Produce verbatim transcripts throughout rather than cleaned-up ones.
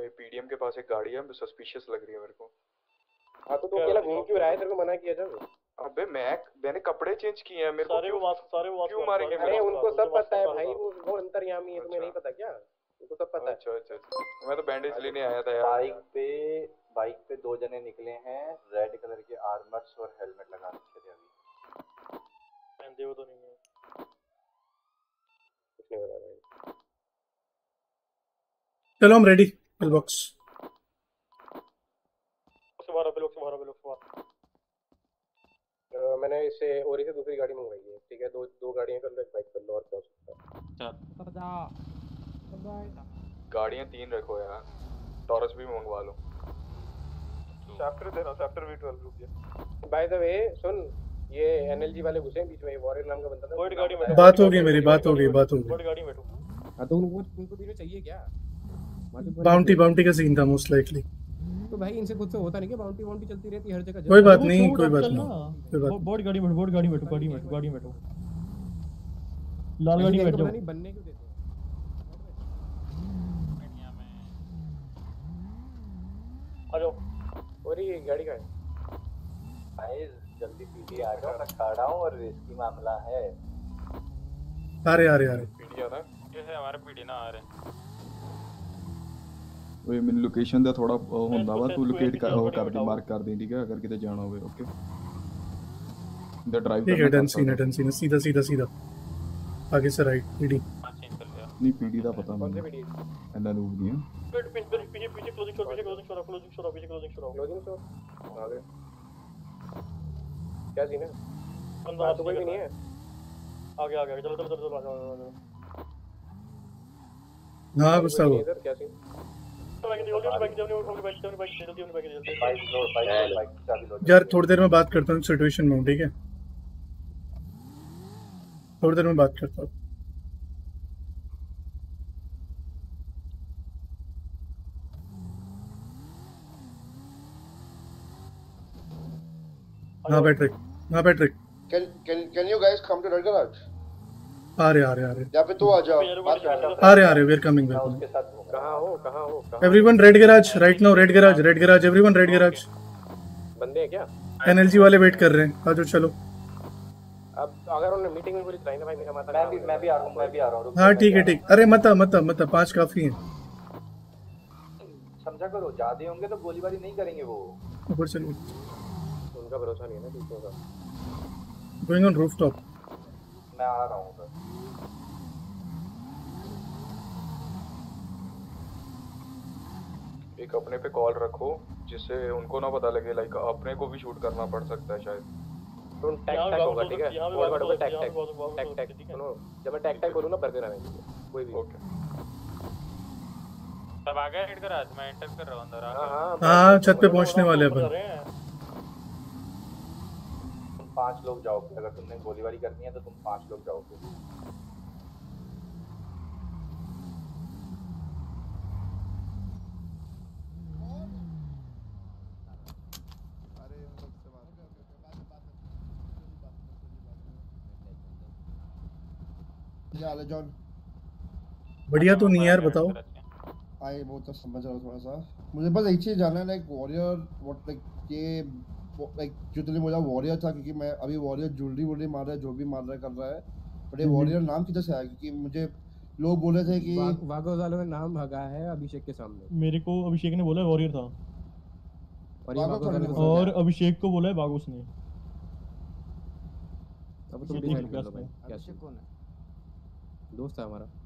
ये पीडीएम के पास एक गाड़ी है, सस्पिशियस लग रही है मेरे को। हाँ तो तू अकेला घूम क्यों रहा है? तेरे को मना किया था। अबे मैं मैंने कपड़े चेंज किए हैं, मेरे को क्यों सारे वो क्यों मारेंगे? अरे उनको सब पता है भाई, वो वो अंतर्यामी है, तुम्हें नहीं पता क्या? उनको सब पता है। अच्छा अच्छा अच्छा, मैं तो बैंडेज लेने आया था यार। बाइक पे बाइक पे दो जने निकले हैं, रेड कलर के आर्मर्स और हेलमेट लगा रखे थे अभी। पहनते वो तो नहीं है, कुछ नहीं पता भाई। चलो हम रेडी। पिल बॉक्स बारह पे लोग से बारह पे लोग से बारह। मैंने इससे और इसे दूसरी गाड़ी मंगवाई है, ठीक है? दो दो गाड़ियां कर लो, एक बाइक कर लो, और क्या हो सकता है? गाड़ियां तीन रखो यार, टॉरस भी मंगवा लो। चैप्टर देना, चैप्टर वी ट्वेल्व रुक गया। बाय द वे सुन, ये एनएलजी वाले घुसे हैं बीच में, वॉरियर नाम का बंदा था। बड़ी गाड़ी में बात होगी मेरी, बात होगी बात होगी बड़ी गाड़ी में बैठो। हां तो उनको उनको भी चाहिए क्या? बाउंटी बाउंटी का सीन था मोस्ट लाइकली। तो भाई इनसे खुद से होता नहीं कि बाउंटी बाउंटी चलती रहती है हर जगह। कोई बात नहीं, कोई बात नहीं, कोई बात बड़ी गाड़ी में बड़ी गाड़ी में बैठो, गाड़ी में गाड़ी में बैठो, लाल गाड़ी में बैठ जाओ। नहीं बनने क्यों देते आ जाओ। और ये गाड़ी का है भाई जल्दी पीडी आ जाओ, मैं खड़ा हूं और रिस्की मामला है। आ रहे आ रहे आ रहे पीडी आ रहा है, ये है हमारे पीडी ना आ रहे। ओए मैंने लोकेशन ਦਾ ਥੋੜਾ ਹੁੰਦਾ ਵਾ, ਤੂੰ ਲੋਕੇਟ ਕਰ ਉਹ ਕਰ ਦੇ, ਮਾਰਕ ਕਰ ਦੇ, ਠੀਕ ਹੈ? ਅਗਰ ਕਿਤੇ ਜਾਣਾ ਹੋਵੇ ਓਕੇ द ड्राइव ठीक है। डन सीन है, डन सीन है, सीधा सीधा सीधा आगे से राइट। पीडी नहीं, पीडी ਦਾ पता नहीं ਇੰਨਾ ਲੂਪ ਨਹੀਂ ਹੈ। पीछे पीछे पीछे पीछे क्लोजिंग शॉट, पीछे क्लोजिंग शॉट, क्लोजिंग शॉट, पीछे क्लोजिंग शॉट, क्लोजिंग शॉट आ गए। क्या सीन है? बंदा तो कोई भी नहीं है। आगे आगे चलो चलो चलो आ जाओ। हां गुस्सा हो। इधर क्या सीन? यार थोड़ी देर में बात करता हूँ सिचुएशन में, ठीक है? थोड़ी देर में बात करता हूँ। हाँ पैट्रिक, हाँ Patrick. Can can can you guys come to Red Garage? आ रहे आ रहे आ रहे। यहाँ पे तू आ जा। आ रहे आ रहे, वी आर कमिंग बैक। कहाँ हो कहाँ हो? Everyone red garage right now, red garage, red garage, everyone red garage. बंदे हैं क्या? एनएलजी वाले वेट कर रहे हैं, आ जाओ चलो। अब अगर उन्होंने मीटिंग में बोली तो ना भाई मेरा माता। मैं भी मैं भी आ रहा हूँ, मैं भी आ रहा हूँ। हाँ ठीक है ठीक। अरे मत आ मत आ मत आ, पांच काफी हैं। समझा करो, ज्यादा होंगे तो गोलीबारी नहीं करेंगे वो। ऊपर चलो, उनका भरोसा नहीं है ना दूसरों का। Going on rooftop. मैं आ रहा हूँ उधर। एक अपने पे कॉल रखो जिससे उनको ना पता लगे, लाइक अपने को भी शूट करना पड़ सकता है शायद। तुम टैग टैग होगा, ठीक है? और वर्ड पे टैग टैग टैग टैग सुनो, जब मैं टैग टैग बोलूँ ना बर्गर आने कोई भी। ओके सब आ गए रेड गैराज, मैं एंटर कर रहा हूं अंदर। हां हां छत पे पहुंचने वाले अपन। तुम पांच लोग जाओगे, अगर तुमने गोलीबारी करनी है तो तुम पांच लोग जाओगे। हाल है जॉन? बढ़िया तो नहीं यार, बताओ। आई वो तो समझ रहा हूँ थोड़ा सा। मुझे बस एक चीज जानना है, लाइक वॉरियर व्हाट लाइक ये लाइक जो तुमने बोला वॉरियर था, क्योंकि मैं अभी वॉरियर ज्वेलरी वुलरी मार रहा है, जो भी मार रहा है कर रहा है, बट ये वॉरियर नाम किधर से आया? क्योंकि मुझे लोग बोल रहे थे कि वागोस वालों का नाम भगा है अभिषेक के सामने। मेरे को अभिषेक ने बोला वॉरियर था, और ये वागोस वाले और अभिषेक को बोला है वागोस ने। अब तुम डिसाइड कर लो भाई अभिषेक कौन है? दोस्त है हमारा,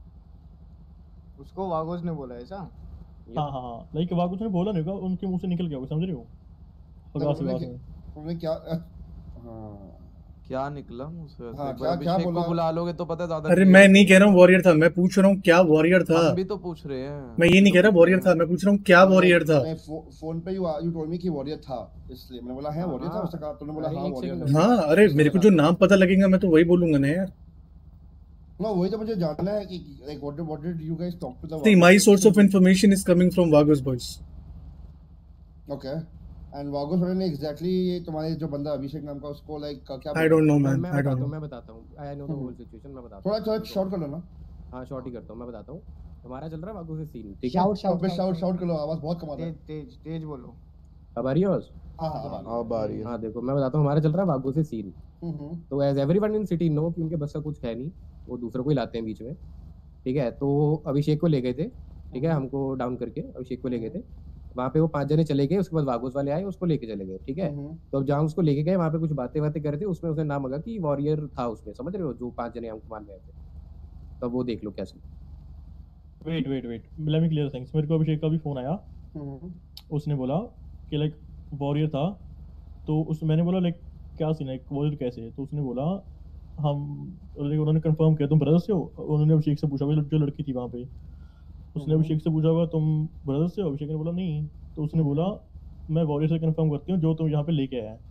उसको वागोस ने बोला ऐसा? हाँ हाँ हाँ, लाइक वागोस ने बोला नहीं, उनके मुंह से निकल गया, समझ रहे हो? उन्होंने क्या हाँ क्या निकला मुझसे? हाँ, क्या क्या बोला? को बुला लोगे तो पता ज्यादा। अरे मैं नहीं कह रहा हूँ वॉरियर था, मैं पूछ रहा हूँ क्या वॉरियर था। हम भी तो पूछ रहे हैं। मैं ये नहीं कह रहा वॉरियर था, मैं पूछ रहा हूँ क्या वॉरियर था। मैं फोन पे यू यू टोल्ड मी कि वॉरियर था, इसलिए मैंने बोला है वॉरियर था। उसने कहा, तुमने बोला हाँ वॉरियर। हाँ अरे मेरे को जो नाम पता लगेगा मैं तो वही बोलूंगा ना यार। No, वही तो मुझे जानना है कि like what did what did you guys talk to the See, my source of information is coming from Vagos boys. Okay. And Vagos ने exactly ये तुम्हारे जो बंदा अभिषेक नाम का उसको like क्या? I don't know man. मैं I don't know. मैं बताता हूँ। I know the whole situation, मैं बताता हूँ। थोड़ा थोड़ा शॉर्ट कर लो ना। हाँ शॉर्ट ही करता हूँ, मैं बताता हूँ। हमारा चल रहा है वागू से सीन, ठीक है? शाउट शाउट शाउट शाउट करो, आवाज बहुत कम आ रहा है। तेज तेज बोलो। अब आ रही है आवाज? हां हां अब आ रही है। हाँ देखो मैं बताता हूँ, हमारा चल रहा है वागू से सीन। हम्म तो as everyone in city know कि उनके बस का कुछ है नहीं, वो दूसरों को ही लाते हैं बीच में, ठीक है? तो अभिषेक को ले गए थे, ठीक है, हमको डाउन करके अभिषेक को ले गए थे। वहाँ पे वो पांच जने चले गए, उसके बाद वागोस वाले आए, उसको लेके चले गए, ठीक है? तो अब जहाँ उसको लेके गए वहाँ पे कुछ बातें बातें कर रहे थे, उसमें उसने नाम लगा कि वॉरियर था उसमें, समझ रहे हो? जो पांच जने हमको मान रहे थे, तो वो देख लो क्या scene. Wait wait wait let me clear things. मेरे को अभिषेक का भी फोन आया, उसने बोला कि लाइक वॉरियर था, तो उस मैंने बोला लाइक क्या सीन है, वॉरियर कैसे है? तो उसने बोला हम, उन्होंने कंफर्म किया तुम ब्रदर से हो। उन्होंने अभिषेक से पूछा, जो लड़की थी वहाँ पे, उसने अभिषेक से पूछा होगा तुम ब्रदर से हो? अभिषेक ने बोला नहीं। तो उसने बोला मैं वॉरियर से कंफर्म करती हूँ जो तुम यहाँ पे लेके आया है।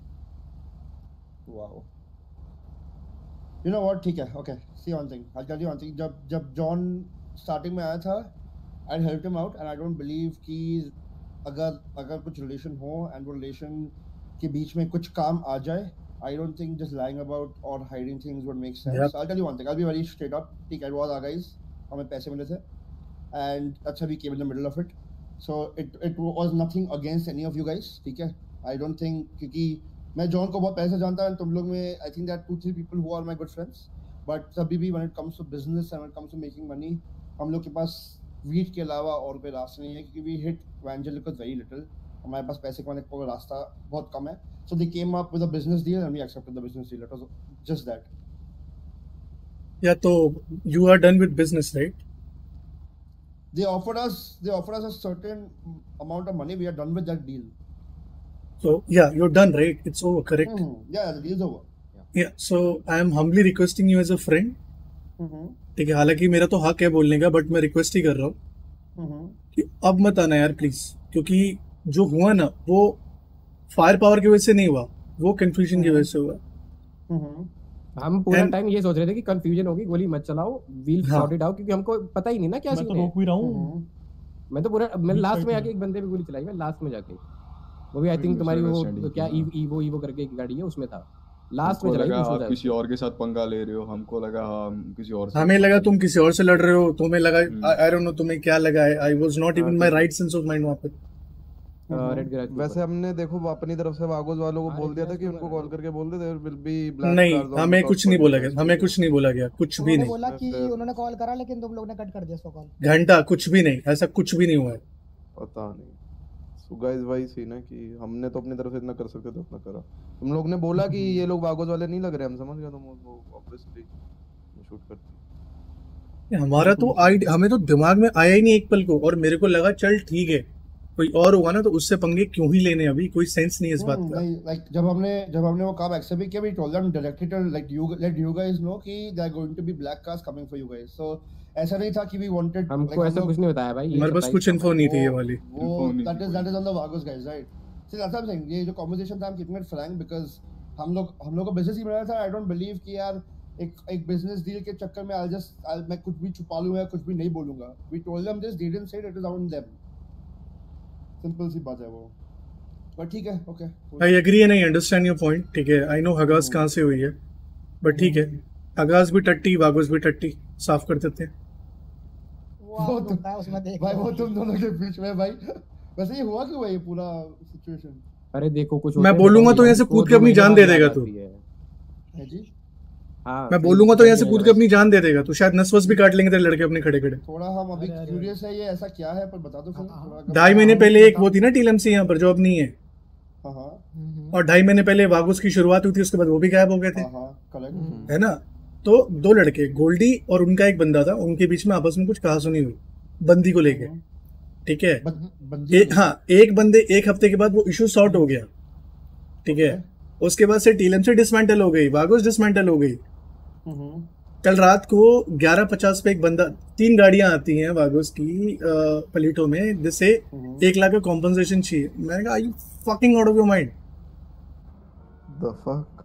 वाओ, यू नो व्हाट, ठीक है, okay, see one thing, I tell you one thing. जब जब जॉन स्टार्टिंग में आया था, I help him out and I don't believe कि अगर अगर कुछ रिलेशन हो एंड वो रिलेशन के बीच में कुछ काम आ जाए, I don't think just lying about or hiding things would make sense. Yep. So I'll tell you one thing. I'll be very straight up. ठीक है, वो आ guys, हमें पैसे मिले थे, and अच्छा we came in the middle of it. So it it was nothing against any of you guys. ठीक है, I don't think, क्योंकि मैं जॉन को बहुत पहले से जानता हूँ, तुम लोग में I think there are two three people who are my good friends. But तभी भी when it comes to business and when it comes to making money, हम लोग के पास वीट के अलावा और कोई रास्ता नहीं है, क्योंकि we hit evangelicals very little. हमारे पास पैसे कमाने का रास्ता बहुत कम है. So they came up with a business deal and we accepted the business deal. It was just that. Yeah, so you are done with business, right? They offered us they offered us a certain amount of money. We are done with that deal. So yeah, you're done, right? It's over, correct? Mm-hmm. Yeah, the deal's over. Yeah. yeah, so I am humbly requesting you as a friend. Mm-hmm. ठीक है, हालांकि मेरा तो हक है बोलने का, but मैं रिक्वेस्ट ही कर रहा हूँ mm-hmm. कि अब मत आना यार प्लीज, क्योंकि जो हुआ ना वो फायर पावर की वजह से नहीं हुआ, वो कंफ्यूजन की वजह से हुआ। हम पूरा And- टाइम ये सोच रहे थे कि कंफ्यूजन होगी, गोली मत चलाओ, वील हाँ। सॉर्ट इट आउट, क्योंकि हमको पता ही नहीं ना क्या मैं सीन तो है। रोक भी रहा हूँ। मैं तो पूरा मैं We'll लास्ट fight में में। आके एक बंदे पे गोली चलाई, मैं लास्ट में जाके, वो भी आई थिंक तुम्हारी वो क्या ईव- ईवो ईवो करके एक गाड़ी है उसमें था, लास्ट में हमको चलाई लगा दूसरे आप साइड किसी से। और के साथ पंगा ले रहे हो, हमको लगा हम किसी और से हमें लगा तुम किसी और से लड़ रहे हो, तुम्हें लगा हम्म। आई डोंट नो तुम्हें क्या लगा है। I was not even my right sense of mind वहां पे। रेड गैराज वैसे हमने देखो वो अपनी तरफ से वागोस वालों को हाँ, बोल दिया था Red कि Garage उनको को कॉल बोला। करके बोल दे देयर विल बी ब्लैक नहीं, कार्स ऑन हमें द कुछ नहीं बोला गया, हमें कुछ नहीं बोला गया, कुछ भी उन्होंने नहीं। बोला कि फिर- उन्होंने कॉल करा लेकिन तुम लोग ने कट कर दिया उसको कॉल। घंटा कुछ भी नहीं, ऐसा कुछ भी नहीं हुआ है। पता नहीं। सो गाइस भाई सीन है कि हमने तो अपनी तरफ से इतना कर सकते थे, उतना करा। तुम लोग ने बोला कि ये लोग वागोस वाले नहीं लग रहे, हम समझ गए, तुम वो ऑब्वियसली शूट करते। हमारा तो आइड हमें तो दिमाग में आया ही नहीं एक पल को, और मेरे को लगा चल ठीक है कोई और होगा ना तो उससे पंगे क्यों ही लेने, अभी कोई सेंस नहीं है इस बात का। लाइक जब हमने जब हमने वो काम एक्सेप्ट किया, we told them directly to like you let you guys know कि there are going to be black cars coming for you guys. So ऐसा नहीं था कि we wanted हमको ऐसा कुछ नहीं बताया भाई, ये हमारे पास surprise कुछ था। इन्फो नहीं थी ये वाली। वो Info नहीं that थी is that कोई। is on the Vagos guys, right? See that's what I'm saying. ये जो conversation था, I'm keeping it frank because हम लोग हम लोग को business ही मिला था। I don't believe कि यार एक एक business deal के चक्कर में I'll just I'll मैं कुछ भी छुपा लूंगा, कुछ भी नहीं बोलूंगा। We told them this, they didn't say it, it is on them. Simple सी बात है वो, पर ठीक है, okay. I agree and I understand your point, ठीक है। आई नो हगास कहाँ से हुई है, बट ठीक है, हगास भी टट्टी वागोस भी टट्टी, साफ कर देते हैं। वो वो आप तो- होता है उसमें देख भाई लो। वो तुम दोनों के बीच में भाई, वैसे ये हुआ क्यों है ये पूरा सिचुएशन? अरे देखो कुछ मैं होता है, बोलूंगा बताओ तो यहाँ से यार, कूद वो के दो अपनी महीने जान बाद दे देगा याद तू। आती है। है जी, हाँ, मैं फिर बोलूंगा तो यहाँ से समझ कूद के जाएगा अपनी जान दे देगा, तो शायद नसवस भी काट लेंगे तेरे लड़के अपने खड़े खड़े। थोड़ा हम अभी अरे, अरे, क्यूरियस है ये ऐसा क्या है, पर बता दो फिर हाँ, थोड़ा अगर- ढाई महीने हाँ, पहले एक बताओ। वो थी ना टीएमसी यहाँ पर जो अब नहीं है, हाँ हाँ हम्म, और ढाई महीने पहले वागोस की शुरुआत हुई थी, उसके बाद वो भी गायब हो गए थे, हाँ हाँ करेक्ट। है ना। तो दो लड़के, गोल्डी और उनका एक बंदा था, उनके बीच में आपस में कुछ कहासुनी हुई बंदी को लेके, ठीक है। बंदी ए, हाँ, एक बंदे एक हफ्ते के बाद वो इशू सॉर्ट हो गया, ठीक है। उसके बाद से टीएम से डिसमेंटल हो गई, वागोस डिसमेंटल हो गई। हम्म, कल रात को ग्यारह पचास पे एक बंदा, तीन गाड़ियां आती हैं वागोस की पलीटो में, जिससे हम्म। एक लाख का कॉम्पनसेशन चाहिए। मैंने कहा, you fucking out of your mind. The fuck.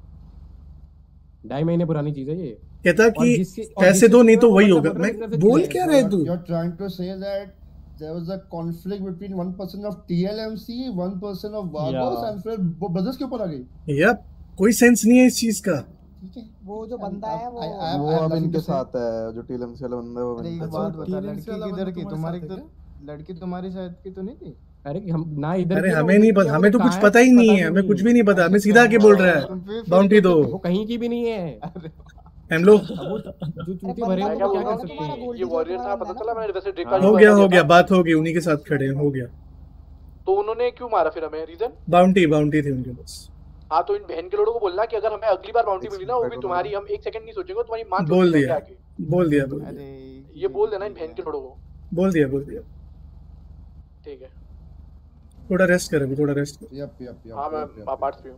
ढाई महीने पुरानी चीज है ये। कहता और कि जिसके- और पैसे जिसके दो नहीं तो वो वही बंदा होगा। बोल रहा है मैं इधर से बोल चले। क्या रहा है तू? You're trying to say that there was a conflict between one person of T L M C, one person of Vagos, Yeah. and फिर वो brothers के ऊपर आ गई। यार कोई सेंस नहीं है इस चीज का। ठीक है वो जो बंदा है वो वो अब इनके साथ है, जो टीएलएमसी वाला बंदा है वो अरे एक बंदा बात बता, लड़की किधर की? तुम्हारी तो लड़की तुम्हारी शायद की तो नहीं थी? अरे हम ना इधर अरे के हमें लोग नहीं हैं, पता, वो हमें तो कहाँ कुछ है, पता ही नहीं है, हमें नहीं कुछ भी नहीं पता, हमें सीधा के बोल रहा है बाउंटी दो। वो कहीं की भी नहीं है। हम लोग वो जो चूती भरे हैं, क्या वो बोल क्या रहा कर हूँ सकते हैं? कि ये वॉरियर था, पता चला मैंने वैसे ड्रिका हो गया हो गया बात हो गई, उन्हीं के साथ खड़े हैं, हो गया। तो उन्होंने क्यों मारा फिर हमें? रीजन बाउंटी बाउंटी थी उनके पास। हाँ तो इन बहन के लोगों को बोलना कि अगर हमें अगली बार बाउंटी मिली ना वो भी तुम्हारी, हम एक सेकंड नहीं सोचेंगे, तुम्हारी मां बोल दिया बोल दिया बोल अरे ये बोल देना इन बहन के लोगों को। बोल दिया बोल दिया। ठीक है थोड़ा रेस्ट कर, अभी थोड़ा रेस्ट कर। यप यप यप हाँ मैं पार्ट्स पे हूँ।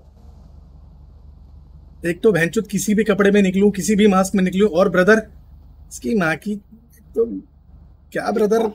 एक तो भैंचुत किसी भी कपड़े में निकलूं, किसी भी मास्क में निकलूं, और ब्रदर इसकी माँ की तो क्या ब्रदर।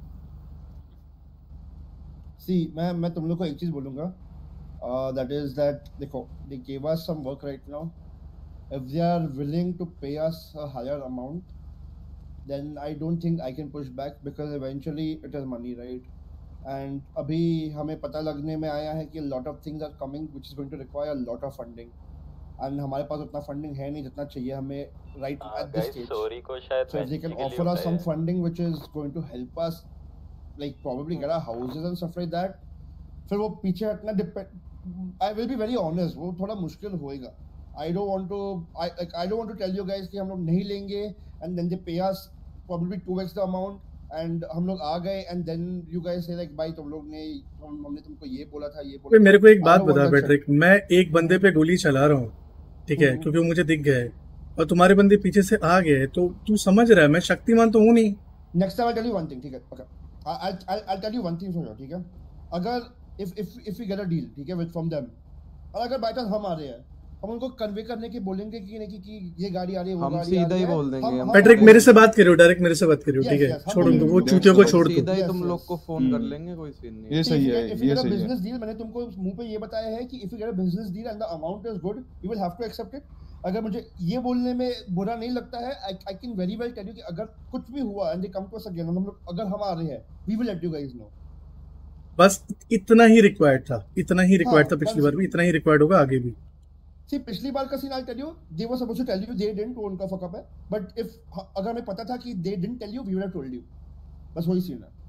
सी मैं मैं तुम लोग को एक चीज बोलूंगा, दैट इज दैट देखो, they give us some work right now, if they are willing to pay us a higher amount then I don't think I can push back, because eventually it is money right. And अभी हमें पता लगने में आया है कि lot of things are coming which is going to require lot of funding, and हमारे पास उतना फंडिंग है नहीं जितना चाहिए हमें right at this stage. Sorry को शायद So if they can offer us some funding which is going to help us like probably get our houses and stuff like that, फिर वो पीछे हटना depend, I will be very honest, वो थोड़ा मुश्किल होएगा। I don't want to I like I don't want to tell you guys कि हम लोग नहीं लेंगे and then they pay us probably two x the amount and हम लोग आ गए and then you guys say like भाई तुम लोग ने हम हमने तुमको ये बोला था ये बोला। मेरे को एक बात बता पैट्रिक, मैं एक बंदे पे गोली चला रहा हूँ ठीक है, क्योंकि वो मुझे दिख गया है, और तुम्हारे बंदे पीछे से आ गए, तो तू समझ रहा है मैं शक्तिमान तो हूँ नहीं। Next time I tell you one thing, ठीक है okay, I I I tell you one thing for you, ठीक है, अगर if if if we get a deal ठीक है विद फ्रॉम देम, और अगर बाय चांस हम आ रहे हैं, हम उनको कन्वे करने की बोलेंगे कि नहीं कि, कि ये गाड़ी आ रही है, वो हम गाड़ी आ सीधा रही ही है, बोल देंगे हम- हम हम- पैट्रिक मेरे से बात करो, डायरेक्ट मेरे से बात करो, Yes, ठीक है, yes, हम छोड़ बोलेंगे, उनको, वो yes, चूतियों को yes, छोड़ दो। सीधा ही Yes, तुम yes. लोग को फोन कर लेंगे, कोई सीन नहीं। ये सही है, इफ यू ये गेट अ सही है। बिजनेस डील, मैंने तुमको मुंह पे ये बताया है कि if you get a business deal and the amount is good you will have to accept it. अगर मुझे ये बोलने में बुरा नहीं लगता है, I I can very well tell you कि अगर कुछ भी हुआ and they come to us again, हम लोग अगर हम आ रहे हैं we will let you guys know. बस इतना ही रिक्वायर्ड था, इतना ही रिक्वायर्ड हाँ, था पिछली बस- बार भी, इतना ही रिक्वायर्ड होगा आगे भी। सी पिछली बार का scene I tell you, they were supposed to tell you, they didn't, वो उनका फक अप है, बट इफ अगर हमें पता था कि they didn't tell you we would have told you, बस वही सीन है।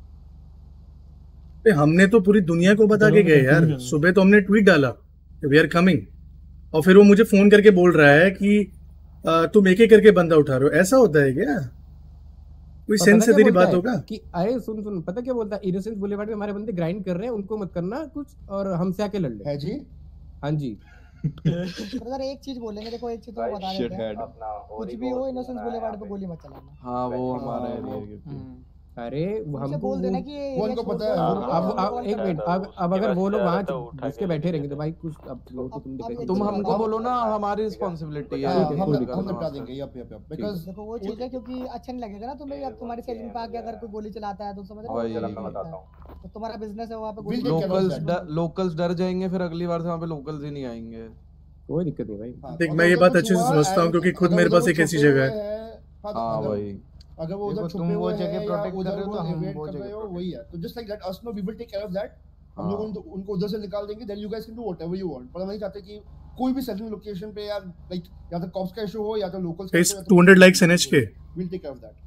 ए, हमने तो पूरी दुनिया को बता के गए यार, सुबह तो हमने ट्वीट डाला वी आर कमिंग, और फिर वो मुझे फोन करके बोल रहा है कि आ, तुम एक एक करके बंदा उठा रहे हो, ऐसा होता है क्या? कोई और सेंस पता से क्या तेरी बोलता बात है होगा कि अरे सुन सुन, पता क्या बोलता है, इनोसेंस बुलेवार्ड पे हमारे बंदे ग्राइंड कर रहे हैं, उनको मत करना कुछ, और हमसे आके लड़ ले। है जी हाँ जी। ब्रदर एक चीज बोलेंगे, देखो एक चीज तो Right, बता देते हैं, shithead. अपना कुछ भी हो इनोसेंस बुलेवार्ड पे गोली मत चलाना। हाँ वो हाँ, हमारा वो- एरिया है। अरे वो उनसे हमको बोल देना कि ये वो area उनको छोड़ पता दो, है, छोड़ वो- दो, अब हम अब लोग एक कॉल मिनट, करते हैं। अब अब अगर वो लोग वहाँ तो उठा घुस के के बैठे ले रहेंगे तो लेते भाई कुछ अब वो तो अब- तुम अब देखेंगे। एक तुम चीज हमको बताओ, बोलो ना, हमारी रिस्पॉन्सिबिलिटी है। हाँ, ठीक है, हम कोई हम दिक्कत निपटा नहीं। देंगे, यप यप यप, बिकॉज़ देखो वो चीज है क्योंकि अच्छा नहीं लगेगा ना तुम्हें, अब तुम्हारी सैलरी पे आके अगर कोई गोली चलाता है तो समझ रहे हो, वही। अच्छा मैं नहीं लगता बताता है। तो तुम्हारा बिजनेस है वहाँ पे We'll गोली take care of locals that. Locals डर जाएंगे, फिर अगली बार से वहाँ पे लोकल्स ही नहीं आएंगे। कोई दिक्कत नहीं भाई। हाँ, देख अगर मैं ये उधर बात कुछ अच्छे से हुआ समझता हूँ, and क्योंकि खुद अगर मेरे उधर पास वो एक ऐसी छुपे जगह हुए है। हैं, हाँ, तो हाँ अगर- भाई अगर वो उधर देखो, छुपे तुम वो हुए जगह हैं या protect कर उधर रहे हो वो तो हम evade वो कर जगह रहे हो, protect वही है। तो just like that us know we will take care of that. हम लोग हाँ। उन- उनको उधर से निकाल देंगे, then you guys can do whatever you want. पर हम नहीं चाहते कि कोई भी सेटिंग लोकेशन पे या लाइक या तो कॉप्स का इशू हो या तो लोकल्स का इस इशू हो, two hundred likes NHK, will take care of that.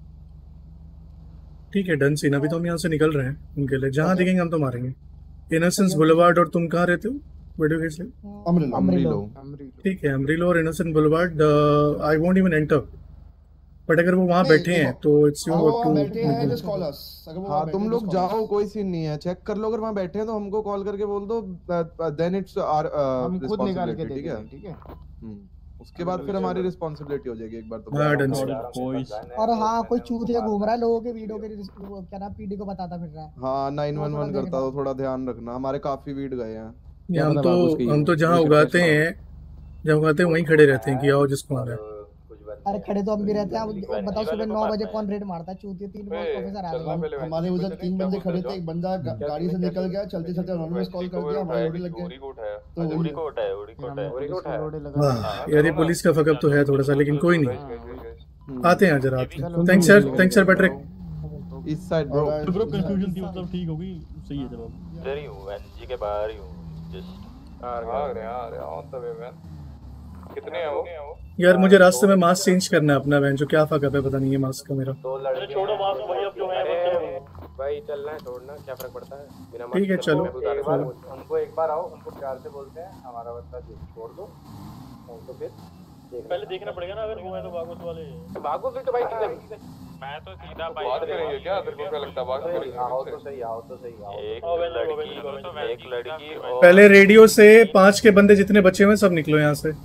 ठीक है डन सीन। अभी तो हम यहाँ से निकल रहे हैं उनके लिए, जहाँ Okay. दिखेंगे हम तो मारेंगे। इनोसेंस बुलेवार्ड, और तुम कहाँ रहते हो? वीडियो कैसे? Amarillo Amarillo. ठीक है, अमरीलो और innocent boulevard, I won't even enter, but अगर वो वहाँ नहीं, बैठे हैं देखो, तो इट्स हाँ, योर वो टू। वहाँ बैठे हैं, just call us। अगर वो वहाँ हाँ बैठे तुम हैं, लोग just call जाओ, us। कोई सीन नहीं है, चेक कर लो, अगर वहाँ बैठे हैं तो हमको कॉल करके बोल दो, देन इट्स आवर हम खुद निकाल के रिस्पांसिबिलिटी, दे ठीक है? देंगे, ठीक है। हम्म, उसके बाद फिर हमारी रिस्पांसिबिलिटी हो जाएगी एक बार तो। हाँ डन सीन। और हाँ कोई चूतिया घूम रहा है लोगों के वीडियो के वो क्या नाम पीडी को बताता फिर रहा है। हाँ नाइन वन वन थोड़ा करता तो थोड़ा ध्यान रखना, हमारे काफी वीड गए हैं। क्या हम पता बाबू उसकी तो हम तो जहाँ कोई उगाते सक्सेस हैं, जहाँ उगाते हैं वहीं खड़े रहते हैं कि आओ जिसको आना है। अरे खड़े तो हम भी रहते हैं। अब बताओ सुबह नौ बजे कौन रेड मारता है? चूतिया तीन बे, ऑफिसर आ चलना रहे पहले हैं। हमारे वैसे उधर नहीं, तीन क्या बंदे बोलते खड़े हो? थे, एक बंदा गा- क्या गाड़ी से तुमने निकल क्या गया, चलते चलते अनोनिमस कॉल कर दिया, हमारे ऑर्डर लग उड़ी गया। को उठाया तो अच्छा, वही उड़ी है। को उठाया, उड़ी को उठाया। उड़ी को उठाया। वाह यार, ये पुलिस का फकअप तो है थोड़ा सा, लेकिन कोई नहीं, हम्म। आते हैं जरा आते हैं। Thanks sir, thanks sir Patrick. इस side bro. Alright, bro this is- confusion थी, मतलब ठीक हो गई, सही है जवाब। इधर ही हूँ, एनजी के बाहर ही हूँ, जस्ट आ रहे आ रहे आ रहे ऑन द वे मैन। कितने हैं वो? यार मुझे रास्ते में मास्क चेंज करना है अपना, बहन जो क्या फक है पता नहीं है मास्क का मेरा। दो लड़के छोड़ो मास्क भाई, अब जो है भाई चलना है छोड़ना क्या फर्क पड़ता है बिना ठीक है, चलो, एक बार चलो। उनको एक बार आओ, उनको प्यार से बोलते हैं हमारा बच्चा छोड़ दो, उनको फिर पहले देखना पड़ेगा ना, अगर हुआ है तो बागोस वाले बागोस तो भाई मैं तो सीधा बात करेंगे क्या? तेरे को क्या लगता है बात करेंगे? आओ तो सही, आओ तो सही, आओ एक लड़की एक लड़की और पहले रेडियो से पांच के बंदे जितने बचे हुए हैं सब निकलो यहाँ से।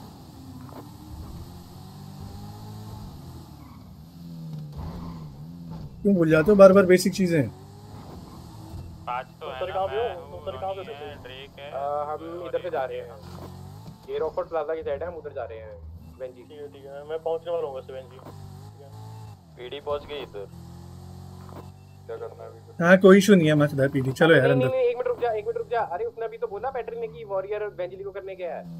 क्यों भूल जाते हो बार बार बेसिक चीजें? पांच तो है ना, मैं हूँ, है, ड्रेक है। हम इधर से जा रहे हैं, ये रॉकफोर्ड प्लाजा की साइड है, हम उधर जा रहे हैं बेंजी। ठीक है ठीक है, मैं पहुंचने वाला हूँ वैसे बेंजी। पीडी पहुंच गई इधर, क्या करना है अभी? हाँ कोई इशू नहीं है, मत पीडी, चलो यार नहीं अंदर। नहीं एक मिनट रुक जा, एक मिनट रुक जा। अरे उसने अभी तो बोला पैट्रिक ने कि वॉरियर बेंजली को करने गया है।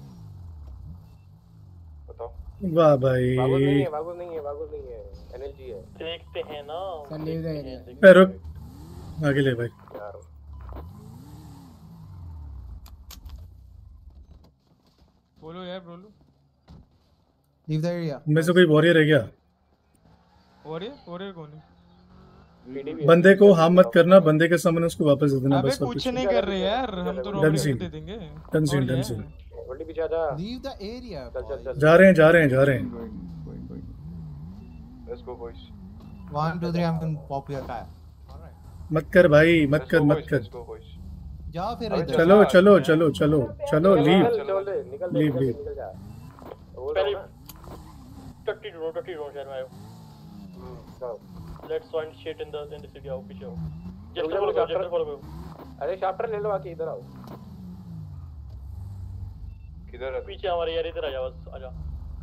बताओ। वाह भाई, वागोस नहीं है, वागोस नहीं है, वागोस नहीं है, एनएलजी है। देखते हैं ना, चल लीव दे ए, रुक आगे ले भाई। यार बोलो यार बोलो। Leave the area. में से कोई वॉरियर है क्या? वॉरियर वॉरियर कौन है? बंदे को हार्म मत करना, बंदे के सामने उसको वापस दे देना अबे बस। कुछ नहीं कर रहे यार, हम तो डन रॉबरी सीन, दे देंगे। Done scene, done scene. वल्डी पीछे आ जा। Leave the area. चल चल चल जा रहे हैं, जा रहे हैं, जा रहे हैं। Let's go boys. One two three, हम पॉप योर टायर। मत कर भाई, मत कर, मत कर। जाओ फिर इधर। चलो चलो चलो चलो चलो, लीव निकल लीव लीव। निकल जा। पहले टट्टी ढूंढो, टट्टी ढूंढो शहर में आयो। Let's find shit in the in the city. आओ पीछे आओ, जस्ट फॉलो करो, जस्ट फॉलो करो। अरे शाफ्टर ले लो, आके इधर आओ। किधर है? पीछे हमारे यार, इधर आ जा बस, आ जा।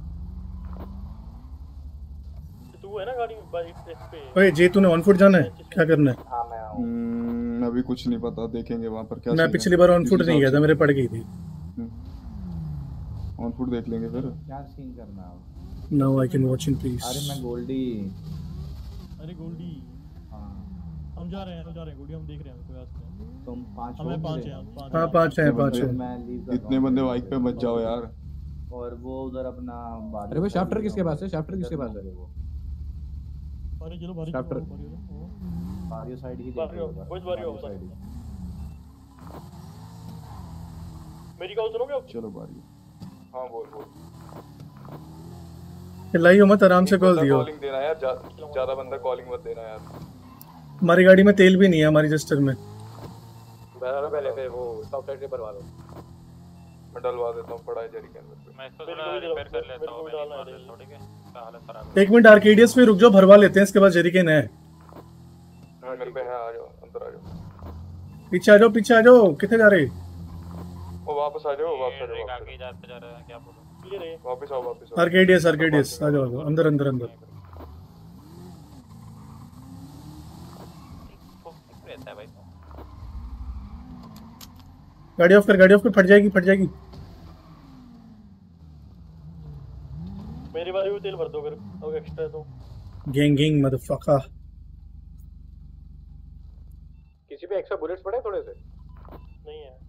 तू है ना गाड़ी में बाइक इस पे? ओए जे तूने ऑन फुट जाना है, क्या करना है? हां मैं आऊं। हम्म, अभी कुछ नहीं पता, देखेंगे वहां पर क्या। मैं पिछली बार ऑन फुट नहीं गया था, मेरे पड़ गई थी। ऑन फुट देख लेंगे फिर। क्या सीन करना है? Now I can watch in peace. अरे मैं गोल्डी। अरे गोल्डी, हां हम जा रहे हैं, हम जा रहे हैं गोल्डी, हम देख रहे हैं कोई आसपास। तुम पांच हमें पांच हैं, पांच। हां पांच हैं, पांच हैं। मैं लीव कर इतने बंदे बाइक पे बच जाओ यार। और वो उधर अपना बारी। अरे वो शाफ्टर किसके पास है? शाफ्टर किसके पास है? वो बारी चलो, बारी शाफ्टर बारियो साइड ही बारियो, वो बारियो साइड। मेरी कॉल सुनोगे अब? चलो बारी। हां बोल बोल। चिल्लाइयो मत, आराम से कॉल दियो। कॉलिंग देना यार, ज्यादा बंदा कॉलिंग मत देना यार। हमारी गाड़ी में तेल भी नहीं है, हमारी जस्टर में। भरा लो पहले, फिर वो टॉप साइड से भरवा लो। मैं डलवा देता हूं, पड़ा है जेरी कैन में। मैं इसको थोड़ा रिपेयर कर लेता हूं, मेरी मार दे थोड़ी के हालत खराब है। एक मिनट आर्केडियस पे रुक जाओ, भरवा लेते हैं, इसके बाद जेरिकेन है। हां घर पे है, आ जाओ अंदर आ जाओ। पीछे आ जाओ, पीछे आ जाओ, कितने जा रहे? ओ वापस आ जाओ, वापस आ जाओ। आगे जाते जा रहा है, क्या बोलूं? क्लियर है, वापस आओ, वापस आओ। आर्केडियस, आर्केडियस आ जाओ, आ जाओ अंदर, अंदर अंदर। रहता है भाई। गाड़ी ऑफ कर, गाड़ी ऑफ कर, फट जाएगी, फट जाएगी। मेरी बारी में तेल भर दो अगर अगर एक्स्ट्रा है तो। Gang gang motherfucker. किसी पे एक्स्ट्रा बुलेट्स पड़े थोड़े से? नहीं है।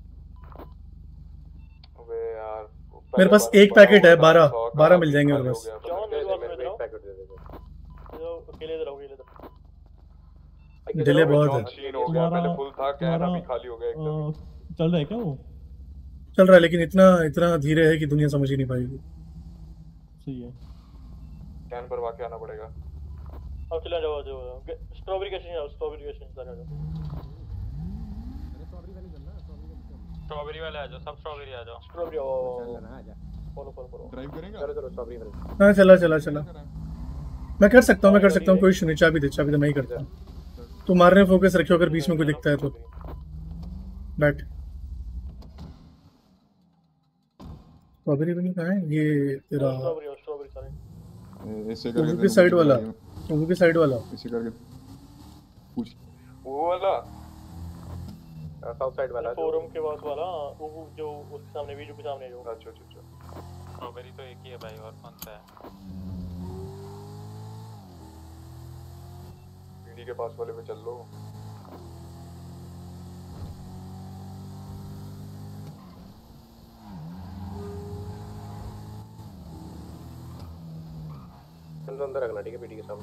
अबे यार मेरे पास एक पैकेट है, बारह बारह मिल जाएंगे मेरे पास। जॉन मेरे पास में एक पैकेट दे दे दो। अकेले इधर आओ, अकेले इधर। डिले बहुत है। चीन हो गया, पहले फुल था, कैन अभी खाली हो गया एकदम। चल रहा है क्या वो? चल रहा है, लेकिन इतना इतना धीरे है कि दुनिया समझ ही नहीं पाएगी। सही है, कैन भरवा के आना पड़ेगा। अब चला जाओ, जाओ स्ट्रॉबेरी का सीन, स्ट्रॉबेरी का सीन चला जाओ। स्ट्रॉबेरी वाले आ जाओ, सब स्ट्रॉबेरी आ जाओ। स्ट्रॉबेरी आओ, फॉलो फॉलो फॉलो। ड्राइव करेंगे? चलो चलो स्ट्रॉबेरी वाले। हाँ चला चला चला, मैं कर सकता हूँ, मैं कर सकता हूँ, कोई इशू नहीं। चाबी दे, चाबी दे, मैं ही करता हूँ। तू मारने में फोकस रखियो, अगर बीच में कोई दिखता है तो बैठ। स्ट्रॉबेरी बनी कहाँ है ये तेरा? स्ट्रॉबेरी स्ट्रॉबेरी सारे ऐसे करके उनकी साइड वाला, उनकी साइड वाला ऐसे करके पूछ। वो वाला साउथ साइड वाला, फोरम के पास वाला, वो जो उसके सामने, वीडियो के सामने जो। अच्छा अच्छा अच्छा। स्ट्रॉबेरी तो एक ही है भाई, और कौन सा है? पीडी के पास वाले पे चल लो। तो अंदर रखना ठीक है पीडी के सामने।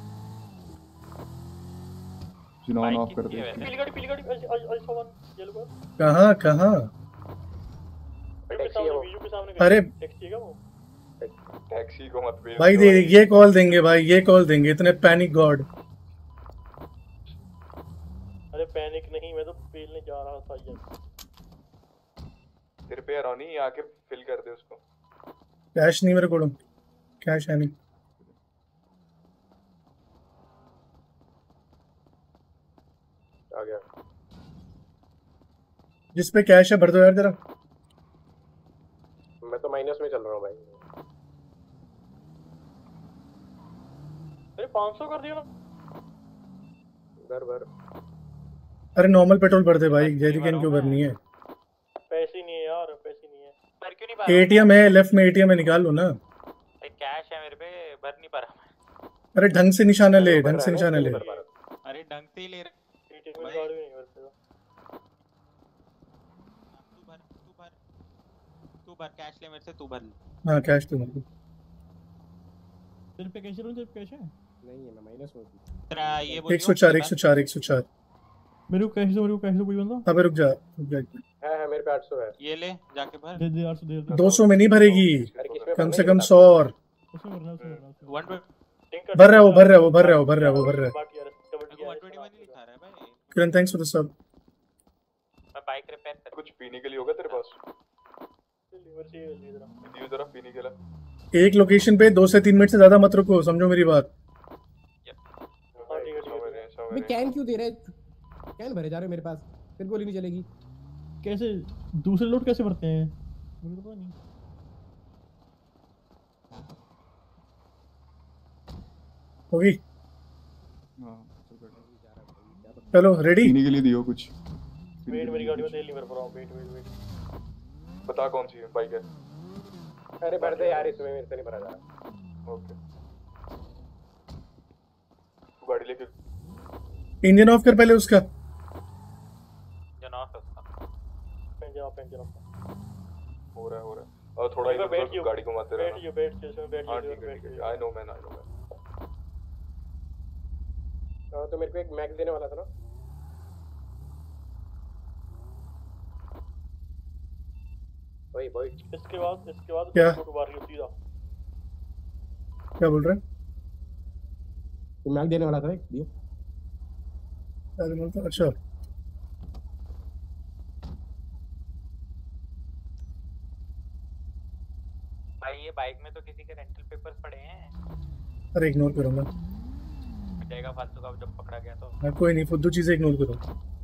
जिनॉन ऑफ कर दे। पीली गाड़ी पीली गाड़ी अल्फा वन येलो कार। कहाँ कहाँ? टैक्सी है वो के सामने। अरे टैक्सी है वो। टैक्सी को मत भेज भाई दे ये कॉल देंगे भाई, ये कॉल देंगे, इतने पैनिक गॉड। अरे पैनिक नहीं, मैं तो पेलने जा रहा था यार। तेरे पे रोनी आके फिल कर दे उसको। कैश नहीं मेरे को, कैश है नहीं। आ गया। जिस पे कैश है भर दो यार जरा। मैं तो माइनस में चल रहा हूँ भाई। अरे पाँच सौ कर दिया ना। भर भर। अरे नॉर्मल पेट्रोल भर दे भाई, जेरिकन क्यों भरनी है? पैसे नहीं है यार, पैसे नहीं है। भर क्यों नहीं पा रहा? एटीएम है लेफ्ट में, एटीएम में निकाल लो ना। कैश है मेरे पे, भर नहीं पा रहा मैं। अरे ढंग से निशाना ले, ढंग से निशाना ले। अरे ढंग से ही ले रहे। एटीएम में कार्ड भी नहीं भर पाएगा। तू भर तू भर तू भर कैश ले मेरे से, तू भर। हाँ कैश तो भर। तेरे पे कैश है? तेरे पे कैश है? नहीं है, मैं माइनस में हूँ। तेरा ये बोलियो एक सौ चार एक सौ चार एक सौ चार। मेरे को कैश दो, मेरे को कैश दो कोई बंदा। अबे रुक जा रुक जा। है है मेरे पे आठ सौ है। ये ले जाके भर। दे दे आठ सौ दे दे। दो सौ में नहीं भरेगी, कम से कम सौ और। उसमें भरना उसमें भरना। वन भर रहा है वो, भर रहा है वो, भर रहा है वो, भर रहा है वो, भर रहा है। बाकी यार वन ट्वेंटी वन ही लिखा रहा है भाई। किरण थैंक्स फॉर द सब। मैं बाइक रिपेयर कर। कुछ पीने के लिए होगा तेरे पास? लीवर से ले जरा। दियो जरा पीने के लिए। एक लोकेशन पे दो से तीन मिनट से ज्यादा मत रुको, समझो मेरी बात। हां ठीक है ठीक है। मैं कैन क्यों दे रहे? कैन भरे जा रहे हो मेरे पास, फिर गोली नहीं चलेगी। कैसे दूसरे लोड कैसे भरते हैं मुझे तो पता नहीं। होगी। हां चलो रेडी। पीने के लिए दियो कुछ। वेट मेरी गाड़ी में तेल नहीं भर पा रहा हूं। Wait wait wait. बता कौन सी बाइक है? अरे भर दे यार, इसमें मेरे से नहीं भरा जा रहा। ओके गाड़ी लेके इंजन ऑफ कर पहले उसका। जन ऑफ उसका। पेंजन ऑफ पेंजन ऑफ हो रहा है हो रहा है। और थोड़ा इधर उधर गाड़ी घुमाते रहना। बैठ बैठ इसमें बैठ। हां ठीक है ठीक है। I know man I know man. हां तो मेरे को एक मैग देने वाला था ना। वही वही। इसके बाद इसके बाद क्या मार लियो सीधा। क्या बोल रहे हैं? तो मैग देने वाला था एक दियो। अरे बोलता अच्छा। भाई ये बाइक में तो किसी के रेंटल पेपर्स पड़े हैं। अरे इग्नोर करो मैं। जाएगा फालतू का जब पकड़ा गया तो। मैं कोई नहीं, फुद्दू चीजें इग्नोर करो।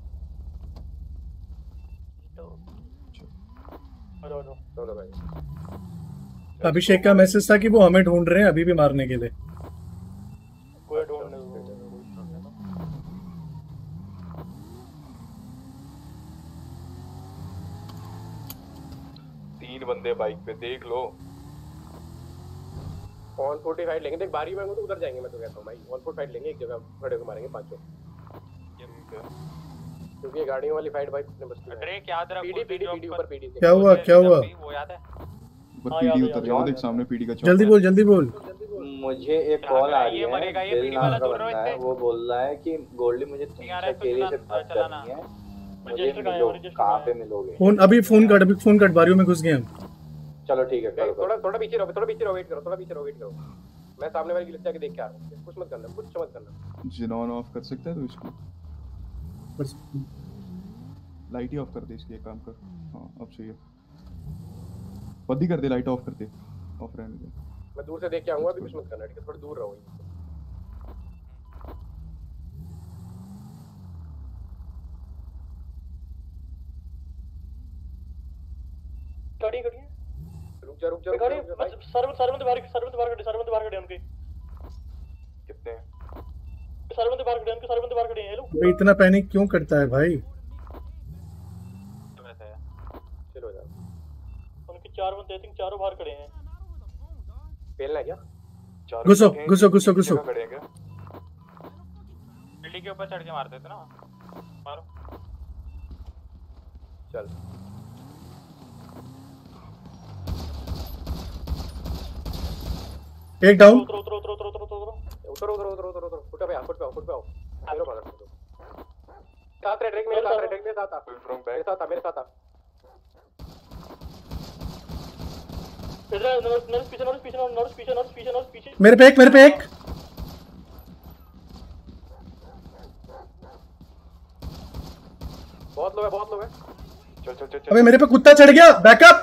हेलो हेलो चलो भाई। अभिषेक का मैसेज था कि वो हमें ढूंढ रहे हैं अभी भी मारने के लिए। कोई ढूंढने दो। तीन बंदे बाइक पे, देख लो। वन फोर्टी फाइव लेंगे, देख बारी में तो उधर जाएंगे। मैं तो कहता हूँ भाई वन फोर्टी फाइव लेंगे, एक जगह खड़े होकर मारेंगे पांचों। क्योंकि ये गाड़ियों वाली फाइट भाई कितने बचती है। ड्रेक याद रख। पीडी पीडी पीडी ऊपर पीडी। क्या हुआ क्या हुआ? वो याद है? ऊपर पीडी उतर रहा है, देख सामने पीडी का चौक। जल्दी बोल जल्दी बोल। मुझे एक कॉल आ रही है, दिल नाम का बंदा है, वो बोल रहा है कि गोल्डी मुझे तुमसे अकेले से बात करनी है, मुझे मिलो, कहाँ पे मिलोगे? फोन अभी फोन कट, अभी फोन कट, बारियों में घुस गए हम। चलो ठीक है, करो थोड़ा थोड़ा पीछे रहो, थोड़ा पीछे रहो, वेट करो, थोड़ा पीछे रहो, वेट करो। मैं सामने वाली गिलिच जाके देख के आ रहा हूँ। कुछ मत करना, कुछ मत करना। जिनॉन ऑफ कर सकता है तो इसको बस लाइट ही ऑफ कर दे इसकी। एक काम कर, हाँ अब सही है। बंद ही कर दे, लाइट ऑफ कर दे, ऑफ रहने दे। मैं दूर से देख के आऊंगा, अभी कुछ मत करना ठीक है? थोड़ा दूर रहो। गाड़ी गाड़ी रुक जा रुक जा गाड़ी सारे सारे बंदे बाहर सारे बंदे बाहर खड़े सारे बंदे बाहर खड़े उनके। कितने सारे बंदे बाहर खड़े उनके, सारे बंदे बाहर खड़े हैं। हेलो भाई इतना पैनिक क्यों करता है भाई? चलो जा। उनके चार बंदे, आई थिंक चारों बाहर खड़े हैं। पेलना क्या? घुसो घुसो घुसो घुसो। खड़े हैं क्या? बिल्डिंग के ऊपर चढ़ के मारते थे ना, मारो। चल एक डाउन। उतरो उतरो उतरो उतरो उतरो उतरो उतरो उतरो उतरो फुट पे आओ फुट पे आओ फुट पे आओ मेरे बाहर दो साथ रे ड्रैग मेरे साथ रे ड्रैग मेरे साथ आ मेरे साथ आ मेरे साथ आ इधर नॉर्थ पीछे नॉर्थ पीछे नॉर्थ पीछे नॉर्थ पीछे नॉर्थ पीछे मेरे पे एक मेरे पे एक बहुत लो है बहुत लो है चल चल चल अबे मेरे पे कुत्ता चढ़ गया बैकअप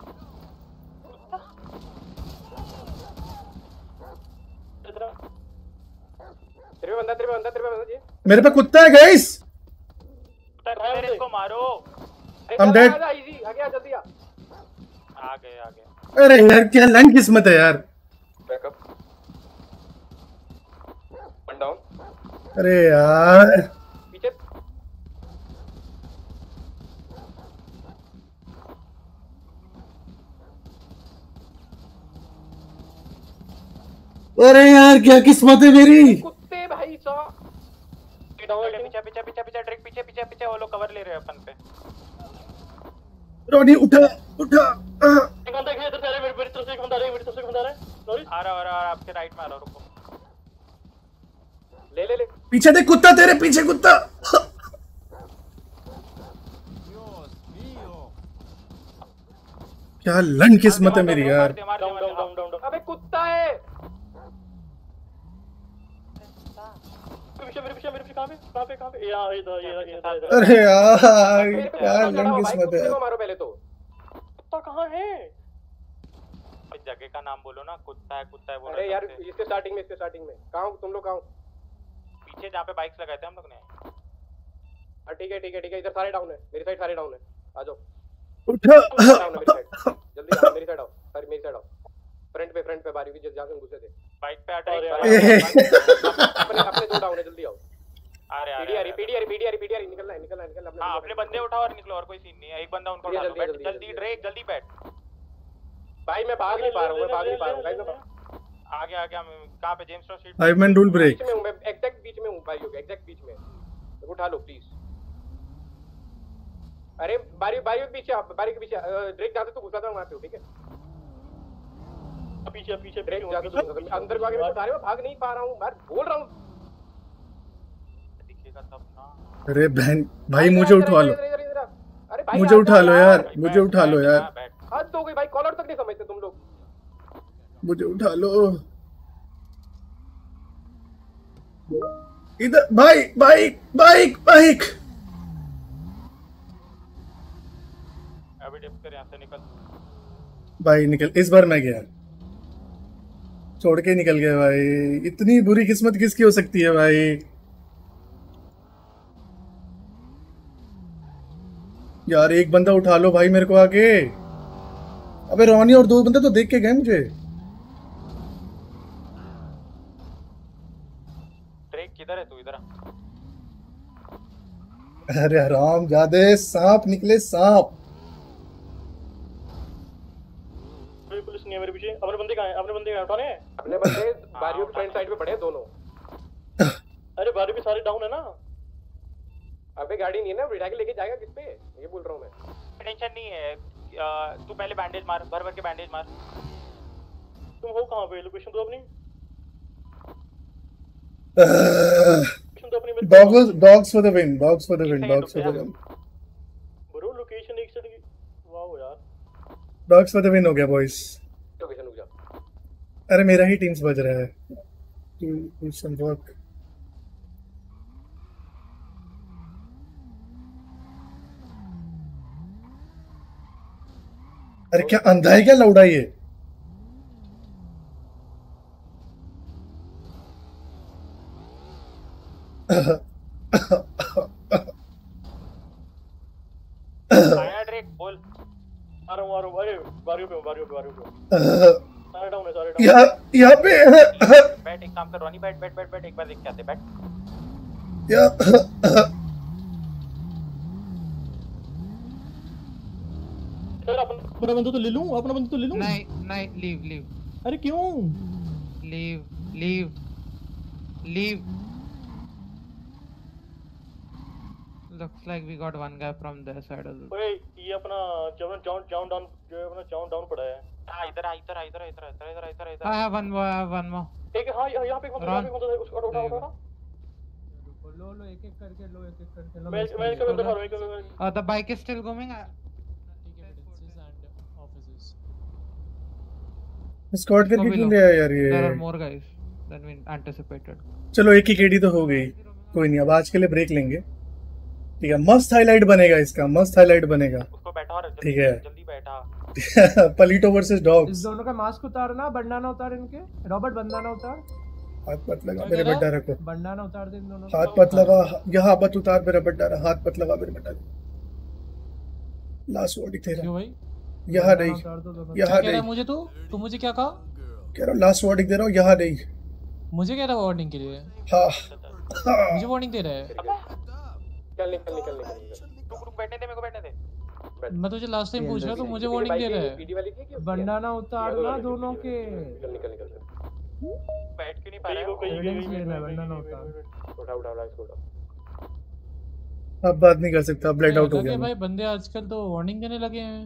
तेरे पे बंदा तेरे पे बंदा तेरे पे बंदा जी मेरे पे कुत्ता है गाइस तेरे इसको मारो I'm dead. आ इजी आ गया जल्दी आ आ गए आ गए अरे यार क्या लंग किस्मत है यार बैकअप वन डाउन अरे यार पीछे अरे यार क्या किस्मत है मेरी कुत्ते भाई सो पीछे पीछे पीछे पीछे ट्रैक पीछे पीछे पीछे वो लोग कवर ले रहे हैं अपन पे रोनी उठा उठा एक बंदा इधर से आ रहा है मेरी मेरी तरफ से एक बंदा आ रहा है मेरी तरफ से एक बंदा आ रहा है नॉरिस आ रहा आ रहा आपके राइट में आ रहा रुको ले ले ले पीछे देख कुत्ता तेरे पीछे कुत्ता क्या लंग किस्मत है मेरी यार अबे कुत्ता है पीछे मेरे पीछे मेरे पीछे कहां पे कहां पे कहां पे यहां इधर ये इधर अरे यार क्या लंग किस्मत है को मारो पहले तो कुत्ता कहां है इस जगह का नाम बोलो ना कुत्ता है कुत्ता है बोल अरे यार इसके स्टार्टिंग में इसके स्टार्टिंग में कहां हो तुम लोग कहां हो पीछे जहां पे बाइक्स लगाए थे हम लोग ने हां ठीक है ठीक है ठीक है इधर सारे डाउन है मेरी साइड सारे डाउन है आ जाओ उठा जल्दी आओ मेरी साइड आओ सारी मेरी साइड आओ फ्रंट पे फ्रंट पे बारी की जहां से घुसे थे बाइक पे अटैक अपने अपने दो डाउन है जल्दी आओ आ रहे आ पीडीआर पीडीआर पीडीआर पीडीआर निकलना है निकलना है निकलना है हां अपने बंदे उठाओ और निकलो और कोई सीन नहीं है एक बंदा उनको उठा लो बैठ जल्दी ड्रेक जल्दी बैठ भाई मैं भाग नहीं पा रहा हूं मैं भाग नहीं पा रहा हूं गाइस मैं आगे आगे हम कहां पे James street five man rule break बीच में हूं मैं एग्जैक्ट बीच में हूं भाई एग्जैक्ट बीच में मेरे को उठा लो प्लीज अरे बारी बारी के पीछे आप बारी के पीछे ड्रेक जहां से तू घुसा था वहां पे हो ठीक है पीछे पीछे ड्रेक जहां से अंदर को आगे मैं बता रहा हूं भाग नहीं पा रहा हूं मैं बोल रहा हूं दिखेगा तब ना अरे बहन भाई मुझे उठा लो मुझे उठा लो यार मुझे उठा लो यार हद हो गई भाई कॉलर तक नहीं समझते तुम लोग मुझे उठा लो इधर भाई बाइक बाइक बाइक अभी डिप कर यहां से निकल भाई निकल इस बार मैं गया छोड़ के निकल गया भाई इतनी बुरी किस्मत किसकी हो सकती है भाई यार एक बंदा उठा लो भाई मेरे को आके अबे रोनी और दो बंदे तो देख के गए मुझे ट्रेक किधर है तू इधर आ अरे हराम जादे सांप निकले सांप पुलिस नहीं है मेरे पीछे अपने बंदे कहां हैं अपने बंदे कहां उठाने हैं अपने बंदे बारियों की फ्रंट साइड पे पड़े हैं दोनों अरे बारी पे सारे डाउन है ना अबे गाड़ी नहीं है ना बिठा के लेके जाएगा किस पे ये बोल रहा हूं मैं टेंशन नहीं है तू पहले बैंडेज मार भर भर के बैंडेज मार तुम हो कहां पे लोकेशन दो अपनी dogs dogs for the win dogs for the win dogs for the win bro location एक सेकंड वाओ यार डॉग्स फॉर द विन हो गया बॉयज लोकेशन रुक जा अरे मेरा ही टीम्स बज रहा है टू डू सम वर्क अरे क्या अंधा है क्या लौड़ा ये आया ड्रेक बोल आ रहा हूं आ रहा हूं अरे बारियों पे बारियों पे बारियों पे सारे डाउन है सारे डाउन यहाँ यहाँ पे बैठ एक काम कर रोनी बैठ बैठ बैठ बैठ एक बार देख के आते बैठ या सर अपना बंदा तो ले लूं अपना बंदा तो ले लूं नहीं नहीं लीव लीव अरे क्यों leave leave leave looks like we got one guy from their side of the ओए ये अपना जब जाउन जाउन डाउन जो अपना जाउन डाउन पड़ा है हां इधर आ इधर आ इधर इधर इधर इधर इधर I have one more I have one more एक यहाँ यहाँ पे कौन सा यहाँ पे कौन सा उसको उठा उठा उठा लो लो एक एक करके लो एक एक करके लो मैं मैं इसका मैं दिखा रहा हूं Uh, the bike is still going. Squad करके क्यों ले आया यार ये? There are more guys than we anticipated. चलो एक ही केडी तो हो गई, कोई नहीं, अब आज के लिए ब्रेक लेंगे। ठीक है, मस्त हाईलाइट बनेगा इसका, मस्त हाईलाइट बनेगा। उसको बैठा रहा, ठीक है, जल्दी बैठा। पलीटो वर्सेस डॉग्स। इस दोनों का मास्क उतारना, बंडाना उतार इनके। रॉबर्ट बंडाना उतार। हाथ पत लगा मेरे बड्डा रखो। बंडाना उतार दे इन दोनों। हाथ पत लगा, यहाँ पत उतार मेरा बड्डा, हाथ पत लगा मेरे बड्डा। लास्ट वर्ड तेरा। क्यों भाई? यहाँ नहीं, यहाँ नहीं। मुझे तू तू मुझे क्या कहा? कह रहा हूँ लास्ट वार्निंग दे रहा हूँ, यहाँ नहीं। मुझे कह रहा वार्निंग के लिए? हाँ मुझे वार्निंग दे रहा है। चल निकल निकल निकल रुक रुक बैठने दे, मेरे को बैठने दे। मैं तुझे लास्ट टाइम पूछ रहा तो मुझे वार्निंग दे रहा है। पीडी वाली की बंडाना उतारना दोनों के। निकल निकल निकल बैठ क्यों नहीं पा रहा है? एविडेंस लेना है, बंडाना उतार। उठा उठा उठा इसको उठा। अब बात नहीं कर सकता, ब्लड आउट हो गया। भाई बंदे आजकल तो वार्निंग देने लगे हैं।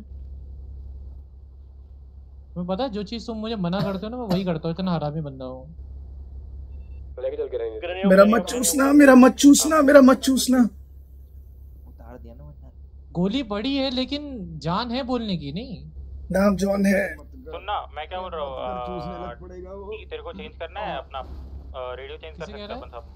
तुम्हें पता है जो चीज तुम मुझे मना करते हो ना मैं वही करता हूँ, इतना हरामी बंदा हूँ। लेके चल के मेरा मत चूसना, मेरा मत चूसना, मेरा मत चूसना। उतार दिया ना वरना। गोली पड़ी है लेकिन जान है बोलने की नहीं। नाम जॉन है। सुनना मैं क्या बोल रहा हूँ, तेरे को चेंज करना है अपना रेडियो चेंज कर सकते अपन सब।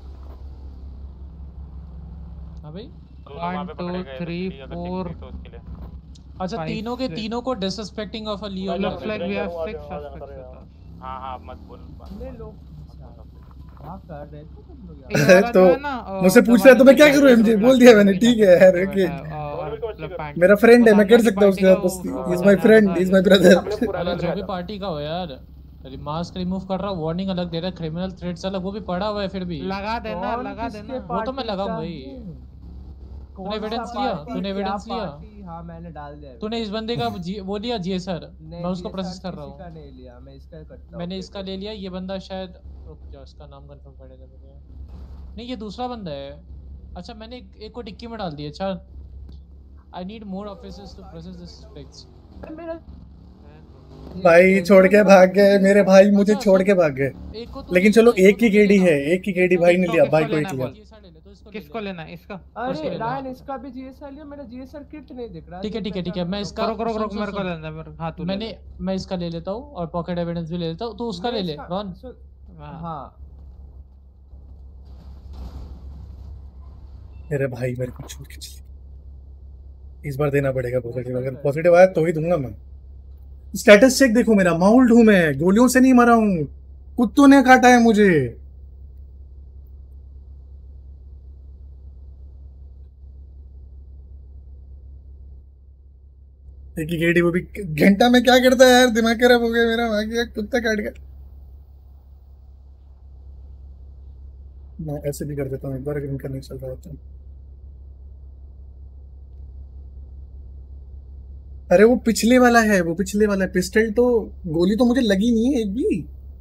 हाँ भाई वन टू थ्री फोर। अच्छा तीनों के तीनों को disrespecting of a Leo. Looks like we have six suspects with us. हाँ हाँ मत बोल। ले लो। क्या कर रहे थे तुम लोग यार? तो मुझसे पूछ रहा है तो मैं क्या करूँ? एमजे बोल दिया मैंने। ठीक है यार, ओके, मेरा फ्रेंड है, मैं कर सकता हूँ उसके साथ दोस्ती। He is my friend, he is my brother. अरे जो भी पार्टी का हो यार, मास्क रिमूव कर रहा, वार्निंग अलग दे रहा, क्रिमिनल थ्रेट्स अलग, वो भी पड़ा हुआ है फिर भी। लगा देना, लगा देना। वो तो मैं लगाऊं भाई। तूने एविडेंस लिया? तूने एविडेंस लिया? हाँ मैंने डाल दिया। तूने इस बंदे का वो लिया जीएसआर? मैं उसको प्रोसेस कर रहा हूँ। इसका नहीं लिया, मैं इसका करता हूँ। मैंने इसका ले लिया। ये बंदा शायद, रुक जा इसका नाम कंफर्म करने दे मुझे। नहीं ये दूसरा बंदा है। अच्छा मैंने एक, एक को टिक्की में डाल दिया। अच्छा I need more officers to process this facts. भाई छोड़ के भाग गए मेरे भाई, मुझे छोड़ के भाग गए। लेकिन चलो एक की केडी है, एक की केडी भाई ने लिया, भाई को एक लिया। किसको लेना है इसका? अरे रायन इसका भी जीएसआर लिया, मेरा जीएसआर किट नहीं दिख रहा। ठीक है ठीक है ठीक है, मैं इसका करो करो करो मेरे को लेना है। हां तू मैंने मैं इसका ले लेता हूं और पॉकेट एविडेंस भी ले लेता हूं। तू उसका ले ले रॉन। हां मेरे भाई मेरे को छोड़ के चले। इस बार देना पड़ेगा पॉजिटिव, अगर पॉजिटिव आया तो ही दूंगा मैं। स्टेटस चेक देखो मेरा, माउल्ड हूं मैं, गोलियों से नहीं मरा हूं, कुत्तों ने काटा है मुझे। एक ही गेडी, वो भी घंटा में क्या करता है यार, दिमाग खराब हो गया मेरा। वहां गया कुत्ता काट गया। मैं ऐसे भी कर देता हूँ एक बार, अगर इनका नहीं चल रहा होता। अरे वो पिछले वाला है, वो पिछले वाला है। पिस्टल तो, गोली तो मुझे लगी नहीं है एक भी।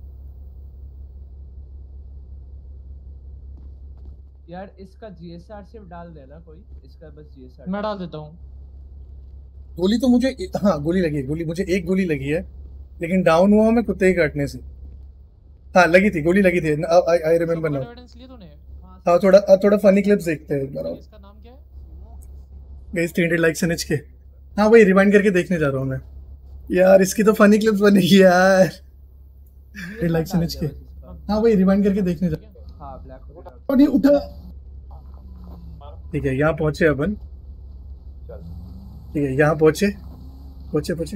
यार इसका जीएसआर सिर्फ डाल देना कोई, इसका बस जीएसआर मैं डाल देता हूँ। गोली तो मुझे, हाँ गोली लगी है, गोली मुझे एक गोली लगी है, लेकिन डाउन हुआ मैं कुत्ते ही काटने से। हाँ लगी थी, गोली लगी थी। I I remember now. हाँ थोड़ा थोड़ा फनी क्लिप्स देखते हैं। इसका नाम क्या है? गाइस तीन हंड्रेड लाइक्स एनएच के। हाँ वही रिवाइंड करके देखने जा रहा हूँ मैं। यार इसकी तो फनी क्लिप्स बनेगी यार। लाइक्स एनएच के। हाँ वही रिवाइंड करके देखने जा रहा हूँ। हां ब्लैक और नहीं उठा। ठीक है यहाँ पहुंचे अपन। ठीक है यहाँ पहुंचे पहुंचे पहुंचे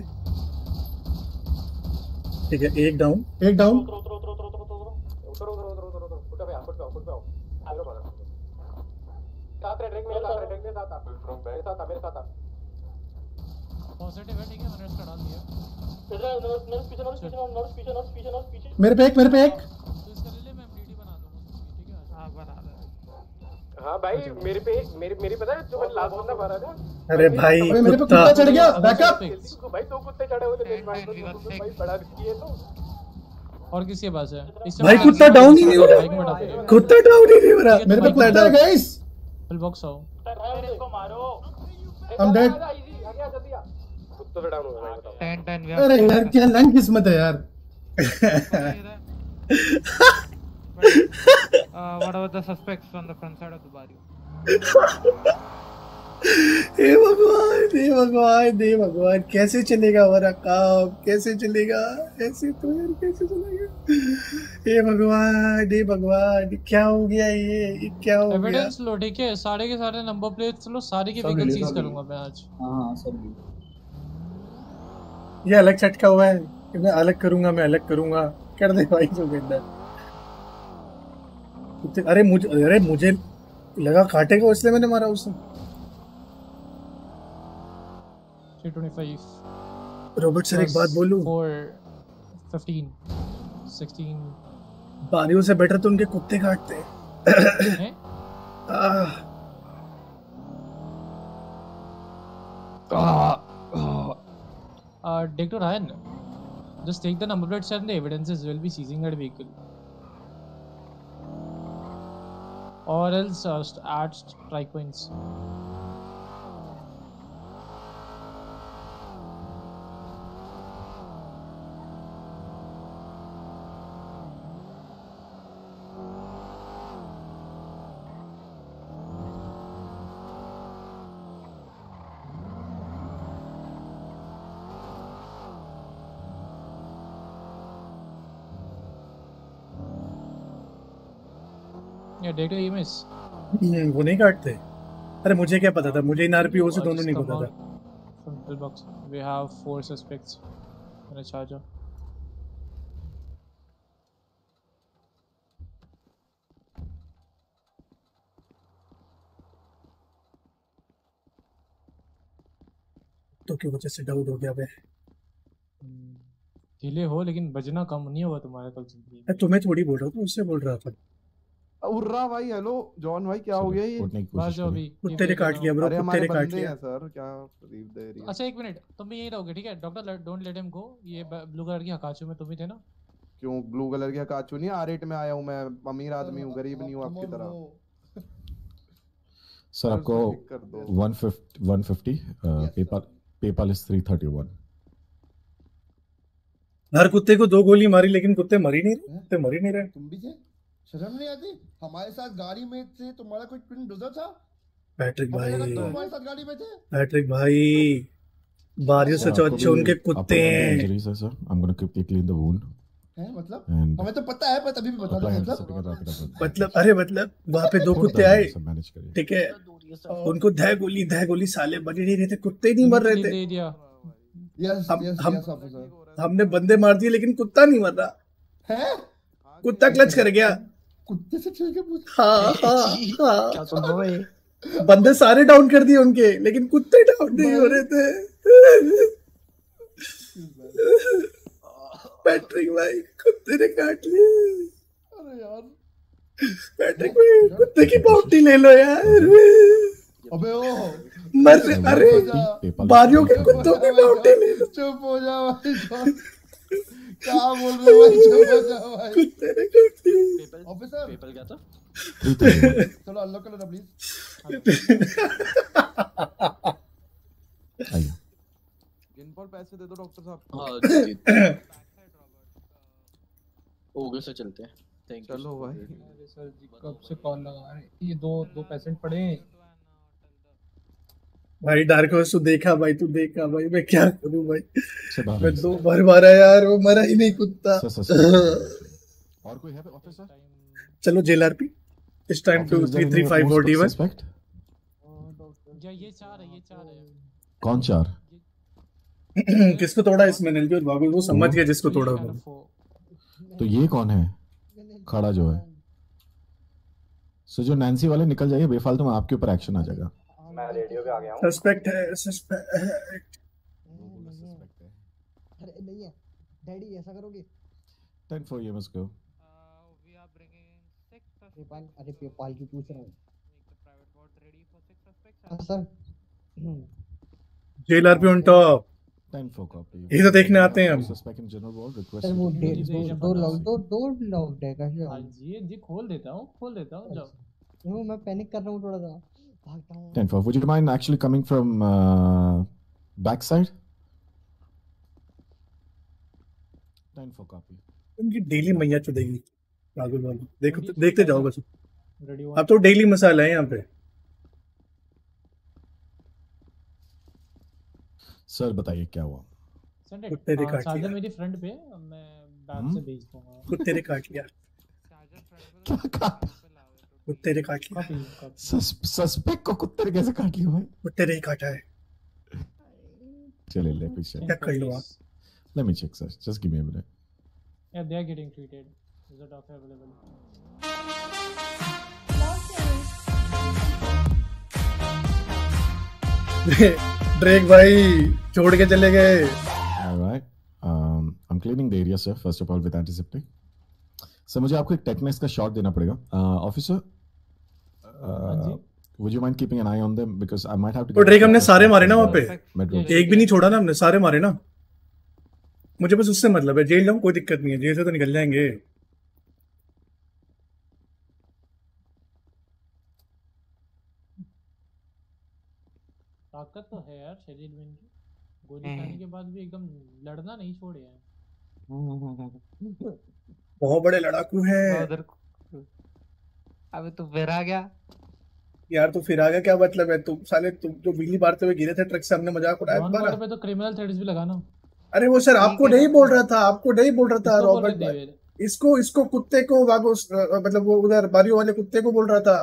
ठीक है, एक डाउन एक डाउन। पॉजिटिव है ठीक है, मैंने इसका डाल दिया। मेरे पे एक, मेरे पे एक। तो इसका ले ले, मैं एमडीडी बना दूंगा ठीक है। हां बना दे। हाँ भाई मेरे पे मेरे मेरी पता है जो मैं लास्ट बंदा मारा था। अरे भाई मेरे पे कुत्ता चढ़ गया, बैकअप। भाई दो कुत्ते चढ़े हुए थे भाई, बड़ा रिस्की है तो। और किसके पास है? भाई कुत्ता डाउन ही नहीं हो रहा, कुत्ता डाउन ही नहीं हो रहा। मेरे पे कुत्ता है गाइस। फुल बॉक्स आओ, इसको मारो। I'm dead। कुत्ता से डाउन हो गया बताओ। Ten ten. अरे यार क्या लंग किस्मत है यार। Uh, what about the suspects on the front side of the barrio? हे भगवान, हे भगवान, हे भगवान, कैसे चलेगा हमारा काम? कैसे चलेगा ऐसे तो यार, कैसे चलेगा? हे भगवान, हे भगवान, क्या हो गया ये? ये क्या हो गया? एविडेंस लो, ठीक है? सारे के सारे नंबर प्लेट्स लो, सारे की व्हीकल सीज करूंगा मैं आज। हाँ सब ये अलग चटका हुआ है, मैं अलग करूंगा, मैं अलग करूंगा। कर दे भाई जोगिंदर। अरे मुझे अरे मुझे लगा काटेगा, इसलिए मैंने मारा उसे। three twenty-five रॉबर्ट सर एक बात बोलूं? four fifteen sixteen बारियों से बेटर तो उनके कुत्ते काटते हैं। आह। Uh, Doctor Ryan, just take the number plates and the evidences. We'll be seizing that vehicle. Or else uh, add strike points. Yeah, data E M S. वो नहीं काटते। अरे मुझे क्या पता था, मुझे इन आरपीओ से दोनों नहीं पता था। From pillbox, we have four suspects in a charger. तो की वजह से डाउट हो गया बे। डिले हो लेकिन बजना कम नहीं होगा तुम्हारे कल जिंदगी में। तुम्हें थोड़ी बोल रहा था, उससे बोल रहा था। उर्रा भाई, हेलो जॉन भाई, क्या हो गया ये? बस जो अभी कुत्ते ने काट लिया ब्रो, अरे कुत्ते हमारे ने काट बंदे लिया हैं सर, क्या तकलीफ दे रही है? अच्छा एक मिनट, तुम भी यहीं रहोगे ठीक है? Doctor don't let him go. ये ब्लू कलर की हकाचू में तुम ही थे ना? क्यों ब्लू कलर की हकाचू नहीं, आर एट में आया हूँ मैं, अमीर आदमी हूँ, गरीब नहीं हूँ आपकी तरह। सर आपको one fifty one fifty PayPal PayPal is three thirty-one। हर कुत्ते को दो गोली मारी लेकिन कुत्ते मर ही नहीं रहे, कुत्ते मर ही नहीं रहे। तुम भी थे? शर्म नहीं आती? हमारे साथ गाड़ी में थे, तुम्हारा कोई ट्विन ब्रदर था? पैट्रिक भाई, हमारे साथ गाड़ी में थे? पैट्रिक भाई, बारियों से जो अच्छे उनके कुत्ते हैं। Sir sir I am gonna quickly clean the wound. हैं मतलब? हमें तो पता है, पर तभी भी बता दो मतलब। मतलब अरे मतलब वहाँ पे दो कुत्ते आए, ठीक है, उनको ध गोली ध गोली साले बने नहीं रहे थे, कुत्ते ही नहीं मर रहे थे। यस हम यस हम यस ऑफिसर, हमने बंदे मार दिए लेकिन कुत्ता नहीं मर रहा है। कुत्ता क्लच कर गया। कुत्ते से छीन के पूछ। हाँ हाँ हाँ, क्या सुन रहे हो? बंदे सारे डाउन कर दिए उनके, लेकिन कुत्ते डाउन नहीं हो रहे थे। पैट्रिक भाई, कुत्ते ने काट लिया। अरे यार पैट्रिक भाई, कुत्ते की बाउंटी ले लो यार। अबे ओ मर, अरे बारियों के कुत्तों की बाउंटी ले लो। चुप हो जा भाई, क्या बोल रहे हो भाई? चुप हो जा भाई। कुत्ते ने काट लिया। ऑफिसर पेपल क्या था? चलो अनलॉक कर लो प्लीज। आइए गिनपॉल पैसे दे दो डॉक्टर साहब। हाँ ओके सर, चलते हैं। Thank you. चलो भाई। सर जी कब से कॉल लगा रहे हैं? ये दो दो पेशेंट पड़े हैं भाई। डार्क हॉर्स तू देखा भाई, तू देखा भाई, मैं क्या करूं भाई? बाहर मैं दो बार मारा यार, वो मरा ही नहीं कुत्ता। Sir, sir, sir. और कोई है ऑफिसर? चलो जेल आरपी, इस time two three three five four D one। या ये चार है, ये चार है। कौन चार? किसको तोड़ा इसमें? नलजोत बाबू वो समझ गया जिसको तोड़ा वो। तो ये कौन है खड़ा जो है? सो जो नैन्सी वाले निकल जाइए, बेफालतू में आपके ऊपर एक्शन आ जाएगा। मैं रेडियो पे आ गया हूं। सस्पेक्ट है, सस्पेक्ट। अरे नहीं है डैडी, ऐसा करोगे? ten four you must go। PayPal, अरे पेपाल की पूछ रहा हूँ। हाँ sir. Jail RP on top. ten four copy। ये तो देखने आते हैं हम। Suspect in general ward request. Sir वो दो दो लॉक दो दो लॉक है कैसे? हां जी जी, खोल देता हूं, खोल देता हूं। जाओ। वो मैं पैनिक कर रहा हूँ थोड़ा सा, भागता हूँ। ten four, would you mind actually coming from uh, backside? ten four copy। उनकी डेली मैया चुदेगी। भागो भागो, देखो देखते जाओ बस। रेडी अब तो डेली मसाला है यहाँ पे। सर बताइए क्या हुआ? कुत्ते ने काट चार्जर लिया। मेरी फ्रंट पे, मैं बैक से भेज दूंगा। कुत्ते ने काट लिया। कुत्ते ने काट लिया। सस्पेक्ट को कुत्ते ने कैसे काट लिया भाई? कुत्ते ने ही काटा है। चलिए ले मी चेक। चेक कर लो आप। Let me check sir. Just give me a minute. Yeah, they are getting treated. Is a doctor available? Drake भाई छोड़ के चले गए। All right. Um, I'm cleaning the area, sir. First of all, with antiseptic. Sir मुझे आपको एक tetanus का shot देना पड़ेगा। Officer, would you mind keeping an eye on them because I might have to. तो ड्रेक हमने सारे मारे ना वहाँ पे, Metro. एक भी नहीं छोड़ा ना हमने, सारे मारे ना। मुझे बस उससे मतलब है, जेल जाऊँ कोई दिक्कत नहीं है, जेल से तो निकल जाएंगे। ताकत तो है यार शरीर में इनकी, गोली खाने के बाद भी एकदम लड़ना नहीं छोड़े हैं। बहुत बड़े लड़ाकू हैं। अबे तू फिर आ गया यार, तू फिर आ गया क्या मतलब है? तुम साले तुम जो बिजली मारते हुए गिरे थे ट्रक से, हमने मजाक उड़ाया ऑन तुम्हारा। बोर्ड पे तो क्रिमिनल थ्रेड्स भी लगाना। अरे वो सर आपको नहीं बोल रहा था, आपको नहीं बोल रहा था किसको बोल रॉबर्ट रहे भाई। थे? इसको इसको कुत्ते को वागो, मतलब वो उधर बारियों वाले कुत्ते को बोल रहा था।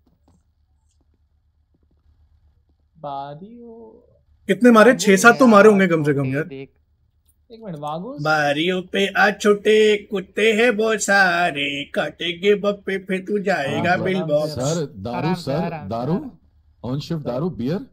बारियो कितने मारे? छह सात तो मारे होंगे कम से कम यार। एक मिनट, वागोस बारियों पे आ छोटे कुत्ते हैं बहुत सारे, काटेंगे बप्पे फिर तू जाएगा बिल बॉक्स। सर दारू, सर दारू, ऑन शिफ्ट दारू, बियर।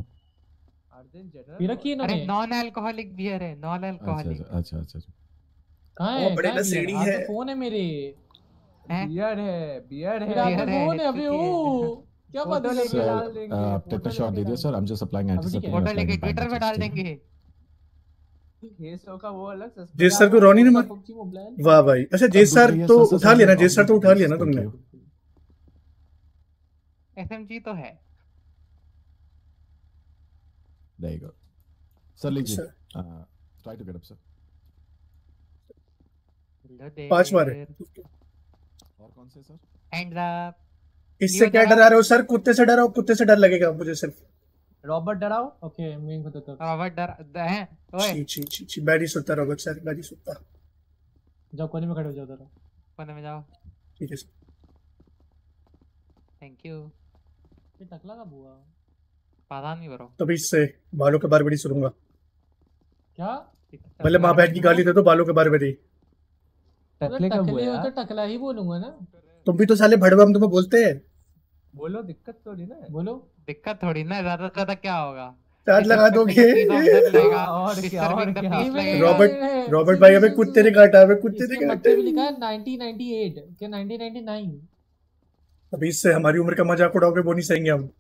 पी रखी इन्होंने। अरे नॉन अल्कोहलिक बियर है, नॉन अच्छा अल्कोहलिक। अच्छा अच्छा अच्छा। कहाँ वो है? बड़े कहाँ है नशेड़ी बियर? है। हाँ, तो फोन है मेरे। बियर है, बियर मेरे हाथ है। में फोन है अबे। ओ क्या बात है? सर आप टेटनेस शॉट दीजिए sir. I'm just applying antiseptic. Photo लेके ट्विटर पे डाल देंगे। केसों का वो अलग सस्पेंड। जेस सर को रोनी ने मार। वाह भाई। अच्छा जेस सर तो उठा लिया ना, जेस सर तो उठा लिया ना तुमने। एसएमजी तो है। There you go. सर लीजिए। Try to get up sir. पांच मारे। और कौन से सर? Hands up. इससे क्या डरा रहे हो सर? कुत्ते से डराओ, कुत्ते से डर लगेगा मुझे सिर्फ। रॉबर्ट डराओ। ओके मैं इनको देता हूं। रॉबर्ट डर है। ओए छी छी छी छी, बैडी सुत्ता रॉबर्ट सर, बैडी सुत्ता। जाओ कोने में खड़े हो जाओ जरा। कोने में जाओ। ठीक है सर। Thank you. ये टकला का बुआ। पता नहीं ब्रो। तभी इससे बालों के बार बड़ी सुनूंगा। क्या? पहले माँ बहन की गाली दे दो, बालों के बार बड़ी। टकले का बुआ टकले हो यार। तो टकला ही बोलूंगा ना। तुम भी तो साले भड़वा हम तुम्हें बोलते हैं। बोलो, दिक्कत तो नहीं ना। बोलो दिक्कत थोड़ी ना, ज्यादा से ज्यादा क्या होगा? चार्ज लगा दोगे। और क्या और क्या? रॉबर्ट रॉबर्ट भाई अबे कुत्ते ने काटा, अबे कुत्ते ने इसके काटा। मत्थे पे लिखा है नाइनटीन नाइंटी एट के नाइनटीन नाइंटी नाइन। अभी इससे हमारी उम्र का मजाक उड़ाओगे वो नहीं सहेंगे हम।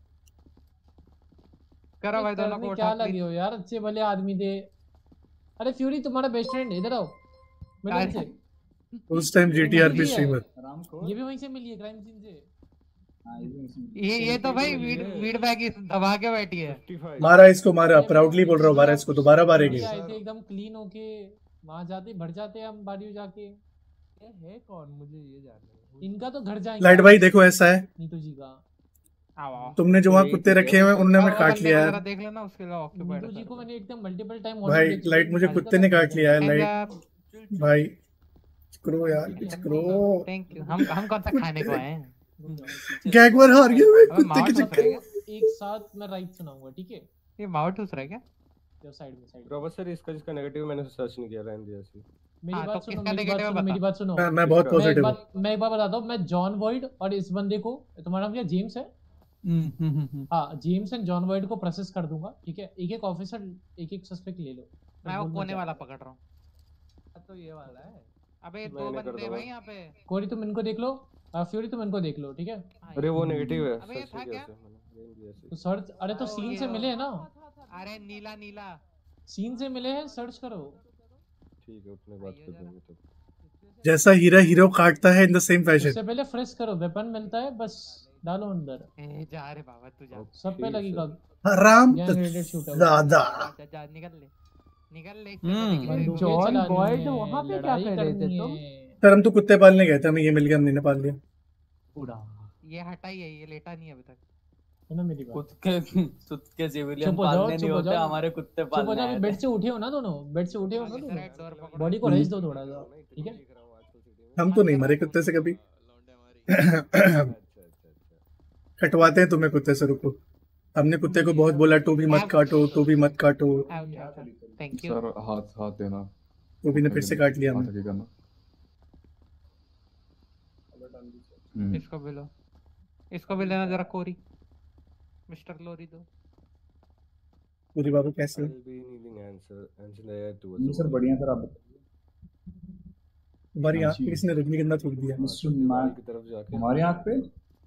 करो भाई दोनों को क्या उठा। लगे हो यार, अच्छे भले आदमी थे। अरे फ्यूरी तुम्हारा बेस्ट फ्रेंड इधर आओ। मिलो इनसे। उस टाइम जीटीआरपी स्ट्रीमर। ये भी वहीं से मिली है क्राइम सीन से। ये ये तो भाई वीड वीड बैग दबा के बैठी है। मारा इसको, मारा प्राउडली बोल रहा हूँ, मारा इसको, दोबारा मारेंगे। आए थे एकदम क्लीन होके, वहां जाते भर जाते हम बाड़ियों जाके। ये है कौन, मुझे ये जानना है। इनका तो घर जाएंगे। लाइट भाई देखो ऐसा है, नीतू जी का। तुमने जो वहाँ कुत्ते रखे हुए उन्होंने हमें काट लिया है। देख लेना उसके लिए ऑक्यूपाइड। नीतू जी को मैंने एकदम मल्टीपल टाइम भाई लाइट मुझे कुत्ते ने काट लिया है। लाइट भाई करो यार, कुछ करो। Thank you. हम हम कौन सा खाने को आए हैं? गैगवर हार गया मैं कुत्ते के चक्कर में। एक साथ मैं राइट सुनाऊंगा, ठीक है? ये माउट उस रहा है क्या? जो साइड में साइड। रॉबर्ट सर इसका जिसका नेगेटिव मैंने सर्च नहीं किया, रहने दिया ऐसे। मेरी हाँ, बात तो सुनो, किसका मेरी बात negative सुनो, मेरी बात सुनो। मैं मैं बहुत पॉजिटिव हूँ। मैं एक बार बताता हूँ, मैं जॉन वॉइड और इस बंदे को, तुम्हारा नाम क्या जेम्स है? हाँ, जेम्स एंड जॉन वॉइड को प्रोसेस कर दूंगा, ठीक है? एक एक ऑफिसर एक एक सस्पेक्ट ले लो। मैं वो कोने वाला पकड़ रहा हूँ। तो ये वाला है। अबे दो बंदे भाई यहाँ पे। कोरी तुम इनको देख लो, फ्यूरी तुम इनको देख लो, ठीक है? अरे वो नेगेटिव है। अबे ये था क्या? तो सर्च, अरे तो सीन से मिले हैं ना। अरे नीला नीला सीन से मिले हैं, सर्च करो। ठीक है, उतने बात कर देंगे तो। जैसा हीरा हीरो काटता है इन द सेम फैशन। उससे पहले फ्रेश करो, वेपन मिलता है, बस डालो अंदर। ए जा रे बाबा तू जा। सब पे लगेगा। आराम गैंग रेडेड शूटर। दादा जा जा निकल ले निकल ले। जॉन बॉयड वहां पे क्या कर रहे थे तुम? सर हम तो कुत्ते पालने गए थे, हमें ये मिल गया, हमने पाल लिया। पूरा ये हटाई है, ये लेटा नहीं है अभी तक। सुनो मेरी बात। खुद के खुद के सिविलियन चुप हो जाओ, पालने नहीं चुप हो होते, जाओ। हमारे कुत्ते चुप हो पालने जाओ, आए बेड थे। से उठे हो ना दोनों, बेड से उठे हो ना दोनों, बॉडी को रेस्ट दो थोड़ा सा, ठीक है? हम तो नहीं मरे कुत्ते से कभी। कटवाते हैं तुम्हें कुत्ते से, रुको। हमने कुत्ते को बहुत बोला टोबी मत काटो, टोबी मत काटो, थैंक यू। सर हाथ हाथ देना। टोबी ने फिर से काट लिया हाथ हमें। आगे करना। इसको भी लो, इसको भी लेना जरा कोरी, मिस्टर लोरी दो। पूरी बाबू कैसे हो? सर बढ़िया सर, आप हमारी आँख पे किसने रजनीगंधा थूक दिया? की तरफ जाके हमारी आँख पे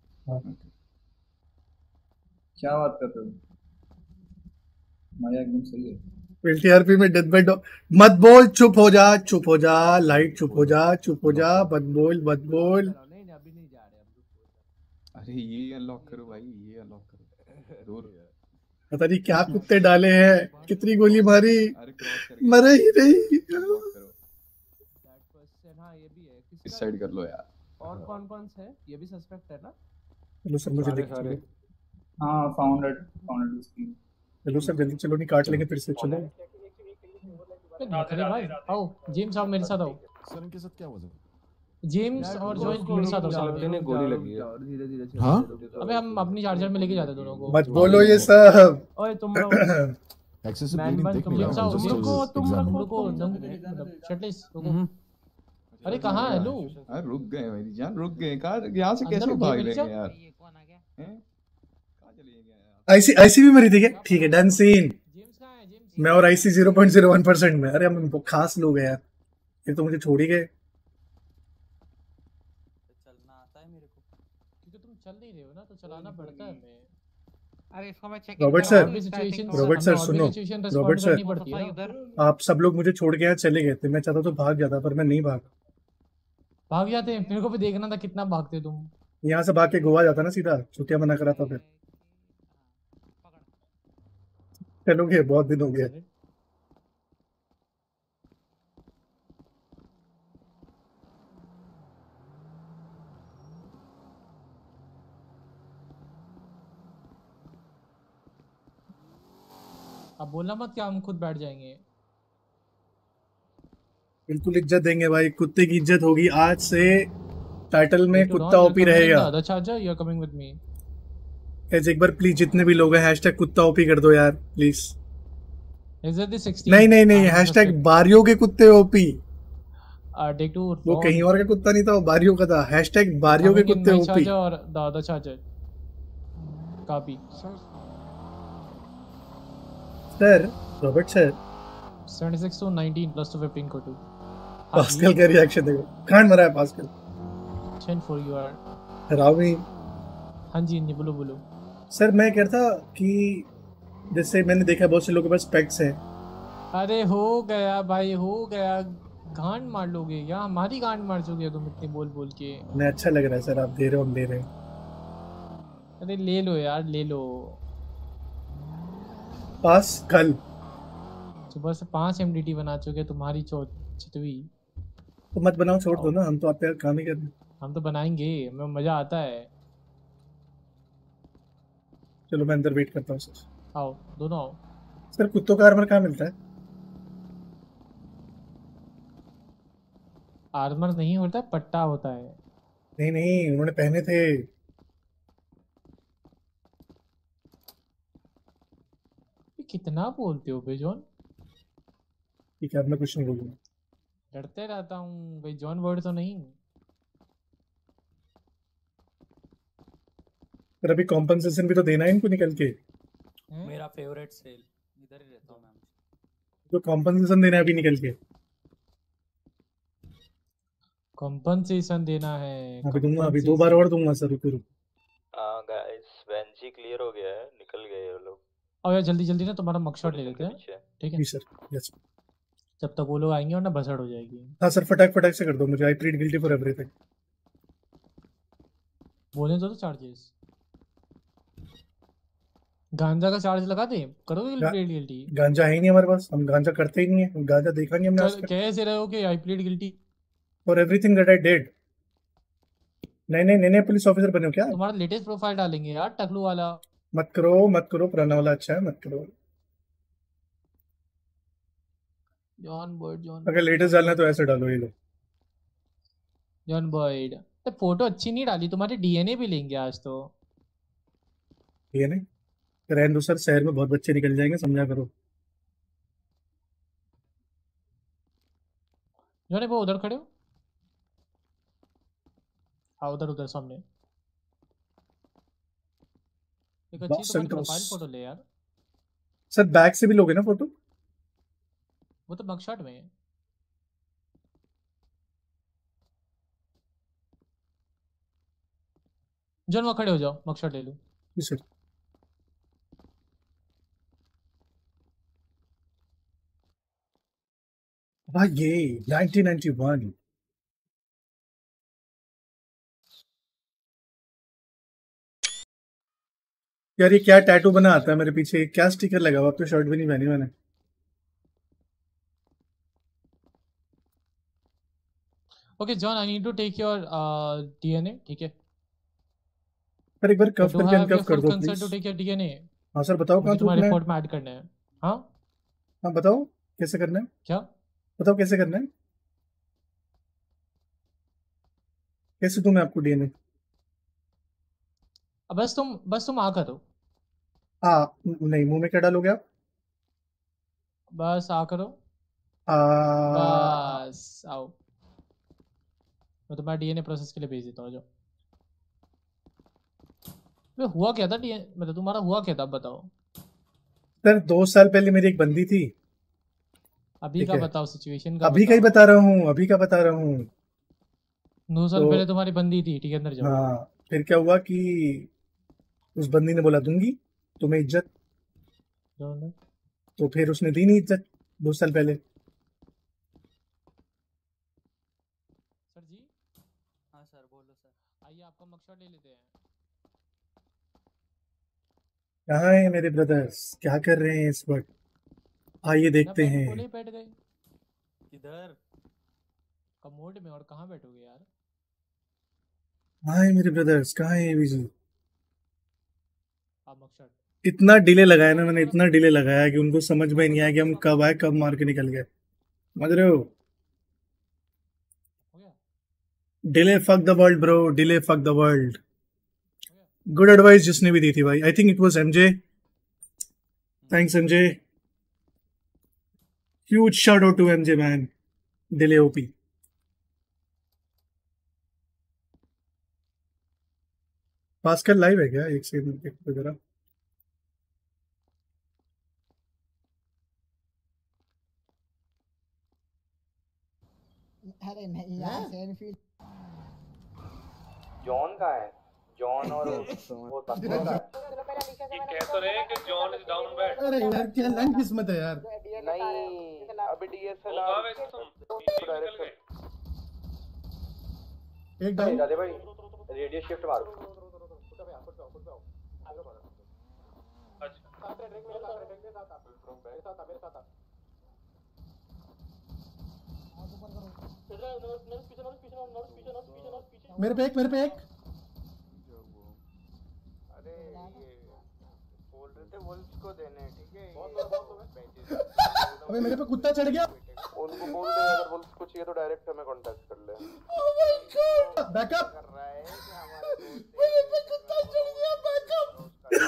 क्या बात करते हो? हमारी एकदम सही है। एलटीआरपी में डेथ बेड मत बोल, चुप हो जा, चुप हो जा, लाइट चुप हो जा, चुप हो जा, मत बोल मत बोल। अरे ये अनलॉक करो भाई, ये अनलॉक करो। दूर पता नहीं क्या कुत्ते डाले हैं, कितनी गोली मारी, मरे ही नहीं। इस साइड कर लो यार। और कौन कौन से है? ये भी सस्पेक्ट है ना? चलो सर मुझे देख चलो। हाँ फाउंडेड फाउंडेड। चलो सर जल्दी चलो, नहीं काट लेंगे फिर से। चलो अरे भाई आओ, जेम्स आओ मेरे साथ आओ। सर इनके साथ क्या हुआ सर? जेम्स और जॉय मेरे साथ आओ साथ में। गोली लगी है। धीरे धीरे। हाँ? अबे हम अपनी चार्जर में लेके जाते हैं दोनों को। मत बोलो ये सब। ओए तुम एक्सेसिव ब्लीडिंग देख नहीं जेम्स रहा आओ, हूं, रुको जस्ट तुम एग्जामिन। रुको, मतलब शटलिस रुको। अरे कहाँ है लू? अरे रुक गए मेरी जान, रुक गए। कहाँ यहाँ से कैसे भाग लेंगे यार? आईसी आईसी भी मरी थी क्या? ठीक है डन सीन। मैं और IC zero point zero one percent में। अरे हम वो खास लोग हैं यार, ये तो मुझे छोड़ ही गए। क्योंकि तुम चल नहीं रहे हो ना, तो चलाना पड़ता है हमें। अरे इसको मैं check Robert sir, situation Robert sir सुनो, रॉबर्ट सर सर आप सब लोग मुझे छोड़ के यहाँ चले गए थे। मैं चाहता तो भाग जाता, पर मैं नहीं भागा। भाग जाते हैं, मेरे को भी देखना था कितना भागते तुम। यहाँ से भाग के गोवा जाता ना सीधा, छुट्टियां मना करा था फिर। चलोगे, बहुत दिन हो गया। अब बोलना मत कि हम खुद बैठ जाएंगे। बिल्कुल इज्जत देंगे भाई, कुत्ते की इज्जत होगी आज से। टाइटल में कुत्ता ओपी रहेगा। The charger you are coming with me. Guys एक बार प्लीज जितने भी लोग हैं हैशटैग कुत्ता ओपी कर दो यार please. Is it the sixteen? नहीं नहीं नहीं, हैशटैग बारियों के कुत्ते ओपी। टेक टू वो कहीं और का कुत्ता नहीं था, वो बारियों का था। हैशटैग बारियों के कुत्ते ओपी। और the the charger copy sir. Robert sir seventy six two nineteen plus two fifteen को टू। पास्कल का रिएक्शन देखो, कांड मरा है Pascal. Ten four you are रावी। हाँ जी जी बोलो बोलो। सर मैं कह रहा था कि जैसे मैंने देखा बहुत से लोगों के पास स्पेक्स हैं। अरे हो गया भाई, हो गया। गांड मार लोगे या हमारी गांड मार चुके तुम इतने बोल बोल के। मैं अच्छा लग रहा है सर, आप दे रहे हो हम दे रहे हैं। अरे ले लो यार, ले लो। पास कल सुबह से पांच एमडीटी बना चुके तुम्हारी चौथ चितवी। तो मत बनाओ, छोड़ दो ना, हम तो आप पे काम ही कर रहे हैं। हम तो बनाएंगे, हमें मजा आता है। चलो मैं अंदर वेट करता हूँ सर। आओ दोनों आओ। सर कुत्तों का आर्मर कहाँ मिलता है? आर्मर नहीं होता, पट्टा होता है। नहीं नहीं, उन्होंने पहने थे। कितना बोलते हो बे जॉन? ठीक है, अब मैं कुछ नहीं बोलूंगा। डरते रहता हूँ भाई, जॉन वर्ड तो नहीं। पर अभी कॉम्पनसेशन भी तो देना है इनको निकल के। मेरा फेवरेट सेल इधर ही रहता हूँ मैं। तो कॉम्पनसेशन देना है अभी निकल के। कॉम्पनसेशन देना है। अभी दूंगा, अभी दो बार और दूंगा सर। रुको रुको। हां गाइस, वेंजी क्लियर हो गया है, निकल गए ये लोग। और यार जल्दी जल्दी ना तुम्हारा मगशॉट ले लेते हैं, ठीक है? जी सर, यस। जब तक वो लोग आएंगे और ना बसड़ हो जाएगी। हाँ सर, फटाक फटाक से कर दो मुझे। I plead guilty for everything. बोलने दो तो चार्जेस। गांजा का चार्ज लगा दे, करोगे प्लीड गिल्टी? गांजा है ही नहीं हमारे पास, हम गांजा करते ही नहीं है। गांजा देखा नहीं हमने आज तक। कैसे रहे हो कि I plead guilty? For everything that I did. नहीं नहीं नहीं नहीं पुलिस ऑफिसर बने हो क्या? तुम्हारा लेटेस्ट प्रोफाइल डालेंगे यार टकलू वाला। मत करो मत करो, पुराना वाला अच्छा है, मत करो। जॉन बॉयड जॉन अगर लेटेस्ट डालना है तो ऐसे डालो ये लो। जॉन बॉयड तो फोटो अच्छी नहीं डाली, तुम्हारे डीएनए भी लेंगे आज तो। ये नहीं रहने दो सर, शहर में बहुत बच्चे निकल जाएंगे, समझा करो। जॉन वो उधर खड़े हो। हाँ उधर उधर सामने एक अच्छी Los तुम्हारी Santos। प्रोफाइल फोटो ले यार। सर बैक से भी लोगे ना फोटो? वो तो मगशॉट में है। जॉन वहाँ खड़े हो जाओ, मगशॉट ले लो। जी सर। भाई ये नाइनटीन नाइंटी वन। यार ये क्या टैटू बना आता है मेरे पीछे, क्या स्टिकर लगा हुआ? अब तो शर्ट भी नहीं पहनी मैंने। Okay John I need to take your DNA, ठीक है? सर एक बार कफ डू करके हैव योर अनकफ कर फुल दो consent to please. Take your DNA? हाँ सर बताओ कहाँ मुझे तुम्हारे थूकना है? रिपोर्ट में ऐड करना है। हाँ हाँ बताओ कैसे करना है? क्या? बताओ कैसे करना है? कैसे दूं मैं आपको डीएनए? अब बस तुम बस तुम आ करो। हाँ नहीं, मुंह में क्या डालोगे आप? बस आ करो। आ, बस आओ, मैं तुम्हारा डीएनए प्रोसेस के लिए भेज देता हूँ। जाओ। मैं हुआ क्या था डीएनए, मतलब तुम्हारा हुआ क्या था बताओ। सर दो साल पहले मेरी एक बंदी थी। अभी ठीक का है। बताओ, सिचुएशन का अभी का ही बताओ। बता रहा हूँ, अभी का बता रहा हूँ। दो साल तो पहले तुम्हारी बंदी थी, ठीक है? अंदर जाओ। हाँ फिर क्या हुआ कि उस बंदी ने बोला दूंगी तुम्हें इज्जत, जाओ अंदर। तो फिर उसने दी नहीं इज्जत दो साल पहले। सर जी। हाँ सर बोलो सर। आइए आपका मगशॉट ले लेते हैं। कहाँ है मेरे ब्रदर्स, क्या कर रहे हैं इस वक्त? आइए देखते ना, हैं। बोले ही बैठ गए किधर? कमोड में। और कहाँ बैठोगे यार? कहाँ है मेरे ब्रदर्स, कहाँ है एवीजी? आप मगशॉट। इतना डिले लगाया ना मैंने, इतना डिले लगाया कि उनको समझ में नहीं आया कि हम कब आए कब मार के निकल गए। समझ रहे हो? Delay fuck the world bro, delay fuck the world. Good advice जिसने भी दी थी भाई, I think it was MJ. Thanks MJ, huge shout out to MJ man. Delay OP. Pascal live है क्या? एक सेकंड देखो जरा। अरे नहीं यार, सैनफील्ड। जॉन का है, जॉन और वो बंदा का है। ये कह तो रहे कि जॉन इज डाउन बैड। अरे यार क्या लंग किस्मत है यार। नहीं अभी डीएसएलआर होगा वैसे तुम निकल गए। एक डाउन। दादे भाई रेडियो शिफ्ट मारो। अच्छा मेरे पे एक, मेरे पे एक। अरे ये बोल रहे थे वुल्फ्स को देने, ठीक है? अबे मेरे पे कुत्ता चढ़ गया। उनको बोल दे अगर वुल्फ्स को चाहिए तो डायरेक्ट हमें कांटेक्ट कर ले। Oh my God! बैकअप। कर रहा है कि हमारे दोस्त मेरे पे कुत्ता चढ़ गया, बैकअप।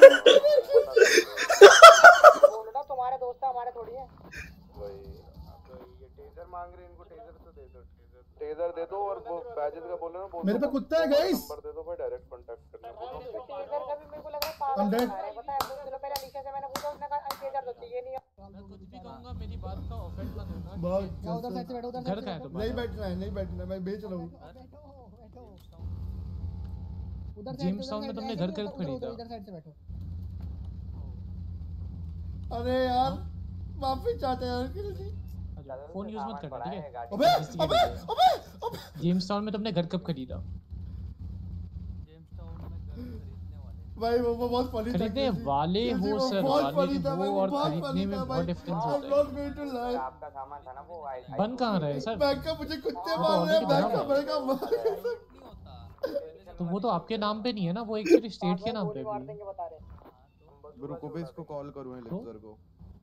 बोलना तुम्हारे दोस्त हमारे थोड़ी है। वही अब ये टेजर मांग रहे हैं, इनको टेजर तो दे दो। टेजर टेजर दे दो और वो बैजेस का बोलो ना, बोल मेरे पे कुत्ता है गाइस। नंबर दे दो भाई, डायरेक्ट कांटेक्ट करना। टेजर का भी मेरे को लग रहा है I'm पागल dead. बना रहे हैं। पता है कुछ दिनों पहले अलीशा से मैंने पूछा, उसने कहा टेजर तो चाहिए नहीं। मैं कुछ भी कहूंगा, मेरी बात का ऑफेंड मत होना। बहुत क्या उधर साइड से बैठो, उधर घर साइड का है से तुम्हारा? नहीं बैठना है, नहीं बैठना है, मैं बेच रहा हूँ। बैठो बैठो। उधर साइड जेम्स टाउन में तुमने घर कब खरीदा? इधर साइड से बैठो। अरे यार माफी चाहते हैं। फोन यूज मत करना, ठीक है? अबे अबे अबे अबे जेम्स टाउन में तुमने घर कब खरीदा? भाई वो वो बहुत फनी था खरीदने वाले किसी हो वो सर, बहुत वाले फनी था भाई, हो वो और बहुत खरीदने फनी में था बहुत भाई। डिफरेंस I'm होता है। not going to lie। आपका सामान था ना वो आई बन कहाँ रहे सर? बैंक का मुझे कुत्ते तो मार रहे हैं, already बैंक बना का हुआ बैंक का तो वो तो आपके नाम पे नहीं है ना, वो एक्चुअली स्टेट के नाम पे भी है। रुको बे, इसको कॉल करूँ एलेक्सर को।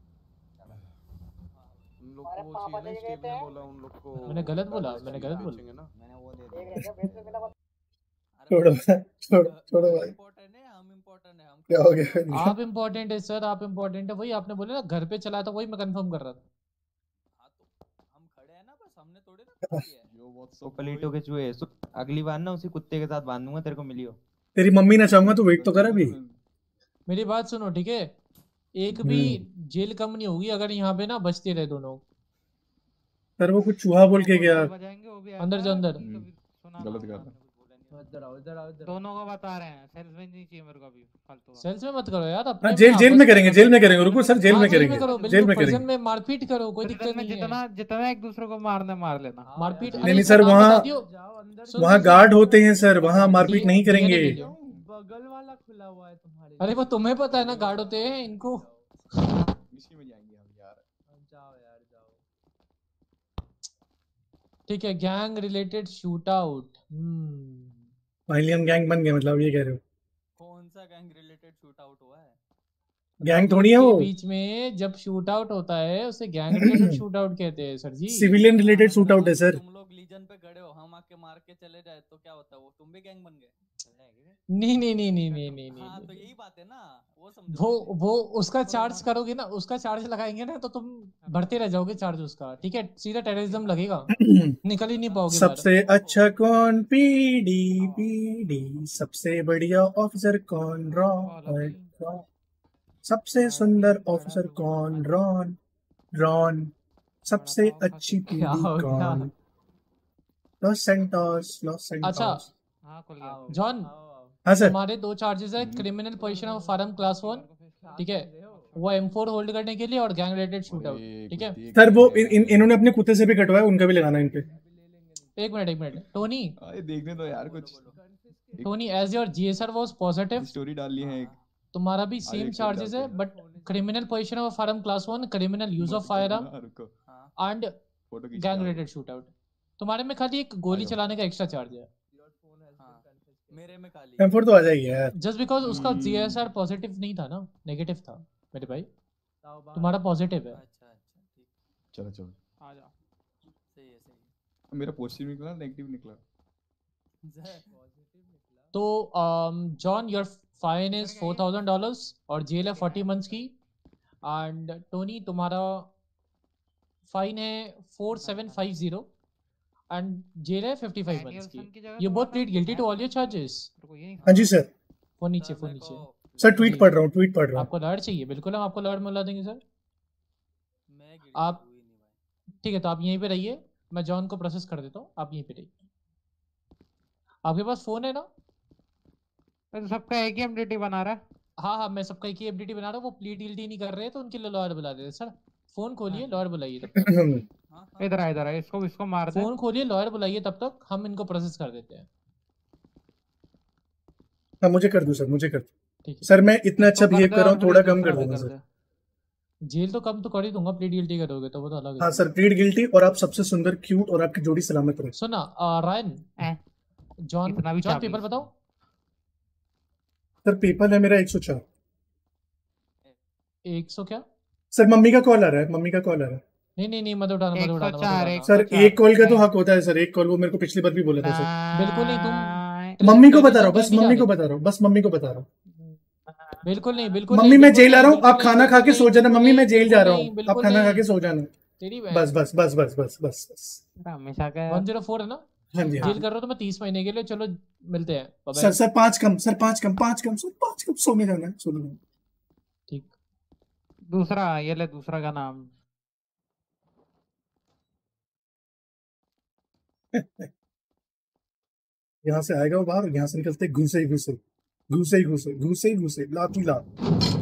उन लोग को वो चाहिए ना, स्टीव ने बोला उन लोग को। मैंने गलत बोला, मैंने गलत बोला। बेचेंगे ना। मैंने वो दे दिया। छोड़ो छोड़ो छोड़ो भाई, क्या हो गया फिर? आप इम्पोर्टेंट है सर, आप इम्पोर्टेंट है। वही आपने बोला ना घर पे चला था, वही मैं कंफर्म कर रहा था। तो पलीटो के चूहे सु- अगली बार ना उसी कुत्ते के साथ बांधूंगा, तेरे को मिलियो। तेरी मम्मी ना चाहूंगा तो वेट तो कर अभी। मेरी बात सुनो ठीक है, एक भी जेल कम नहीं होगी अगर यहाँ पे ना बचते रहे दोनों। सर वो कुछ चूहा बोल के गया। अंदर जो अंदर गलत कर रहा। इधर आओ इधर आओ इधर। दोनों को बता रहे हैं, सेल्स में नहीं चाहिए मेरे को अभी फालतू का। सेल्स में मत करो यार। हाँ जेल जेल में करेंगे, जेल में करेंगे। रुको सर, जेल में करेंगे, जेल में प्रिजन करेंगे। में मारपीट करो, कोई दिक्कत नहीं है। जितना जितना एक दूसरे को मारना मार लेना। मारपीट नहीं नहीं सर, वहाँ वहाँ गार्ड होते हैं सर, वहाँ मारपीट नहीं करेंगे। बगल वाला खुला हुआ है तुम्हारे। अरे वो तुम्हें पता है ना, गार्ड होते हैं इनको। इसी में जाएंगे हम यार। जाओ यार जाओ। ठीक है, gang related shoot out. Hmm finally हम गैंग बन गए, मतलब ये कह रहे हो? कौन सा गैंग रिलेटेड शूट आउट हुआ है? गैंग थोड़ी है वो। के बीच में जब शूट आउट होता है उसे गैंग रिलेटेड शूट आउट कहते हैं sir ji. Civilian related shoot out है सर। तुम लोग लीजन पे खड़े हो, हम आके मार के चले जाए तो क्या होता है? वो तुम भी गैंग बन गए? नहीं नहीं नहीं नहीं नहीं नहीं हाँ नहीं तो यही बात है ना, वो समझो। वो वो उसका चार्ज करोगे ना, उसका चार्ज लगाएंगे ना तो तुम बढ़ते रह जाओगे चार्ज उसका। ठीक है, सीधा टेररिज्म लगेगा, निकल ही नहीं पाओगे बाहर। सबसे अच्छा कौन? PD PD. सबसे बढ़िया ऑफिसर कौन? रॉन। सबसे सुंदर ऑफिसर कौन? रॉन। रॉन। सबसे अच्छी पीडी कौन? Los Santos. लॉस अच्छा सैंटोस। जॉन, हाँ सर। हमारे दो चार्जेस है, criminal possession of firearm class one, ठीक है, वो एम फोर होल्ड करने के लिए, और गैंग रिलेटेड शूट आउट। ठीक है सर वो इन, इन, इन्होंने अपने कुत्ते से भी कटवाया, उनका भी लगाना इन पे। एक मिनट एक मिनट टोनी, अरे देखने दो यार कुछ। Tony as your GSR was positive, story डाली है एक। तुम्हारा भी सेम चार्जेस है, but criminal possession of firearm class one, criminal use of firearm and gang related shoot out. तुम्हारे में खाली एक गोली चलाने का एक्स्ट्रा चार्ज है। मेरे में खाली एम फोर तो आ जाएगी यार। जस्ट बिकॉज उसका जीएसआर पॉजिटिव नहीं था ना, नेगेटिव था मेरे भाई, तुम्हारा पॉजिटिव है। अच्छा अच्छा ठीक, चलो चलो आ जाओ। सही है सही है। मेरा पॉजिटिव निकला, नेगेटिव निकला। तो John your fine is four thousand dollars और जेल है फोर्टी मंथ्स की। एंड टोनी तुम्हारा फाइन है four seven five zero and jail है फिफ्टी फाइव मंथ्स की। You both plead guilty to all your charges. हाँ जी सर। फोन नीचे, फोन नीचे सर। ट्वीट पढ़ रहा हूँ, ट्वीट पढ़ रहा हूँ। आपको लॉयर चाहिए? बिल्कुल हम आपको लॉयर मिला देंगे सर। आप ठीक है, तो आप यहीं पे रहिए, मैं जॉन को प्रोसेस कर देता हूँ, आप यहीं पे रहिए। आपके पास फोन है ना? तो सबका एक ही एमडीटी बना रहा है। हाँ हाँ, मैं सबका एक ही एमडीटी बना रहा हूँ। वो प्ली डील नहीं कर रहे तो उनके लिए लॉयर बुला देते सर। फोन खोलिए, लॉयर बुलाइए तब तक। इधर आ इधर आ, इसको इसको मार दे। फोन खोलिए, लॉयर बुलाइए, तब तक हम इनको प्रोसेस कर देते हैं। हाँ मुझे कर दो सर, मुझे कर दो सर। मैं इतना अच्छा बिहेव कर रहा हूँ, थोड़ा कम कर दूंगा सर। जेल तो कम तो कर ही दूंगा, प्ली गिल्टी करोगे तो वो तो अलग है। हाँ सर, प्लीड गिल्टी, और आप सबसे सुंदर, क्यूट, और आपकी जोड़ी सलामत रहे। सुना रायन, जॉन जॉन पेपर बताओ सर। पेपर है मेरा एक सौ चार। एक सौ क्या सर? मम्मी का कॉल आ रहा है, मम्मी का कॉल आ रहा है। नहीं नहीं नहीं, मत उठाना मत उठाना, मत उठाना। सर एक कॉल का तो हक होता है सर, एक कॉल, वो मेरे को पिछली बार भी बोला था सर। बिल्कुल नहीं, तुम मम्मी को बता रहा हूँ, बस मम्मी को बता रहा हूँ, बस मम्मी को बता रहा हूँ। बिल्कुल नहीं, बिल्कुल मम्मी मैं जेल आ रहा हूँ, आप खाना खा के सो जाना। मम्मी मैं जेल जा रहा हूँ, आप खाना खा के सो जाना। बस बस बस बस बस बस बस हमेशा का वन जीरो फोर है ना? हाँ जी। जेल कर रहा हूँ तो मैं तीस महीने के लिए। चलो मिलते हैं सर। सर पाँच कम, सर पाँच कम, पाँच कम, सर पाँच कम। सो में जाना है, सो में। ठीक। दूसरा ये ले, दूसरा का नाम यहाँ से आएगा वो बाहर, यहाँ से निकलते घुसे ही घुसे, घुसे ही घुसे, घुसे ही घुसे, लात ही लात।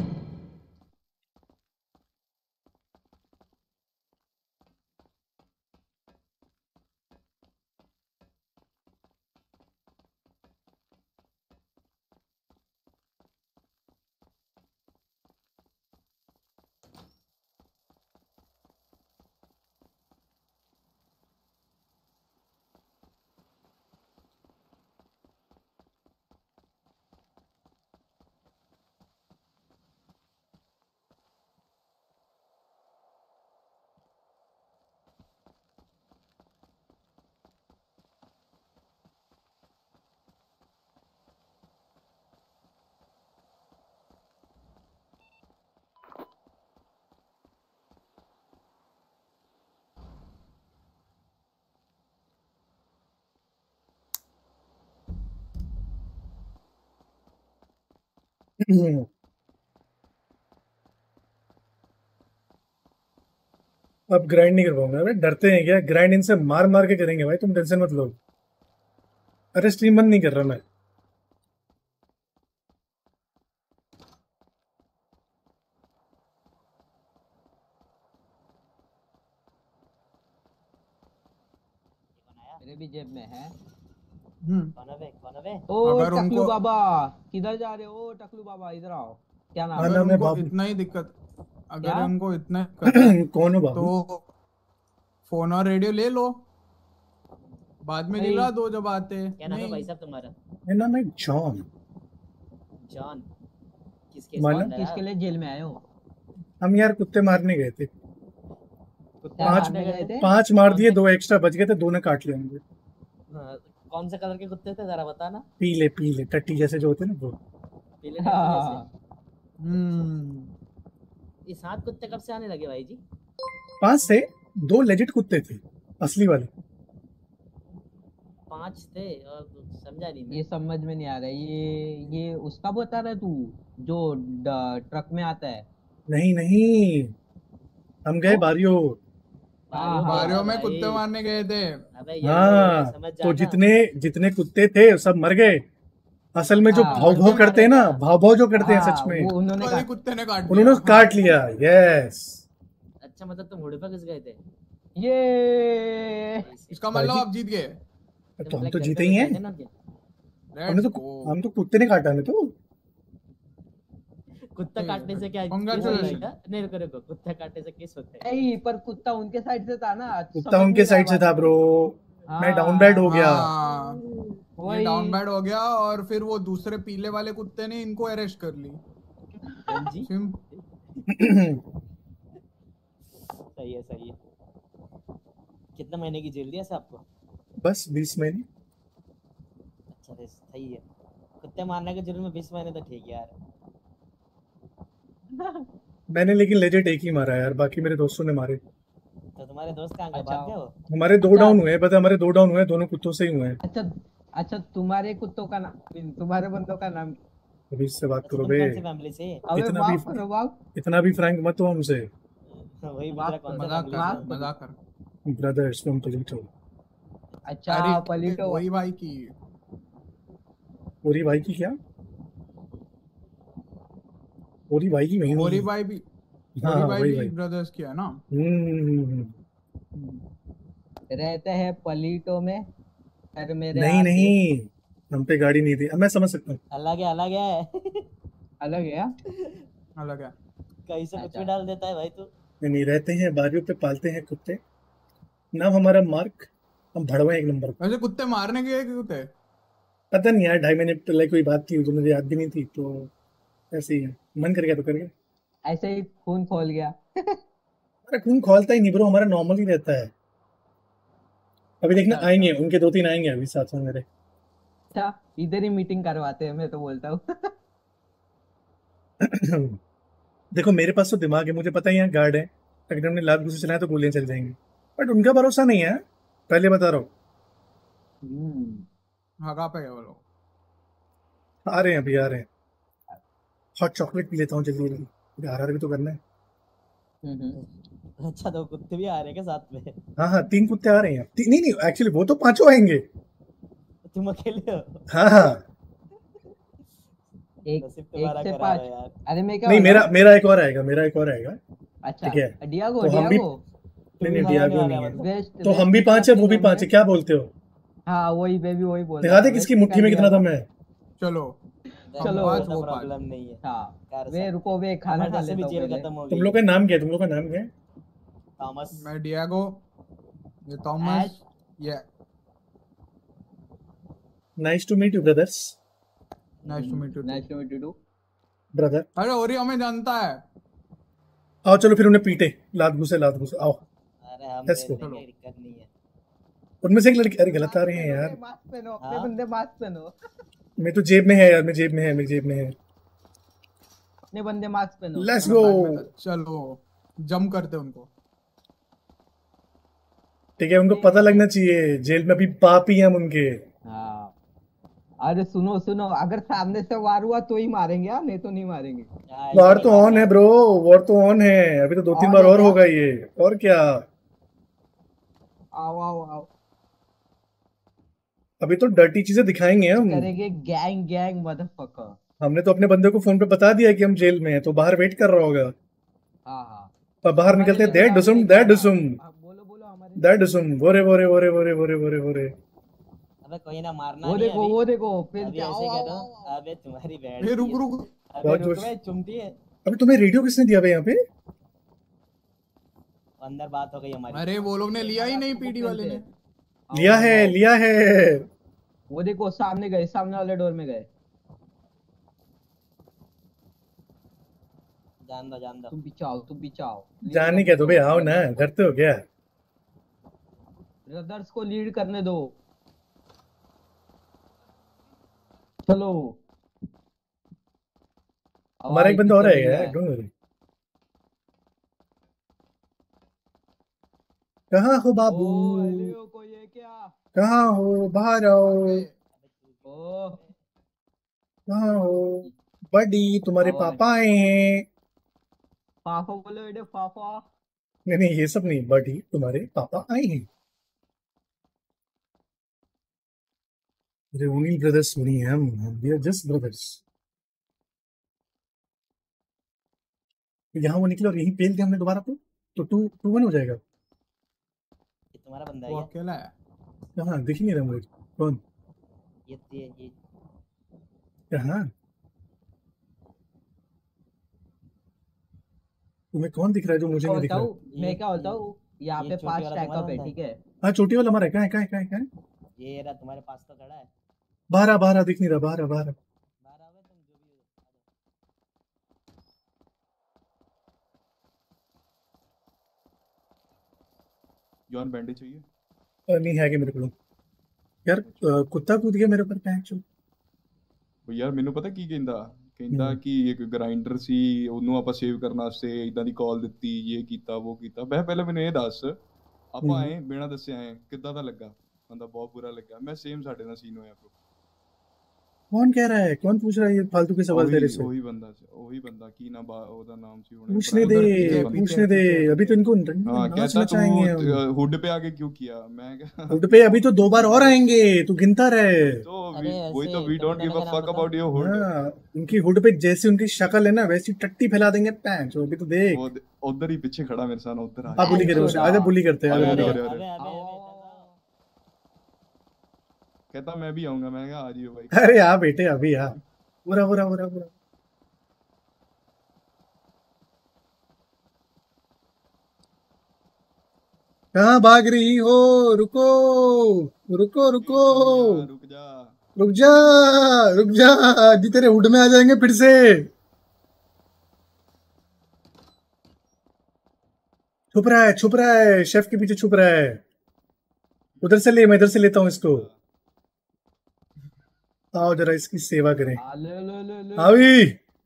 अब ग्राइंड नहीं कर पाऊंगा। अरे डरते हैं क्या? ग्राइंड इनसे मार मार के करेंगे भाई, तुम टेंशन मत लो। अरे स्ट्रीम बंद नहीं कर रहा मैं। मेरे भी जेब में है। हम्म कौन है बे? कौन है बे? ओ अगर टकलू उनको- बाबा किधर जा रहे हो? ओ टकलू बाबा इधर आओ। क्या नाम अगर है? उनको उनको इतना ही दिक्कत अगर क्या? उनको इतना कौन हो बाबू? तो फोन और रेडियो ले लो, बाद में भाई- दिला दो जब आते। क्या नाम है नहीं। भाई साहब तुम्हारा? मेरा नाम है जॉन। जॉन। किस केस मालूम- में किसके लिए जेल में आए हो? हम यार कुत्ते मारने गए थे। कुत्ते पांच मारने गए थे? पांच मार दिए, दो एक्स्ट्रा बच गए थे, दो ने काट लिया मुझे। हाँ, कौन से कलर के कुत्ते थे जरा बताना। पीले पीले टट्टी जैसे जो होते हैं ना वो। पीले टट्टी जैसे। हम्म ये सात कुत्ते कब से आने लगे भाई जी? पांच से दो लेजिट कुत्ते थे, असली वाले। पांच थे और समझा नहीं मैं। ये समझ में नहीं आ रहा। ये ये उसका बता रहा है तू जो ड- ट्रक में आता है? नहीं नहीं, हम गए बारियो। बारियों में कुत्ते मारने गए थे। अबे ये हाँ, समझ तो जाना। जितने जितने कुत्ते थे सब मर गए। असल में जो हाँ, भाव भाव करते हैं ना, भाव भाव जो करते हैं हाँ, सच में, वो उन्होंने उन्होंने काट- कुत्ते ने काट उन्होंने काट लिया। यस, अच्छा मतलब तुम हुडे पे घुस गए थे? ये इसका मतलब आप जीत गए। तो हम तो जीते ही हैं। हमने तो हम तो कुत्ते ने काटा हमें तो। कुत्ता काटने से क्या केस होता है? नहीं रुको रुको, कुत्ता काटने से केस होता है? नहीं, पर कुत्ता उनके साइड से था ना। कुत्ता समझ उनके नहीं साइड से रहा था ब्रो। हाँ, मैं डाउन बैड हो गया। हाँ, ये वही। डाउन बैड हो गया और फिर वो दूसरे पीले वाले कुत्ते ने इनको अरेस्ट कर ली। जी सिम- सही है सही है। कितने महीने की जेल दिया आपको? बस बीस महीने। अच्छा तो सही है। कुत्ते मारने के जुर्म में बीस महीने तो ठीक है यार। मैंने लेकिन लेजेट एक ही मारा यार, बाकी मेरे दोस्तों ने मारे। तो तुम्हारे दोस्त कहाँ गए? भाग गए वो? हमारे दो डाउन हुए, पता है, हमारे दो डाउन हुए, दोनों कुत्तों से ही हुए हैं। अच्छा अच्छा, तुम्हारे कुत्तों का नाम, तुम्हारे बंदों का नाम? अभी इससे बात करो तुम बे। कौन सी फैमिली से? अबे इतना बाप भी करो बाप। इतना भी फ्रैंक मत हो हमसे। वही पूछा कौन सा मजाक फैमिली कर से? मजाक कर। Brothers from Paleto. अच्छा अरे पलीटो वही भाई की पूरी भाई की क्या? पूरी भाई की वही मोरी भाई भी हाँ, मोरी भाई वही भी भाई। ब्रदर्स की है ना। हम्म, रहते हैं पलीटो में। घर मेरे नहीं आके- नहीं, हम पे गाड़ी नहीं थी। अब मैं समझ सकता हूँ। अलग है अलग है। अलग है। अलग है। कहीं से कुछ भी डाल देता है भाई तू। नहीं नहीं, रहते हैं बारियों पे, पालते हैं कुत्ते। नाम हमारा मार्क। हम भड़वे एक नंबर। वैसे कुत्ते मारने गए क्यों थे? पता नहीं यार, ढाई महीने पहले कोई बात थी जो मुझे याद भी नहीं थी, तो ऐसे ही है। मन कर गया तो कर गया। ऐसे ही खून खोल गया। अरे खून खोलता ही नहीं ब्रो, हमारा नॉर्मल ही रहता है। अभी देखना आएंगे, उनके दो तीन आएंगे अभी साथ में मेरे। अच्छा इधर ही मीटिंग करवाते हैं, मैं तो बोलता हूँ। देखो मेरे पास तो दिमाग है, मुझे पता ही है गार्ड है, अगर हमने लात घुसे चलाए तो गोलियां चल जाएंगी। बट उनका भरोसा नहीं है, पहले बता रहा हूँ। हाँ कहाँ पे गए वो लोग? आ रहे हैं अभी, आ रहे हैं। हॉट चॉकलेट पी लेता हूँ जल्दी जल्दी, आर आर भी तो करना है। अच्छा तो कुत्ते भी आ रहे हैं क्या साथ में? हाँ हाँ, तीन कुत्ते आ रहे हैं। ती- नहीं नहीं, एक्चुअली वो तो पांचों आएंगे। तुम अकेले हो? हाँ हाँ। एक नसीब एक तुम्हारा से खराब पाँच। है यार। अरे मैं क्या नहीं, बोल मेरा रहा हूँ? मेरा एक और आएगा, मेरा एक और आएगा। अच्छा ठीक है, डियागो तो हम भी डियागो नहीं नहीं, डियागो नहीं है। वेस्ट तो हम भी पांच है, वो भी पांच है, क्या बोलते हो? हाँ वही मैं भी वही बोल दिखा दे किसकी मुट्ठी में कितना दम है। चलो चलो पाँच वो पाँच। प्रॉब्लम नहीं है। हाँ वे रुको, वे खाना खा से भी लेता हूँ जेल पहले। खत्म हो तुम गई। लोग का नाम क्या है? तुम लोग का नाम क्या है? थॉमस। मैं डियागो, ये थॉमस, ये nice to meet you brothers. Nice to meet you. Nice to meet you too. Brother अरे ओरी हमें जानता है। आओ चलो फिर उन्हें पीटे, लात घुसे लात घुसे। आओ अरे हम Let's go. कोई दिक्कत नहीं है। उनमें से एक लड़की, अरे गलत आ रहे हैं यार। मास्क पहनो, अपने बंदे मास्क पहनो। मैं तो जेब में है यार, मैं जेब में है, मेरी जेब में है। अपने बंदे मास्क पहनो। Let's go. चलो जम करते उनको। ठीक है, उनको पता लगना चाहिए जेल में अभी पापी हैं हम उनके। हाँ अरे सुनो सुनो, अगर सामने से वार हुआ तो ही मारेंगे, हाँ नहीं तो नहीं मारेंगे। वार तो ऑन है ब्रो, वार तो ऑन है, अभी तो दो तीन On बार है और क्या? होगा ये, और क्या। आओ आओ आओ, अभी तो डर्टी चीजें दिखाएंगे हम। करेंगे गैंग गैंग मदरफकर। हमने तो अपने बंदे को फोन पे बता दिया कि हम जेल में हैं, तो बाहर वेट कर रहा होगा। हाँ हाँ, पर बाहर निकलते दैट डुसुम दैट डुसुम दैट डुसुम वोरे वोरे वोरे वोरे वोरे वोरे वोरे। अबे कोई ना मारना वो नहीं देखो अभी। वो देखो फिर अभी क्या ऐसे हुआ? कह दो अबे तुम्हारी बैठ ए, रुक रुक अबे बहुत रुक जोश। बे चुमती है अभी तुम्हें रेडियो किसने दिया भाई यहाँ पे? अंदर बात हो गई हमारी। अरे वो लोग ने लिया ही नहीं पीडी वाले ने। लिया है लिया है। वो देखो सामने गए, सामने वाले डोर में गए। जान दो जान दो। तुम बिचाओ तुम बिचाओ। जाने क्या तो भाई, आओ ना, डरते हो क्या? ब्रदर्स को लीड करने दो। चलो। हमारा एक बंदा और है यार, डोंट वरी। कहाँ हो बाबू? कहाँ हो? बाहर आओ। कहाँ हो बडी? तुम्हारे पापा आए हैं। पापा बोले बेटे पापा। नहीं नहीं ये सब नहीं, बडी तुम्हारे पापा आए हैं। अरे ओनली ब्रदर्स नहीं है हम, वी आर जस्ट ब्रदर्स। यहाँ वो निकले और यहीं पेल दिया हमने दोबारा, तो तो टू टू वन हो जाएगा। ये तुम्हारा बंदा है वो क्या? अकेला है। कहाँ दिख ही नहीं रहा मुझे। कौन? ये ये ये कहाँ? तुम्हें कौन दिख रहा है जो मुझे नहीं दिख रहा? मैं क्या बोलता हूँ, यहाँ ये पे चोटी पांच वाला टैकअप है, तुम्हारा ठीक है? हाँ चोटी वाला हमारा है। कहाँ है कहाँ है कहाँ है कहाँ है? ये रहा तुम्हारे पास तो खड़ा है। बाहर आ, बाहर आ, दिख नहीं रहा। बाहर आ, बाहर आ। जॉन बैंडेज चाहिए? अ, नहीं है कि मेरे को यार। अ, कुत्ता कूद गया मेरे ऊपर पैंच। ਉਹ ਯਾਰ ਮੈਨੂੰ ਪਤਾ ਕੀ ਕਹਿੰਦਾ ਕਹਿੰਦਾ ਕਿ ਇੱਕ ਗ੍ਰਾਈਂਡਰ ਸੀ, ਉਹਨੂੰ ਆਪਾਂ ਸੇਵ ਕਰਨ ਵਾਸਤੇ ਇਦਾਂ ਦੀ ਕਾਲ ਦਿੱਤੀ, ਇਹ ਕੀਤਾ ਉਹ ਕੀਤਾ। ਮੈਂ ਪਹਿਲਾਂ ਮੈਨੂੰ ਇਹ ਦੱਸ, ਆਪਾਂ ਆਏ ਬਿਨਾਂ ਦੱਸੇ ਆਏ, ਕਿੱਦਾਂ ਦਾ ਲੱਗਾ? ਕਹਿੰਦਾ ਬਹੁਤ ਬੁਰਾ ਲੱਗਾ। ਮੈਂ ਸੇਮ ਸਾਡੇ ਨਾਲ ਸੀਨ ਹੋਇਆ। कौन कह रहा है? कौन पूछ रहा है ये फालतू के सवाल तेरे से? वही बंदा वही बंदा की ना ਉਹਦਾ ਨਾਮ ਸੀ ਹੁਣੇ। पूछने दे पूछने दे, अभी तो इनको हाँ कहता तू हुड पे आके क्यों किया? मैं हुड पे अभी तो दो बार और आएंगे, तू गिनता रहे। तो वही तो we don't give a fuck about your hood. उनकी हुड पे जैसी उनकी शक्ल है ना वैसी टट्टी फैला देंगे पैंच। अभी तो देख उधर ही पीछे खड़ा मेरे साथ, उधर आ। आप बुली करो उसे, आजा बुली करते हैं। कहता मैं भी आऊंगा। मैं कहा आ जियो भाई। अरे आ बेटे अभी आ। बुरा बुरा बुरा बुरा। कहाँ भाग रही हो? रुको रुको रुको रुक जा रुक जा रुक जा। जी तेरे हुड में आ जाएंगे फिर से। छुप रहा है छुप रहा है, शेफ के पीछे छुप रहा है। उधर से ले, मैं इधर से लेता हूँ इसको। आओ जरा इसकी सेवा करें। अभी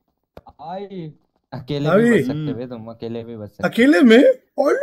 अकेले अभी भी बच सकते हो तुम, अकेले भी बच सकते। अकेले में? और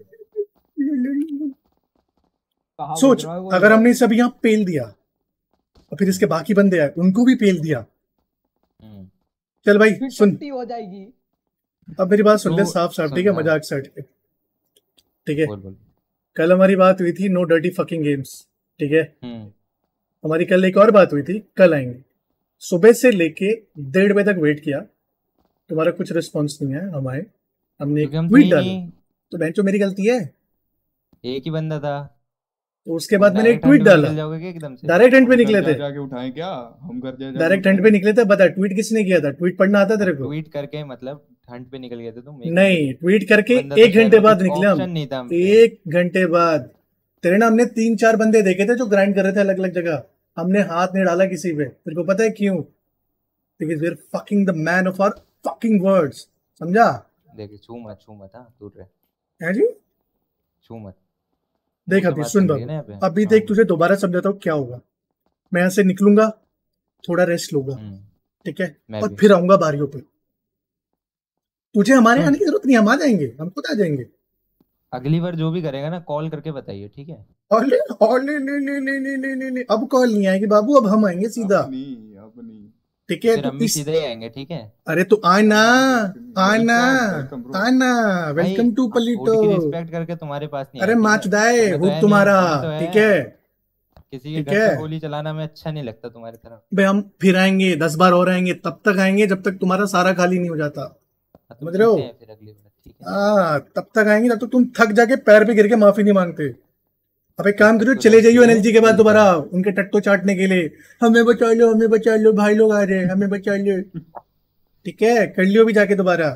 सोच अगर हमने सब यहाँ पेल दिया और फिर इसके बाकी बंदे आए उनको भी पेल दिया। चल भाई सुन, हो जाएगी। अब मेरी बात सुन ले तो साफ साफ, ठीक है? सुनना। मजाक साइड पे, ठीक है? बोल बोल। कल हमारी बात हुई थी नो डर्टी फकिंग गेम्स, ठीक है? हम्म हमारी कल एक और बात हुई थी, कल आएंगे। सुबह से लेके डेढ़ बजे तक वेट किया, तुम्हारा कुछ रिस्पॉन्स नहीं है। हम आए, हमने एक क्योंकि हम ट्वीट थे डाला, नहीं। तो बहन चो मेरी गलती है। एक ही बंदा था, तो उसके बाद मैंने एक डायरेक्ट ट्वीट हंट पे डाला। निकल जाओगे क्या एकदम से? डायरेक्ट हंट पे निकले थे, जाके उठाएं क्या हम? घर जा डायरेक्ट हंट पे निकले थे। बता ट्वीट किसने किया था? ट्वीट पढ़ना आता तेरे को? ट्वीट करके मतलब हंट पे निकल गए थे तुम? नहीं, ट्वीट करके बंदा तो एक शायद घंटे वो बाद कुछ निकले ऑप्शन हम। नहीं था हम पे। एक घंटे बाद तेरे ना हमने तीन चार बंदे देखे थे जो ग्राइंड कर रहे थे अलग अलग जगह। हमने हाथ नहीं डाला किसी पे। तेरे को पता है क्यों? Because we are fucking the man of our fucking words, समझा? देख छू मत छू मत, हाँ दूर रह। है जी? छू मत। देख तो अभी बात सुन चल रही है ना यहाँ बाबू, पे। अभी देख तुझे दोबारा समझाता हूँ क्या होगा। मैं यहाँ से निकलूंगा, थोड़ा रेस्ट लूंगा, ठीक है? मैं और भी। फिर आऊंगा बारियों पे। तुझे हमारे आने की जरूरत नहीं, हम आ जाएंगे, हम खुद आ जाएंगे। अगली बार जो भी करेगा ना कॉल करके बताइए, ठीक है? और ले और ले ले ले ले ले ले ले ले अब कॉल नहीं आएगी बाबू, अब हम आएंगे सीधा। अब नहीं अब नहीं ठीक है फिर तो हम भी इस सीधे ही आएंगे, ठीक है? अरे तो आना आना वेलकम ब्रो। आना वेलकम टू वोट की पलीटो। रिस्पेक्ट करके तुम्हारे पास नहीं अरे आए, ठीक है? माचदाए हमें तो हुक है नहीं, तुम्हारा, हमें तो ठीक है। है किसी के ठीक घर है पे गोली चलाना में अच्छा नहीं लगता तुम्हारी तरह। बे हम फिर आएंगे, दस बार और आएंगे, तब तक आएंगे जब तक तुम्हारा सारा खाली नहीं हो जाता, हाँ, तो समझ रहे हो? मिलते हैं फिर अगली बार, ठीक है? हाँ तब तक आएंगे जब तक तुम थक जाके पैर पे गिर के माफी नहीं मांगते। अब एक काम करो, तो चले जाइए रखिए, एनएलजी के बाद मिलते दोबारा हैं। उनके टट्टो चाटने के लिए, हमें बचा लो हमें बचा लो भाई लोग आ रहे हैं हमें बचा लो। ठीक है कर लियो भी जाके दोबारा।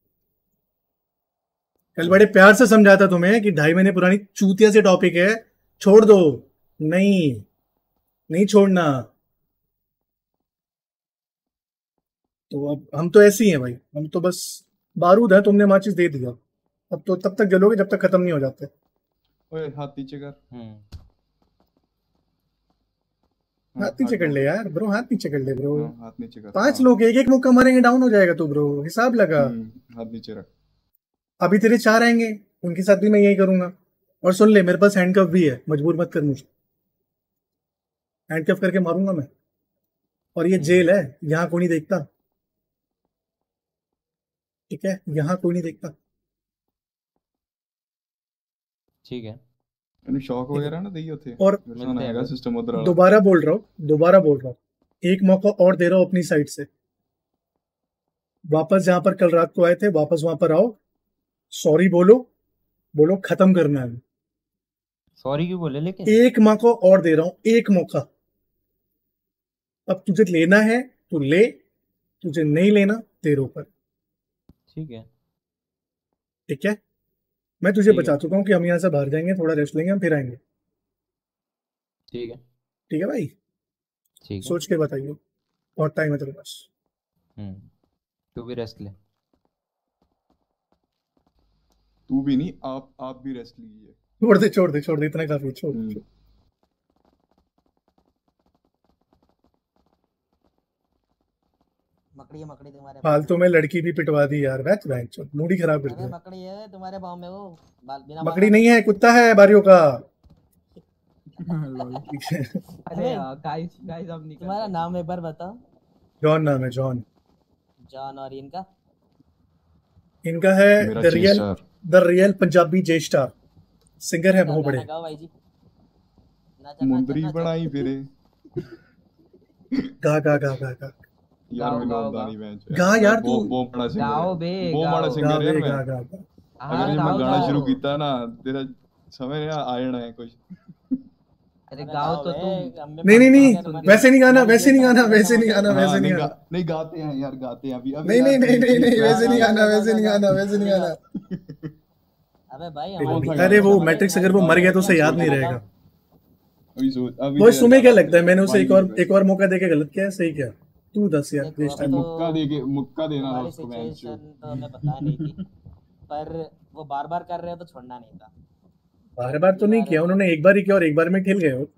कल बड़े प्यार से समझाता तुम्हें कि ढाई महीने पुरानी चूतिया से टॉपिक है, छोड़ दो। नहीं नहीं छोड़ना। तो अब हम तो ऐसे ही हैं भाई, हम तो बस बारूद है, तुमने माचिस दे दिया, अब तो तब तक जलोगे जब तक खत्म नहीं हो जाते। ओए हाथ नीचे कर। हम्म हाथ नीचे कर ले यार ब्रो, हाथ नीचे कर ले ब्रो। हाँ, हाथ नीचे कर। पांच हाँ। लोग एक एक मुक्का मारेंगे डाउन हो जाएगा तू ब्रो, हिसाब लगा। हम्म, हाथ नीचे रख। अभी तेरे चार आएंगे, उनके साथ भी मैं यही करूंगा। और सुन ले मेरे पास हैंडकफ भी है, मजबूर मत कर मुझे, हैंडकफ करके मारूंगा मैं। और ये जेल है, यहाँ कोई नहीं देखता, ठीक है? यहाँ कोई नहीं देखता। ठीक है ਇਹਨੂੰ ਸ਼ੌਕ ਵਗੈਰਾ ਨਾ ਦੇਈ ਉੱਥੇ और ਮਿਲਣ ਹੈਗਾ ਸਿਸਟਮ ਉਧਰ ਵਾਲਾ। दोबारा बोल रहा हूँ दोबारा बोल रहा हूँ एक मौका और दे रहा हूँ अपनी साइड से। वापस जहां पर कल रात को आए थे वापस वहां पर आओ, सॉरी बोलो, बोलो खत्म करना है। सॉरी क्यों बोले लेकिन? एक मौका और दे रहा हूँ, एक मौका। अब तुझे लेना है तो ले, तुझे नहीं लेना तेरे ऊपर, ठीक है ठीक है? मैं तुझे ठीक है। बता चुका हूँ कि हम यहाँ से बाहर जाएंगे, थोड़ा रेस्ट लेंगे, हम फिर आएंगे, ठीक है ठीक है भाई? ठीक है। सोच के बताइए, बहुत टाइम है तेरे पास। हम्म तू भी रेस्ट ले। तू भी नहीं, आप आप भी रेस्ट लीजिए। छोड़ दे छोड़ दे छोड़ दे, इतना काफी है, छोड़ दे, छोड़। मकड़ी है मकड़ी तुम्हारे फालतू में लड़की भी पिटवा दी यार, बैठ बैठ मूड ही खराब कर अबे दिया। मकड़ी है तुम्हारे पाँव में वो बाल बिना मकड़ी नहीं है, कुत्ता है बारियों का। अरे गाइस गाइस अब निकल। तुम्हारा नाम एक बार बताओ। जॉन नाम है, जॉन। जॉन और इनका इनका है मेरा the real J-Star। The real Punjabi J star, singer है बहुत गाना बड़े। गाओ भाई जी। नाचा नाचा मुंदरी नाचा। बनाई फिरे। गा गा गा गा गा यार गाओ, ਮੈਨੂੰ गाओ, ਆਉਂਦਾ गाओ। ਨਹੀਂ ਮੈਚ गा यार तू। ਬਹੁਤ ਬਹੁਤ ਬੜਾ ਸਿੰਗਰ गाओ बे, ਬਹੁਤ गाओ। ਬੜਾ गा ਸਿੰਗਰ बे ਯਾਰ गा ਮੈਂ गा गा। हाँ, अगर ਜੇ मैं गाओ, गाना गाओ। शुरू किया ना तेरा समझ नहीं आ जाना है कुछ। अरे गाओ तो तुम। नहीं नहीं नहीं वैसे नहीं गाना, वैसे नहीं गाना, वैसे नहीं गाना, हाँ, वैसे नहीं नहीं गाना। गा- नहीं गाते हैं यार, गाते हैं अभी अभी नहीं नहीं यार, नहीं नहीं नहीं please, वैसे नहीं यार, गाना, वैसे नहीं गाना, वैसे नहीं गाना। अबे भाई कौन सा अरे गाना? वो मैट्रिक्स अगर वो मर गया तो उसे याद नहीं रहेगा। अभी सोच अभी वो तेरा तुम्हें क्या गाना लगता है, मैंने उसे एक और वाइब एक और मौका देके गलत किया है, सही किया? तू दस यार देखो, वेस्ट अभी टाइम। तो मुक्का दे के मुक्का देना था तुम्हारी उसको मैच। सिचुएशन तो हमें पता नहीं थी पर वो बार बार कर रहे हो तो छोड़ना नहीं था। बार बार तो नहीं किया उन्होंने, एक बार ही किया और एक बार में ठिल गए हो।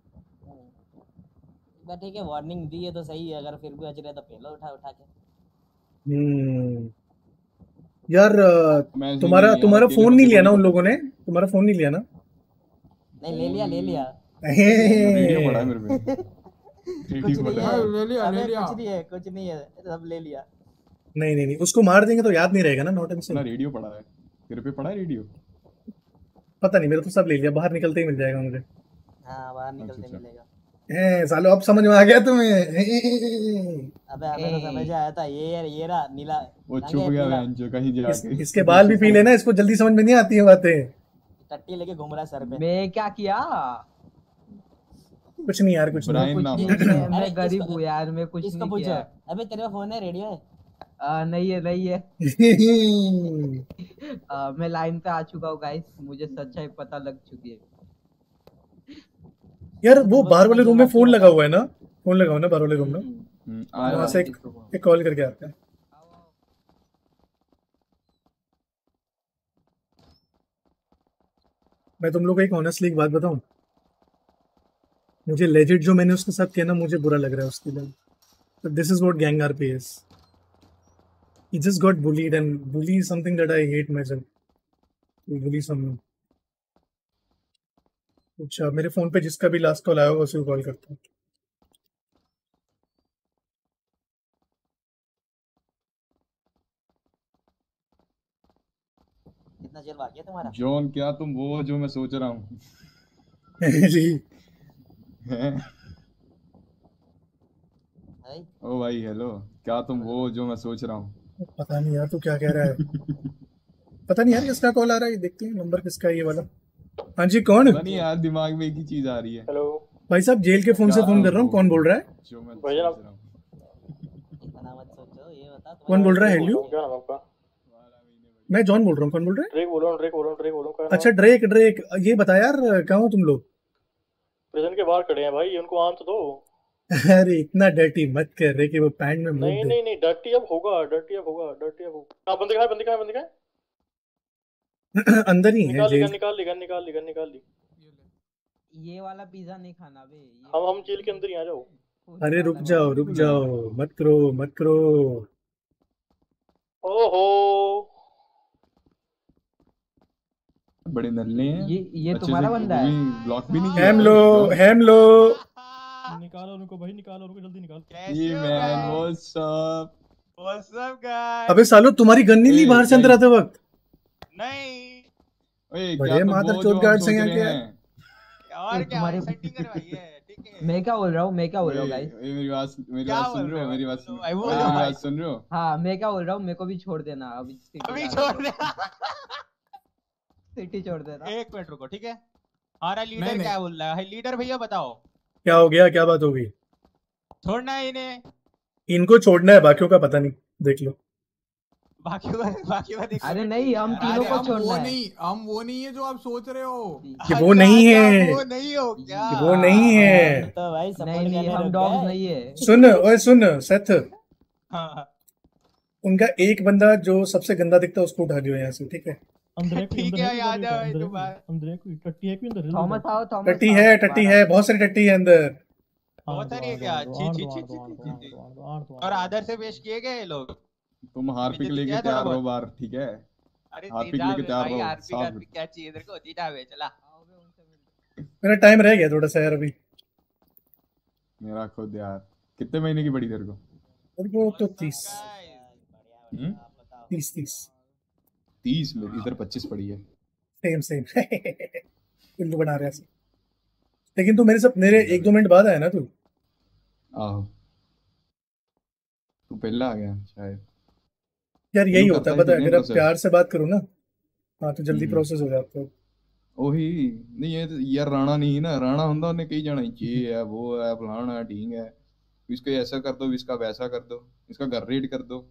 बट ठीक है वार्निंग दी है तो सही है, अगर फिर भी बच रहे तो पहले उठा उठा के। हम्म यार अ, मैच तुम्हारा नहीं तुम्हारा यार, फोन अकेले नहीं तो लिया ना कोई- उन लोगों ने, तुम्हारा फोन नहीं लिया ना? नहीं ले लिया ले लिया। वीडियो पड़ा है मेरे पे। कुछ वीडियो नहीं पड़ा है है। ले लिया, ले अबे लिया। कुछ नहीं है कुछ नहीं है सब ले लिया। नहीं नहीं नहीं उसको मार देंगे तो याद नहीं रहेगा ना, नॉट ना रेडियो पड़ा है तेरे पे, पड़ा है रेडियो। पता नहीं, मेरा तो सब ले लिया, बाहर निकलते ही मिल जाएगा मुझे। हाँ बाहर निकलते अच्छा। मिलेगा। ए, सालो अब समझ में आ गया तुम्हें। अबे हमें तो समझ आया था ये ये रहा नीला। वो रंग छुप है गया नीला। बहन जो कहीं इस, जाके। इसके बाल भी पी लेना, इसको जल्दी समझ में नहीं आती है बातें। टट्टी लेके घूम रहा है सर पे। मैं क्या किया? कुछ नहीं यार, कुछ नहीं। ब्रायन कुछ नाम नहीं, है। मैं, अरे मैं गरीब इसको- हूँ यार, मैं कुछ इसको नहीं पूछो किया। अबे तेरे पास फोन है रेडियो है? आ, नहीं है नहीं है। आ, मैं लाइन पे आ चुका हूँ गाइस, मुझे सच्चाई पता लग चुकी है। यार वो बाहर वाले रूम में फोन लगा हुआ है ना, फोन लगा हुआ है ना बाहर वाले रूम में। हम्म, आ वहां रहा से है। एक, एक कॉल करके आते हैं। मैं तुम लोग को एक ऑनेस्टली एक बात बताऊं, मुझे लेजिट जो मैंने उसके साथ किया ना, मुझे बुरा लग रहा है उसके लिए। तो this is what gang RP is. He just got bullied and bully is something that I hate myself. बोली समझ। अच्छा मेरे फोन पे जिसका भी लास्ट कॉल आया होगा उसी को कॉल करता हूँ। कितना जेल बाकी है तुम्हारा? जॉन क्या तुम वो हो जो मैं सोच रहा हूँ? जी हैं? भाई ओ भाई हेलो, क्या तुम वो हो जो मैं सोच रहा हूँ? पता नहीं यार तू क्या कह रहा है। पता नहीं यार किसका कॉल आ रहा है, देखते हैं नंबर किसका है ये वाला। हाँ जी कौन? पता नहीं यार, दिमाग में एक ही चीज आ रही है। हेलो भाई साहब जेल के फोन से फोन कर रहा हूँ, कौन बोल रहा है? जो मैं भाई सोच आप रहा हूँ। इतना मत सोचो, ये बता कौन बोल रहा है? हेलो क्या नाम आपका? मैं जॉन बोल रहा हूँ। कौन बोल रहा ड्रेक बोल रहा हूँ, ड्रेक बोल रहा हूँ, ड्रेक बोल रहा हूँ। है? अच्छा ड्रेक ड्रेक ये बता यार कहाँ हो तुम लोग? प्रिजन के बाहर खड़े हैं भाई, उनको आन तो दो। अरे इतना डर्टी मत कर रहे कि वो पैंट में मुंह नहीं दे। नहीं नहीं, डर्टी अब होगा, डर्टी अब होगा, डर्टी अब होगा। हाँ बंदे कहाँ है, बंदे कहाँ है, बंदे कहाँ है? अंदर ही है निकाल ली जेल। गन, निकाल ली गन, निकाल ली गन, निकाल ली। ये वाला पिज्जा नहीं खाना बे। ये हम हम जेल के अंदर ही आ जाओ। अरे रुक जाओ रुक जाओ, मत करो मत करो। ओहो बड़े नल्ले हैं। ये ये अच्छे तुम्हारा से बंदा है? ब्लॉक भी नहीं किया। हेमलो हेमलो निकालो उनको भाई, निकालो उनको, जल्दी निकालो। ये man what's up? What's up guys? अबे सालो तुम्हारी गन नहीं ली बाहर से अंदर आते वक्त? नहीं ओए बड़े क्या तुम वो मादर जो चोद हम गार्ड से सोच यहाँ रहे के हैं? और क्या तुम्हारे सेटिंग करवाई है, ठीक है। मैं क्या बोल रहा हूँ मैं क्या बोल रहा हूँ ओए, गाइस? ओए, मेरी बात मेरी क्या बात सुन बोल रहे हो? रहे हो मेरी भाई? बात सुन भाई, मेरी बोलो भाई। बात सुन रहे हो? हाँ मैं क्या बोल रहा हूँ, मेरे को भी छोड़ देना अभी। अभी छोड़ दे। सिटी छोड़ देना। एक मिनट रुको, ठीक है। हमारा नहीं, लीडर नहीं। क्या बोल रहा है? लीडर भैया बताओ, क्या हो गया? क्या बात हो गई? छोड़ना है इन्हें? इनको छोड़ना है, बाकियों का पता नहीं, देख लो। बाकी बाकी बात एक अरे मिनट नहीं, हम यार। तीनों अरे को हम छोड़ना वो है। नहीं, हम वो नहीं है जो आप सोच रहे हो। कि वो अच्छा, नहीं अच्छा, है, वो नहीं हो क्या? कि वो नहीं है। तो भाई नहीं सपोर्ट नहीं करने हम रुक डॉग्स गए। नहीं है। सुन ओए सुन सेथ, हाँ उनका एक बंदा जो सबसे गंदा दिखता है उसको उठा दियो यहाँ से, ठीक है? ठीक है, आ जाओ भाई तुम बाहर। थॉमस आओ, थॉमस टट्टी आओ, है टट्टी बाहर है, बहुत सारी टट्टी है अंदर। बहुत सारी है क्या? छी छी छी छी छी छी। और आदर से पेश किए गए ये लोग। तुम हार्पिक बेइज्जती लेके किया थोड़ा तैयार रहो बहुत। बाहर, ठीक है? अरे हार्पिक तेजा लेके बे तैयार भाई, रहो, आरपी साफ। आरपी क्या चाहिए तेरे को? तेजा बे चला। मेरा टाइम रह गया थोड़ा सा यार अभी। मेरा खुद यार, कितने महीने की पड़ी तेरे को? मेरे को तो तीस हम्म? तीस तीस तीस में इधर पच्चीस पड़ी है। सेम सेम उल्लू बना रहा है ऐसे। लेकिन तू मेरे से मेरे एक दो मिनट बाद आया ना तू। आहो, तू पहला आ गया शायद। यार यही तू होता है, करता पता है है अगर आप process। प्यार से बात करो ना, हाँ तो जल्दी हम्म। प्रोसेस हो जाता है। ਉਹੀ ਨਹੀਂ ਇਹ यार राणा नहीं ना, राणा ਹੁੰਦਾ ਉਹਨੇ कही जाना ये है वो है फलाना है ढींग है, इसको ऐसा कर दो, इसका वैसा कर दो, इसका घर रेड कर दो।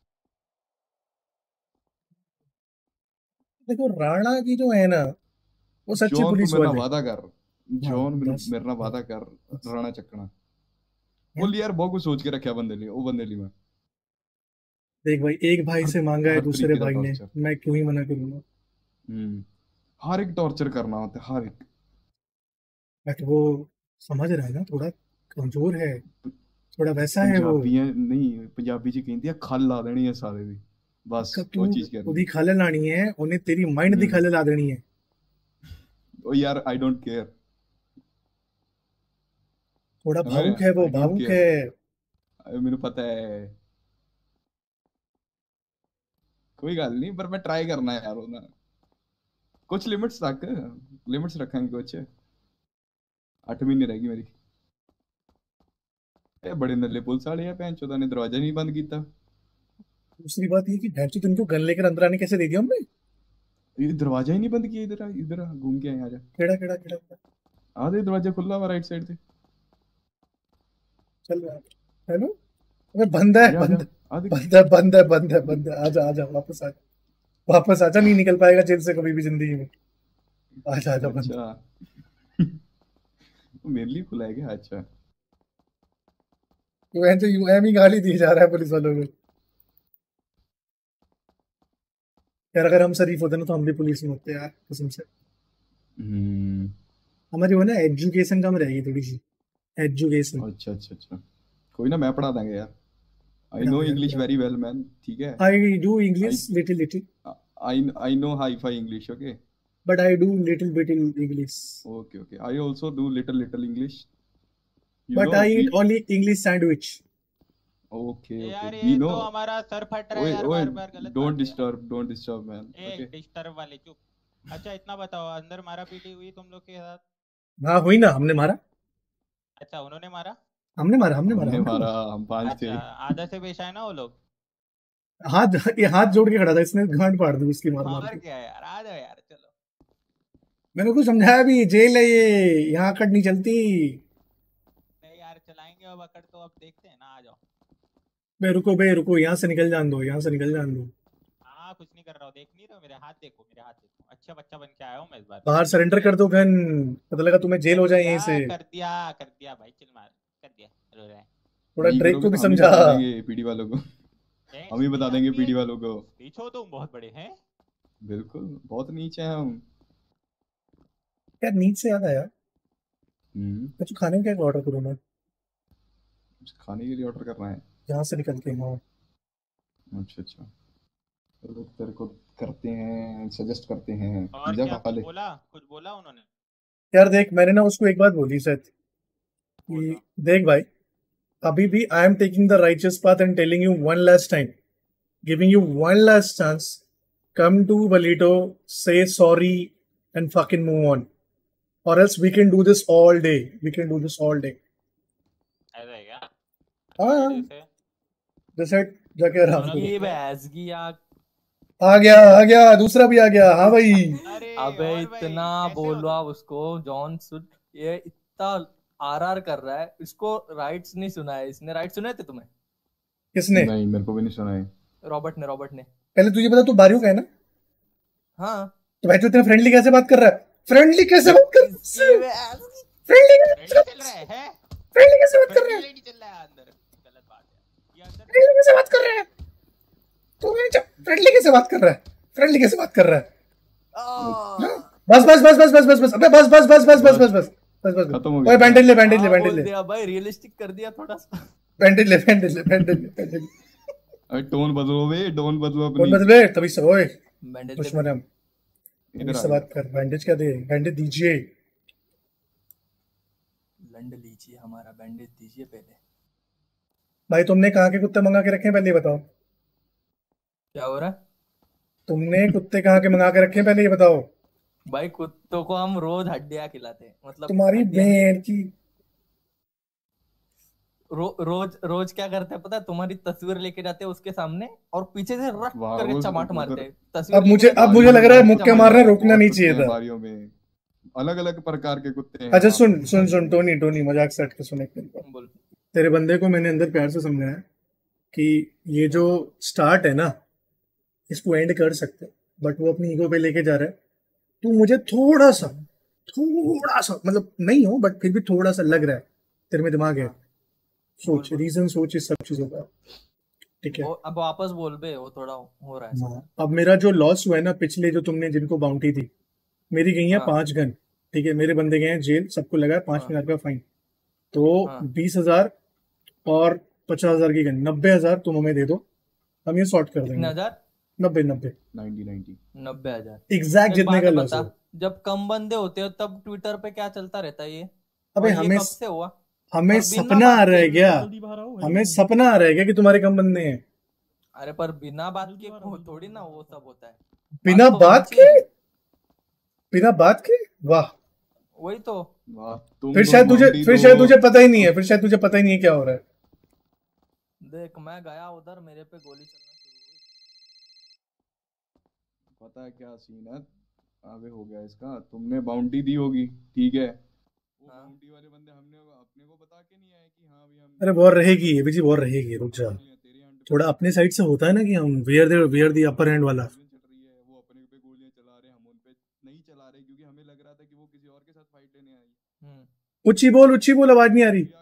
देखो राणा की जो है ना वो सच्ची जॉन पुलिस तू मेरे वाले। ਨਾਲ वादा कर, जॉन मेरे बस। मेरे ਨਾਲ वादा कर, राणा ਚੱਕਣਾ। बोल यार बहुत कुछ सोच के रखा बंदे लिए, वो बंदे लिए मैं। देख भाई एक भाई से मांगा है हर दूसरे तरीके का भाई ने, torture। मैं क्यों ही मना करूंगा? हम्म, हर एक टॉर्चर करना होता है, हर एक। बट वो समझ रहा है ना, थोड़ा कमजोर है, थोड़ा वैसा है वो। ਪੰਜਾਬੀਆਂ ਨਹੀਂ, ਪੰਜਾਬੀ ਚ ਕਹਿੰਦੀ ਆ ਖਲ ਲਾ ਦੇਣੀ ਹੈ ਸਾਰੇ ਦੀ, ਬਸ तू ਉਹ ਚੀਜ਼ ਕਰਨੀ। ਉਹਦੀ ਖਾਲੇ ਲਾਣੀ ਹੈ, ਉਹਨੇ तेरी माइंड ਦੀ हम्म। खाले ला देनी है। ओ यार आई डोंट केयर। थोड़ा समझ भावुक रहे? है वो, I don't भावुक care। है। ਮੈਨੂੰ ਪਤਾ ਹੈ, कोई गल नहीं, पर मैं ट्राई करना है यार वो ना, कुछ लिमिट्स तक लिमिट्स रखेंगे कुछ। आठ महीने रहेगी मेरी। ए बड़े नल्ले पुलिस वाले हैं, भैन चोदा ने दरवाजा नहीं बंद किया। दूसरी बात ये कि भैंचो तुमको गन लेकर अंदर आने कैसे दे दिया हमने? ये दरवाजा ही नहीं बंद किया, इधर आ, इधर आ, घूम के आए, आजा। केड़ा केड़ा केड़ा आ दे, दरवाजा खुला हुआ राइट साइड से। चल रहा है। हेलो अबे बंद है, आजा, बंद आजा, आ देख। बंद है, बंद है, बंद है, बंद है। आजा आजा वापस आजा, वापस आजा, नहीं निकल पाएगा जेल से कभी भी जिंदगी में। आजा आजा बंद। अच्छा मेरे लिए खुला है क्या? अच्छा तो वैसे यूं एम ही गाली दी जा रहा है पुलिस वालों को। यार अगर हम शरीफ होते ना तो हम भी पुलिस में होते यार, कसम से। हम्म, हमारी वो ना एजुकेशन कम रहेगी थोड़ी सी, एजुकेशन। अच्छा अच्छा अच्छा, कोई ना, मैं पढ़ा देंगे यार। आई पढ़ा नो दो यार, इंग्लिश पढ़ा। वेरी वेल मैन, ठीक है। I do English little little. I I know hi-fi English, okay? But I do little bit in English. Okay, okay. I also do little little English. You But know, I we, eat only English sandwich. okay, यार okay. ये We तो know. हमारा सर फट रहा है ओए यार, ओए, बार बार गलत don't बात है। disturb, don't disturb, man. ए Okay. डिस्टर्ब वाले चुप। अच्छा इतना बताओ, अंदर मारा पीटी हुई तुम लोग के साथ? हाँ हुई ना, हमने मारा अच्छा उन्होंने मारा? हमने मारा हमने मारा हमने हमने मारा, मारा। हम पांच थे। अच्छा आधा से पेश आए ना वो लोग? हाथ ये हाथ जोड़ के खड़ा था, इसने गांड फाड़ दी उसकी मार मार और के। क्या यार, आ जाओ यार चलो। मैंने कुछ समझाया भी, जेल है ये, यहाँ कट नहीं चलती। नहीं यार चलाएंगे अब अकड़ तो, अब देखते हैं ना, आ जाओ। बे रुको बे रुको, यहाँ से निकल जान दो, यहाँ से निकल जान दो। हाँ कुछ नहीं कर रहा हूँ, देख नहीं रहे हो? मेरे हाथ देखो, मेरे हाथ देखो, अच्छा बच्चा बन के आया हूँ मैं इस बार। बाहर सरेंडर कर दो गन, पता लगा तुम्हें जेल हो जाए यहीं से। कर दिया कर दिया भाई, चिल मार कर दिया, रो रहा है। थोड़ा नहीं ड्रेक को करोगे भी तो हम ही समझा। बता देंगे पीडी वालों को। हम ही बता देंगे पीडी वालों को। पीछो तुम बहुत बड़े हैं। बिल्कुल, बहुत नीचे हैं हम। यार नींद से याद आया, हम्म, कुछ खाने में क्या ऑर्डर करूँ मैं कुछ खाने के लिए ऑर्डर करना है। यहाँ से निकल के? हाँ अच्छा अच्छा, चलो तेरे को करते हैं, सजेस्ट करते हैं और पिज्जा क्या खा कुछ ले। बोला, कुछ बोला उन्होंने? यार देख, मैंने ना उसको एक बात बोली सच कि देख भाई, अभी भी I am taking the righteous path and telling you one last time, giving you one last chance, come to Valito, say sorry and fucking move on, or else we can do this all day, we can do this all day. ऐसा है क्या? हाँ जैसे जाके आराम ये करो। भैंस की आग। आ गया आ गया, दूसरा भी आ गया। हाँ भाई अबे इतना बोलो आप उसको, जॉन सुट ये इतना आरआर कर रहा है, इसको राइट्स नहीं सुना है इसने। राइट सुने थे तुम्हें? किसने? नहीं मेरे को भी नहीं सुना है। रॉबर्ट ने रॉबर्ट ने पहले तुझे पता तू बारियों का है ना? हाँ तो भाई तू इतना फ्रेंडली कैसे बात कर रहा है? फ्रेंडली कैसे बात कर फ्रेंडली फ्रेंडली कैसे बात कर रहा है? फ्रेंडली कैसे बात कर रहा है? तू फ्रेंडली कैसे बात कर रहा है? फ्रेंडली कैसे बात कर रहा है? बस बस बस बस बस बस बस अबे बस बस बस बस बस बस बस बस बस खत्म हो ओए बैंडेज ले बैंडेज ले बैंडेज ले दिया भाई, रियलिस्टिक कर दिया थोड़ा सा। बैंडेज ले बैंडेज ले बैंडेज ले बैंडेज ले। अरे टोन बदलो बे, टोन बदलो अपनी। कौन बदले? तभी से ओए बैंडेज दुश्मन हम इधर से बात कर। बैंडेज क्या दे? बैंडेज दीजिए। लंड लीजिए, हमारा बैंडेज दीजिए पहले। भाई तुमने कहाँ के कुत्ते मंगा के रखे हैं पहले ये बताओ? क्या हो रहा है? तुमने कुत्ते कहाँ के मंगा के रखे हैं पहले ये बताओ? भाई कुत्तों को हम रोज हड्डियां खिलाते हैं, मतलब तुम्हारी भेड़ की रो, रोज रोज क्या करते हैं पता है? तुम्हारी तस्वीर लेके जाते हैं उसके सामने और पीछे से रख करके चमाट मारते हैं। तस्वीर अब मुझे अब मुझे लग रहा है मुक्के मारना रोकना नहीं चाहिए था। बारियों में अलग अलग प्रकार के कुत्ते हैं। अच्छा सुन सुन सुन टोनी टोनी मजाक सेट के सुन एक मिनट। बोल। तेरे बंदे को मैंने अंदर प्यार से समझाया कि ये जो स्टार्ट है ना इसको एंड कर सकते, बट वो अपनी ईगो पे लेके जा रहा है। तू मुझे थोड़ा सा थोड़ा सा मतलब नहीं हो बट फिर भी थोड़ा सा लग रहा है तेरे में दिमाग है। सोच, रीजन सोच इस सब चीजों का, ठीक है? अब वापस बोल बे, वो थोड़ा हो रहा है। हाँ, अब मेरा जो लॉस हुआ है ना पिछले, जो तुमने जिनको बाउंटी थी, मेरी गई है हाँ। पांच गन, ठीक है? मेरे बंदे गए हैं जेल, सबको लगा है पांच हजार का फाइन। तो हाँ। बीस हजार और पचास हजार की गन, नब्बे हजार तुम हमें दे दो, हम ये सॉर्ट कर कितने देंगे। हजार? नब्बे नब्बे नाइन्टी नाइन्टी नब्बे हजार एग्जैक्ट जितने का लॉस हो। जब कम बंदे होते हो तब ट्विटर पे क्या चलता रहता है ये? अबे और ये हमें कब से हुआ? हमें और बिना सपना आ बात रहा है के- क्या? हमें सपना आ रहा है क्या कि तुम्हारे कम बंदे हैं? अरे पर बिना बात के वो थोड़ी ना वो सब होता है। बिना तो बात होनी के चाहिए। बिना बात के वाह। वही तो। वाह, तुम फिर लोग शायद तुझे बाउंड्री फिर दो। शायद तुझे पता ही नहीं है फिर शायद तुझे पता ही नहीं है क्या हो रहा है। देख मैं गया उधर, मेरे पे गोली चलना पता है क्या सीन है? आगे हो गया इसका। तुमने बाउंड्री दी होगी, ठीक है? वो बाउंड्री वाले बंदे हमने अपने को बता के नहीं आए कि हाँ भी हम। अरे वॉर रहेगी ये भी जी, वॉर रहेगी, रुक जा। थोड़ा अपने साइड से होता है ना कि हम where they where the upper hand वाला। वो अपने पे गोलियां चला रहे हैं, हम उन पे नहीं चला रहे क्योंकि हमें लग रहा था कि वो किसी और के साथ फाइट लेने आई। उच्ची बोल उच्ची बोल, आवाज नहीं आ रही।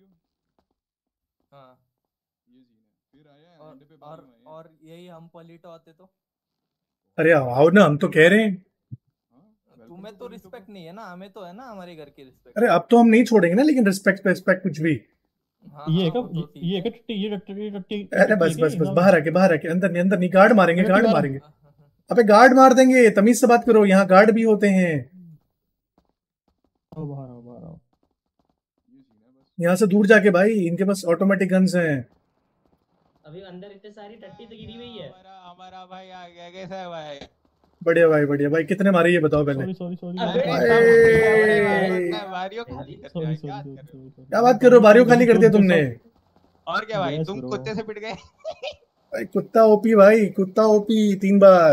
हाँ। ये सीन है। फिर आया और एंड पे और, बारियों आए। और यही हम पलीटो आते तो अरे आओ ना, हम तो कह रहे हैं। तुम्हें तो रिस्पेक्ट नहीं है ना, हमें तो है ना हमारे घर की रिस्पेक्ट। अरे अब तो हम नहीं छोड़ेंगे ना, लेकिन रिस्पेक्ट पे रिस्पेक्ट कुछ भी। ये कब ये कब ये टट्टी ये टट्टी टट्टी अरे बस बस बस बाहर आके बाहर आके अंदर नहीं अंदर नहीं, गार्ड मारेंगे गार्ड मारेंगे अबे गार्ड मार देंगे, तमीज से बात करो, यहाँ गार्ड भी होते हैं। आओ बाहर आओ बाहर आओ। यहाँ से दूर जाके भाई, इनके पास ऑटोमेटिक गन्स हैं। अभी अंदर इतने सारी टट्टी तो गिरी हुई है। हमारा भाई आ गया, कैसा है भाई? बढ़िया भाई बढ़िया भाई, कितने मारे ये बताओ पहले। सॉरी सॉरी सॉरी बारियों सॉरी सॉरी सॉरी। क्या बात कर रहे हो, बारियों खाली कर दिया तुमने? और क्या भाई, Yes, तुम bro. कुत्ते से पिट गए। भाई कुत्ता ओपी भाई, कुत्ता ओपी तीन बार।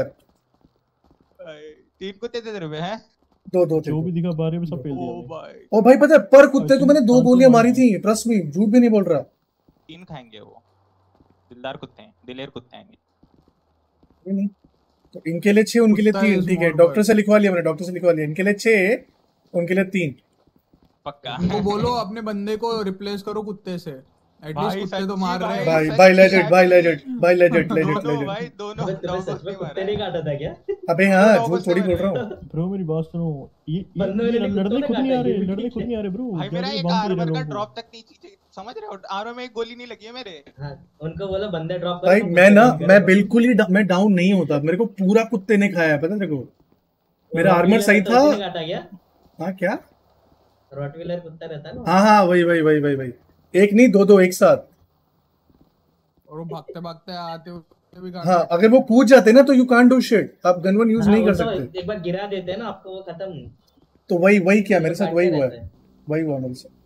तीन कुत्ते थे तेरे पे हैं? दो दो थे। जो भी दिखा बारे में सब पेल दिया ओ मैंने। भाई, ओ भाई पता है, पर कुत्ते को मैंने दो पाँच सौ गोलियां मारी मारे थी, ट्रस्ट मी, झूठ भी नहीं बोल रहा। तीन खाएंगे वो। दिलदार कुत्ते हैं, दिलेर कुत्ते हैं। नहीं, नहीं। तो इनके लिए छह, उनके लिए कुत्ता तीन, is ठीक है। more डॉक्टर से लिखवा लिया मैंने, डॉक्टर से लिखवा लिया। इनके लिए छह, उनके लिए तीन। पक्का। उनको बोलो अपने बंदे को रिप्लेस करो कुत्ते से, एटलीस्ट भाई कुत्ते तो सच्ची मार रहे हैं। भाई भाई लेजेंड, भाई लेजेंड, भाई लेजेंड, लेजेंड, दोनों लेजेंड। भाई दोनों तुम्हें सच में कुत्ते नहीं काटा था क्या? अबे हाँ, झूठ थोड़ी बोल रहा हूँ। ब्रो मेरी बात सुनो, ये बंदों ये ने ये कुत्तों लड़ने ने खुद नहीं आ काटा, रहे, ये भी लड़ने ठीक खुद है। नहीं आ रहे ब्रो। भाई मेरा लड़के एक बांध के आर्मर रहे का लोगों को। ड्रॉप तक नहीं चाहिए, समझ रहे हो? आर्मर में एक गोली नहीं लगी है मेरे। हाँ, उनको बोलो बंदे ड्रॉप भाई मैं ना, मैं बिल्कुल ही डा- मैं डाउन नहीं होता, मेरे को पूरा कुत्ते ने खाया है, पता है तेरे को? मेरा आर्मर सही था। काटा गया? हाँ क्या? रॉटवीलर कुत्ता रहता है ना। हाँ हाँ वही वही वही वही वही, एक नहीं दो दो एक साथ। और वो भागते भागते आते हुए भी हाँ अगर वो कूद जाते ना तो यू कांट डू शिट, आप गन वन यूज हाँ, नहीं वो कर तो सकते। एक बार गिरा देते हैं ना आपको, वो खत्म। तो वही वही किया मेरे तो साथ, वही काटते हुआ रहते है, हैं। वही हुआ मेरे साथ।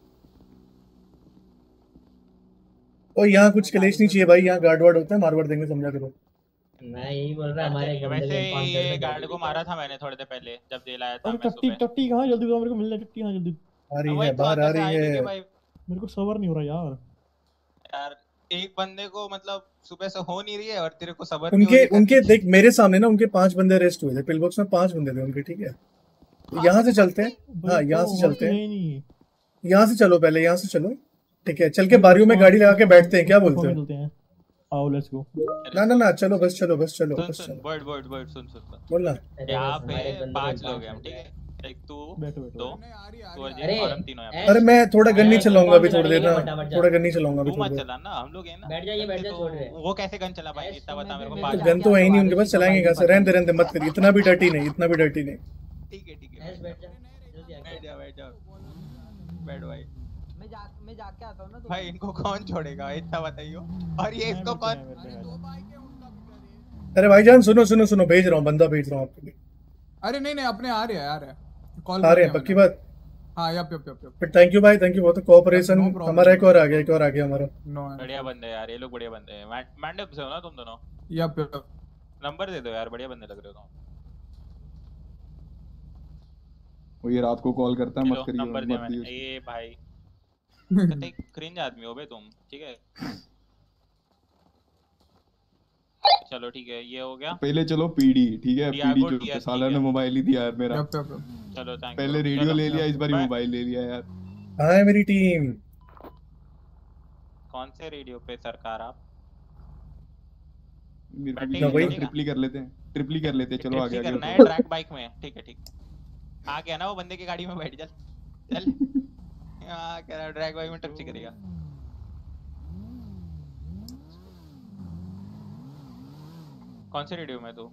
और यहाँ कुछ कलेश नहीं चाहिए भाई, यहाँ गार्ड वार्ड होता है, मार वार देंगे, समझा करो। मैं यही बोल रहा हमारे एक बंदे वैसे को पाँच ये सौ गार्ड को मारा था मैंने थोड़ी देर पहले जब जेल आया था अरे मैं टट्टी सुबह। टट्टी कहाँ, जल्दी बताओ मेरे को, मिलना टट्टी कहाँ जल्दी। आ रही वही है, तो बाहर आ अंदर से रही आई नहीं है। थी भाई। मेरे को सबर नहीं हो रहा यार। यार एक बंदे को मतलब सुबह से हो नहीं रही है और तेरे को सबर नहीं हो उनके रही है। उनके देख, मेरे सामने ना उनके पांच बंदे अरेस्ट हुए थे, पिल बॉक्स में पांच बंदे थे उनके, ठीक है? तो यहाँ से चलते हैं, हाँ यहाँ से चलते हैं, यहाँ से चलो, पहले यहाँ से चलो, ठीक है? चल के बारियों में गाड़ी लगा के बैठते हैं, क्या बोलते हो? चलते हैं, आओ लेट्स गो। ना ना ना, चलो बस चलो, बस चलो, सुन बस सुन चलो। वर्ड वर्ड वर्ड सुन सुन सुन। बोलना। यहाँ पे पांच लोग हैं हम, ठीक है? एक तू बैठो बैठो। दो तू और अरे, जी और हम तीनों यहाँ पे। अरे मैं थोड़ा गन नहीं चलाऊंगा अभी, थोड़ी देर ना, फटाफट जा। थोड़ा गन नहीं चलाऊंगा अभी तू थोड़ी मत देर। चला ना, हम लोग हैं ना। बैठ जाइए, बैठ जाइए, तो छोड़ रहे हैं। वो कैसे गन चला पाएंगे इतना बता मेरे को। तो पांच गन तो है ही नहीं उनके पास, चलाएंगे कहाँ से? रहने दे, रहने दे, मत कर, इतना भी डर्टी नहीं, इतना भी डर्टी नहीं। ठीक है ठीक है ऐश बैठ जा, जल्दी आके। बैठ जा बैठ जा बैठ भाई। मैं जा मैं जाके आता हूँ ना। भाई इनको कौन छोड़ेगा इतना बताइए। और ये इसको कौन। अरे भाईजान सुनो सुनो सुनो, भेज रहा हूँ, बंदा भेज रहा हूँ आपके लिए। अरे नहीं नहीं, अपने आ रहे हैं, आ रहे हैं, कॉल आ रहे हैं, पक्की बात? हाँ यप यप यप यप। फिर थैंक यू भाई, थैंक यू, बहुत कोऑपरेशन। No problem. हमारा एक और आ गया, एक और आ गया हमारा। नो बढ़िया बंदे हैं यार, ये लोग बढ़िया बंदे हैं। मैंडम से हो ना तुम दोनों? Yup yup. नंबर दे दो यार, बढ़िया बंदे लग रहे हो तुम। वो ये रात को कॉल करता है, मत लो, करिए, नंबर दिया मत मैंने। दिए। ये भाई कितने क्रिंज आदमी हो बे तुम, ठीक है? चलो ठीक है, ये हो गया। पहले चलो पीडी, ठीक है? Diago पीडी जो Diaz, साला ठीक ने है। मोबाइल ही दिया यार मेरा। Yup yup yup. चलो थैंक यू। पहले रेडियो ले लिया, इस बार मोबाइल ले लिया यार। हाँ है मेरी टीम। कौन से रेडियो पे सरकार आप? मेरे को भी बैठेंगे, नहीं, चलेगा? ट्रिपली कर लेते हैं, ट्रिपली कर लेते हैं, चलो आगे ट्रिपली आगे करना है बढ़ो। ट्रैक बाइक में, ठीक है ठीक। आ गया ना वो बंदे की गाड़ी में बैठ, चल चल। हां कह रहा ट्रैक बाइक में टक्सी करेगा। कौन से रेडियो में तू?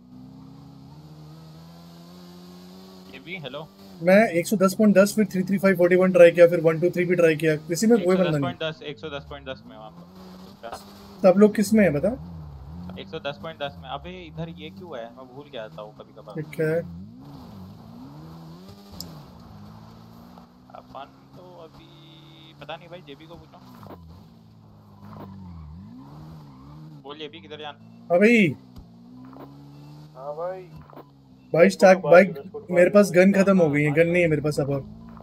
ये भी हेलो। मैं एक सौ दस पॉइंट दस, फिर तीन तीन पाँच फोर्टी वन ट्राई किया, फिर एक दो तीन भी ट्राई किया, किसी में कोई बंदा नहीं। एक सौ दस पॉइंट दस एक सौ दस पॉइंट दस में वहां पर। सब लोग किस में है बता? एक सौ दस पॉइंट दस में। अबे इधर ये क्यों है? मैं भूल गया था वो कभी कभार। ठीक है। अपन तो अभी पता नहीं भाई, जेबी को पूछो। बोल जेबी किधर जाना? हाँ भाई। हाँ भाई। भाई स्टैक बाइक, मेरे पास गन खत्म हो गई है, गन नहीं है मेरे पास अब। और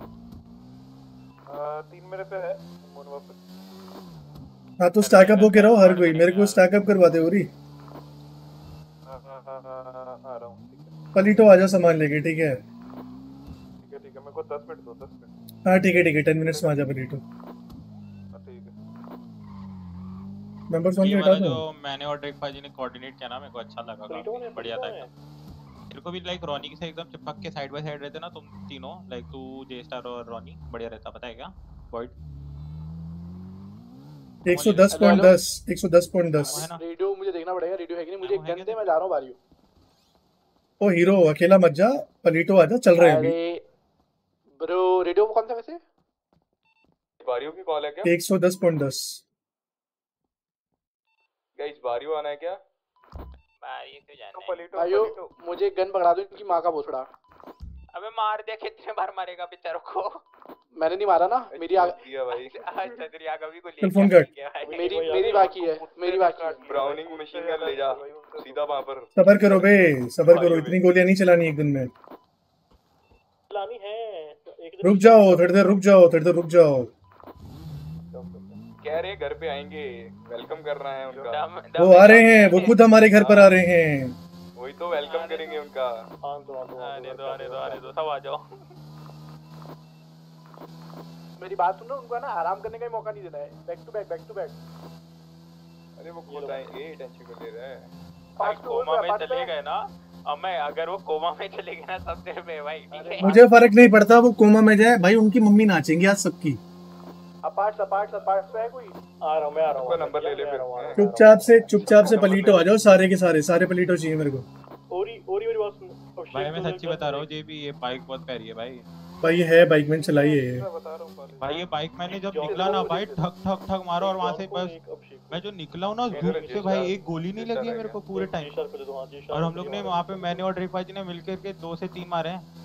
तीन मेरे पे है मोनवा पे। हाँ तो स्टैक अप होके रहो हर कोई, मेरे को स्टैक अप करवा दे उरी। हाँ हाँ हाँ हाँ हाँ आ रहा हूँ, ठीक है। पलीटो आजा सामान लेके, ठीक है? ठीक है ठीक है, मेरे को दस मिनट दो, दस मिनट। हाँ ठीक है ठीक है, टेन मिनट्स में आजा पलीटो। हाँ ठीक है। मेंबर्स वन ये के वाला हटा जो दो। मैंने और ड्रेक भाजी ने कोऑर्डिनेट किया ना, मेरे को अच्छा लगा, काफी बढ़िया था एकदम। तेरे को भी लाइक रॉनी के साथ एकदम चिपक के साइड बाय साइड रहते ना तुम तीनों, लाइक तू जे स्टार और रॉनी, बढ़िया रहता, पता है क्या? बॉयड एक सौ दस पॉइंट दस, एक सौ दस पॉइंट दस। रेडियो मुझे देखना पड़ेगा, रेडियो है कि नहीं? मुझे एक गन दे, मैं जा रहा हूँ बारियों। ओ हीरो अकेला मत जा, पलीटो आजा, चल रहे हैं अभी। अरे ब्रो रेडियो कौन सा वैसे? बारियों की कॉल है क्या? एक सौ दस पॉइंट दस। गाइस बारियों आना है क्या? बारी तो जाना है। पलीटो भाइयों पलीटो। मुझे गन पकड़ा दो इनकी माँ का भोसड़ा। अबे मार दिया, कितने बार मारेगा बेचारों को? मैंने नहीं मारा ना, मेरी आ... दिया भाई। अच्छा तेरी आगे भी चल फोन कर। मेरी मेरी बाकी है, मेरी बाकी है। ब्राउनिंग मशीन गन ले जा सीधा वहां पर। सबर करो बे, सबर करो, इतनी गोलियां नहीं चलानी एक दिन में। चलानी है एक रुक जाओ थोड़ी देर, रुक जाओ थोड़ी देर, रुक जाओ। कह रहे घर पे आएंगे, वेलकम कर रहा है उनका। वो आ रहे हैं, वो खुद हमारे घर पर आ रहे हैं। वही तो वेलकम करेंगे उनका। आने दो आने दो आने दो, सब आ जाओ। मेरी बात सुनो, उनको ना आराम करने का ही मौका नहीं देना है। Back to back back to back. अरे वो खुद आएंगे, टेंशन को ले रहा है। भाई कोमा में चले गए ना, अब मैं अगर वो कोमा में चले गए ना सब देर में भाई, ठीक है? मुझे फर्क नहीं पड़ता वो कोमा में जाए भाई, उनकी मम्मी नाचेंगी आज सबकी। अपार्ट अपार्ट अपार्ट पे है कोई? आ रहा हूं मैं, आ रहा हूं। नंबर ले ले फिर। चुपचाप से चुपचाप से पलीटो आ जाओ, सारे के सारे, सारे पलीटो चाहिए मेरे को। ओरी ओरी मेरी बात सुन भाई मैं सच्ची बता रहा हूँ, जे भी ये बाइक बहुत प्यारी है भाई। भाई ये है बाइक, मैंने चलाई है। भाई ये बाइक मैंने जब निकला ना भाई, ठक ठक ठक मारो और वहां से बस मैं जो निकला हूँ ना धूप से भाई, एक गोली नहीं लगी है मेरे को पूरे टाइम। और हम लोग ने वहाँ पे, मैंने और ड्रिपा जी ने मिलकर के दो से तीन मारे हैं।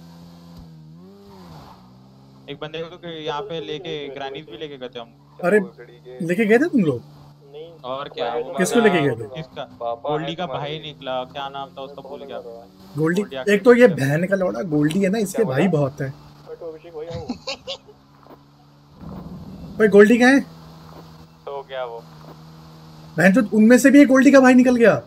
एक बंदे को तो यहाँ पे लेके ग्रैनीज भी लेके गए थे हम। अरे लेके गए थे तुम लोग? और क्या? किसको लेके गए थे? किसका? गोल्डी का भाई निकला, क्या नाम था उसका भूल गया। गोल्डी, एक तो ये बहन का लौड़ा गोल्डी है ना, इसके भाई बहुत है। भाई गोल्डी कहाँ है? तो क्या वो बहन तो उनमें से भी एक गोल्डी का भाई निकल गया।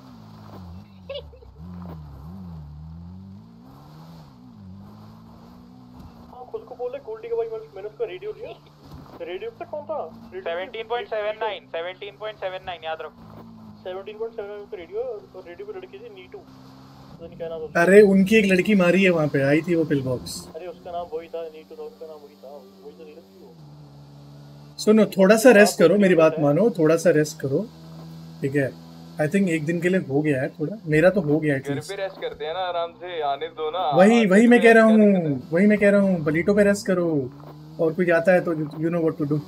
खुद को बोले गोल्डी का भाई, मैंने उसका रेडियो लिया। रेडियो पे कौन था? Seventeen point seven nine, seventeen point seven nine याद रखो। सेवनटीन पॉइंट सेवन नाइन पे रेडियो, और रेडियो पे लड़की थी नीटू, पता नहीं क्या नाम था। अरे उनकी एक लड़की मारी है वहाँ पे, आई थी वो पिल बॉक्स। अरे उसका नाम वही था, नीटू था उसका नाम, वही था, वही तो नीरज थी वो। सुनो थोड़ा सा रेस्ट करो, मेरी बात मानो, थोड़ा सा रेस्ट करो, ठीक है? आई थिंक एक दिन के लिए हो गया है थोड़ा, मेरा तो हो गया है। घर पे रेस्ट करते हैं ना आराम से, आने दो ना। वही वही मैं कह रहा हूँ, वही मैं कह रहा हूँ, पलीटो पे रेस्ट करो, और कुछ आता है तो you know what to do.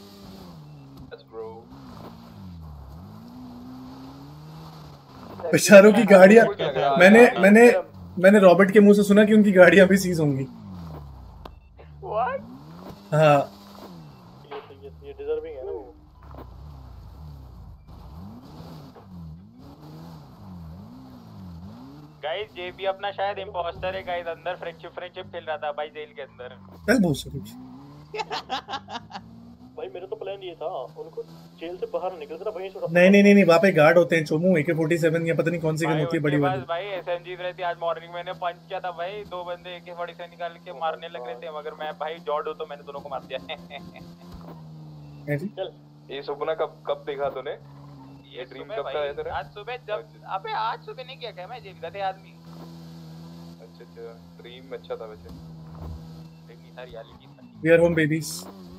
बेचारों की गाड़ियाँ, मैंने मैंने मैंने रॉबर्ट के मुंह से सुना कि उनकी गाड़ियाँ भी सीज होंगी। हाँ ये ये डिजर्विंग है ना वो। गाइस ये भी अपना शायद इंपोस्टर है गाइस, अंदर फ्रेंडशिप फ्रेंडशिप खेल रहा था भाई जेल के अंदर। चल बहुत सही। भाई मेरा तो प्लान ये था उनको जेल से बाहर निकल कर वहीं छोड़ा। नहीं नहीं नहीं, वहाँ पे गार्ड होते हैं, चोमू ए के फोर्टी सेवन या पता नहीं कौन सी गन होती है बड़ी वाली। भाई एसएमजी रहती, आज मॉर्निंग मैंने पंच किया था भाई, दो बंदे ए के फोर्टी सेवन निकाल के मारने लग रहे थे, मगर मैं भाई जॉर्ड हूं तो मैंने दोनों को मार दिया। चल ये सपना कब कब देखा तूने? ये ड्रीम कब का है तेरा? आज सुबह जब, अबे आज सुबह नहीं किया क्या मैं, जेल गए थे आदमी। अच्छा अच्छा, ड्रीम अच्छा था वैसे, इतनी सारी रियलिटी थी। We are home babies.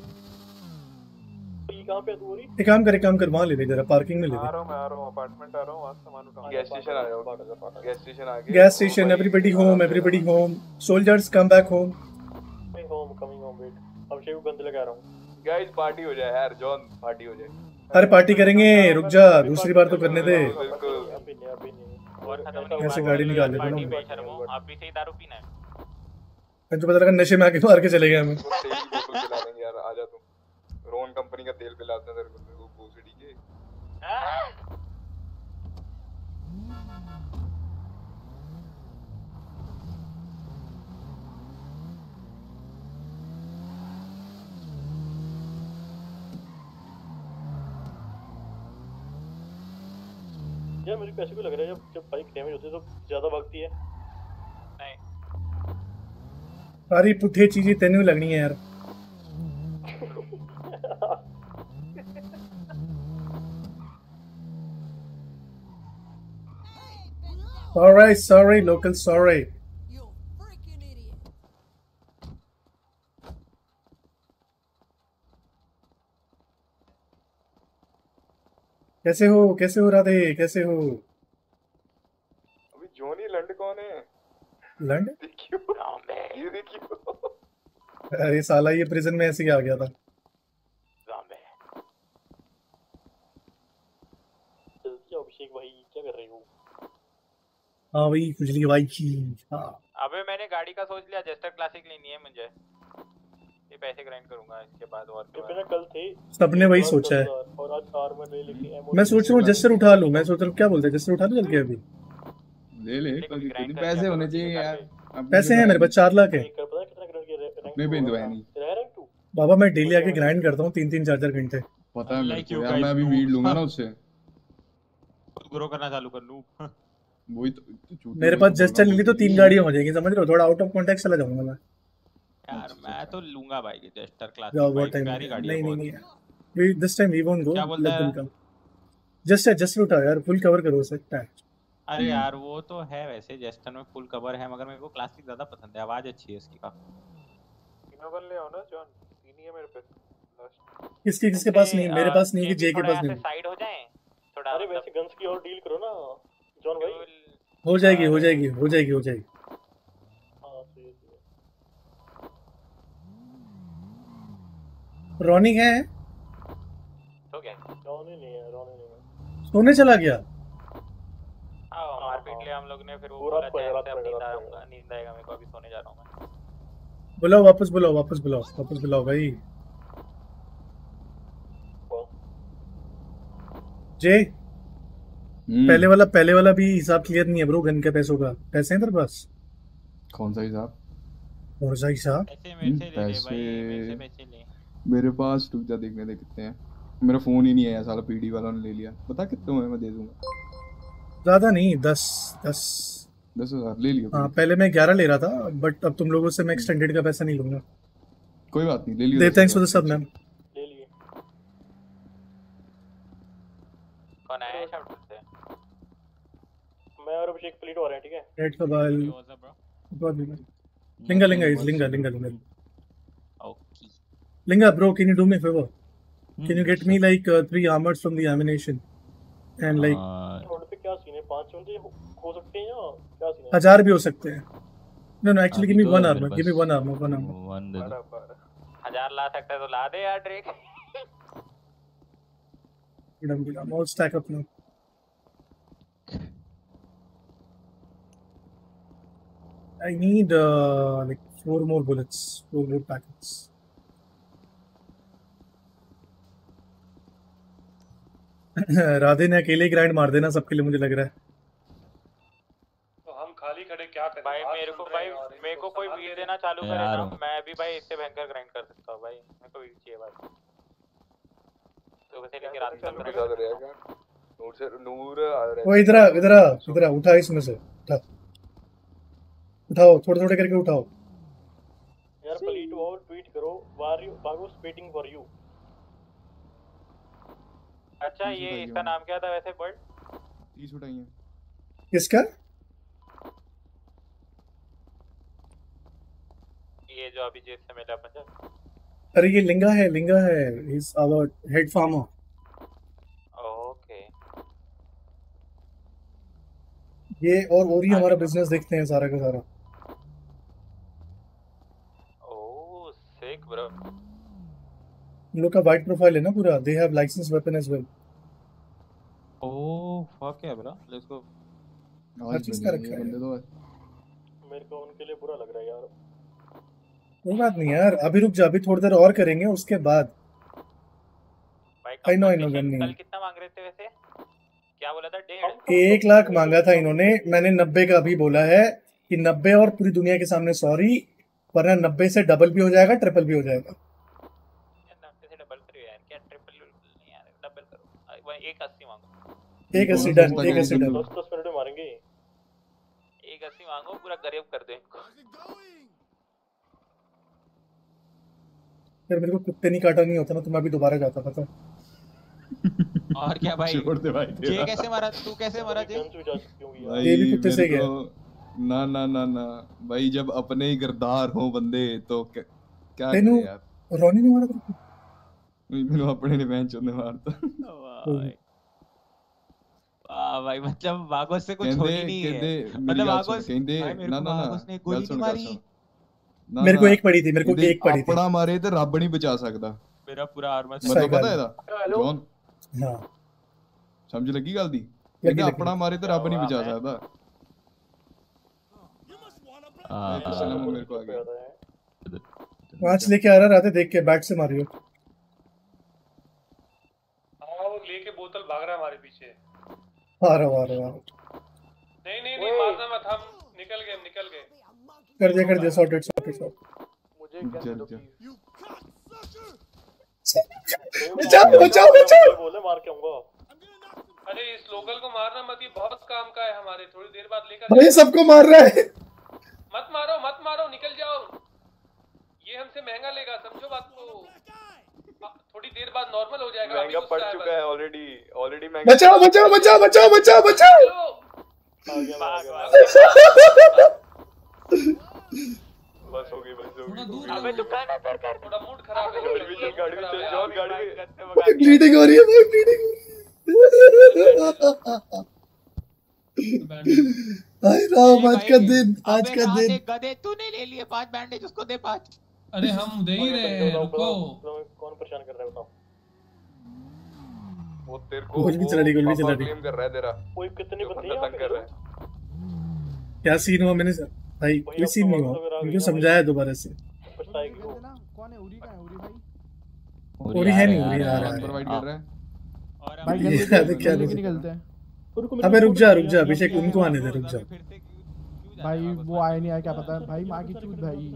ये कहां पे है तू? एक काम कर, एक काम कर, वहाँ ले ले जरा, पार्किंग में ले ले। आ रहा हूं मैं, आ रहा हूं, अपार्टमेंट आ रहा हूं, आज सामान उठा। गैस स्टेशन आ जाओ, गैस स्टेशन आ गए। Gas station, everybody home, everybody home, soldiers come back home. Home coming home, wait अब शेव गंदे लगा रहा हूं। गाइस पार्टी हो जाए यार, जॉन पार्टी हो जाए। अरे पार्टी करेंगे, रुक जा, दूसरी बार तो करने दे। अभी नहीं अभी नहीं, और खत्म नहीं ऐसे गाड़ी निकाल लेते पार्टी ना। बेशर्मो, आप भी सही दारू पीना है। मुझे पता लगा नशे में आके मार के चले गए हमें। तेल की बोतल पिला देंगे यार, आ जा तू। रोन कंपनी का तेल पिलाते हैं तेरे को, वो भोसड़ी के। यार मुझे पैसे को लग रहा है जब जब बाइक डैमेज होती है तो ज्यादा भागती है। नहीं सारी पुठे चीजें तेनू लगनी है यार। Alright, sorry, local, sorry. कैसे हो, कैसे हो राधे, कैसे हो? अभी जॉनी लंड कौन है? लंड ये देखियो अरे साला ये प्रिजन में ऐसे ही आ गया था। अभिषेक भाई क्या कर रहे हो? हाँ वही खुजली भाई की। हाँ अबे मैंने गाड़ी का सोच लिया, जेस्टर क्लासिक लेनी है मुझे, ये पैसे ग्राइंड करूंगा इसके बाद। और ये बिना कल थे सबने वही सोचा है। और आज आर्मर ले लेके एमओ मैं सोच रहा हूँ जस्टर उठा लूँ। मैं सोच रहा हूँ क्या बोलते हैं, जस्टर उठा लूँ चल के अभी। ले ले कोई दिक्कत नहीं, पैसे होने चाहिए यार। अपने पैसे हैं मेरे पास चार लाख है। पता कितना ग्राउंड के रैंक अपने पे तो है नहीं। तेरा रैंक टू बाबा मैं डेली आके ग्राइंड करता हूँ तीन तीन चार चार घंटे। पता है मेरे को यार, मैं अभी वीड लूंगा ना उससे, ग्रो करना चालू कर लूं। वही तो मेरे पास जस्टर ले ली तो तीन गाड़ियां हो जाएंगी, समझ रहे हो? थोड़ा आउट ऑफ कॉन्टेक्स्ट चला जाऊंगा मैं यार। मैं तो लूंगा भाई जेस्टर क्लासिक। जाओ बहुत टाइम नहीं नहीं नहीं we this time we won't go. क्या बोलता है? जस्टर जस्टर उठाओ यार, फुल कवर करो सकता है। अरे यार वो तो है वैसे जेस्टर में फुल कवर है, मगर मेरे को क्लासिक ज्यादा पसंद है, आवाज अच्छी है इसकी काफी। तीनों गन ले आओ ना जॉन, तीन ही है मेरे पे लास्ट। किसके किसके पास नहीं? मेरे पास नहीं है, जे के पास नहीं। साइड हो जाए थोड़ा। अरे वैसे गन्स की और डील करो ना जॉन भाई। हो जाएगी हो जाएगी हो जाएगी हो जाएगी। हां सही है। रोनी है तो क्या? रोनी नहीं है, रोनी नहीं है। सोने चला गया। हां मारपीट लिया हम लोग ने, फिर वो पूरा बोला कोई रात जैसे अब नींद पड़ेगा आऊंगा, नींद आएगा मेरे को, अभी सोने जा रहा हूं मैं। बुलाओ वापस बुलाओ वापस बुलाओ वापस बुलाओ भाई। जे पहले वाला पहले वाला भी हिसाब क्लियर नहीं है ब्रो। गन के पैसों का पैसे हैं तेरे पास? कौन सा हिसाब? कौन सा हिसाब? पैसे मेरे से ले ले भाई, मेरे से पैसे ले। मेरे पास रुक जा देखने दे कितने हैं। मेरा फोन ही नहीं है साला, पीडी वाला ने ले लिया। बता कितने में मैं दे दूंगा। ज्यादा नहीं, दस दस दस हजार ले लियो। हाँ पहले मैं ग्यारह ले रहा था, बट अब तुम लोगों से मैं एक्सटेंडेड का पैसा नहीं लूंगा। कोई बात नहीं, ले लियो। दे थैंक्स फॉर द सब मैम। ले लिए। कौन आया है शाउट से? मैं और अभिषेक प्लीट हो रहे हैं, ठीक है? रेड का बाल लिंगा लिंगा इज लिंगा लिंगा लिंगा ओके लिंगा bro, can you do me favor? Can you get me like three armors from the ammunition and like road पे क्या सीन है? पांच बंदे हो सकते हैं या क्या सीन है? हजार भी हो सकते हैं। No no actually give me one armor, give me one armor, one armor. One दे दो। हजार ला सकता है तो ला दे यार ड्रेक। मैडम बिना more stack up now. I need uh, like four more bullets, four more packets. Radhe ने अकेले ग्राइंड मार देना सबके लिए, मुझे लग रहा है। तो हम खाली खड़े क्या करें? भाई मेरे को भाई मेरे को कोई वीड देना चालू करे ना, मैं भी भाई इससे भयंकर ग्राइंड कर सकता हूं भाई। मेरे को वीड चाहिए भाई। तो वैसे लेके रात चालू के साथ रहेगा क्या? नूर से नूर आ रहा है। वो इधर आ इधर आ इधर आ, उठा इसमें से, उठा उठाओ, थोड़े थोड़े करके उठाओ यार। प्लीट और ट्वीट करो वार यू बागोस वेटिंग फॉर यू। अच्छा ये इसका नाम क्या था वैसे? बर्ड तीस उठाई है। किसका? ये जो अभी जेस से मिला पंजाब। अरे ये लिंगा है, लिंगा है, इज आवर हेड फार्मर। ओके ये और ओरी हमारा बिजनेस देखते हैं सारा का सारा। ओह सिक ब्रो। इन लोग का वाइट प्रोफाइल है ना पूरा। They have license weapon as well. Oh fuck yeah bro, let's go. हर चीज का रखा है। मेरे को उनके लिए बुरा लग रहा है यार। कोई बात नहीं यार, अभी रुक जा, अभी थोड़ी देर और करेंगे उसके बाद। I know I know gun कल नहीं। कितना मांग रहे थे वैसे? क्या बोला था? डेढ़ एक लाख मांगा था इन्होंने, मैंने नब्बे का अभी बोला है कि नब्बे और पूरी दुनिया के सामने सॉरी, वरना नब्बे से डबल भी हो जाएगा, ट्रिपल भी हो जाएगा। नब्बे से डबल करो यार, क्या ट्रिपल नहीं यार, डबल करो। वही एक अस्सी मांगो। एक अस्सी डन, एक अस्सी डन। दस दस मिनट में मारेंगे। एक अस्सी मांगो, पूरा गरीब कर दो इनको। यार मेरे को कुत्ते नहीं काटा नहीं होता ना तो मैं अभी दोबारा जाता, पता। और क्या भाई? छोड़ दे भाई। जे कैसे मारा तू? कैसे मारा जे? भाई ये भी कुत्ते से मेरे गया। को ना ना ना ना भाई, जब अपने ही गिरदार हो बंदे तो क्या क्या तेनू करे यार। रोनी ने मारा था। मैंने अपने ने बेंच ने मारता। हाँ भाई मतलब वागोस से कुछ होनी कहंदे नहीं है कहंदे मेरी मतलब गल सुन वागोस कहंदे भाई मेरे ना को ना ना वागोस ने गल गोली नहीं सुन गल मारी सुन ना मेरे को ना एक पड़ी थी मेरे को कहंदे एक पड़ी थी अपना मारे ते रब नहीं बचा सकदा मेरा पूरा आर्मर मतलब पता गल है है। ਇਹਦਾ ਜੌਨ हाँ समझ लगी गल दी लगी कहंदे लगी अपना मारे ते रब नहीं बचा सकदा हाँ, ए पिछला में मेरे को आ गया पांच लेके आ रहा रात देख के बैट से मारियो हाँ वो लेके बोतल भाग रहा है हमारे पीछे। आ रहा हूँ, आ रहा हूँ, आ रहा हूँ। नहीं नहीं नहीं मारना मत, हम निकल गए निकल गए। कर दिया कर दिया सॉर्टेड सॉर्टेड सॉर्टेड मुझे चल बचाओ बचाओ बचाओ बोले मार के आऊंगा। अरे इस लोकल को मारना मत, ये बहुत काम का है हमारे, थोड़ी देर बाद लेकर भाई सबको मार रहा है मत मारो मत मारो, निकल जाओ, ये हमसे महंगा लेगा, समझो बात को। आ, थोड़ी देर बाद नॉर्मल हो जाएगा। महंगा अभी पड़ गुस्सा है चुका बस। है ऑलरेडी ऑलरेडी महंगा। बचाओ बचाओ बचाओ बचाओ बचाओ बचाओ बस हो गई बस हो गई। अबे दुकान अंदर कर, थोड़ा मूड खराब है। गाड़ी में चल गाड़ी में चल जॉन गाड़ी में। ब्लीडिंग हो रही है भाई ब्लीडिंग हाय राम आज का दिन आज का दिन गधे तूने ले लिए पांच बैंडेज, उसको दे पांच। अरे हम दे ही रहे हैं, रुको। कौन परेशान कर रहा है बताओ। वो तेरे को गोल भी चला रही, गोल भी चला रही। क्लेम कर रहा है तेरा। कोई कितनी बंदी बंदा है तंग कर रहा है। क्या सीन हुआ मैंने भाई कोई सीन नहीं हुआ मुझे समझाया दोबारा से पछताएगी वो। कौन है उरी का है उरी भाई उरी है नहीं उरी आ रहा है प्रोवाइड कर रहा है भाई ये गंदे याद क्या लेके निकलते हैं। अबे रुक जा रुक जा अभिषेक उनको आने दे रुक जा भाई वो आए नहीं आया क्या पता है भाई माँ की चूत भाई।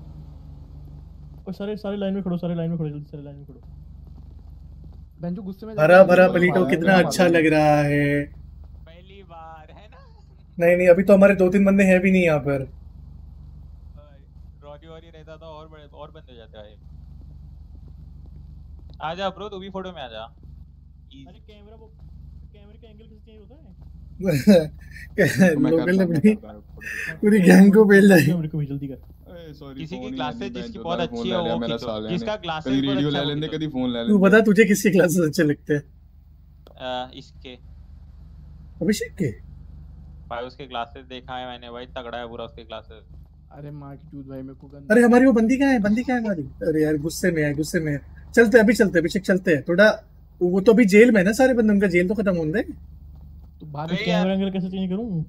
और सारे सारे लाइन में खड़ो, सारे लाइन में खड़ो, जल्दी सारे लाइन में खड़ो। बेंचो गुस्से में हरा भरा पलीटो कितना अच्छा लग रहा है। पहली बार है ना। नहीं नहीं अभी तो हमारे दो तीन बंदे हैं भी नहीं यहाँ पर। रॉडी वॉडी रहता तो और बड़े और बंदे जाते हैं। आ जा ब्रो, तू भी फोटो में आ जा। अरे कैमरा वो कैमरे का एंगल कैसे चेंज होता है? लोकल ने अपनी पूरी गैंग को बेल दी। मेरे को भी जल्दी कर। किसी की क्लासेस जिसकी बहुत अच्छी है वो मेरा खींचो। साल जिसका क्लासेस कभी बहुत रेडियो अच्छा ले है वो लेंदे खींचो। कभी फोन ले तू लेंदे बता तुझे किसके क्लासेस अच्छे लगते हैं? अ, इसके अभिषेक के भाई उसके क्लासेस देखा है मैंने भाई, तगड़ा है पूरा उसके क्लासेस। अरे माँ की चूत भाई मेरे को गंदा। अरे हमारी वो बंदी कहाँ है बंदी कहाँ है हमारी? अरे यार गुस्से में है गुस्से में है। चलते अभी चलते अभिषेक चलते हैं थोड़ा। वो तो अभी जेल में है ना सारे बंदे, उनका जेल तो खत्म होने दे। तो बाहर अबे कैमरा एंगल कैसे चेंज करूं?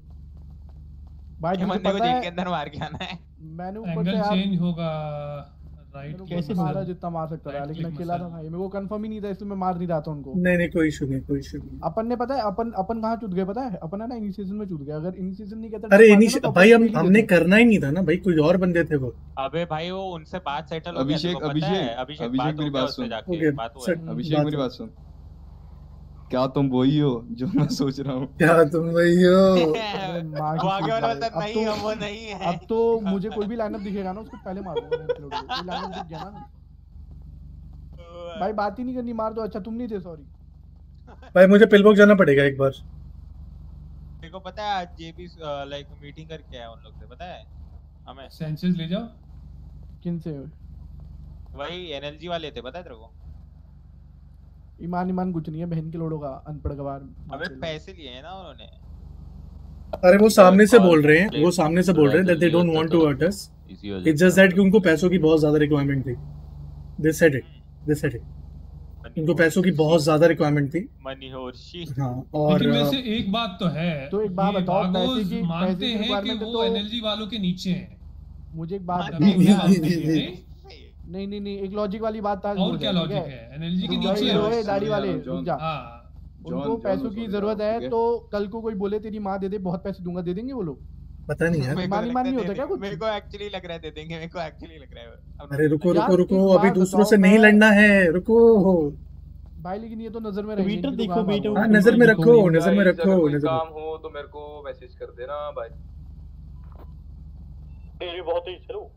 भाई ये मुझे बंदे को पता जेल है के अंदर मार के आना है। मैंने ऊपर एंगल से यार चेंज होगा राइट कैसे मारा जितना मार सकता था, लेकिन अकेला था भाई, मेरे को कंफर्म ही नहीं था इसलिए मैं मार नहीं रहा था उनको। नहीं नहीं कोई इशू नहीं कोई इशू नहीं। अपन ने पता है अपन अपन कहाँ चूत गए पता है? अपन है ना इनिशिएशन में चूत गए। अगर इनिशिएशन नहीं कहता अरे इनिशियल भाई हम हमने करना ही नहीं था ना भाई, कोई और बंदे थे वो। अबे भाई वो उनसे बात सेटल हो गया, अभिषेक तेरे को पता है? अभिषेक अभिषेक अभिषेक मेरी बात सुन जाके बात हुआ है। अभिषेक मेरी बात सुन, क्या तुम वही हो जो मैं सोच रहा हूँ? क्या तुम वही हो? वो आगे वाला बता नहीं हम वो नहीं है। अब तो मुझे कोई भी लाइनअप दिखेगा ना उसको पहले मार दूंगा। कोई लाइनअप दिख गया ना भाई बात ही नहीं करनी, मार दो। अच्छा तुम नहीं थे सॉरी भाई मुझे पिलबॉक्स जाना पड़ेगा एक बार। मेरे को पता है आज जेबी लाइक मीटिंग करके आया उन लोग से, पता है हमें। सेंसेस ले जाओ। किन से? वही एनएलजी वाले थे, पता है तेरे को? ईमान ईमान कुछ नहीं है, बहन के लोड़ों का अनपढ़ गवार। अबे पैसे लिए हैं ना उन्होंने। अरे वो सामने से बोल रहे हैं वो सामने से बोल रहे हैं that they don't want to hurt us, it's just that कि उनको पैसों की बहुत ज्यादा रिक्वायरमेंट थी। They said it they said it उनको पैसों की बहुत ज्यादा रिक्वायरमेंट थी। मनी होर्शी। हाँ और लेकिन वैसे एक बात तो है, तो एक बात ये बताओ, पैसे बागोस की मानते पैसे की हैं कि रिक्वायरमेंट वो तो एनएलजी वालों के नीचे हैं। मुझे एक बात नहीं नहीं नहीं नहीं एक लॉजिक वाली बात आज और क्या लॉजिक है? एनएलजी के नीचे है दाढ़ी वाले रुक जा। हाँ उनको पैसों की जरूरत है तो कल को कोई बोले तेरी माँ दे दे बहुत पैसे दूंगा, दे देंगे वो लोग? पता नहीं यार मानी मान नहीं होता क्या कुछ? मेरे को एक्चुअली लग रहा है दे देंगे, मेरे को एक्चुअली लग रहा है। अरे रुको रुको रुको अभी दूसरों से नहीं लड़ना है, रुको भाई। लेकिन ये तो नजर में रहेगी। ट्विटर देखो बेटा, हाँ नजर में रखो नजर में रखो नजर काम हो तो मेरे को मैसेज कर देना भाई। ये बहुत ही चलो।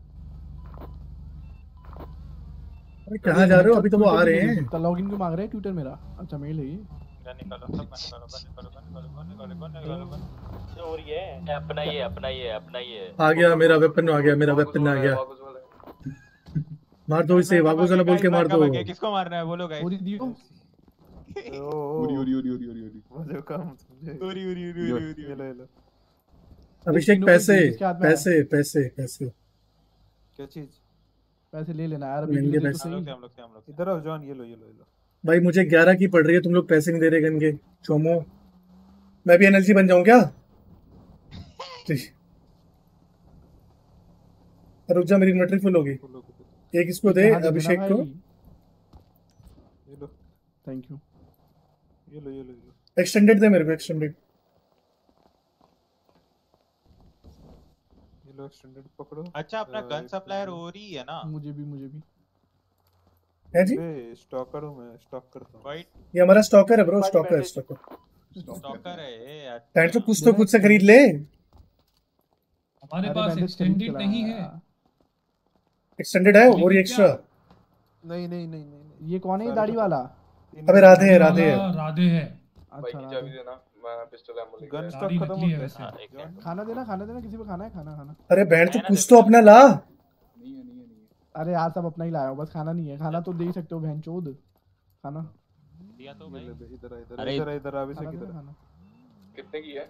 अरे कहाँ जा रहे हो? अभी तो वो आ रहे हैं। तो लॉगिन क्यों मांग रहे हैं ट्विटर मेरा? अच्छा मेल है ये। और ये अपना ये अपना ये अपना ये आ गया मेरा वेपन आ गया मेरा वेपन आ गया। मार दो इसे, वागोस वाला बोल के मार दो। किसको मारना है बोलो गाइस। पूरी दियो उरी उरी उरी उरी उरी उरी रुका हम समझे। उरी उरी उरी उरी उरी ये लो ये लो। अभिषेक तीनों के पैसे जिसके हाथ में है। पैसे पैसे पैसे क्या चीज? पैसे ले लेना यार, अभी महंगे के लिए तो पैसे। सही। हम लोग से हम लोग से हम लोग से इधर आओ जॉन, ये लो ये लो ये लो। भाई मुझे ग्यारह की पड़ रही है, तुम लोग पैसे नहीं दे रहे गन के चोमो। मैं भी एनर्जी बन जाऊं क्या? रुक जा, मेरी इन्वेंटरी फुल होगी। एक इसको दे यहाँ दे देना अभिषेक को। भाई। ये लो थैंक यू। ये लो ये लो ये लो। एक्सटेंडेड दे मेरे को, एक्सटेंडेड। ये लो एक्सटेंडेड पकड़ो। अच्छा अपना गन सप्लायर हो रही है ना? मुझे भी मुझे भी है जी। अबे स्टॉकर हूं मैं, स्टॉक करता हूं। वाइट ये हमारा स्टॉकर है ब्रो, स्टॉकर है स्टॉकर। स्टॉकर है यार। पैंट तो कुछ तो खुद से खरीद ले। हमारे अरे पास bandage एक्सटेंडेड खरीद के नहीं लाया। है। एक्सटेंडेड है और ये एक्स्ट्रा। नहीं नहीं नहीं नहीं। ये कौन है ये दाढ़ी वाला? अबे राधे है राधे है। वाला राधे है। भाई की चाबी देना, मैं पिस्टल एमो लेके गन आया। स्टॉक गाड़ी खत्म नकली हो है गया। वैसे। खाना देना खाना देना, किसी को खाना है खाना खाना। अरे बैंड तो कुछ तो अपना ला। नहीं है नहीं है नहीं है। अरे यार सब अपना ही लाया हो, बस खाना नहीं है। खाना तो दे ही सकते हो बहन चोद। खाना दिया तो भाई। इधर इधर इधर अरे इधर इधर अभी से खाना किधर देना खाना। कितने की है?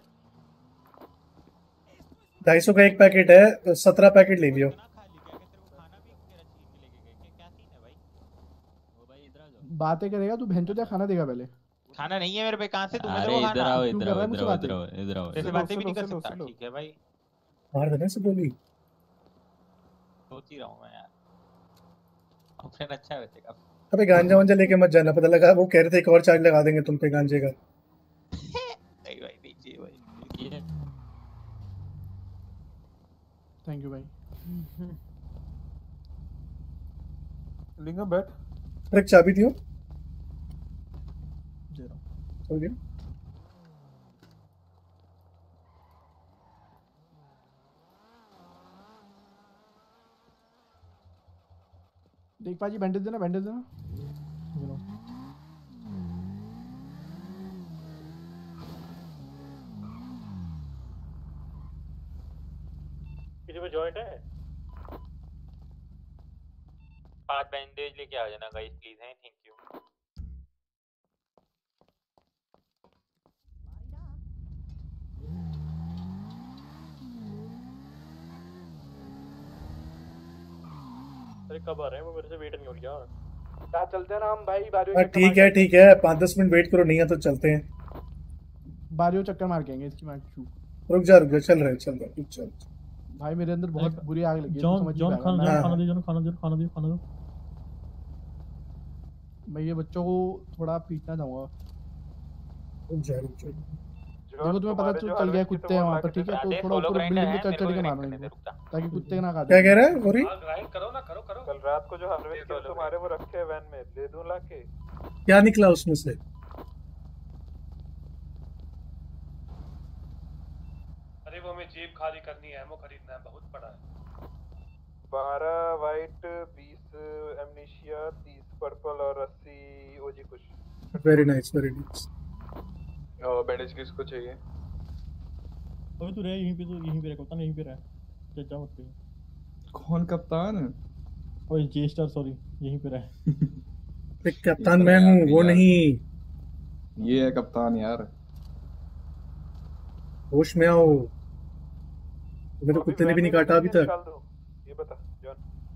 ढाई सौ का एक पैकेट है, सत्रह पैकेट ले लियो। बातें करेगा तू बहन चोद, या खाना देगा पहले? खाना नहीं है मेरे पे, कहां से दूं मैं अरे तेरे को इधर खाना? आओ क्यों इधर कर रहा आओ है मुझसे इधर आओ बातें? इधर आओ इधर आओ ऐसे सुनो, बातें भी नहीं कर सुनो, सकता। सुनो। ठीक है भाई, मार देना से बोली। सोच ही रहा हूं मैं यार। ऑप्शन अच्छा है वैसे का। अबे गांजा वांजा लेके मत जाना, पता लगा वो कह रहे थे एक और चार्ज लगा देंगे तुम पे गांजे का। नहीं भाई नहीं चाहिए भाई। ये थैंक यू भाई। लिंगम बैठ। अरे चाबी दियो। दे रहा हूँ। हो गया। देख पाजी बैंडेज देना बैंडेज देना। ये लो। किसी पे जॉइंट है? पांच बैंडेज लेके आ जाना गाइस प्लीज हैं। Thank you. अरे कब आ रहे हैं वो? मेरे से वेट नहीं हो रहा यार। क्या चलते हैं ना हम भाई बारियों हाँ ठीक है ठीक है, पाँच दस मिनट वेट करो, नहीं है तो चलते हैं। बारियों चक्कर मार के आएंगे इसकी मार चू। रुक जा रुक जा, चल रहे चल रहे चल। भाई मेरे अंदर बहुत बुरी आग लगी है, जॉन समझ जॉन नहीं खाना पाएगा। दे खाना दे जॉन खाना दे खाना दे खाना दे। मैं ये बच्चों को थोड़ा पीटना चाहूंगा। रुक जा रुक जा। देखो तुम्हें पता तो चल गया कुत्ते हैं वहाँ पर, ठीक है? तो थोड़ा ऊपर बिल्डिंग पे चढ़ चढ़ के मारो इनको, ताकि कुत्ते ना काटे। क्या कह रहा है गोरी? ग्राइंड करो ना, करो करो। कल रात को जो हार्वेस्ट किया तुम्हारे वो रखे हैं वैन में, दे दूं लाके? क्या निकला उसमें से? अरे वो हमें जेब खाली करनी है, एमो खरीदना है, बहुत पड़ा है। बारह वाइट, बीस एमनीशिया, तीस पर्पल और अस्सी ओजी कुछ। Very nice very nice. Bandage किसको चाहिए? अबे तू रह यहीं पे, तो यहीं पे रह कप्तान, यहीं पे रह। जा जा मत कहीं। कौन कप्तान? ओए जे स्टार सॉरी, यहीं पे रह। एक कप्तान मैं हूँ, वो नहीं। ये है कप्तान यार। होश में आओ, मेरे कुत्ते ने भी नहीं काटा अभी तक। ये बता जॉन,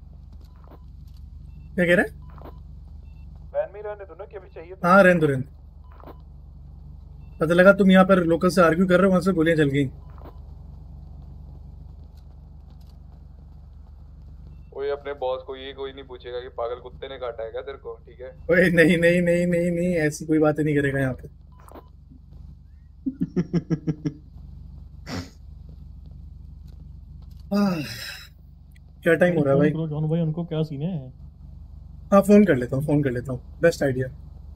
क्या कह रहा है? वैन में ही रहने दो ना कि अभी चाहिए? हाँ रहने दो रहने दो। पता लगा तुम यहाँ पर लोकल से आर्ग्यू कर रहे हो, वहां से गोलियां चल गई। ओए अपने बॉस को ये कोई नहीं पूछेगा कि पागल कुत्ते ने काटा है क्या तेरे को, ठीक है? ओए नहीं नहीं नहीं नहीं नहीं, ऐसी कोई बात नहीं करेगा यहाँ पे। क्या टाइम हो रहा है भाई? जॉन भाई उनको क्या सीन है? हाँ फोन कर लेता हूँ फोन कर लेता हूँ, बेस्ट आइडिया।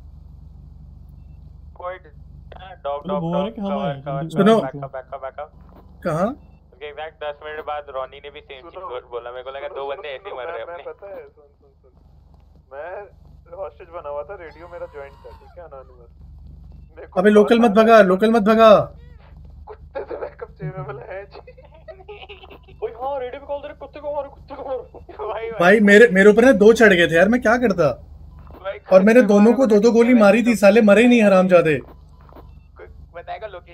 कोई डॉग डॉग वो आ रहे कि हम आए? डॉग सुनो। Backup backup backup. कहाँ? ओके एग्जैक्ट दस मिनट बाद रॉनी ने भी सेम चीज बोला। मेरे को लगा दो बंदे ऐसे ही मर रहे हैं मैं अपने। पता है, सुन सुन सुन, मैं हॉस्टेज बना हुआ था, रेडियो मेरा जॉइंट था, ठीक है? अनोनिमस। अबे लोकल मत भगा, लोकल मत भगा। कुत्ते से बैकअप चाहिए बोला है जी। ओए हां रेडियो पे कॉल दे रहे, कुत्ते को मारो कुत्ते को मारो। भाई भाई मेरे मेरे ऊपर ना दो चढ़ गए थे यार, मैं क्या करता? और मैंने दोनों को दो दो गोली मारी थी, साले मरे नहीं हरामजादे।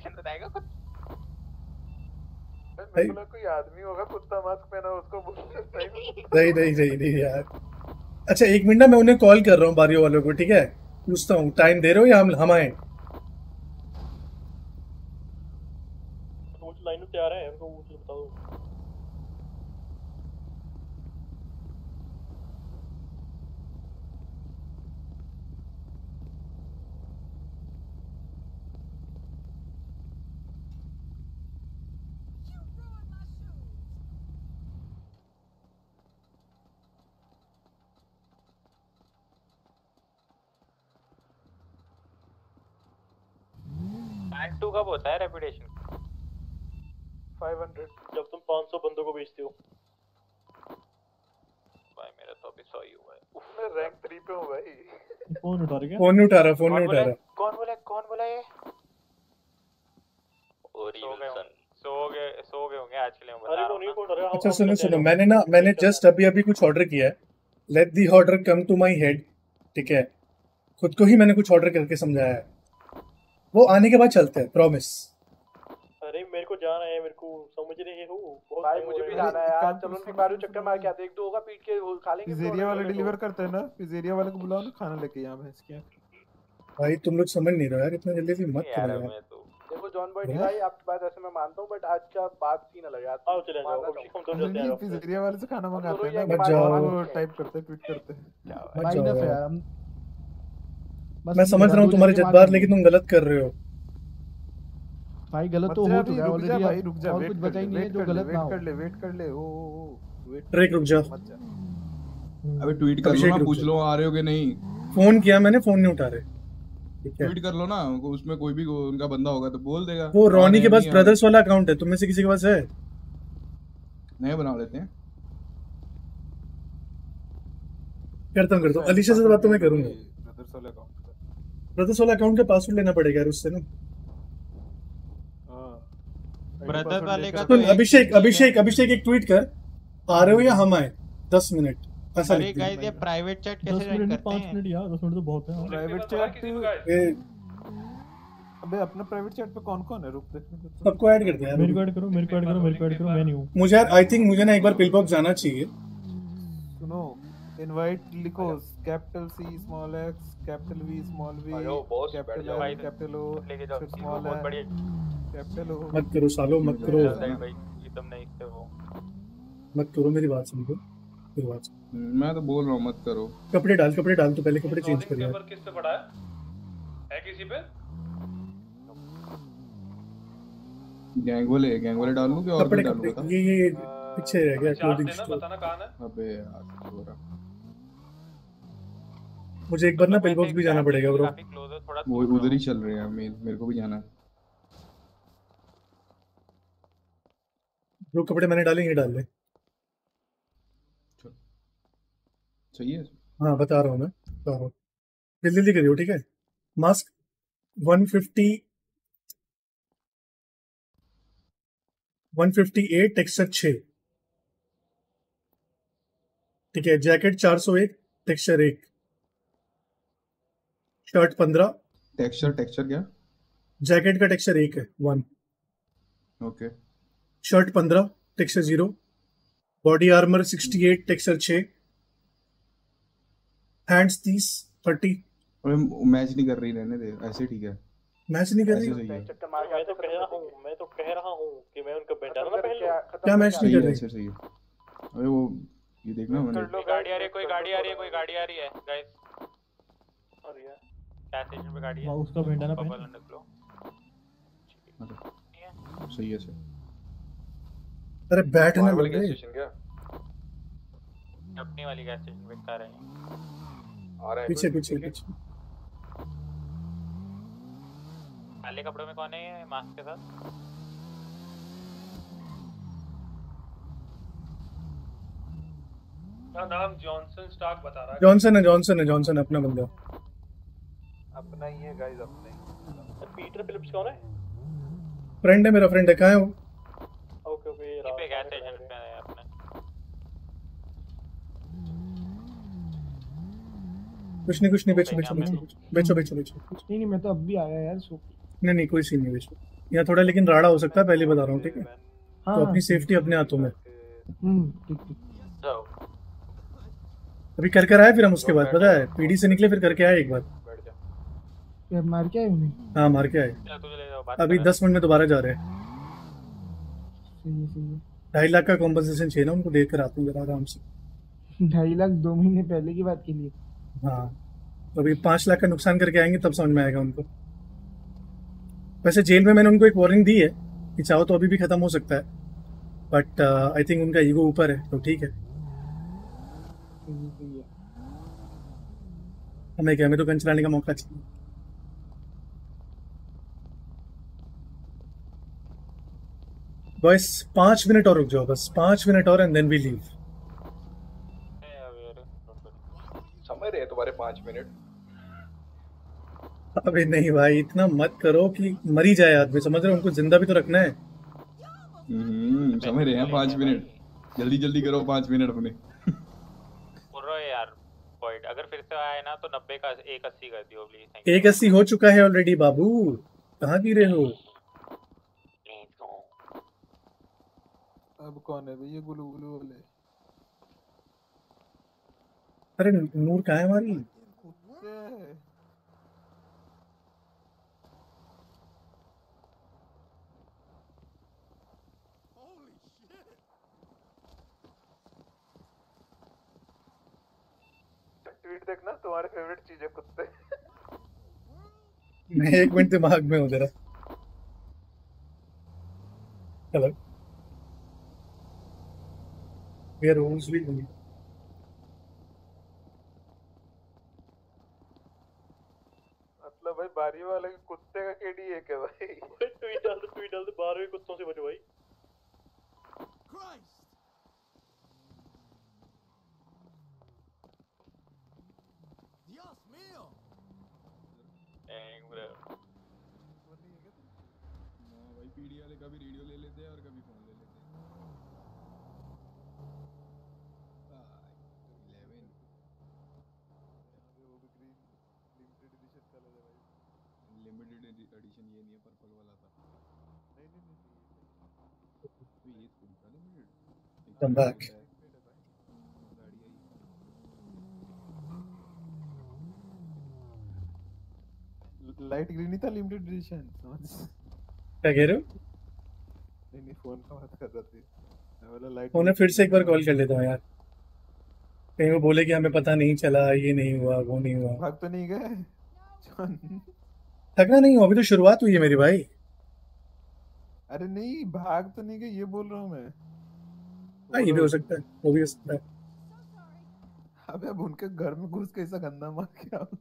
रेपुटेशन बताएगा खुद। भाई- मेरे को कोई आदमी होगा कुत्ता मास्क पहना उसको बोलते सही नहीं नहीं नहीं नहीं यार। अच्छा एक मिनट ना, मैं उन्हें कॉल कर रहा हूँ बारियो वालों को, ठीक है? पूछता हूँ टाइम दे रहे हो या हम हम आए? वो लाइन में तैयार है उनको वो बता दो। बैंक टू कब होता है रेपुटेशन? पाँच सौ जब तुम पाँच सौ बंदों को बेचते हो। भाई मेरा तो अभी सौ ही हुआ है। उफ, मैं रैंक थ्री पे हूँ भाई। फोन उठा रहे क्या? फोन नहीं उठा रहा, फोन नहीं कौन उठा बोला रहा। कौन बोला कौन बोला ये? सो गए होंगे सो गए सो गए होंगे आज के लिए, मैं बता अरे रहा वो हूँ नहीं ना। कौन रहा अच्छा सुनो सुनो, मैंने ना मैंने जस्ट अभी अभी कुछ ऑर्डर किया है। Let the order come to my head, ठीक है? खुद को ही मैंने कुछ ऑर्डर करके समझाया है, वो आने के बाद चलते हैं, प्रॉमिस। अरे मेरे को जाना है, मेरे को समझ रहे हो बहुत भाई time मुझे हो भी रहा है। जाना है यार। चलो उनके बारे में चक्कर मार के आते हैं। एक दो होगा पीट के वो खा लेंगे। पिज़्ज़ेरिया वाले डिलीवर करते हैं ना, पिज़्ज़ेरिया वाले को बुलाओ ना खाना लेके यहाँ भैंस के। भाई तुम लोग समझ नहीं रहे हो यार, इतना जल्दी भी मत करो यार। देखो जॉन बॉय हैं? भाई आपकी बात ऐसे मैं मानता हूँ, बट आज का बात सीन अलग है। आओ चले जाओ, अभिषेक हम दोनों जाते हैं। पिज़्ज़ेरिया वाले से खाना मंगाते हैं मत ना, जाओ। और वो टाइप करते हैं, ट्वीट करते हैं। मत भाई जाओ ना यार। यार हम बस मैं समझ रहा हूँ तुम्हारे जज्बात, लेकिन तुम गलत कर रहे हो। भाई गलत मत तो जा हो अभी, चुका है रुक जा ऑलरेडी, भाई, रुक जा, और वेट कुछ कर बचा ही ले, नहीं है वेट जो कर ले, गलत ना वेट हो। कर ले, वेट कर ले। ओ ओ ओ, वेट ट्रेक रुक जा। मत जा। अबे ट्वीट कर लो अभिषेक ना, रुक पूछ जा। लो आ रहे हो कि नहीं। फोन किया मैंने, फोन नहीं उठा रहे, ठीक है? ट्वीट कर लो ना, उसमें कोई भी उनका बंदा होगा तो बोल देगा। वो आ रॉनी रहे के हैं, पास नहीं आ रहे। ब्रदर्स वाला अकाउंट है, तुम में से किसी के पास है? नए बना लेते हैं। करता हूँ करता हूँ, अलीशा से बात तो मैं करूंगा। ब्रदर्स वाले अकाउंट ब्रदर्स वाला अकाउंट का पासवर्ड लेना पड़ेगा यार उससे ना। ब्रदर वाले का सुन अभिषेक अभिषेक अभिषेक एक ट्वीट कर, आ रहे हो या हम आए? दस मिनट ऐसा अरे लिख दे। गाइस ये प्राइवेट चैट कैसे दस ज्वाइन मिनट करते पाँच हैं? मिनट यार, दस मिनट तो बहुत है। Private chat. ए, अबे अपना प्राइवेट चैट पे कौन कौन है, रुक देखने दे। सबको ऐड कर दे यार। मेरे को ऐड करो, मेरे को ऐड करो, मेरे को ऐड करो, मैं नहीं हूँ। मुझे यार आई थिंक मुझे ना एक बार पिल बॉक्स जाना चाहिए। सुनो, इनवाइट लिखो, capital C small X, capital V small V, अयो, बॉस, बैठ कैपिटल जाओ। एल, कैपिटल ओ, लेके जाओ, फिर इसको स्मॉल बहुत है, बढ़िया। Capital O. मत करो सालो, मत करो भाई एकदम नहीं से वो। मत करो, मेरी बात समझो, मेरी बात सुनो। मैं तो बोल रहा हूँ मत करो। कपड़े डाल, कपड़े डाल, तो पहले कपड़े चेंज कर यार। पेपर किस पे पड़ा है? है किसी पे? गैंग वाले गैंग वाले डाल लूं क्या और कपड़े भी डालूं कपड़े बता। ये ये पीछे रह गया चार्ट क्लोथिंग देना, स्टोर। बताना कहाँ है? अबे यार छोरा, मुझे एक बार ना पिल बॉक्स भी जाना पड़ेगा ब्रो। काफी क्लोज है, थोड़ा वो उधर ही चल रहे हैं, मेरे मेरे को भी जाना है। जो कपड़े मैंने डाले ये डाल ले। सही है। हाँ बता रहा हूँ मैं, बता रहा हूँ, जल्दी जल्दी करियो, ठीक है? Mask one fifty one fifty eight, texture छः, ठीक है? जैकेट चार सौ एक, टेक्सचर एक, शर्ट पंद्रह। टेक्सचर टेक्सचर क्या? जैकेट का टेक्सचर एक है, वन। ओके। शर्ट पंद्रह, texture zero. Body armour sixty eight, texture छः। हैंड्स तीस, थर्टी। अबे मैच नहीं कर रही, रहने दे, ऐसे ठीक है। मैच नहीं कर रही? ऐसे सही है। चक्कर मार के मैं तो कह रहा हूँ, मैं तो कह रहा हूँ कि मैं उनका बैंडाना ना पहन लूं। क्या मैच नहीं सही कर है, रही? ऐसे सही है। अबे वो ये देखना मैंने। कोई गाड़ी आ रही है, कोई गाड़ी आ रही है, कोई गाड़ी आ रही है गाइस। और यार क्या स्टेशन पे गाड़ी है? हाँ, उसका बैंडाना पहन। बबल निकलो। सही है सही। अरे बैठने मार्बल लगे। गैस स्टेशन क्या? अपनी वाली गैस स्टेशन पे आ रहे हैं। आ रहा है पीछे कोई? पीछे पीछे। काले कपड़ों में कौन है ये मास्क के साथ? का नाम जॉनसन स्टार्क बता रहा है। जॉनसन है, जॉनसन है, जॉनसन है अपना बंदा। अपना ही है गाइस, अपना ही। पीटर फिलिप्स कौन है? फ्रेंड है मेरा, फ्रेंड है। कहाँ है वो? ओके ओके, ये पे गैस स्टेशन पे है अपने। कुछ नहीं कुछ नहीं, बेचो बेचो बेचो बेचो बेचो बेचो बेचो। नहीं नहीं, मैं तो अब भी आया यार सो। नहीं नहीं कोई सीन नहीं, बेचो। यहाँ थोड़ा लेकिन राड़ा हो सकता है, पहले बता रहा हूँ, ठीक है? हाँ। तो अपनी सेफ्टी अपने हाथों में। हम्म ठीक ठीक। जाओ अभी कर कर आए फिर हम उसके बाद, पता है पीडी से निकले फिर करके आए एक बार। क्या मार के आए उन्हें? हाँ मार के आए। चल तुझे ले जाओ बात अभी करें। दस मिनट में दोबारा जा रहे हैं। सही है सही है। ढाई लाख का कॉम्पनसेशन चाहिए ना उनको, देख कर आते हैं जरा आराम से। ढाई लाख दो महीने पहले की बात के लिए। हाँ तो अभी पाँच लाख का नुकसान करके आएंगे तब समझ में आएगा उनको। वैसे जेल में मैंने उनको एक वार्निंग दी है कि चाहो तो अभी भी खत्म हो सकता है, बट आई थिंक उनका ईगो ऊपर है तो ठीक है। सही है सही है। हमें क्या, हमें तो गन चलाने का मौका चाहिए। बस पाँच मिनट और रुक जाओ, बस पाँच मिनट और एंड देन वी लीव। समझ रहे हैं तुम्हारे पाँच मिनट? अबे नहीं भाई, इतना मत करो कि मरी जाए आदमी, समझ रहे हो? उनको जिंदा भी तो रखना है। हम्म समझ रहे हैं पाँच मिनट, जल्दी जल्दी करो पाँच मिनट अपने। बोल रहा है यार पॉइंट, अगर फिर से आए ना तो नब्बे का एक अस्सी कर दियो प्लीज। एक अस्सी हो चुका है ऑलरेडी बाबू, कहाँ गिरे हो? अब कौन है भैया गुलू गुलू वाले? अरे नूर कहाँ है हमारी? ट्वीट देखना, तुम्हारे फेवरेट चीज है कुत्ते। मैं एक मिनट दिमाग में हूँ जरा। हेलो यार, रूल्स भी नहीं। मतलब भाई बारी वाले के कुत्ते का केडी है क्या भाई? ट्वीट डाल दो ट्वीट डाल दो, बारहवीं कुत्तों से बचो भाई। Dang, bro. भाई पीडी वाले कभी रेडियो ले लेते हैं और कभी फोन ले लेते हैं। लिमिटेड एडिशन ये नहीं है, पर्पल वाला था। नहीं नहीं नहीं तो ये थोड़ी था limited. Come back. Light green ही था लिमिटेड एडिशन, समझ? क्या कह रहे हो? नहीं नहीं फोन का बात कर रहा थी मैं, बोला लाइट। उन्हें फिर से एक बार कॉल कर लेता हूँ यार, कहीं वो बोले कि हमें पता नहीं चला, ये नहीं हुआ, वो नहीं हुआ। भाग तो नहीं गए? थकना नहीं हो, अभी तो शुरुआत हुई है मेरी भाई। अरे नहीं भाग तो नहीं गए, ये बोल रहा हूँ मैं। हाँ ये भी हो सकता है, वो भी हो सकता है। अबे अब उनके घर में घुस के ऐसा गंदा मार के आओ।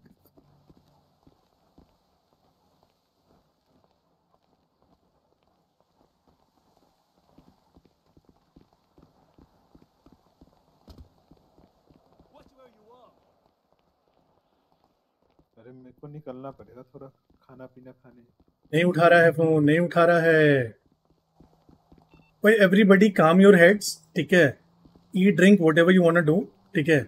अरे मेरे को निकलना पड़ेगा थोड़ा खाना पीना खाने। नहीं उठा रहा है फोन, नहीं उठा रहा है। भाई एवरीबॉडी काम योर हेड्स, ठीक है? Eat drink whatever you want to do, ठीक है?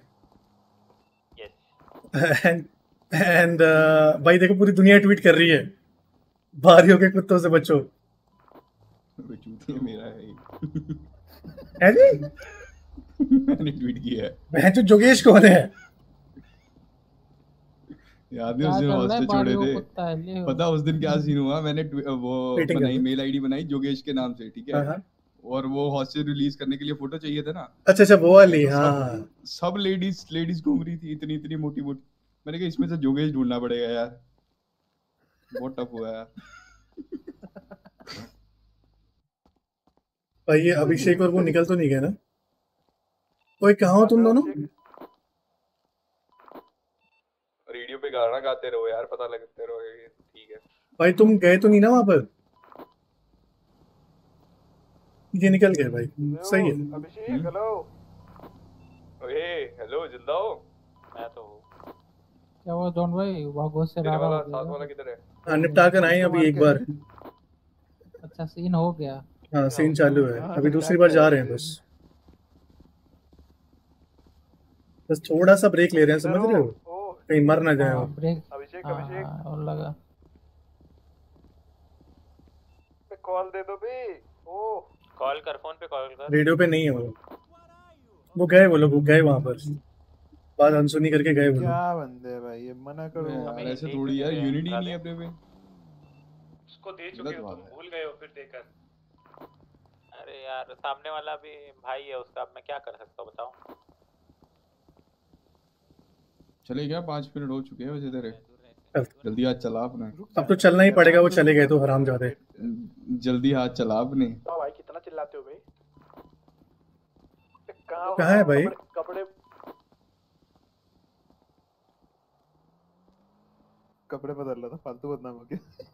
एंड एंड भाई देखो पूरी दुनिया ट्वीट कर रही है, बाहरियों के कुत्तों से बचो। चूतिया मेरा है ये। है जी? मैंने ट्वीट किया है। मैं तो जोगेश कौन है? याद नहीं उस दिन हॉस्टल छोड़े थे, कुत्ता है, ले हो। पता उस दिन क्या सीन हुआ? मैंने ट्वी- वो Tweeting बनाई, कर मेल आईडी बनाई जोगेश के नाम से, ठीक है? हाँ, हाँ। और वो हॉस्टल रिलीज करने के लिए फोटो चाहिए था ना। अच्छा अच्छा वो वाली, सब- हाँ। सब लेडीज लेडीज घूम रही थी इतनी इतनी मोटी मोटी। मैंने कहा इसमें से जोगेश ढूंढना पड़ेगा यार, बहुत टफ हुआ यार। भाई ये अभिषेक और वो निकल तो नहीं गए ना? ओए कहाँ हो तुम दोनों? रेडियो पे गाना गाते रहो यार, पता लगते रहो, ये ठीक है। भाई तुम गए तो नहीं ना वहां पर? ये निकल गए भाई, सही है। अभिषेक हेलो। ओए हेलो, जिंदा हो? मैं तो क्या हुआ जॉन भाई, वागो से तेरे रारा वाला हो साथ गया? वाला किधर है? हाँ निपटा कर आए अभी एक बार। अच्छा सीन हो गया। हाँ सीन चालू है, अभी दूसरी बार जा रहे हैं बस। बस थोड़ा सा ब्रेक ले रहे हैं, समझ रहे हो? कहीं मर ना जाए वो। ब्रेक। अभिषेक हाँ, अभिषेक हाँ, और लगा कॉल दे दो बे। ओ कॉल कर, फोन पे कॉल कर। रेडियो पे नहीं है वो वो गए वो लोग वो गए वहां पर बात अनसुनी करके गए वो लोग। क्या बंदे हैं भाई, ये मना करो यार ऐसे थोड़ी यार, यूनिटी नहीं है अपने पे। उसको दे चुके हो तुम, भूल गए हो फिर देकर। अरे यार सामने वाला भी भाई है उसका, अब मैं क्या कर सकता हूँ बताओ। चले क्या, पाँच मिनट हो चुके हैं वैसे तेरे। जल्दी हाथ चला अपने। अब तो चलना ही पड़ेगा, वो चले गए तो हरामजादे। जल्दी हाथ चला अपने। हाँ भाई कितना चिल्लाते हो भाई। कहाँ कहाँ है भाई? कपड़े कपड़े बदल रहा था, फालतू बदनाम हो गया।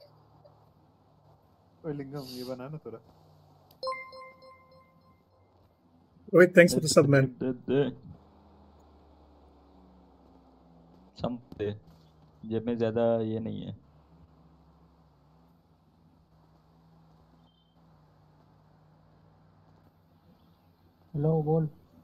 ओए लिंगम ये बना ना थोड़ा। Rohit thanks for the sub man. संपते जेब में ज्यादा ये नहीं है। हेलो बोल।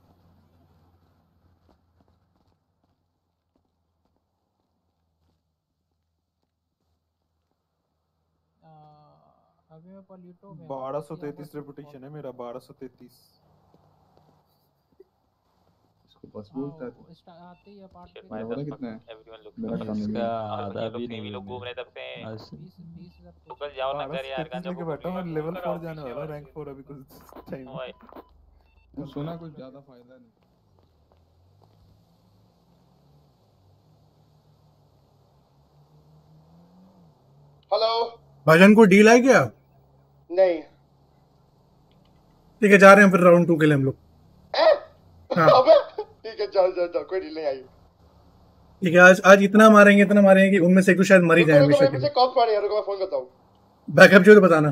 अभी मैं पॉल्यूटो में बारह सौ तैतीस रेपुटेशन है मेरा, बारह सौ तैतीस। इसको बस बोलता है। आते ही अपार्ट मेरा पता कितना है? एवरीवन लुक मेरा काम नहीं इसका है। आधा भी नहीं टीवी लोग है। घूम रहे तब से। अस्सी। गूगल जाओ ना कर यार, गांजा लेके बैठा हूं, लेवल फोर जाने वाला, रैंक फोर अभी कुछ टाइम। वो सोना कुछ ज्यादा फायदा नहीं। हेलो भाईजान को डील है क्या? नहीं ठीक है जा रहे हैं फिर राउंड टू के लिए हम लोग। हाँ अबे ठीक है चल चल चल, कोई डील नहीं आई। ठीक है आज आज इतना मारेंगे इतना मारेंगे कि उनमें से एक तो शायद मर ही जाए हमेशा के लिए। कॉल मार यार, रुको मैं फोन करता हूँ। बैकअप जो तो बताना।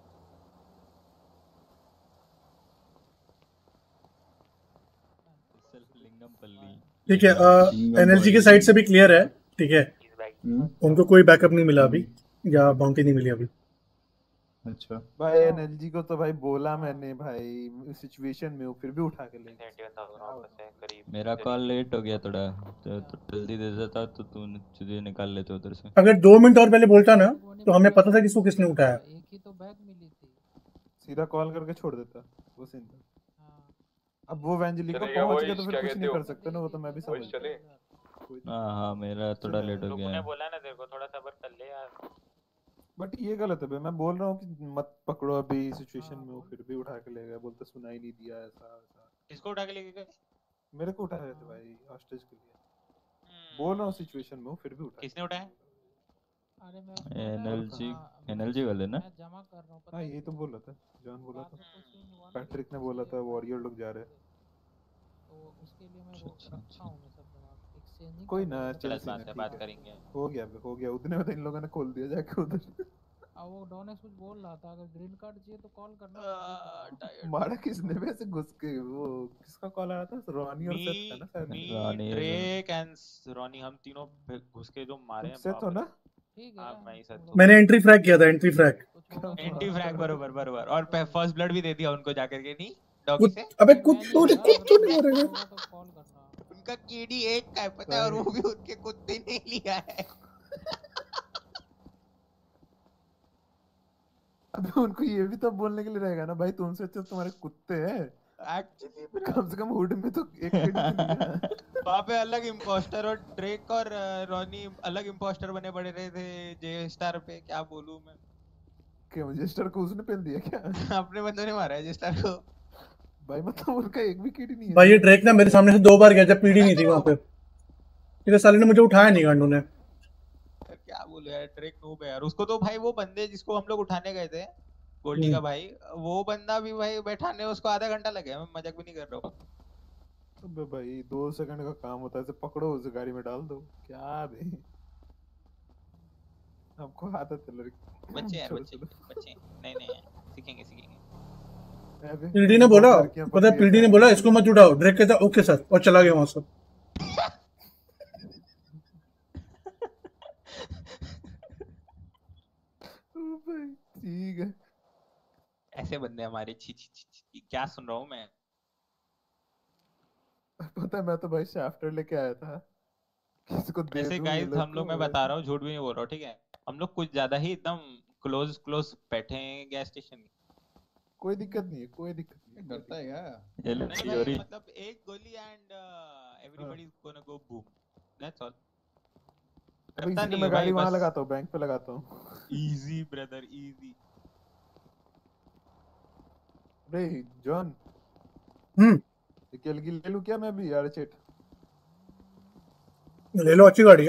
ठीक है एनर्जी के साइड से भी क्लियर है। ठीक है उनको कोई बैकअप नहीं मिला अभी या बाउंटी नहीं मिली अभी। अच्छा भाई एनएलजी को तो भाई बोला मैंने भाई सिचुएशन में हूँ फिर भी उठा के ले गए। मेरा कॉल लेट हो गया थोड़ा, तो, तो जल्दी दे देता तो तू तुझे निकाल लेते उधर से। अगर दो मिनट और पहले बोलता ना तो हमें पता था किसको किसने उठाया। एक ही तो बैग मिली थी। सीधा कॉल करके छोड़ देता वो सीन था। अब वो वेंजली को चलेगा, पहुंच वही गया तो फिर क्या कुछ कहते नहीं हो? कर सकते ना, वो तो मैं भी समझ। चले हाँ हाँ मेरा थोड़ा लेट हो गया ने है। बोला ना तेरे को थोड़ा सब्र कर ले यार। बट ये गलत है भाई, मैं बोल रहा हूँ कि मत पकड़ो अभी सिचुएशन में हो, फिर भी उठा के ले गए, बोलते सुना ही नहीं दिया ऐसा ऐसा। किसको उठा के लेके गए? मेरे को उठाए थे भाई हॉस्टेज के लिए। बोल रहा हूँ सिचुएशन में हो फिर भी उठा। किसने उठाया? अरे मैं एनएलजी एनएलजी वाले ना। मैं जमा कर रहा हूँ। हाँ ये तो बोला था, जॉन बोला था, पैट्रिक ने बोला था वॉरियर लोग जा रहे हैं। तो उसके लिए मैं वो रखा हूँ मैं सब जमा एक्सचेंजिंग। कोई ना गलत बात है, बात करेंगे। हो गया हो गया उतने में इन लोगों ने खोल दिया जाके उधर। अब वो डॉनेक्स कुछ बोल रहा था अगर ग्रीन कार्ड चाहिए तो कॉल करना। मारा किसने वैसे घुस के? वो किसका कॉल आया था? रॉनी और सेथ था ना शायद। मी ड्रेक एंड रॉनी हम तीनों घुस के जो मारे हैं। सेथ हो ना? ठीक है मैं ही सेथ। मैंने एंट्री फ्रैग किया था एंट्री फ्रैग। एंटी फ्रैग बरोबर बरोबर और फर्स्ट ब्लड भी दे दिया उनको जाकर के। नहीं डॉगी से। अबे कुत्तों ने कुत्तों ने मारे हैं। उनका केडी एक का है पता है, और वो भी उनके कुत्ते ने लिया है। अबे उनको ये भी तो बोलने के लिए रहेगा ना भाई, तुमसे अच्छा तुम्हारे कुत्ते हैं एक्चुअली। कम से कम हुड में तो एक केडी। वहाँ पे अलग इम्पोस्टर और ड्रेक और रॉनी अलग इम्पोस्टर बने पड़े रहे थे जे स्टार पे। क्या बोलूं मैं? क्या जे स्टार को उसने पेल दिया क्या? अपने बंदों ने मारा है जे स्टार को भाई, मतलब उनका एक भी केडी नहीं है भाई। ये ड्रेक ना मेरे सामने से दो बार गया जब पीडी नहीं थी वहां पे। इधर साले ने मुझे उठाया नहीं गांडू ने। क्या बोलूं यार, ड्रेक नूब है यार। उसको तो भाई वो बंदे जिसको हम लोग उठाने गए थे गोल्डी का भाई, वो बंदा भी भाई बैठाने उसको आधा घंटा लगे। मैं मजाक भी नहीं कर रहा हूँ। अबे भाई दो सेकंड का काम होता है, ऐसे पकड़ो उसे गाड़ी में डाल दो। क्या बे आपको आदत है लड़की। बच्चे यार बच्चे बच्चे नहीं नहीं सीखेंगे सीखेंगे। पीडी ने बोला पता है, पीडी ने बोला इसको मत उठाओ। ड्रेक कहता ओके सर और चला गया वहां से। ठीक है ऐसे बंदे हमारे। छी छी छी छी क्या सुन रहा हूँ मैं? पता है मैं तो भाई शाफ्टर लेके आया था किसको दे ऐसे दूं गाइस ये लोग हम लोग, को, मैं बता रहा हूँ झूठ भी नहीं बोल रहा हूँ ठीक है। हम लोग कुछ ज्यादा ही एकदम क्लोज क्लोज बैठे हैं गैस स्टेशन। कोई दिक्कत नहीं है, कोई दिक्कत नहीं। डरता है क्या? ये लो नहीं थियोरी। भाई, मतलब एक गोली and everybody is gonna go boom, that's all. अभी डरता इसीलिए नहीं मैं हूँ गाड़ी भाई, वहां बस लगाता हूँ, बैंक पे लगाता हूँ। Easy brother easy. अरे जॉन, हम्म एक एलगी ले लूं क्या मैं भी यार? चेट ले लो, अच्छी गाड़ी है।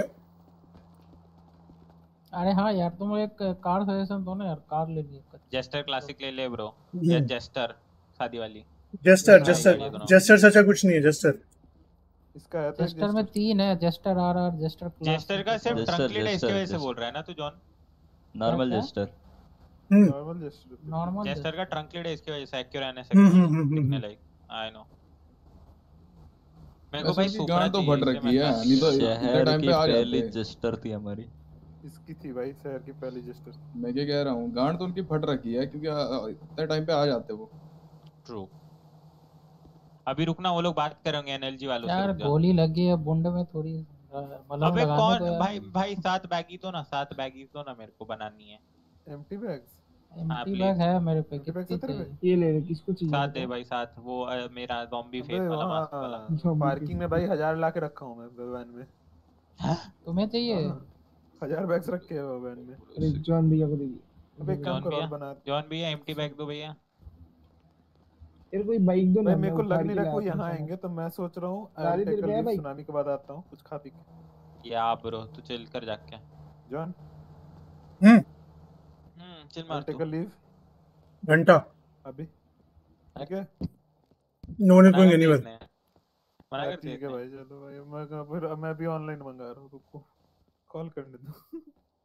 अरे हाँ यार, तुम एक कार सजेशन दो ना यार, कार लेनी है। जेस्टर क्लासिक ले ले ब्रो, हम्म। या जेस्टर शादी वाली। जेस्टर हाँ, जेस्टर ये दोनों। जेस्टर से अच्छा कुछ नहीं है। जेस्टर इसका है जेस्टर में तीन है, jester R R, jester class. Jester का सिर्फ जेस्टर, ट्रंक लीड है, इसके जेस्टर, वजह से जेस्टर। बोल रहा है ना तू जॉन? नॉर्मल क्या? Jester. Normal jester. Normal jester का ट्रंक लीड है, इसके वजह से एक्यूर रहने हम्म, से हम्म, हम्म, दिखने हम्म। लाइक। I know. मेरे को वैसे भाई उसकी सुपरा गांड तो चाहिए, फट इसलिए रखी मैं है, था- नहीं तो इतने शहर टाइम की पे आ पहली जाते। जेस्टर थी हमारी। इसकी थी भाई, शहर की पहली जेस्टर। मैं क्या कह रहा हूँ, गांड तो उनकी फट रखी है, क्योंकि आ- आ- इतने टाइम पे आ जाते वो। ट्रू। अभी रुकना, वो लोग बात करेंगे एनएलजी वालों से। यार रुक जा। गोली लगी है बुंड में थोड़ी, मलहम अबे लगाने कौन दो यार। भाई भाई सात बैगी तो ना, सात बैगी तो ना मेरे को बनानी है। Empty bags. हाँ, एम्प्टी please। बैग है मेरे पे, एम्प्टी बैग्स कितनी है तेरे चाहिए? ये ले ले, किसको चाहिए? सात दे भाई, सात। वो अ, मेरा ज़ॉम्बी फेस अबे वाला मास्क वाला। वहाँ पार्किंग में भाई हजार ला के रखा हूँ मैं वैन में। तुम्हें चाहिए? हजार बैग्स रखे हैं वो वैन में। अरे जॉन भैया को दे दिए। अबे एक काम जॉन करो और भैया, बना। जॉन भैया एम्प्टी बैग दो भैया। यार कोई बाइक दो ना, भाई मैं मेरे को उखाड़ लग नहीं के रहा कोई लाता हूँ यहाँ सामान। आएंगे, तो मैं सोच रहा हूँ गाड़ी तेरे पे है भाई? सुनामी के बाद आता हूँ कुछ खा पी के। या ब्रो तू चिल कर जाके। जॉन हम्म हम्म चिल मार टेक तू। अ लीव घंटा अभी, ठीक है? नो नीड मना गोइंग कर दिया एनीवेयर। इसने, मना हाँ, कर दिया ठीक है इसने। भाई, चलो भाई मैं फिर मैं भी ऑनलाइन मंगा रहा हूँ, रुको कॉल करने दो।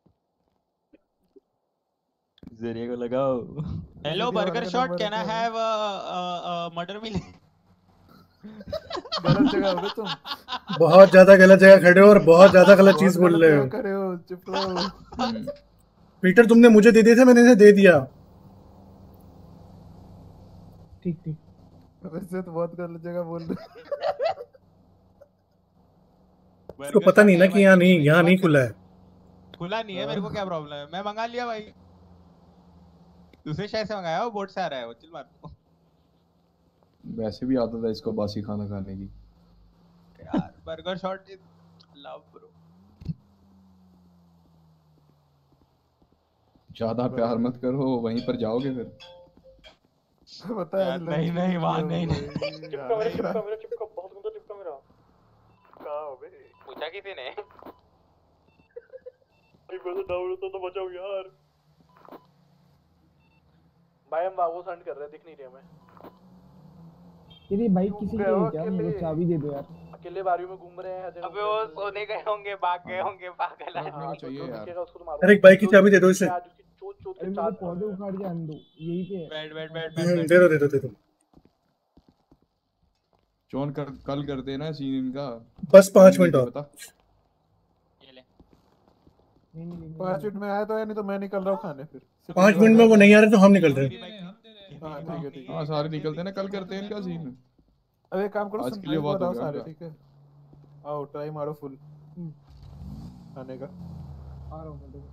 जरिए को लगाओ। हेलो वीडियो वाले बर्गर का शॉट, नंबर कैन आई रखा है। हैव मटर मिल? गलत जगह हो गए तुम। बहुत ज्यादा गलत जगह खड़े हो और बहुत ज्यादा गलत चीज बहुत बोल गलत रहे जगह हो। खड़े हो, चुप रहो। पीटर तुमने मुझे दे दिए थे, मैंने इन्हें दे दिया। ठीक ठीक। वैसे तो बहुत गलत जगह बोल रहे। उसको पता नहीं ना कि यहाँ नहीं, यहाँ नहीं खुला है। खुला नहीं है, मेरे को क्या प्रॉब्लम है? मैं मंगा लिया भाई, दूसरे शहर से मंगाया, वो बोट से आ रहा है, वो चिल मार तू। वैसे भी आता था इसको बासी खाना खाने की। यार बर्गर शॉट लव ब्रो। ज्यादा प्यार मत करो, वहीं पर जाओगे फिर। पता है यार, आज नहीं लंच नहीं में वहाँ क्या नहीं हुआ नहीं। है? चिपका मेरा, चिपका मेरा, चिपका, बहुत गंदा चिपका मेरा। कहाँ हो बे? पूछा किसी ने? एक बार तो डाउन होता तो बचाओ यार। भाई हम वागो सेंड कर रहे हैं, दिख नहीं रहे हमें। तेरी बाइक किसी की गए हो है क्या? मेरे को अकेले? चाबी दे दो यार। अकेले बारियों में घूम रहे हैं। अबे वो सोने गए होंगे, भाग गए होंगे, पागल है। हाँ, चाहिए जो यार। दिखेगा उसको तो मारो। अरे एक बाइक की चाबी दे दो इसे। आज उसकी चोट चोट अरे के मेरे को चार पौधे उखाड़ के आन दो, यही पे है। बैठ बैठ बैठ हम्म, बैठ दे दो दे दो दे दो। जॉन कर, कल कर देना सीन इनका। बस पाँच मिनट और। ये ले। नहीं नहीं नहीं पाँच मिनट में आया तो है, नहीं तो मैं निकल रहा हूँ खाने फिर। सिर्फ पाँच एक मिनट में बार- वो नहीं आ रहे तो हम निकल रहे हैं। हाँ ठीक है ठीक है। हाँ सारे निकलते हैं ना, कल करते हैं इनका सीन। अब एक काम करो, आज के सुनने लिए को बहुत हो बताओ गया सारे, इनका। ठीक है? आओ ट्राई मारो फुल खाने का। आ रहा हूँ मैं, देखो।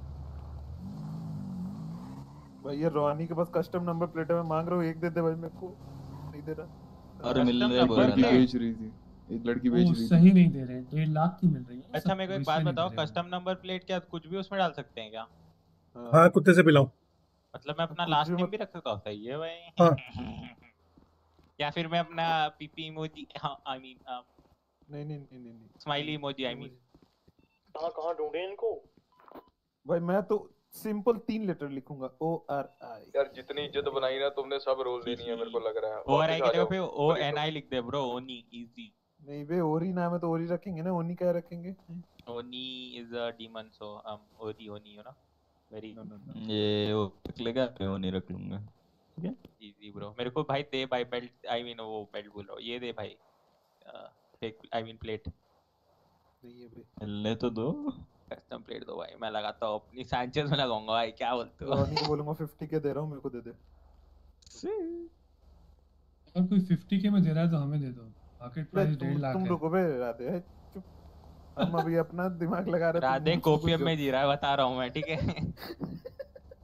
भाई ये रोहानी के पास कस्टम नंबर प्लेट है, मैं मांग रहा हूँ, एक दे दे भाई मेरे को। नहीं दे रहा। और मिल रहे बोल लड़की रहा ना। बेच रही थी, एक लड़की बेच वो रही थी। सही नहीं दे रहे, डेढ़ लाख की मिल रही है। अच्छा मेरे को एक इसमें बात नहीं बताओ, दे रहे। कस्टम नंबर प्लेट क्या कुछ भी उसमें डाल सकते हैं क्या? हाँ कुत्ते से पिलाओ। मतलब मैं अपना कुछ लास्ट भी नेम मत- भी रख सकता हूँ? सही है भाई। हाँ या फिर मैं अपना पीपी इमोजी, हाँ आई मीन नहीं नहीं नहीं नहीं नहीं। स्माइली इमोजी, आई मीन कहाँ कहाँ ढूंढे इनको? भाई मैं तो सिंपल तीन लेटर लिखूंगा, ओ आर आई। यार जितनी इज्जत बनाई ना तुमने, सब रोल देनी है मेरे को लग रहा है। ओ आर आई वापस की आ जगह जाओ। पे ओ एन आई लिख दे ब्रो, ओनी इजी। नहीं बे, ओरी नाम है तो ओरी रखेंगे ना, ओनी क्या रखेंगे? Oni is a demon, so um ओरी ओनी यू नो वेरी ये वो रख लेगा, मैं वो नहीं रख लूंगा। ठीक है। Easy bro. मेरे को भाई दे भाई बेल्ट, आई मीन वो बेल्ट बोल रहा हूँ, ये दे भाई फेक, आई मीन प्लेट। नहीं है बे। ले तो दो। कस्टम प्लेट दो भाई, मैं लगाता हूँ अपनी सैंचेज में लगाऊंगा भाई, क्या बोलते हो? रोहानी को बोलूंगा फिफ्टी के दे रहा हूँ, मेरे को दे दे। अगर कोई फिफ्टी के में दे रहा है तो हमें दे दो। मार्केट बे प्राइस डेढ़ तुम लाख तुम है। रुको बे राधे, है, चुप। हम अभी अपना दिमाग लगा रहे हैं, तुम राधे मुझसे कुछ कोपीएम जो- में जी रहा है, बता रहा हूँ मैं, ठीक है?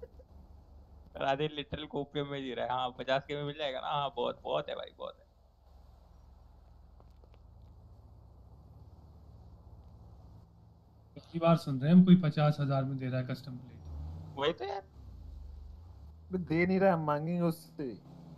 राधे लिटरल कोपे में जी रहा है। हाँ पचास के में मिल जाएगा ना। हाँ बहुत बहुत है भाई, बहुत है। पहली बार सुन रहे हैं हम कोई पचास हजार में दे रहा है कस्टम प्लेट। वही तो यार, बे दे नहीं रहा, हम मांगेंगे उससे।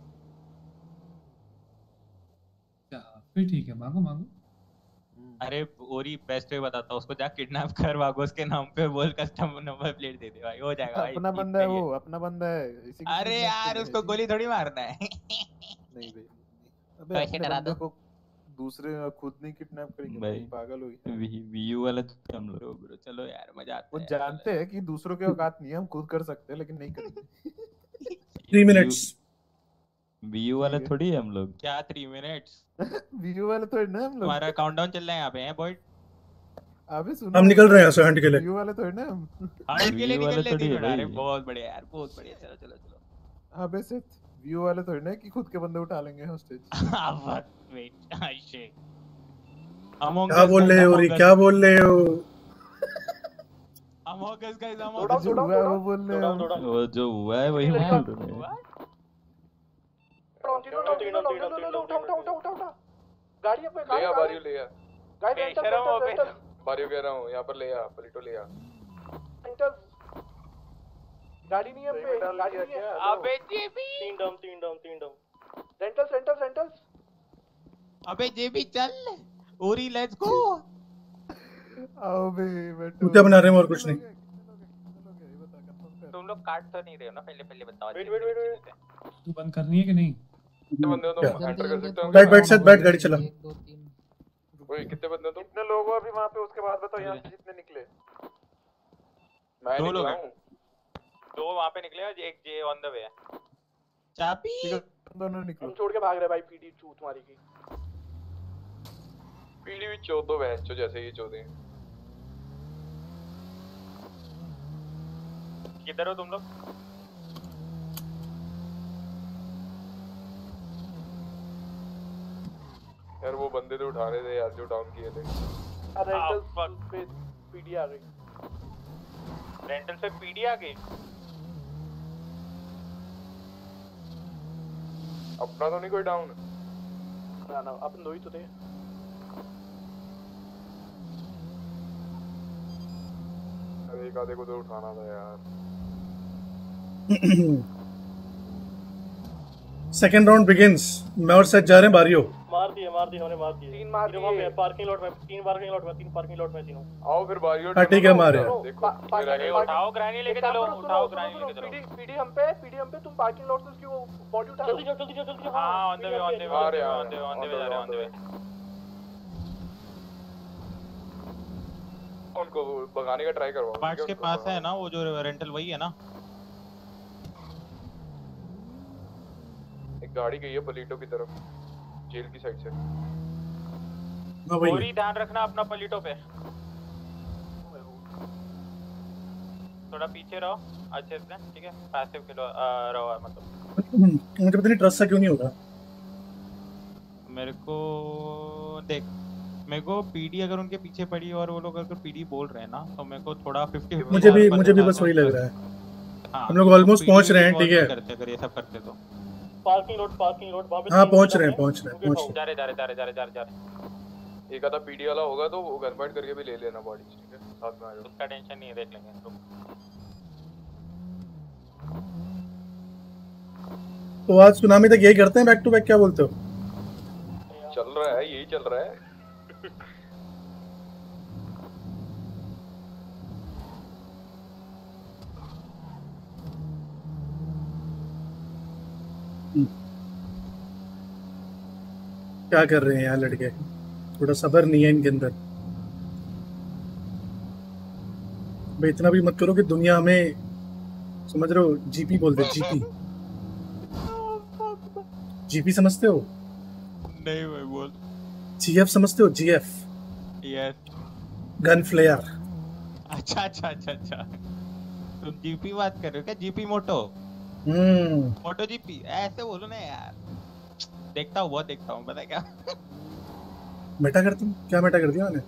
क्या फिर ठीक है, मांगो मांगो। अरे ओरी बेस्ट वे बताता हूँ उसको, जा किडनैप कर वागोस के नाम पे, बोल कस्टम नंबर प्लेट दे दे भाई, हो जाएगा भाई। अपना बंदा है वो, अपना बंदा है इसी की अरे kidnap यार करेंगे, उसको इसी- गोली थोड़ी मारना है। नहीं भाई, अबे पैसे अपने डरा बंदे दो। को दूसरे खुद नहीं किडनैप करेंगे भाई भाई, पागल हो गए। वी वीयू वाला तो हम लोग ब्रो चलो यार मजा आता वो है। जानते हैं कि दूसरों के औकात नहीं है, हम खुद कर सकते हैं लेकिन नहीं करेंगे। थ्री मिनट्स वीयू वाला थोड़ी है हम लोग। क्या थ्री मिनट्स? वीडियो वाले तो है ना हम लोग। हमारा काउंटडाउन चल रहा है यहाँ पे, हैं बॉय? अबे सुनो, हम निकल रहे हैं यहाँ से हंट के लिए। वीडियो वाले तो है ना हम। हंट के लिए View वाले निकल थोड़ी लेती है है। अरे भाई। बहुत बढ़िया यार, बहुत बढ़िया। चलो चलो चलो। अबे सिर्फ व्यू वाले तो है ना कि खुद के बंदे उठा लेंगे हॉस्टेज। वेट आइशे अमोंग क्या बोल रहे हो रे, क्या बोल रहे हो? अमोंग अस गाइस, अमोंग जो हुआ है वो बोल रहे हो। वो जो हुआ है वही हम बोल रहे हैं। गाड़ी पे ले आ बारियो, ले आ गाइस बेशरम हो बे। बारियो कह रहा हूँ, यहाँ पर ले आ, पलीटो ले आ। गाड़ी नहीं है पे, गाड़ी नहीं है। अबे जेबी, तीन डाउन तीन डाउन तीन डाउन। Rentals rentals rentals. अबे जेबी चल, ओरी लेट्स गो। आओ बे बैठो। कुत्ते बना रहे हैं और कुछ नहीं। तुम लोग काट तो नहीं रहे हो ना? पहले पहले बताओ। वेट वेट वेट, तू बंद करनी है कि नहीं? कितने बंदे हो तुम? एंटर कर सकते हो? बैठ बैठ सच बैठ, गाड़ी चला। ओए कितने बंदे हो तुम? कितने लोग हो अभी वहाँ पे, उसके बाद बताओ यहाँ से जितने निकले। मैं दो निकला लोग हूँ। दो वहाँ पे निकले और एक जे ऑन द वे है। चाबी दोनों निकलो। हम छोड़ के भाग रहे भाई, पीडी चूत तुम्हारी की। पीडी भी चौदो बहन चो जैसे ये चौदे। किधर हो तुम लोग? यार वो बंदे तो उठा रहे थे यार जो डाउन किए थे। रेंटल्स पे पीडी आ गई। रेंटल से पीडी आ गई। अपना तो नहीं कोई डाउन? ना ना, अपन दो ही तो थे। अरे एक आधे को तो उठाना था यार। Second round begins. मैं और सच जा रहे हैं बारियो। मार दिए मार दिए हमने, मार दिए। तीन मार दिए वहां पे पार्किंग लॉट में, तीन पार्किंग लॉट में, तीन पार्किंग लॉट में तीनों। आओ फिर बारियो। हाँ ठीक है, मारे। देखो मेरा अरे उठाओ ग्रानी लेके चलो, उठाओ ग्रानी लेके चलो। पीडी पीडी हम पे, पीडी हम पे, तुम पार्किंग लॉट से उसकी वो बॉडी उठा लो। जल्दी जल्दी जल्दी जल्दी। हां on the way, on the way, आ रहे हैं, on the way, on the way जा रहे हैं, ऑन द वे। उनको भगाने का ट्राई करवाओ। पार्ट्स के पास है ना वो जो रेंटल, वही है ना? एक गाड़ी गई है पलीटो की तरफ, जेल की साइड से। पूरी ध्यान रखना अपना पलीटो पे। थोड़ा पीछे रहो अच्छे से, ठीक है? पैसिव खेलो रहो, मतलब मुझे पता नहीं ट्रस्ट सा क्यों नहीं हो रहा। मेरे को देख, मेरे को पीडी अगर उनके पीछे पड़ी और वो लोग अगर पीडी बोल रहे हैं ना, तो मेरे को थोड़ा फिफ्टी मुझे भी मुझे भी बस वही लग रहा है। हम लोग ऑलमोस्ट पहुंच रहे हैं, ठीक है? करते अगर ये सब करते तो पार्किंग लॉट पार्किंग लॉट वापस। हाँ पहुंच रहे हैं पहुंच रहे हैं पहुंच रहे जा रहे जा रहे जा रहे जा रहे जा रहे जा रहे। एक आधा पीडी वाला होगा तो वो गन फाइट करके भी ले लेना बॉडी, ठीक है? साथ में आ जाओ। उसका टेंशन नहीं है, देख लेंगे रुक। तो आज सुनामी तक यही करते हैं बैक टू बैक, क्या बोलते हो? चल रहा है, यही चल रहा है। क्या कर रहे हैं यार लड़के, थोड़ा सब्र नहीं है इनके अंदर। भाई इतना भी मत करो कि दुनिया हमें, समझ रहे हो, जीपी बोलते। जीपी जीपी समझते हो? नहीं भाई बोल। जीएफ समझते हो? GF yes, gun flare. अच्छा अच्छा अच्छा अच्छा, तुम जीपी बात कर रहे हो क्या? जीपी मोटो, हम्म मोटो जीपी ऐसे बोलो ना यार। देखता हूँ, बहुत देखता हूँ, पता है क्या? मेटा करता हूँ क्या? मेटा कर दिया मैंने?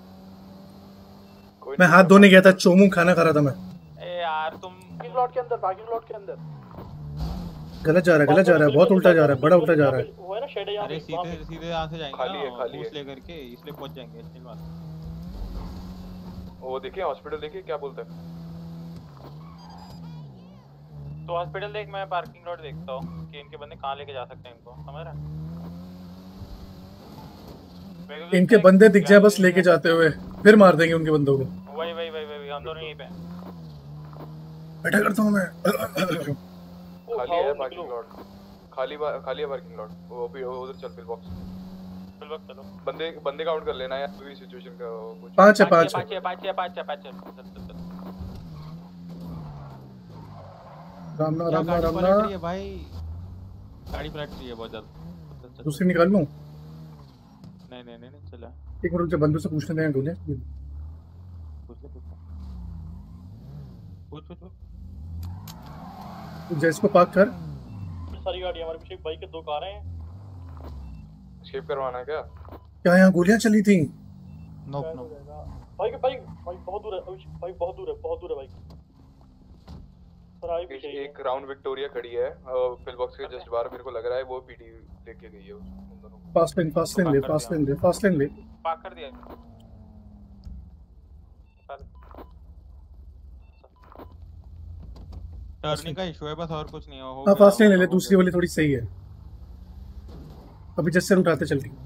मैं हाथ धोने गया था, चोमू खाना खा रहा था मैं। ए यार तुम पार्किंग लॉट के अंदर, पार्किंग लॉट के अंदर। गलत जा रहा है, गलत जा रहा है, बहुत उल्टा जा रहा है, बड़ा उल्टा जा रहा है। वो है ना शेड है यहाँ अरे पे, वहाँ सीधे पे। सीधे यहाँ से जाएंगे खाली है, ना खाली बूस्ट है। लेकर के इसलिए पहुंच जाएंगे चिल मार। वो देखिए हॉस्पिटल देखिए क्या बोलता है। तो हॉस्पिटल देख, मैं पार्किंग लॉट देखता हूँ कि इनके बंदे कहाँ लेके जा सकते हैं इनको, समझ रहा है? इनके बंदे दिख जाए बस लेके जाते हुए, फिर मार देंगे उनके बंदों को। वही वही वही वही हम दोनों यहीं पे हैं। बैठा करता हूँ मैं। खाली है पार्किंग लॉट, खाली बा- खाली है पार्किंग लॉट। वो भी उधर चल पिल बॉक्स। पिल बॉक्स चलो। बंदे बंदे काउंट कर लेना यार, पूरी सिचुएशन का कुछ। पांच है, पांच है। पाँच है पाँच है पाँच है पाँच है चल चल चल। रामना क्या रामना गाड़ी रामना पलट रही है भाई, गाड़ी पलट रही है बहुत ज्यादा। चल, चल, दूसरी निकाल लूं? नहीं नहीं नहीं नहीं चला। एक मिनट, बंदों से पूछने दें बोले। पूछ ले पूछ ले। पूछ पूछ पूछ। जैस को पार्क कर। सारी गाड़ी हमारे पीछे, एक बाइक के दो कारें हैं। एस्केप करवाना है क्या? क्या यहाँ गोलियां चली थी? Nope nope. Bike bike bike बहुत दूर है अभिषेक, बाइक बहुत दूर है, बहुत दूर है बाइक। पर आई भी एक, एक राउंड विक्टोरिया खड़ी है पिल बॉक्स के जस्ट बाहर। मेरे को लग रहा है वो पीडी लेके गई है उन दोनों को। फास्ट लेन, फास्ट लेन ले, फास्ट लेन ले, फास्ट लेन ले। पार्क कर दिया। टर्निंग का इशू है बस, और कुछ नहीं है। हो हाँ गया, फास्ट लेन ले हो ले, गया, दूसरी वाली थोड़ी सही है। अभी जस्ट से उठाते चल रही।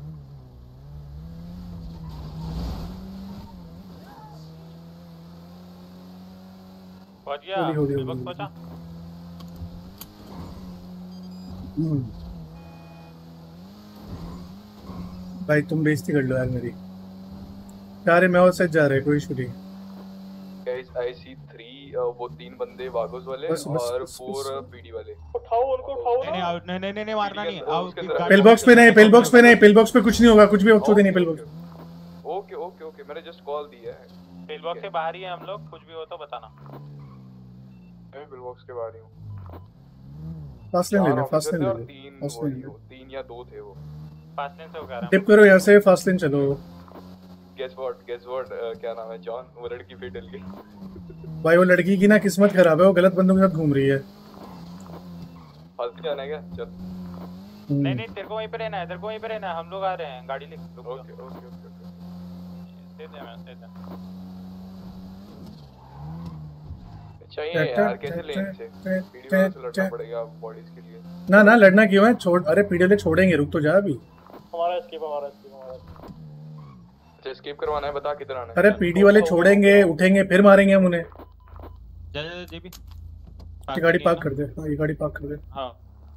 पहुंच गया। होली, होली, पिल होली, बॉक्स पहुंचा। हम्म। भाई तुम बेइज्जती कर लो यार मेरी। यार मैं और सच जा रहा है, कोई इशू नहीं। गाइस आई सी थ्री, वो तीन बंदे वागोस वाले बस, बस, और बस, फोर पीडी वाले। उठाओ उनको, उठाओ नहीं नहीं आओ, नहीं नहीं नहीं नहीं, मारना नहीं। आओ पिल बॉक्स पे नहीं, पिल बॉक्स पे नहीं, पिल बॉक्स पे कुछ नहीं होगा, कुछ भी होने नहीं pill box. Okay okay okay, मैंने जस्ट कॉल दिया है। पिल बॉक्स से बाहर ही है हम लोग, कुछ भी हो तो बताना। मैं पिल बॉक्स के बाहर ही हूँ। फास्ट लेन ले चार ले, फास्ट ऑफिसर लेन थे ले और ले, तीन फास्ट वो लेन ले। तीन या दो थे वो। फास्ट लेन से हो गया। टिप करो यहाँ से, फास्ट लेन चलो। गेस व्हाट गेस व्हाट क्या नाम है जॉन, वो लड़की फिर डल गई। भाई वो लड़की की ना किस्मत खराब है, वो गलत बंदों के साथ घूम रही है। फास्ट जाना है क्या? चल। नहीं नहीं तेरे को वहीं पे रहना है, तेरे को वहीं पे रहना है। हम लोग आ रहे हैं, गाड़ी लेके। Okay okay okay okay. दे दे मैं दे दे। चाहिए यार, कैसे लेन से पीडी वालों से लड़ना पड़ेगा बॉडीज के लिए। ना ना लड़ना क्यों है, छोड़। अरे पीडीएल छोड़ेंगे, रुक तो जा अभी। हमारा एस्केप, हमारा एस्केप, हमारा अच्छा एस्केप करवाना है, बता किधर आना है? अरे पीडी वाले छोड़ेंगे, उठेंगे, फिर मारेंगे हम उन्हें। जा जा जेबी। ये गाड़ी पार्क कर दे। हाँ ये गाड़ी पार्क कर दे। हाँ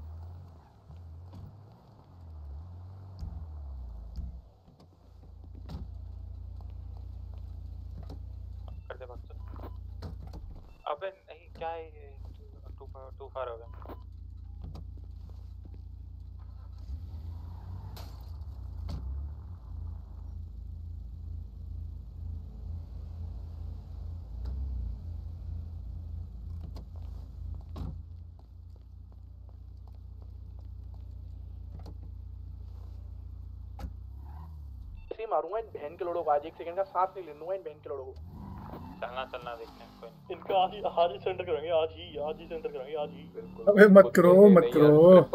कर दे भाग चल। अबे नहीं क्या है ये, टू फार टू फार हो गया। ऐसे ही मारूंगा इन बहन के लोड़ों को। आज एक सेकंड का सांस नहीं लेने दूंगा इन बहन के लोड़ों को। चलना चलना देखने कोई नहीं। इनका आज ही आज ही सेंटर करेंगे, आज ही आज ही सेंटर करेंगे, आज ही। अबे मत करो, मत करो।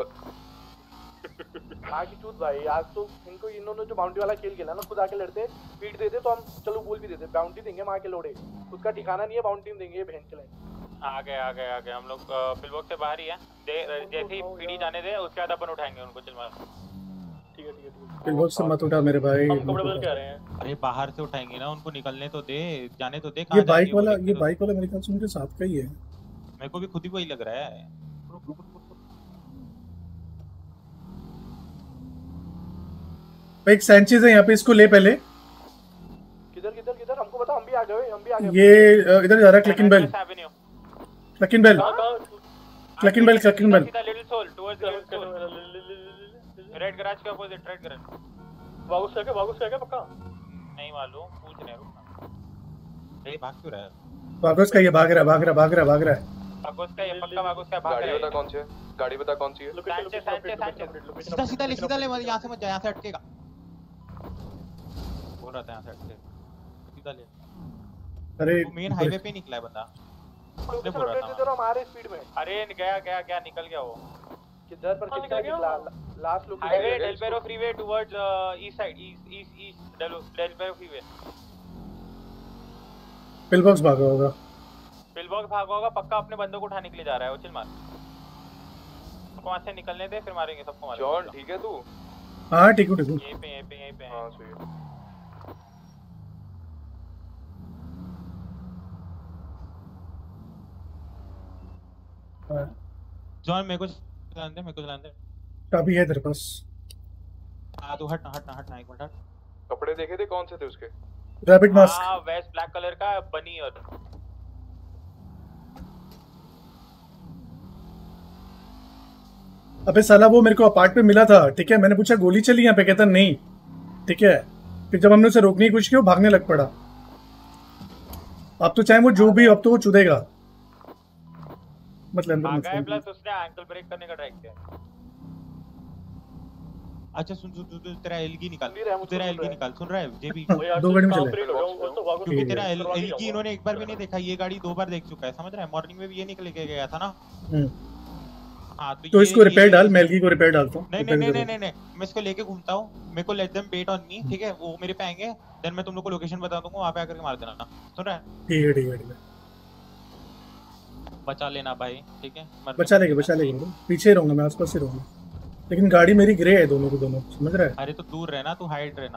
आगे चूत भाई, आज तो इनको इन्होंने जो बाउंड्री वाला खेल खेला ना, खुद आके लड़ते पीट देते तो हम चलो बोल भी देते, बाउंड्री देंगे माँ के लोड़े। उसका ठिकाना नहीं है, बाउंड्री देंगे बहन के लाइन। आ गए आ गए आ गए हम लोग पिल बॉक्स से बाहर ही है। दे जैसे ही पीडी जाने दे उसके बाद अपन उठाएंगे उनको। चल मार। ठीक है ठीक है ठीक है। पिल बॉक्स से मत उठा मेरे भाई। हम कपड़े बदल के आ रहे हैं। अरे बाहर से उठाएंगे ना उनको, निकलने तो दे, जाने तो दे। ये कहाँ बाइक जाएंगे वो वाला, देखने ये तो। बाइक वाला मेरे ख्याल से उनके साथ का ही है। मेरे को भी खुद ही वही लग रहा है। एक सैंचेज है यहाँ पे, इसको ले पहले। किधर किधर किधर हमको बता, हम भी आ गए, हम भी आ गए। ये अ, इधर जा रहा है Cluckin Bell, Cluckin Bell, Cluckin Bell, Cluckin Bell. Little soul towards red garage के अपोजिट, रेड गैराज। वागुस क्या, वागुस क्या पक्का नहीं मालूम, पूछ रहे हैं। रुकना। ये भाग क्यों रहा है? वागोस का ये भाग रहा है, भाग रहा है, भाग रहा है, भाग रहा है। वागोस का ये पक्का वागोस का भाग रहा गाड़ी है। बता कौन सी है, गाड़ी बता कौन सी है। सांचे सांचे सांचे सीधा सीधा ले, सीधा ले, मत यहां से मत जा, यहां से अटकेगा। बोल रहा था यहां से अटके, सीधा ले। अरे वो मेन हाईवे पे निकला है बंदा। लोकेशन बोल रहा अपडेट था दे दे रहा हूं हमारे स्पीड में। अरे गया गया गया निकल गया वो किधर पर कितना निकला last location highway Del Perro freeway towards east side east east east Del Del Perro freeway pillbox भागा होगा। पिलबॉक्स भागा होगा पक्का अपने बंदों को उठाने के लिए जा रहा है वो चिल मार सबको वहां से निकलने दे फिर मारेंगे सबको मारेंगे जॉन ठीक है तू हाँ ठीक हूँ ठीक हूँ। यहीं पे यहीं पे यहीं पे हाँ सही है। जॉन मेरे को चलाने दे मेरे को चलाने दे काफी है तेरे पास। हाँ तू हट ना हट ना हट ना एक मिनट हट कपड़े देखे थे कौन से थे उसके? Rapid mask. हाँ वेस्ट ब्लैक कलर का बनी और अबे साला वो मेरे को अपार्ट पे मिला था, ठीक है, मैंने पूछा गोली चली यहाँ पे, कहता नहीं, ठीक है। फिर जब हमने उसे रोकने की कोशिश की वो भागने लग पड़ा। अब तो चाहे वो जो भी, अब तो वो चुदेगा। मतलब अंदर भागा है मत प्लस उसने एंकल ब्रेक करने का ट्राई किया। अच्छा सुन सुन सुन तेरा एलगी निकाल तेरा एलगी निकाल सुन रहा है जेबी दो गाड़ी में चले। क्योंकि तेरा एलगी इन्होंने एक बार भी नहीं देखा, ये गाड़ी दो बार देख चुका है, समझ रहा है। मॉर्निंग में भी ये निकल के गया था ना। हाँ तो इसको रिपेयर डाल, मैं एलगी को रिपेयर डालता हूँ। नहीं नहीं नहीं नहीं नहीं मैं इसको लेके घूमता हूँ, मेरे को let them wait on me, ठीक है। वो मेरे पे आएंगे देन मैं तुम लोग को लोकेशन बता दूंगा, वहां पे आकर के मार देना ना, सुन रहा है। ठीक है ठीक है ठीक है बचा लेना भाई, ठीक है। बचा लेंगे बचा लेंगे, पीछे ही रहूंगा मैं, आसपास ही रहूंगा। लेकिन गाड़ी मेरी ग्रे है दोनों को दोनों, समझ रहा है। अरे तो दूर रहना, तू हाइट रहना।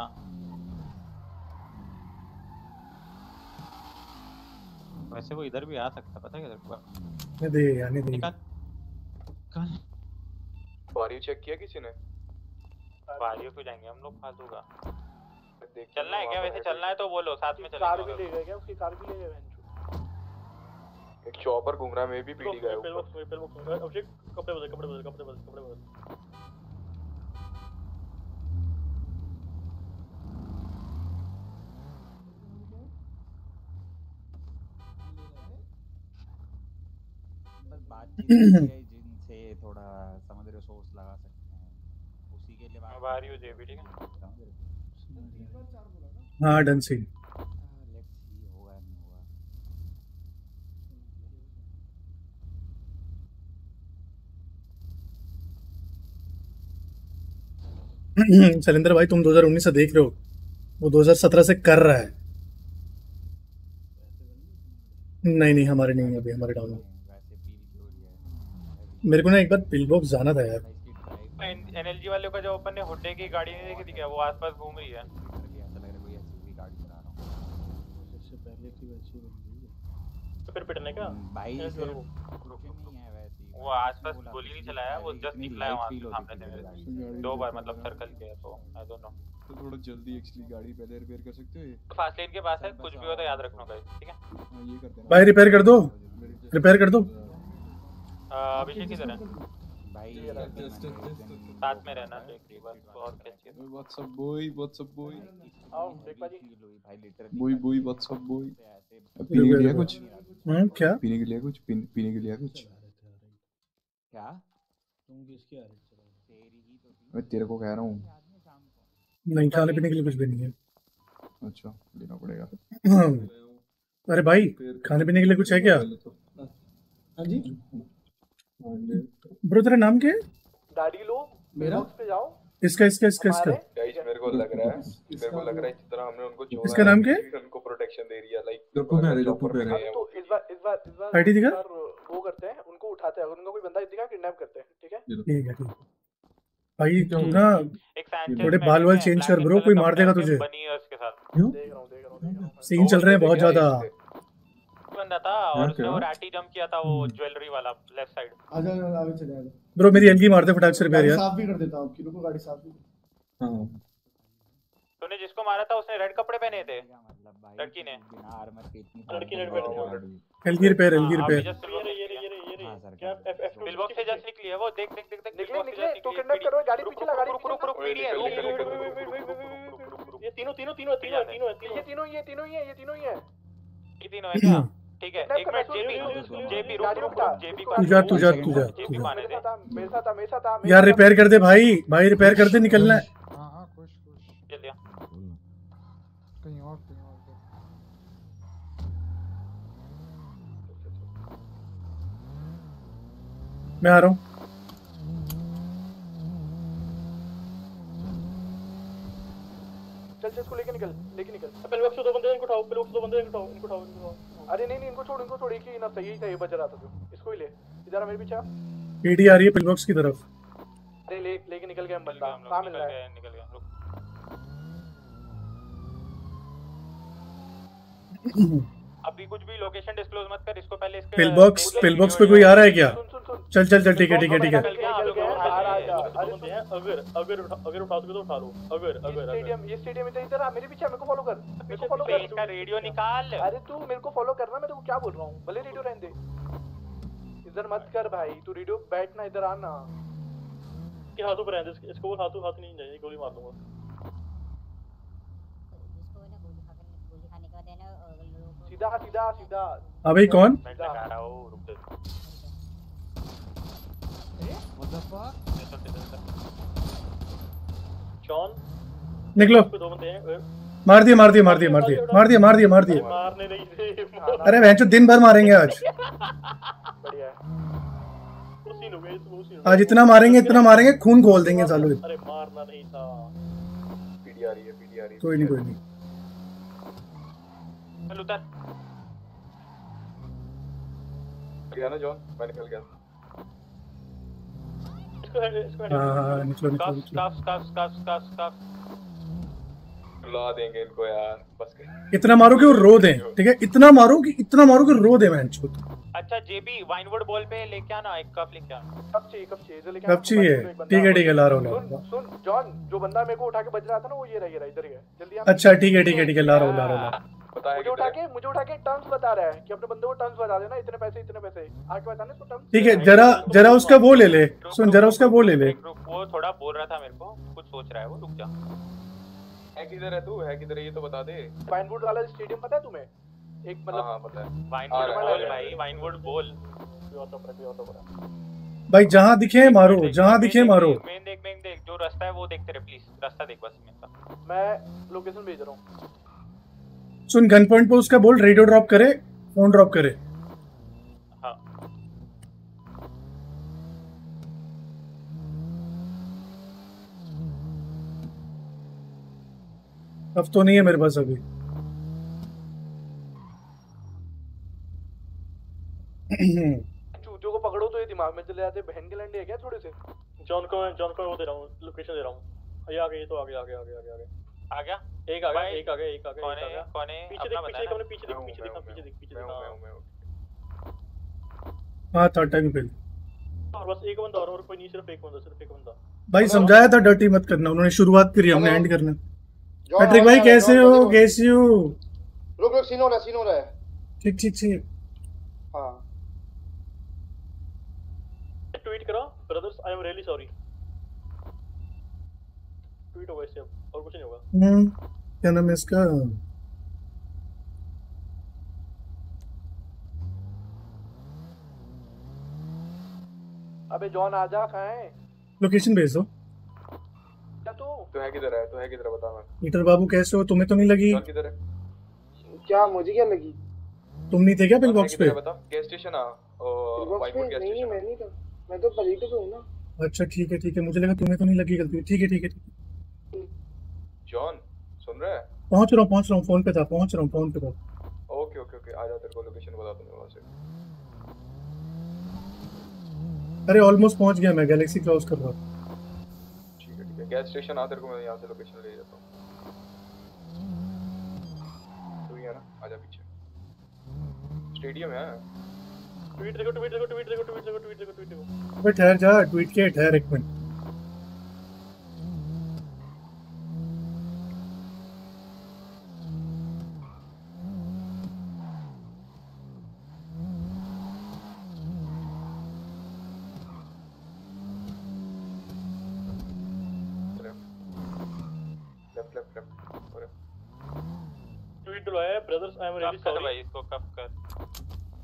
वैसे वो इधर भी आ सकता, पता है क्या तेरे को? नहीं दे आने दे। निकाल निकाल। बारी चेक किया किसी ने? बारियों पे जाएंगे हम लोग फालतू का। चलना है क्या? वैसे चलना है तो बोलो, साथ में चलेंगे। कार भी ले गए क्या? उसकी कार भी ले गए बेंचो। एक चॉपर घूम रहा है, मैं भी पीडी गया हूं। अभिषेक कपड़े बदल कपड़े बदल कपड़े बदल कपड़े बदल। जिनसे थोड़ा समझ रहे सोर्स लगा सकते हैं, उसी के लिए बात बाहर ही हो जेबी, ठीक है। हाँ डन सी। लेट्स सी होगा नहीं होगा। शैलेंद्र भाई तुम दो हज़ार उन्नीस से देख रहे हो, वो दो हज़ार सत्रह से कर रहा है। नहीं नहीं हमारे नहीं है अभी, हमारे डाउन है। मेरे को ना एक बार पिलबॉक्स जाना था यार। एनएलजी वालों का जो ओपन ने हुड्डे की गाड़ी नहीं देखी थी क्या? वो आसपास घूम रही है। फिर पिटने का भाई ऐसे सिर्फ वो। कुछ नहीं है वैसे ही। वो आसपास गोली नहीं चलाया, वो जस्ट निकला है वहां से सामने से मेरे, दो बार मतलब सर्कल किया। तो आई डोंट नो, तो थोड़ा जल्दी एक्चुअली गाड़ी पहले रिपेयर कर सकते हो? फास्ट लेन के पास है, कुछ भी हो तो याद रखना गाइस, ठीक है। हां ये करते हैं भाई रिपेयर कर दो, रिपेयर कर दो। अभिषेक किधर है भाई? साथ में रहना तो एक बार बहुत अच्छी है। व्हाट्सअप बॉय व्हाट्सअप बॉय आओ देख पाजी भाई लिटर बॉय बॉय व्हाट्सअप बॉय। पीने के लिए कुछ? हम्म क्या पीने के लिए कुछ? पीने के लिए कुछ? क्या तुम किसकी आ रही हो? तेरी ही तो थी। मैं तेरे को कह रहा हूँ। नहीं खाने पीने के लिए कुछ भी नहीं है। अच्छा लेना पड़ेगा। अरे भाई खाने पीने के लिए कुछ है क्या? हाँ जी ब्रो तेरा नाम क्या है? गाड़ी लो मेरा पे जाओ। इसका इसका इसका इसका गाइस मेरे को लग रहा है मेरे को लग रहा है जिस तरह हमने उनको छोड़ा इसका नाम क्या है? उनको प्रोटेक्शन दे रही है लाइक तो इस बार इस बार इस बार आईडी दिखा? इस बार वो करते हैं, उनको उठाते हैं, अगर उनका कोई बंदा दिखा किडनैप करते हैं, ठीक है। ठीक है ठीक है भाई तू ना थोड़े बाल वाल चेंज कर ब्रो, कोई मार देगा तुझे। क्यों? देख रहा हूं देख रहा हूं देख रहा हूं। सीन चल रहे हैं बहुत ज्यादा। बंदा था और उसने वो रैटी जंप किया था, वो ज्वेलरी वाला लेफ्ट साइड। आजा आगे चले आजा ब्रो मेरी एलगी मार दे फटाक से रिपेयर गाड़ी यार। साफ भी कर देता हूं आपकी, रुको गाड़ी साफ भी। हां तूने जिसको मारा था उसने रेड कपड़े पहने थे, लड़की ने। बिना आर्मर के इतनी लड़की रेड पहनी। एलगी रिपेयर एलगी रिपेयर। ये रे ये रे ये रे ये रे क्या एफ एफ बिलबॉक्स से जस्ट निकली है वो, देख देख देख देख निकले निकले तो किडनैप करो, गाड़ी पीछे लगा, गाड़ी रुक रुक रुक पीडी है। ये तीनों तीनों तीनों तीनों तीनों ये तीनों ये तीनों ही है, ये तीनों ही है, ये तीनों है क्या? ठीक है एक मिनट जेपी जेपी रुक रुक रुक जेपी को तू जा तू जा तू जा जेपी को आने दे। मेरे साथ मेरे साथ यार रिपेयर कर दे भाई, भाई रिपेयर कर दे, निकलना है। हां हां खुश खुश चल दिया कहीं और कहीं और मैं आ रहा हूँ। चल चल इसको लेके निकल, लेके निकल। पिल बॉक्स से दो बंदे इनको उठाओ, पिल बॉक्स से दो बंदे इनको उठाओ, इनको उठाओ, इनको उठाओ। अरे नहीं नहीं इनको छोड़, इनको छोड़, एक ही ना सही ही था, ये बच रहा था जो। इसको ही ले, इधर आ मेरे पीछे। पीडी आ रही है पिलबॉक्स की तरफ। अरे ले लेके निकल गए हम बंदा। कहां मिल रहा है? निकल गया, रुक। अभी कुछ भी लोकेशन डिस्क्लोज मत कर, इसको पहले इसके पिलबॉक्स पिलबॉक्स पे कोई आ रहा है क्या? चल चल चल ठीक है ठीक है ठीक है। अगर अगर अगर उठा सके तो उठा लो। अगर अगर स्टेडियम, ये स्टेडियम इधर इधर आ, मेरे पीछे, मेरे को फॉलो कर, मेरे को फॉलो कर। इसका रेडियो निकाल। अरे तू मेरे को फॉलो करना, मैं तेको क्या बोल रहा हूं? भले रेडियो रहने दे, इधर मत कर भाई, तू रेडियो बैठना, इधर आना। के हाथों पर रहने दे, इसको बोल हाथों हाथ नहीं जाए, गोली मार दूंगा। सीधा सीधा सीधा। अभी कौन? मैं लगा रहा हूं, रुक जा। What the fuck? जॉन निकलो। दो बंदे हैं। मार दिया मार दिया मार दिया मार दिया मार दिया मार दिया मार दिया। मारने नहीं थे। अरे भैंचो दिन भर मारेंगे आज। बढ़िया है। वो सीन हो गया, वो सीन। आज इतना मारेंगे इतना मारेंगे खून खोल देंगे सालों। अरे मारना नहीं था। पीडी आ रही है, पीडी आ रही है। कोई नहीं कोई नहीं। चल उतर। गया ना जॉन, मैं निकल गया। इसको इसको हां हां निकलो निकलो कफ कफ कफ कफ कफ कफ ला देंगे इनको यार, बस कर। इतना मारो कि वो रो दें, ठीक है? इतना मारो कि इतना मारो कि रो दें भैंचो। अच्छा जेबी वाइनवुड बॉल पे लेके आना, एक कप लेके आना। कब चाहिए कब चाहिए? इधर लेके कब चाहिए? ठीक है ठीक है ला रहा हूं ला रहा हूं। सुन जॉन, जो बंदा मेरे को उठा के बज रहा था ना, वो ये रहा, ये रहा, इधर ही है। जल्दी आ। अच्छा ठीक है ठीक है ठीक है ला रहा हूं ला रहा हूं। मुझे उठा के मुझे उठा के टर्म्स बता रहा है कि अपने बंदे को टर्म्स बता देना, इतने पैसे इतने पैसे आके बताने इसको टर्म्स। ठीक है जरा जरा उसका वो ले ले, सुन जरा उसका वो ले ले। वो थोड़ा बोल रहा था मेरे को, कुछ सोच रहा है वो, रुक जा। है किधर है तू? है किधर है ये तो बता दे। वाइनवुड वाला स्टेडियम पता है तुम्हें? एक मतलब हां पता है। वाइनवुड बोल भाई, वाइनवुड बोल। भाई जहां दिखे मारो, जहां दिखे मारो। मेन देख मेन देख, जो रास्ता है वो देखते रहे प्लीज, रास्ता देख बस मेरा। मैं लोकेशन भेज रहा हूं। सुन गन पॉइंट पे उसका बोल रेडियो ड्रॉप करे, फोन ड्रॉप करे। हां अब तो नहीं है मेरे पास अभी। चूतियों को पकड़ो तो ये दिमाग में चले जाते, बहन के लंडे है क्या थोड़े से? जॉन को जॉन को वो दे रहा हूं, लोकेशन दे रहा हूं। ये आ गए, ये तो आ गए आ गए आ गए आ गए आ गया। एक आ गया, एक आ गया, एक आ गया। कौन है कौन है? पीछे देख, पीछे देख, अपने पीछे देख, पीछे देख, पीछे देख, पीछे देख। हां थर्ड टाइम पे और बस एक बंदा और, और कोई नहीं, सिर्फ एक बंदा, सिर्फ एक बंदा। भाई समझाया था डर्टी मत करना, उन्होंने शुरुआत करी, हमने एंड करना। पैट्रिक भाई कैसे हो? कैसे हो? रुक रुक, सीन हो रहा है, सीन हो रहा है। ठीक ठीक ठीक। हां ट्वीट करो, brothers I am really sorry. Tweet होगा इससे, और कुछ नहीं होगा। हम्म क्या नाम है इसका? अबे जॉन आजा, कहां है? लोकेशन भेज दो। क्या तू तो है किधर है? तो है किधर बता। मैं मीटर बाबू कैसे हो? तुम्हें तो नहीं लगी? जॉन किधर है? क्या मुझे क्या लगी? तुम नहीं थे क्या पिल बॉक्स पे? बता। गैस स्टेशन आ और वाइनवुड गैस स्टेशन। मैं नहीं था, मैं तो पलीट पे हूं ना। अच्छा ठीक है ठीक है, मुझे लगा तुम्हें तो नहीं लगी गलती। ठीक है ठीक है ठीक है। जॉन सुन रहा है? पहुंच रहा हूं पहुंच रहा हूं, फोन पे था, पहुंच रहा हूं फोन पे था। ओके ओके ओके आ जा, तेरे को लोकेशन बता दूंगा वहां से। अरे ऑलमोस्ट पहुंच गया मैं, गैलेक्सी क्रॉस कर रहा हूं। ठीक है ठीक है, गैस स्टेशन आ, तेरे को मैं यहां से लोकेशन ले जाता हूं। तू ही है ना? आजा पीछे। स्टेडियम है। ट्वीट देखो, ट्वीट देखो, ट्वीट देखो, ट्वीट देखो, ट्वीट देखो, ट्वीट देखो। अबे ठहर जा, ट्वीट के ठहर एक मिनट। लेफ्ट लेफ्ट लेफ्ट और ट्वीट डलवाया है, brothers I am really sorry. भाई इसको कब कर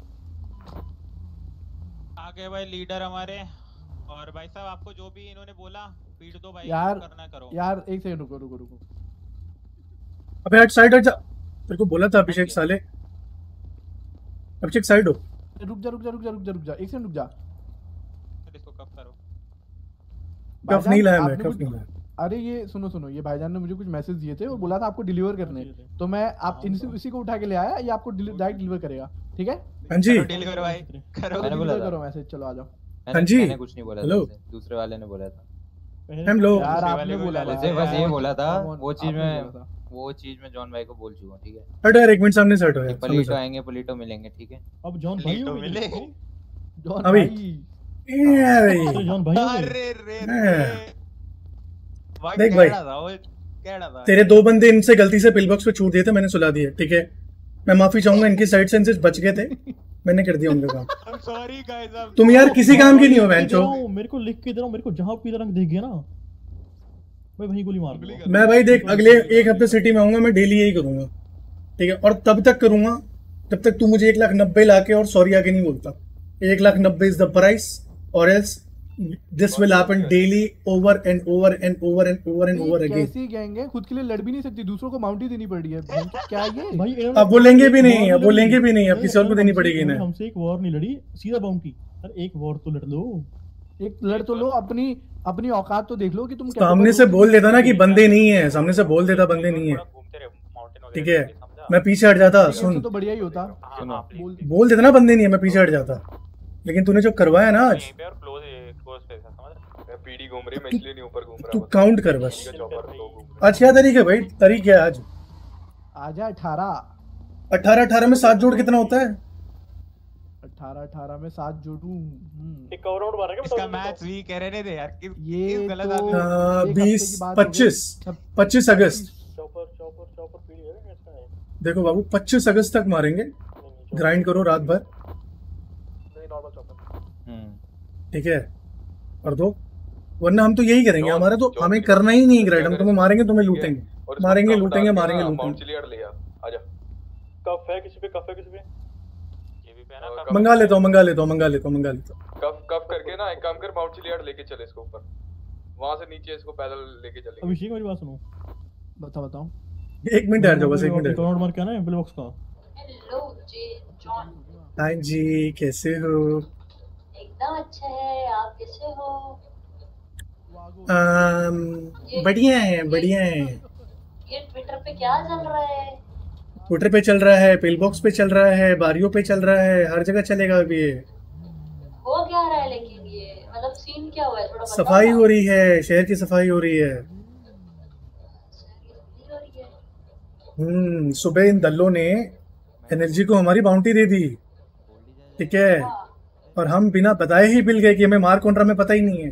आगे भाई लीडर हमारे। और भाई साहब आपको जो भी इन्होंने बोला पीट दो भाई, यार करना करो। यार एक सेकंड रुको रुको रुको। अबे हट साइड हट जा, तेरे को बोला था अभिषेक साले। अभिषेक साइड हो। रुक जा रुक जा रुक जा रुक जा रुक जा एक सेकंड रुक जा। कफ नहीं लाया मैं, आपने कफ कुछ- नहीं लाया। अरे ये सुनो सुनो, ये भाईजान ने मुझे कुछ मैसेज दिए थे और बोला था आपको डिलीवर करने, तो मैं आप इनसे इसी को उठा के ले आया, ये आपको डायरेक्ट डिलीवर करेगा, ठीक है? हाँ जी। डिलीवर भाई करो। मैंने बोला डिलीवर था। करो मैसेज, चलो आ जाओ। मैंने- हाँ जी। मैंने कुछ नहीं बोला था हेलो। उसे, दूसरे वाले ने बोला था। हेलो। यार आपने बोला था उसे बस ये बोला था, Come on, वो चीज आपने में बोला था। वो चीज मैं जॉन भाई को बोल चुका हूँ, ठीक है? हटो यार, एक मिनट सामने से हटो यार, सामने पलीटो से। आएंगे, पलीटो मिलेंगे, ठीक है? अब जॉन भाई हो मिले जॉन अभी। भाई ये भाई। अरे जॉन भाई हो गए? अरे रे हाँ। भाई देख भाई, कहना था वो कहना था तेरे दो बंदे इनसे गलती से पिल बॉक्स पे छूट दिए थे, मैंने सुला दिए, ठीक है? मैं माफी चाहूंगा, इनकी साइड से इनसे बच गए थे, मैंने कर दिया उनका काम। I'm sorry guys, I'm तुम यार किसी काम की नहीं हो लिख के दे बहनचो। रहा हूँ, मेरे को लिख के दे रहा हूँ, मेरे को जहाँ पीला रंग दिख गया ना मैं वहीं गोली मार दूंगा। मैं भाई देख, अगले एक हफ्ते सिटी में आऊंगा, मैं डेली यही करूंगा, ठीक है? और तब तक करूंगा जब तक तू मुझे एक लाख नब्बे ला के और सॉरी आके नहीं बोलता। एक लाख नब्बे इज द प्राइस, और else this will happen daily over and over and over and over and over again. कैसी गैंग है, खुद के लिए लड़ भी नहीं सकती, दूसरों को माउंटी देनी पड़ रही है। भाई, क्या ये भाई अब वो लेंगे भी नहीं, अब वो लेंगे भी नहीं, अब किसी और को देनी पड़ेगी इन्होंने इन्हें। हमसे एक वॉर नहीं लड़ी, सीधा बाउंटी। अरे एक वॉर तो लड़ लो, एक लड़ तो लो, अपनी अपनी औकात तो देख लो कि तुम सामने से बोल देता ना कि बंदे नहीं है, सामने से बोल देता बंदे नहीं है, ठीक है? मैं पीछे हट जाता, सुन तो बढ़िया ही होता। सुनो, बोल बोल देता ना बंदे नहीं है, मैं पीछे हट जाता। लेकिन तूने जो करवाया ना आज, पीडी घूम रही है, मैं इसलिए नहीं ऊपर घूम रहा तू हूँ। काउंट कर बस। ठीक है, चौपर दो घूम रहे आज क्या तारीख है भाई? तारीख क्या है आज? आजा अठारह अठारह अठारह में सात जोड़ कितना होता है? अठारह अठारह में सात जोड़ू। हम्म। एक कवर राउंड मारा क्या? इसका मैथ्स वीक है, रहने दे यार। किस ये किस गलत तो- आदमी अ, एक हफ्ते बीस की बात हो गई। पच्चीस पच्चीस अगस्त। चौपर चौपर चौपर पीडी है क्या इसका है? देखो बाबू, पच्चीस अगस्त तक मारेंगे, ग्राइंड करो रात भर, नहीं नॉर्मल चौपर। ठीक है? और दो, वरना हम तो यही करेंगे, हमारा तो हमें करना ही नहीं ग्राइंड, हम तुम्हें मारेंगे, तुम्हें लूटेंगे, और इसको मारेंगे कफ लूटेंगे डाल के मारेंगे ना, माउंट लूटेंगे। चिलियड ले आ, आजा। कफ है किसी पे, कफ है किसी पे? ये भी पे ना कफ- मंगा लेता हूँ मंगा लेता हूँ मंगा लेता हूँ मंगा लेता हूँ कफ कफ करके ना एक काम कर, माउंट चिलियड लेके चले इसको ऊपर, वहां से नीचे इसको पैदल लेके चलेंगे। अभिषेक मेरी बात सुनो, बताओ बताओ। एक मिनट ठहर जाओ बस, एक मिनट एक राउंड मार के आना है बिल बॉक्स का। हेलो जे जॉन, हाँ जी, कैसे हो? एकदम अच्छा है, आप कैसे हो? आम, बढ़िया है बढ़िया है। ये ट्विटर पे क्या चल रहा है? ट्विटर पे चल रहा है, पिल बॉक्स पे चल रहा है, बारियों पे चल रहा है, हर जगह चलेगा अभी ये। हो क्या रहा है लेकिन ये मतलब सीन क्या हुआ है, थोड़ा बताओ सफाई ना। हो रही है, शहर की सफाई हो रही है। हम्म सुबह इन दल्लों ने एनर्जी को हमारी बाउंटी दे दी, ठीक है? और हम बिना बताए ही मिल गए कि हमें मार कौन रहा हमें पता ही नहीं है,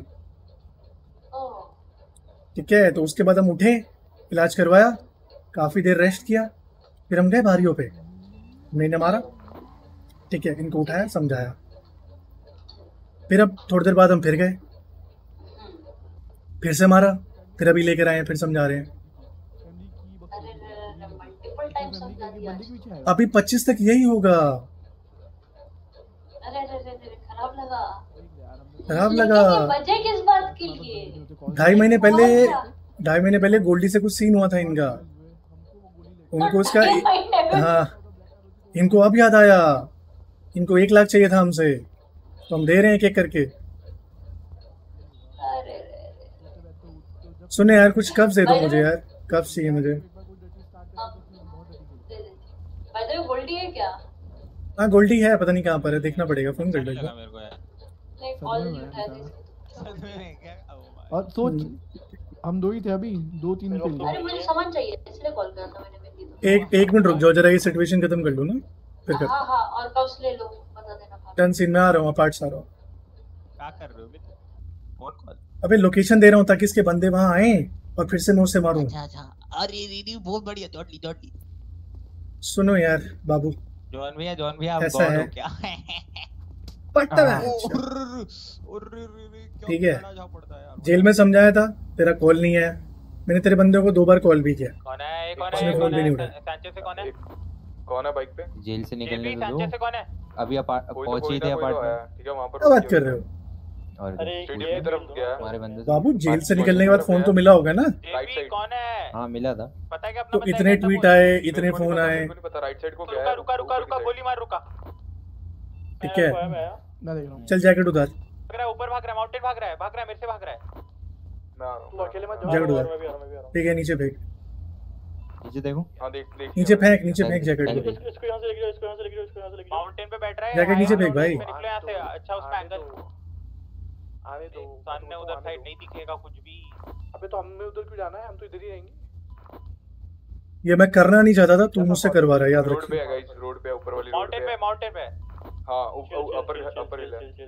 ठीक है? तो उसके बाद हम उठे, इलाज करवाया, काफी देर रेस्ट किया, फिर हम गए भारियों पे, हमने इन्हें मारा, ठीक है? इनको उठाया, समझाया, फिर अब थोड़ी देर बाद हम फिर गए, फिर से मारा, फिर अभी लेकर आए हैं, फिर समझा रहे हैं। मल्टीपल टाइम समझा दिया। अभी पच्चीस तक यही होगा। अरे अरे अरे अरे, खराब लगा। खराब लेकिन लगा। ये वजह किस बात के लिए? ढाई महीने पहले बहुत अच्छा। ढाई महीने पहले गोल्डी से कुछ सीन हुआ था इनका, उनको उसका ढाई महीने पहले? हाँ, इनको अब याद आया, इनको एक लाख चाहिए था हमसे, तो हम दे रहे हैं एक एक करके। अरे अरे, सुने यार, कुछ कब्ज दे दो मुझे यार, कब्ज चाहिए मुझे। भाई तो गोल्डी है क्या? हाँ गोल्डी है, पता नहीं कहाँ पर है, देखना पड़ेगा, फोन कर लेगा। नहीं कॉल नहीं उठाया था। और सोच, हम दो ही थे अभी, दो तीन पे ही। अरे मुझे सामान चाहिए इसलिए कॉल करा था मैंने। एक एक मिनट रुक जाओ जरा, ये सिचुएशन खत्म कर लो ना, फिर कर। हाँ हाँ, और कब से ले लो बता देना। टर्न सीन में आ रहा हूँ, अपार्ट आ रहा हूँ। क्या कर रहे हो बे? कौन कॉल? अबे लोकेशन दे रहा हूँ ताकि इसके बंदे वहाँ आए और फिर से मैं उससे मारूं। अच्छा अच्छा, अरे दीदी बहुत बढ़िया, डॉटली डॉटली। सुनो यार बाबू, जॉन भैया जॉन भैया आप ऐसा गॉड है। हो क्या? पट्टा हाँ। है। उर्र, उर्र, उर्र, क्या ठीक है, बड़ा जा पड़ता है यार। जेल में समझाया था, तेरा कॉल नहीं आया, मैंने तेरे बंदे को दो बार कॉल भी किया, कौन है? ये कौन उसने है? फोन कौन भी नहीं है? उठाया। सांचे से कौन है? कौन है बाइक पे? जेल से निकलने जेबी तो सांचे से दो, कौन है? अभी अपार्ट कोई तो पहुंच कोई ही ना थे कोई तो आया, अपार्टमेंट। ठीक है? वहां पर क्या बात कर रहे हो और स्टेडियम की तरफ गया है। हमारे बंदे बाबू? जेल से निकलने के बाद फोन तो मिला होगा ना? राइट साइड कौन है? हाँ मिला था। पता है क्या अपना तो इतने ट्वीट आए, इतने फोन आए, नहीं पता, राइट साइड को गया रुका है। रुका रुका रुका, गोली मार रुका। ठीक है? मैं देख रहा हूँ। चल जैकेट उतार। भाग रहा है, ऊपर भाग रहा है, माउंटेन भाग रहा है, भाग रहा है, मेरे से भाग रहा है। मैं आ रहा हूँ। तू अकेले मत जैकेट जाओ, उधर। मैं भी आ रहा हूं, मैं भी आ रहा हूं। ठीक है, नीचे फेंक, नीचे देखो। हाँ देख देख नीचे फेंक, नीचे फेंक जैकेट को। इसको इसको यहां से लेके जाओ, इसको यहां से लेके जाओ, इसको यहां से लेके जाओ। माउंटेन पे बैठ रहा है। जैकेट नीचे फेंक भाई। निकलो यहाँ से। अच्छा उसमें एंगल आने दो, सामने उधर साइड नहीं दिखेगा कुछ भी। अबे तो हमें उधर क्यों जाना है, हम तो इधर ही रहेंगे। ये मैं करना नहीं चाहता था, तू मुझसे करवा रहा है, याद रोड पे रखिए। है गाइस, रोड पे ऊपर वाली रोड माउंटेन पे, माउंटेन पे। हाँ ऊपर अपर अपर हिल है।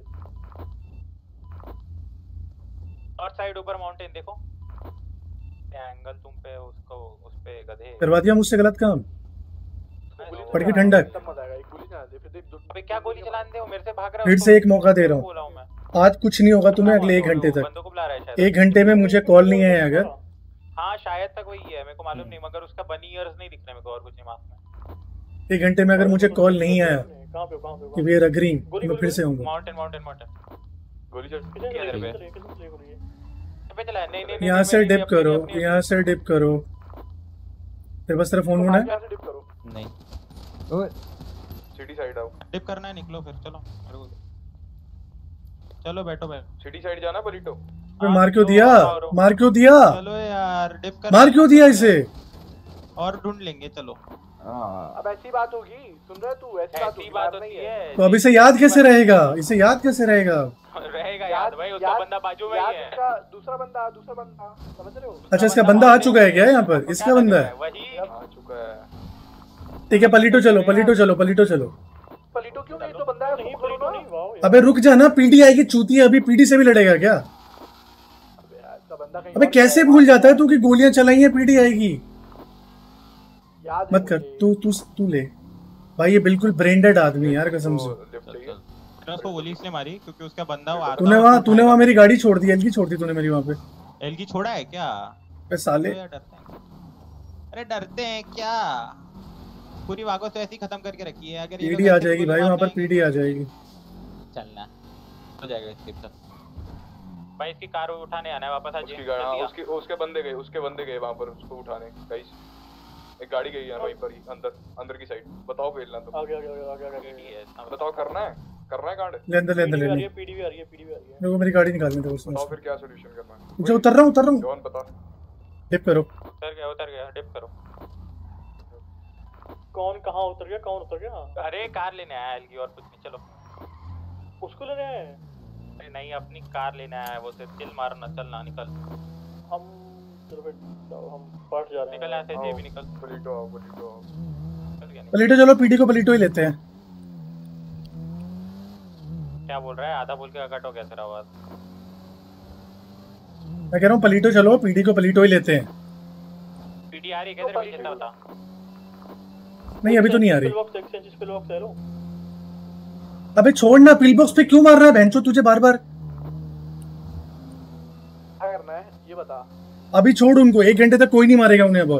और साइड ऊपर माउंटेन देखो। एंगल तुम पे उसको उस पे गधे। करवा दिया मुझसे गलत काम, पड़ गई ठंडक। अबे क्या गोली चलाने दे, वो मेरे से भाग रहा है। फिर से एक मौका दे रहा हूँ, आज कुछ नहीं होगा तुम्हें अगले एक घंटे तक। एक घंटे में मुझे कॉल नहीं आया अगर, हाँ शायद तक वही है, मेरे को मालूम नहीं, मगर उसका बनी ईयर्स नहीं दिख रहे मेरे को, और कुछ नहीं माफ में। एक घंटे में अगर मुझे कॉल नहीं आया कहां पे कहां पे कि वी आर अग्रीइंग, तो मैं फिर से आऊंगा। माउंटेन माउंटेन माउंटेन गोली चल किधर पे पे चला है? नहीं नहीं नहीं यहाँ से डिप करो, यहाँ से डिप करो। तेरे पास तेरा फोन होना है? नहीं। ओए सिटी साइड आओ। डिप करना है, निकलो फिर चलो मेरे को। चलो बैठो बैठो। सिटी साइड जाना पलिटो। अबे मार क्यों दिया, मार क्यों दिया, चलो यार डिप कर। मार क्यों दिया इसे? और ढूंढ लेंगे चलो। अब ऐसी बात होगी, सुन रहा है तू, ऐसी बात होगी, बात नहीं है। तो अब इसे याद कैसे रहेगा, इसे याद कैसे रहेगा? रहेगा याद भाई, उसका बंदा बाजू में ही है। इसका दूसरा बंदा, दूसरा बंदा, समझ रहे हो? अच्छा इसका बंदा आ चुका है क्या यहाँ पर? इसका बंदा है, वही आ चुका है। ठीक है। पलिटो चलो, पलिटो चलो, पलिटो चलो। पलिटो क्यों नहीं, तो बंदा है, नहीं पलिटो नहीं। अबे रुक जा ना, पीडी आएगी चूती, अभी पीडी से भी लड़ेगा क्या? अबे कैसे भूल जाता है तू कि गोलियां चलाई हैं, पीडी आएगी। मत कर, तू तू तू ले भाई, ये बिल्कुल ब्रेन डेड आदमी है यार कसम से। उसको गोली इसने मारी क्योंकि उसका बंदा वो आता। तूने वहाँ तूने वहाँ मेरी गाड़ी छोड़ दी, एलगी छोड़ दी तूने मेरी वहाँ पे। एलगी छोड़ा है क्या? बे साले, अरे डरते हैं क्या? पूरी वागो तो ऐसी ही खत्म करके रखी है। अगर पीडी आ जाएगी भाई, वहाँ पर पीडी आ जाएगी। चलना हो जाएगा इसके साथ भाई। इसकी कार उठाने आना है वापस आ उसकी गाड़ी, हाँ, उसके उसके बंदे गए, उसके बंदे गए वहाँ पर उसको उठाने। गाइस एक गाड़ी गई है वहीं पर ही, अंदर अंदर की साइड। बताओ खेलना तो आगे आगे आगे आगे आगे बताओ, करना है करना है कांड। ले अंदर ले अंदर ले ले। पीडी भी आ रही है, पीडी भी आ रही है। मेरे को मेरी गाड़ी निकालने दो उसमें। बताओ फिर क्या सॉल्यूशन करना है। मुझे उतर रहा हूँ, उतर रहा हूँ। जॉन बता। डिप करो। उतर गया उतर गया, डिप करो। कौन कहाँ उतर गया, कौन उतर गया? अरे कार लेने आया एलगी, और कुछ नहीं। चलो उसको लेने आए? अरे नहीं, अपनी कार लेने आया है वो। से चिल मारना, चलना निकल। हम चलो फिर हम पार्ट जा रहे हैं। निकल यहाँ से, जे भी निकल। पलिटो आओ, पलिटो आओ। पलिटो चलो, पीडी को पलिटो ही लेते हैं। क्या बोल रहा है? आधा बोल के कट हो गया तेरा आवाज। मैं कह रहा हूँ पलिटो चलो, पीडी को पलिटो ही लेते हैं। पीडी आ रही है किधर? पीछे बता। नहीं अभी तो नहीं आ रही। Pill box exchange, pill box ले लो। अबे छोड़ ना, पिल बॉक्स पे क्यों मार रहा है बहनचोद तुझे बार बार? क्या करना है ये बता। अभी छोड़ उनको, एक घंटे तक कोई नहीं मारेगा उन्हें अब। और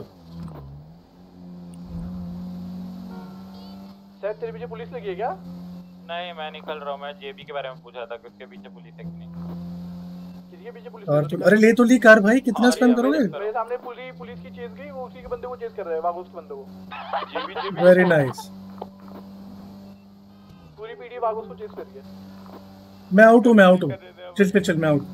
शायद तेरे पीछे पुलिस लगी है क्या? नहीं मैं निकल रहा हूँ। मैं जेबी के बारे में पूछा था कि उसके पीछे पुलिस है कि नहीं। किसके पीछे पुलिस? और तुम अरे ले तो ली कार भाई, कितना स्पैम करोगे? मेरे सामने पुलिस पुलिस की चेस गई, वो उसी के बंदे को चेस कर रहा है, वागोस के बंदे को। JB JB very nice. पूरी पीडी वागोस को चेस कर रही है। मैं आउट हूँ, मैं आउट हूँ। चल चल चल, मैं आउट।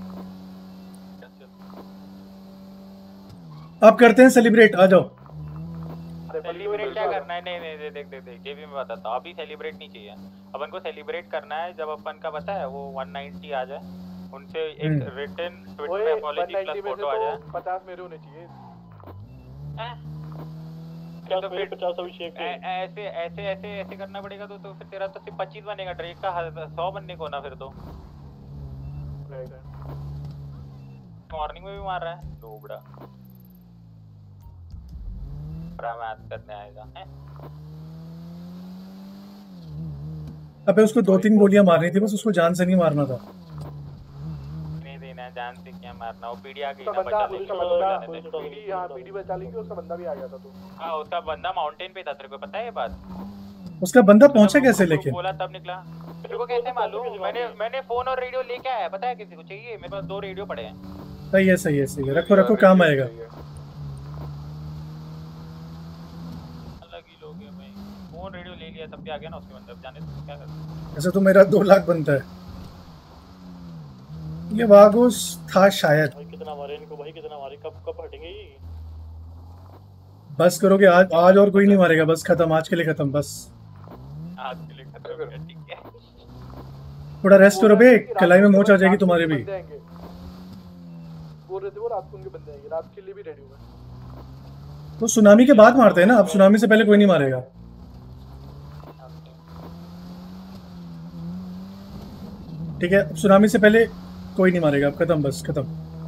अब करते हैं सेलिब्रेट, आ जाओ। सेलिब्रेट क्या करना है? नहीं नहीं देख देख देख जेबी में बताता हूँ। अभी सेलिब्रेट नहीं चाहिए अपन को। सेलिब्रेट करना है जब अपन का पता है वो वन नाइंटी आ जाए, उनसे एक रिटन ट्वीट पे अपॉलजी प्लस फोटो आ जाए। पचास मेरे होने चाहिए। तो फिर पचास अभिषेक ऐसे ऐसे ऐसे ऐसे करना पड़ेगा। तो तो फिर तेरा तो सिर्फ पच्चीस बनेगा, ड्रेक का सौ बनने को ना फिर तो। मॉर्निंग में भी मार रहा है डोबड़ा। मैच करने आएगा है? अबे उसको दो तीन गोलियां मारनी थी बस, उसको जान से नहीं मारना था। नहीं देना जान से क्या मारना। वो पीडी आ गई ना, बचा लेगी। पीडी हां पीडी बचा लेगी। उसका बंदा भी आ गया था तो। हां उसका बंदा माउंटेन पे था, तेरे को पता है ये बात? उसका बंदा पहुंचा कैसे लेके? बोला तब निकला। तेरे को कैसे मालूम? मैंने मैंने फोन और रेडियो लेके आया। पता है किसी को चाहिए? मेरे पास दो रेडियो पड़े हैं। सही है सही है सही है, रखो रखो, काम आएगा। फोन रेडियो ले लिया तब भी आ गया ना उसके अंदर। जाने तो क्या कर। ऐसे तो मेरा दो लाख बनता है। ये वागोस था शायद। भाई कितना मारे इनको, भाई कितना मारे, कब कब हटेंगे ये? बस करोगे आज, आज और कोई नहीं मारेगा, बस खत्म, आज के लिए खत्म बस। आज के लिए खत्म हो गया, ठीक है। थोड़ा रेस्ट करो बे, कलाई में मोच आ जाएगी तुम्हारे भी। बोल रहे थे वो रात को उनके बंदे आएंगे, रात के लिए भी रेडी हूं मैं। तो सुनामी के बाद मारते हैं ना, अब सुनामी से पहले कोई नहीं मारेगा। ठीक है, अब सुनामी से पहले कोई नहीं मारेगा, अब खत्म, बस खत्म।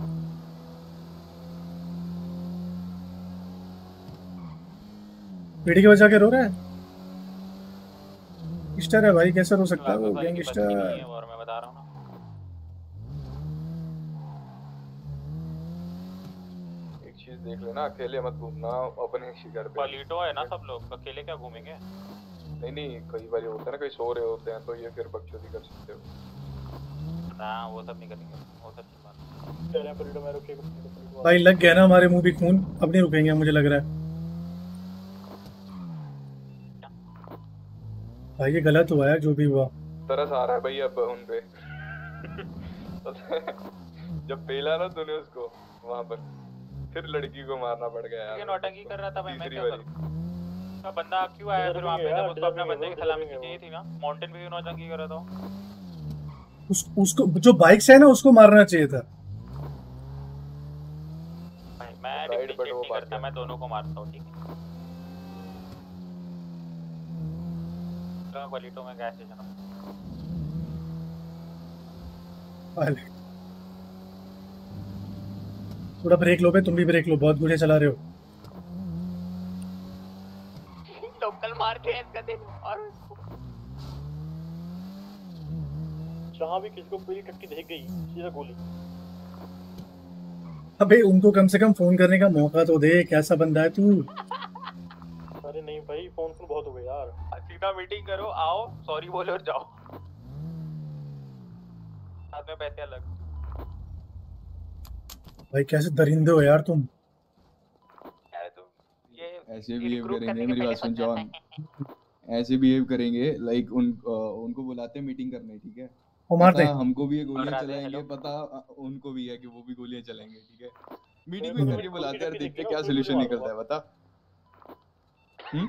पीढ़ी की वजह के रो रहा है, गैंगस्टर है भाई, कैसे रो सकता है वो गैंगस्टर। और मैं बता रहा हूँ ना, एक चीज देख लेना, अकेले मत घूमना अपने शिकार पे। पलीटो है ना सब लोग, अकेले क्या घूमेंगे? नहीं नहीं, कई बार होता है ना, कई सो रहे होते हैं तो ये फिर बकचोदी कर सकते हो। ना वो सब नहीं करेंगे, वो सब नहीं मार। कह रहे हैं पलीटो मैं रुकेगा भाई लग गया ना हमारे मुंह भी खून, अब नहीं रुकेंगे मुझे लग रहा है। भाई ये गलत हुआ है जो भी हुआ। तरस आ रहा है भाई अब उन पे। जब पेला ना तूने उसको वहां पर, फिर लड़की को मारना पड़ गया यार। ये नौटंकी कर रहा था भाई, मैं तीसरी क्या वाली। करूं? का बंदा क्यों आया फिर वहां पे, जब उसको अपने बंदे की सलामी चाहिए थी ना? माउंटेन पे क्यों नौटंकी कर रहा था? उस, उसको जो बाइक से है ना उसको मारना चाहिए था। भाई मैं डिफरेंशिएट नहीं करता, मैं दोनों को मारता हूं, ठीक है? तो पलीटो में गैस स्टेशन थोड़ा ब्रेक लो बे, तुम भी ब्रेक लो, बहुत गुड़े चला रहे हो। लोकल मार के इसका दे और उसको जहां भी किसी को पूरी टक्की देख गई सीधा गोली। अबे उनको कम से कम फोन करने का मौका तो दे, कैसा बंदा है तू। अरे नहीं भाई, फोन फोन बहुत हो गए यार। सीधा मीटिंग करो, आओ सॉरी बोलो और जाओ, साथ में पैसे अलग। भाई कैसे दरिंदे हो यार तुम। यार तुम ये ऐसे बिहेव करेंगे, मेरी बात सुन जॉन, ऐसे बिहेव करेंगे लाइक उन उनको बुलाते हैं मीटिंग करने, ठीक है? वो मारते हैं। हमको भी ये गोलियां चलाएंगे, पता उनको भी है कि वो भी गोलियां चलाएंगे, ठीक है? मीटिंग में करके बुलाते हैं, देखते हैं क्या सॉल्यूशन निकलता है, बता। हम्म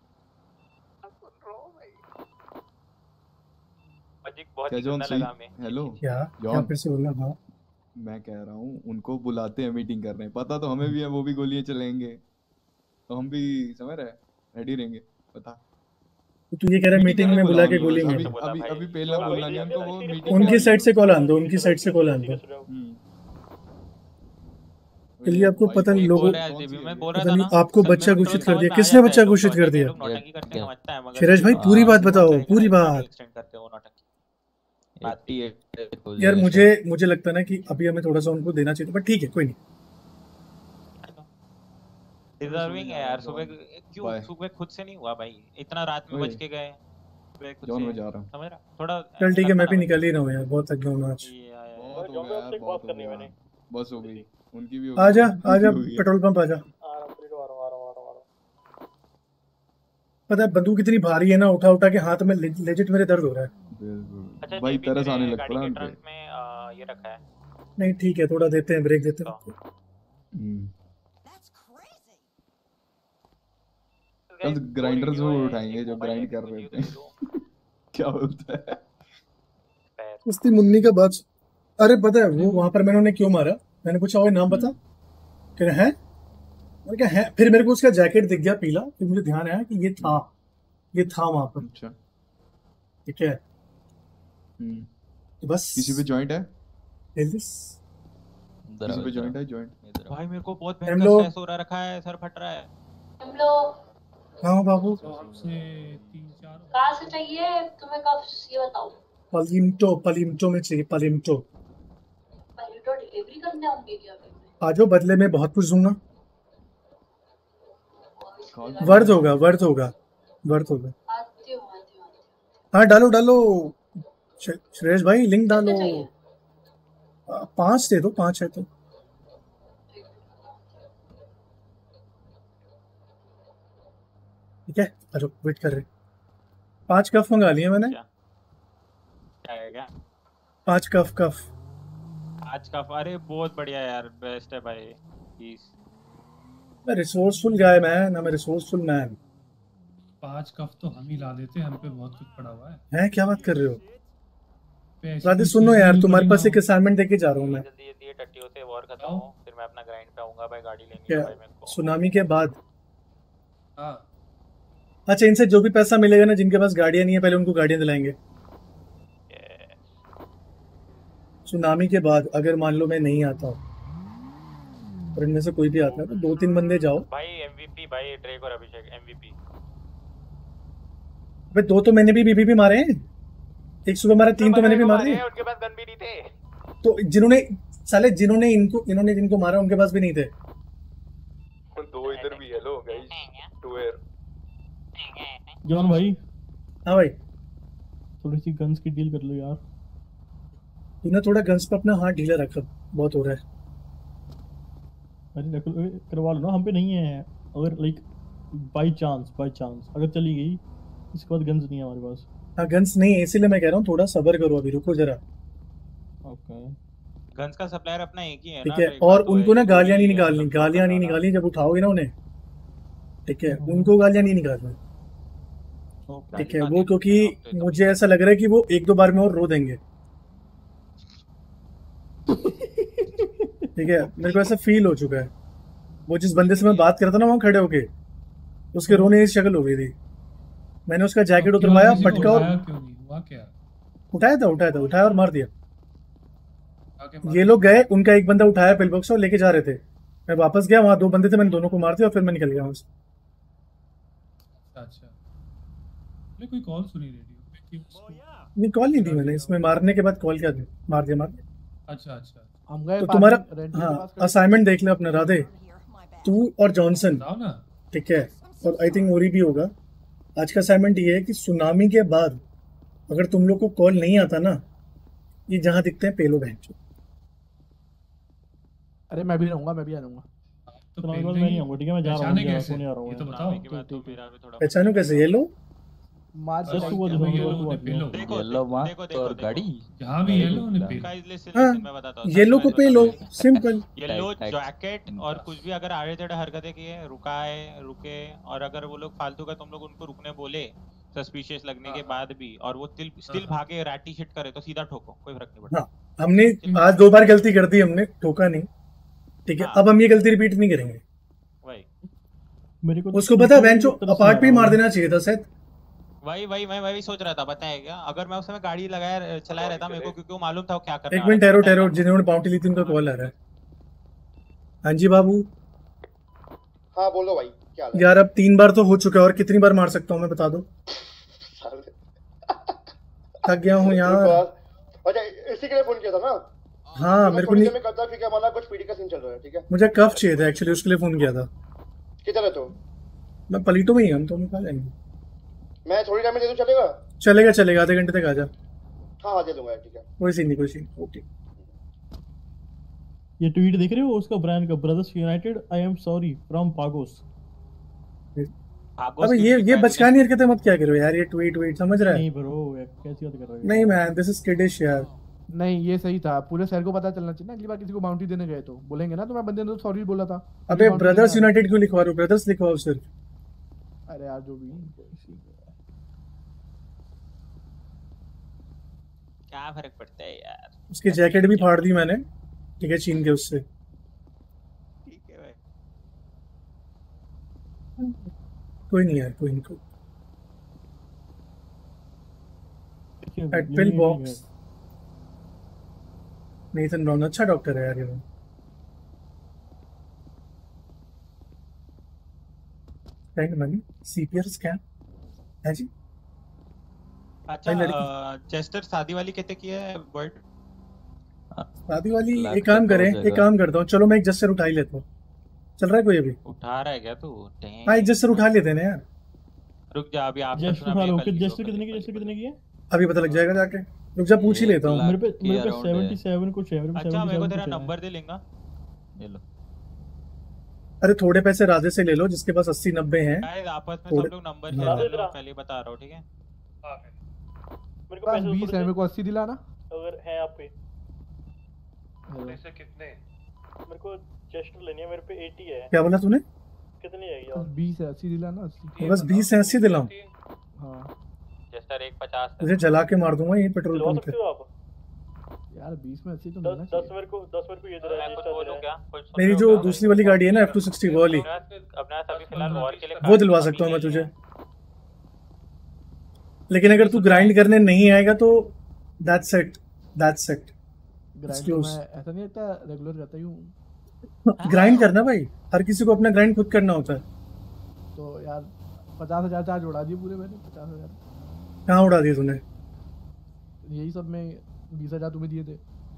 बहुत क्या ही जॉन गंदा सही? लगा हमें। हेलो क्या क्या जॉन, फिर से बोलना था? मैं कह रहा हूँ उनको बुलाते हैं मीटिंग करने, पता तो हमें भी है वो भी गोलियां चलाएंगे, तो हम भी समझ रहे रेडी रहेंगे, बता। तो तू ये कह रहा है मीटिंग में बुला के गोली अभी में? अभी अभी पहला बोलना नहीं उनको, वो मीटिंग उनकी साइड से कॉल आन दो, उनकी साइड से कॉल आन दो। चलिए आपको पता नहीं लोगों, पता नहीं आपको बच्चा घोषित कर दिया, किसने बच्चा घोषित कर दिया? शिराज भाई पूरी बात बताओ, पूरी बात। यार मुझे मुझे लगता है ना कि अभी हमें थोड़ा सा उनको देना चाहिए, बट ठीक है कोई नहीं। डिजर्विंग है यार, सुबह क्यों सुबह खुद से नहीं हुआ भाई, इतना रात में बच के गए, सुबह खुद जॉन से मैं जा रहा हूँ। समझ रहा थोड़ा। चल ठीक है, मैं भी निकल ही रहा हूँ यार, बहुत थक गया हूँ आज। बहुत हो गया यार, बहुत हो गया, बस हो गई, उनकी भी हो आ जा गई, आ जा उनकी भी हो गई। पेट्रोल पंप आ जा। पता है बंदूक इतनी भारी है ना, उठा उठा के हाथ में लेजिट मेरे दर्द हो रहा है। अच्छा भाई जेबी तरस आने मेरे लगता गाड़ी है के उन पे। ट्रंक में आ, ये रखा है। नहीं ठीक है, थोड़ा देते हैं, ब्रेक देते हैं। हम्म बस ग्राइंडर से उठाएंगे जो ग्राइंड कर रहे होते हैं। क्या बोलता है? उसकी मुन्नी का बात। अरे पता है वो वहां पर मैंने उन्हें क्यों मारा, मैंने पूछा वो नाम बता, कह रहे हैं, मैंने कहा है, फिर मेरे को उसका जैकेट दिख गया पीला, फिर मुझे ध्यान आया कि ये था ये था वहां पर। अच्छा ठीक है, हम्म तो बस किसी पे जॉइंट है? एल्विस किसी पे जॉइंट है? जॉइंट भाई मेरे को बहुत हम भयंकर लोग- स्ट्रेस हो रहा रखा है, सर फट रहा है। हम लोग हाँ बाबू, कहाँ से चाहिए तुम्हें, कब ये बताओ। पलिमटो पलिमटो में चाहिए, पलिमटो। पहले तो डिलीवरी करने आऊंगी क्या फिर? आ जाओ, बदले में बहुत कुछ दूंगा। वर्थ होगा, वर्थ होगा, वर्थ होगा। आती हूँ आती हूँ। हाँ डालो डालो श- सुरेश भाई, लिंक डालो। आ, पांच दे दो, पांच है तो। ठीक है, अरे वेट कर रहे। पांच कफ मंगा लिए मैंने, क्या है क्या? पांच कफ कफ। आज का अरे बहुत बढ़िया यार, बेस्ट है भाई। He's- मैं रिसोर्सफुल गाय मैन, मैं रिसोर्सफुल मैन। पांच कफ तो हम ही ला देते हैं, हम पे बहुत कुछ पड़ा हुआ है। हैं क्या बात कर रहे हो? पे ऐसी राधे कोई सुनो चीज़ यार, नहीं तुम्हारे पड़ी पास ना एक असाइनमेंट देके जा रहा हूँ मैं। जल्दी जल्दी ये टट्टियों से वॉर खत्म हो, फिर मैं अपना ग्राइंड पे आऊंगा भाई, गाड़ी लेनी है क्या भाई मेरे को। सुनामी के बाद? हाँ अच्छा, इनसे जो भी पैसा मिलेगा ना, जिनके पास गाड़ियां नहीं है पहले उनको गाड़ियां दिलाएंगे। सुनामी के बाद अगर मान लो मैं नहीं आता और इनमें से कोई भी आता है तो दो तीन बंदे जाओ। भाई एमवीपी भाई, ड्रेक और अभिषेक एमवीपी। भाई दो तो मैंने भी बीबी भी मारे हैं, एक सुबह मारा, तीन तो मैंने भी मार दिए। उनके पास गन भी नहीं थे। तो जिन्होंने साले जिन्होंने इनको इन्होंने जिनको मारा उनके पास भी नहीं थे। दो इधर भी है लो गाइस, टू एयर। जॉन भाई। हाँ भाई। थोड़ी सी गन्स की डील कर लो यार। तूने थोड़ा गन्स पे अपना हाथ ढीला रखा, बहुत हो रहा है। अरे रख लो, करवा लो ना, हम पे नहीं है। अगर like by chance by chance अगर चली गई, इसके बाद गन्स नहीं है हमारे पास। हाँ गन्स नहीं है, इसीलिए मैं कह रहा हूँ थोड़ा सब्र करो, अभी रुको जरा। ओके। गन्स का सप्लायर अपना एक ही है ठीक ना। है, और उनको ना गालियां नहीं निकालनी, गालियां नहीं निकालनी जब उठाओगे ना उन्हें। ठीक है, उनको गालियां नहीं निकालनी। ठीक है, वो क्योंकि मुझे ऐसा लग रहा है कि वो एक दो बार में और रो देंगे। ठीक है, मेरे को ऐसा फील हो चुका है। वो जिस बंदे से मैं बात कर रहा था ना वहाँ खड़े होके, उसके रोने की शक्ल हो गई थी। मैंने उसका जैकेट उतरवाया, पटका और क्यों नहीं हुआ क्या? उठाया था उठाया था उठाया और मार दिया। ये लोग गए, उनका एक बंदा उठाया पिल बॉक्स और लेके जा रहे थे। मैं वापस गया, वहाँ दो बंदे थे, मैंने दोनों को मार दिया और फिर मैं निकल गया वहाँ से। अच्छा मैं कोई कॉल सुनी रेडियो पे। नहीं कॉल नहीं दी मैंने, इसमें मारने के बाद कॉल क्या दी, मार दिया मार दिया। अच्छा अच्छा हम गए तो तुम्हारा रेंटी के हाँ पास कर- असाइनमेंट देख ले अपना राधे, तू और जॉनसन। ना ठीक है, और आई थिंक ओरी भी होगा। आज का असाइनमेंट ये है कि सुनामी के बाद अगर तुम लोग को कॉल नहीं आता ना, ये जहाँ दिखते हैं पेलो बहन चो। अरे मैं भी रहूंगा, मैं भी आ जाऊंगा। तो मैं नहीं आऊंगा, ठीक है, मैं जा रहा हूँ, पहचाने मैं कैसे? सोने आ रहा हूँ। ये तो बताओ। पहचानो कैसे? ये लो मार Just हुआ ये हुआ लो, हुआ हुआ। पे लो। येलो माँ और गाड़ी। जहाँ भी येलो उन्हें पे लो। गाइस लिसन हाँ, लिसन मैं बताता हूँ। येलो को पे लो, सिंपल। येलो जैकेट और कुछ भी अगर आड़े टेढ़े हरकतें किए, रुका है रुके, और अगर वो लोग फालतू का तुम लोग उनको रुकने बोले सस्पिशियस लगने के बाद भी, और वो स्टिल स्टिल भागे रैटी शिट करे, तो सीधा ठोको, कोई फर्क नहीं पड़ता। हाँ, हमने आज दो बार गलती कर दी, हमने ठोका नहीं। ठीक है, अब हम ये गलती रिपीट नहीं करेंगे। वही मेरे को उसको पता है बेंचो अपार्ट पे ही मार देना चाहिए था शायद। वही वही मैं वही सोच रहा था, पता है क्या, अगर मैं उस समय गाड़ी लगाया चलाया रहता मेरे को, क्योंकि वो मालूम था वो क्या करने एक मिनट ठहरो ठहरो, जिन्होंने बाउंटी ली थी उनका कॉल आ रहा है। हाँ जी बाबू। हाँ बोलो भाई, क्या हाल है? यार अब तीन बार तो हो चुका है, और कितनी बार मार सकता हूँ मैं, बता दो। थक गया हूँ यार। अच्छा इसी के लिए फोन किया था ना? हाँ मेरे को नहीं, मैं करता क्योंकि हमारा कुछ पीडी का सीन चल रहा है। ठीक है, मुझे कफ चाहिए था एक्चुअली, उसके लिए फोन किया था। किधर रहते हो? मैं पलीटो में ही हूँ, तो हम कहाँ जाएंगे? मैं थोड़ी टाइम में दे दूं, चलेगा? चलेगा चलेगा, आधे घंटे तक आ जा। हाँ हाँ दे दूंगा, ठीक है। कोई सीन नहीं कोई सीन, ओके। ये ट्वीट देख रहे हो उसका, ब्रांड का, brothers united I am sorry from Vagos. अबे ये ये बचकानी हरकतें मत क्या करो यार, ये ट्वीट ट्वीट समझ रहा है? नहीं ब्रो, कैसी बात कर रहे हो? नहीं मैन, दिस इज किडिश यार। नहीं ये सही था, पूरे शहर को पता चलना चाहिए ना। अगली बार किसी को बाउंटी देने गए तो बोलेंगे ना, तो मैं बंदे ने तो सॉरी बोला था। अबे ब्रदर्स यूनाइटेड क्यों लिखवा रहे हो? ब्रदर्स लिखवाओ सिर्फ। अरे यार जो भी क्या फर्क पड़ता है यार। उसकी जैकेट भी फाड़ दी मैंने, ठीक है, छीन के उससे। ठीक है भाई, कोई नहीं यार, कोई नहीं कोई। At pill box Nathan Brown अच्छा डॉक्टर है यार ये। स्पेंड मनी सीपीआर स्कैम है जी। अच्छा चेस्टर शादी वाली कहते किया है वर्ड। शादी वाली एक काम करें, एक काम करता हूँ, चलो मैं एक जस्टर उठा ही लेता हूँ। चल रहा है कोई अभी? उठा रहा है क्या तू? हाँ एक जस्टर उठा लेते हैं ना यार। रुक जा, अभी आप जस्ट उठा लो। जस्ट कितने की, जस्ट कितने की है? अभी पता लग जाएगा जाके, रुक जा पूछ ही लेता हूँ। मेरे पे मेरे पे सतहत्तर कुछ है, मेरे पे अच्छा मेरे को तेरा सतहत्तर नंबर दे लेगा। ये लो। अरे थोड़े पैसे राधे से ले लो, जिसके पास अस्सी नब्बे हैं। गाइस आपस में सब लोग नंबर शेयर कर लो, पहले बता रहा हूँ, ठीक है? मेरे को पास पैसे बीस है, मेरे को अस्सी दिलाना। अगर है आप पे से कितने? मेरे को चेस्टर लेनी है, मेरे पे अस्सी है। क्या बोला तूने? कितनी है यार? बीस है, अस्सी दिला ना अस्सी। बस बीस से अस्सी दिलाऊं? हाँ चेस्टर एक पचास तुझे जला के मार दूंगा ये पेट्रोल दिलवा पंप सकते पे। हो आप? यार बीस में अस्सी तो मिलना चाहिए। दस मेरे को दस मेरे को ये दे रहा है। कुछ बोलूं क्या? कुछ सुन मेरी रहे हो जो क्या? दूसरी वाली गाड़ी है ना एफ टू सिक्सटी वो वाली, अपने पास अभी फिलहाल वॉर के लिए वो दिलवा सकता हूँ मैं तुझे। लेकिन अगर तू ग्राइंड करने नहीं आएगा तो that's it, that's it. Grind तो मैं ऐसा नहीं रहता, रेगुलर रहता ही हूँ। ग्राइंड करना भाई, हर किसी को अपना ग्राइंड खुद करना होता है। तो यार पचास हजार चार्ज उड़ा दिए पूरे मैंने, पचास हजार। कहाँ उड़ा दिए तूने? यही सब में बीस हजार तुम्हें दिए थे।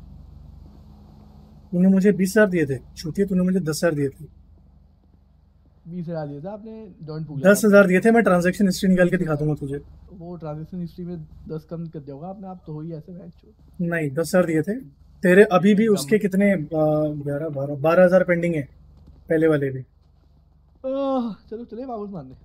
तूने मुझे बीस हजार दिए थे, छूटिए तूने मुझे दस हजार दिए थे। बीस हजार दिए थे आपने, जॉइंट पूल। दस हजार दिए थे, मैं ट्रांजैक्शन हिस्ट्री निकाल के दिखा दूंगा तुझे। वो ट्रांजैक्शन हिस्ट्री में दस कम कर दिया होगा आपने, आप तो हो ही ऐसे मैच। नहीं दस हजार दिए थे तेरे, अभी भी उसके कितने ग्यारह बारह बारह हजार पेंडिंग है पहले वाले भी। चलो चले वापस मारने।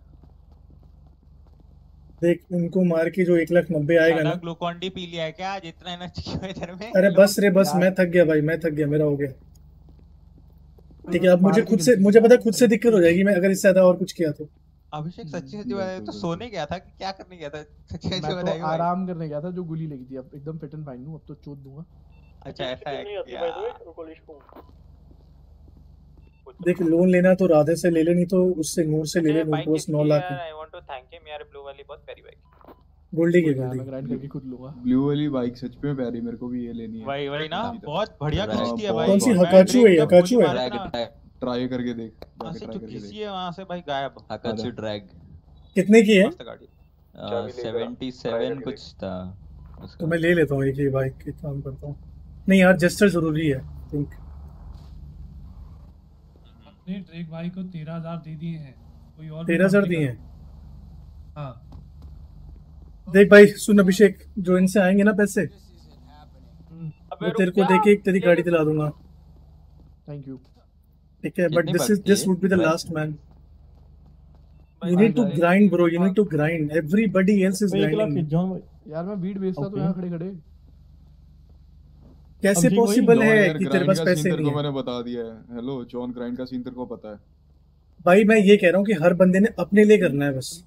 देख इनको मार के जो एक लाख नब्बे आएगा ना। ग्लूकॉन डी पी लिया है क्या? जितना एनर्जी क्यों है तेरे में? अरे बस रे बस, मैं थक गया भाई, मैं थक गया, मेरा हो गया। ठीक है अब मुझे खुद से, मुझे पता है खुद से दिक्कत हो जाएगी मैं अगर इससे ज्यादा और कुछ किया तो। अभिषेक सच्ची सच्ची बताइए तो सोने गया था कि क्या करने गया था? सच्ची सच्ची मैं बताइए तो आराम करने गया था, जो गोली लगी थी अब एकदम फिट एंड फाइन हूं, अब तो चोट दूंगा। अच्छा ऐसा है क्या? देख लोन लेना तो राधे से ले ले, नहीं तो उससे नूर से ले ले। नूर को नौ लाख है। I want to thank him यार, ब्लू वाली बहुत प्यारी बाइक। गोल्डी की मैं ग्राइंड करके खुद लूंगा। ब्लू वाली बाइक सच में प्यारी, मेरे को भी ये लेनी है। वही वही ना, बहुत बढ़िया खींचती है भाई। कौन सी हकाचू है? हकाचू है? ट्राई करके देख, वहां से जो घिसी है वहां से भाई गायब। हकाचू ड्रैग कितने की है? मस्त गाड़ी। सतहत्तर कुछ था तो मैं ले लेता हूँ एक ही बाइक के काम करता हूँ। नहीं यार जस्टर जरूरी है थिंक। अपने ड्रेक भाई को तेरह हजार दे दिए हैं, कोई और तेरह हजार दिए हैं? हाँ देख भाई सुन अभिषेक, जो इनसे आएंगे ना पैसे मैं तेरे को देके एक तेरी गाड़ी दिला दूंगा। Thank you. ठीक है but this is this would be the last man. You need to grind bro, you need to grind. Everybody else is grinding. यार मैं वीड बेचता तो यहाँ खड़े खड़े। कैसे पॉसिबल है कि तेरे पास पैसे नहीं है? मैंने बता दिया है। हेलो जॉन, ग्राइंड का सीन तेरे को पता है भाई? मैं ये कह रहा हूँ कि हर बंदे ने अपने लिए करना है बस।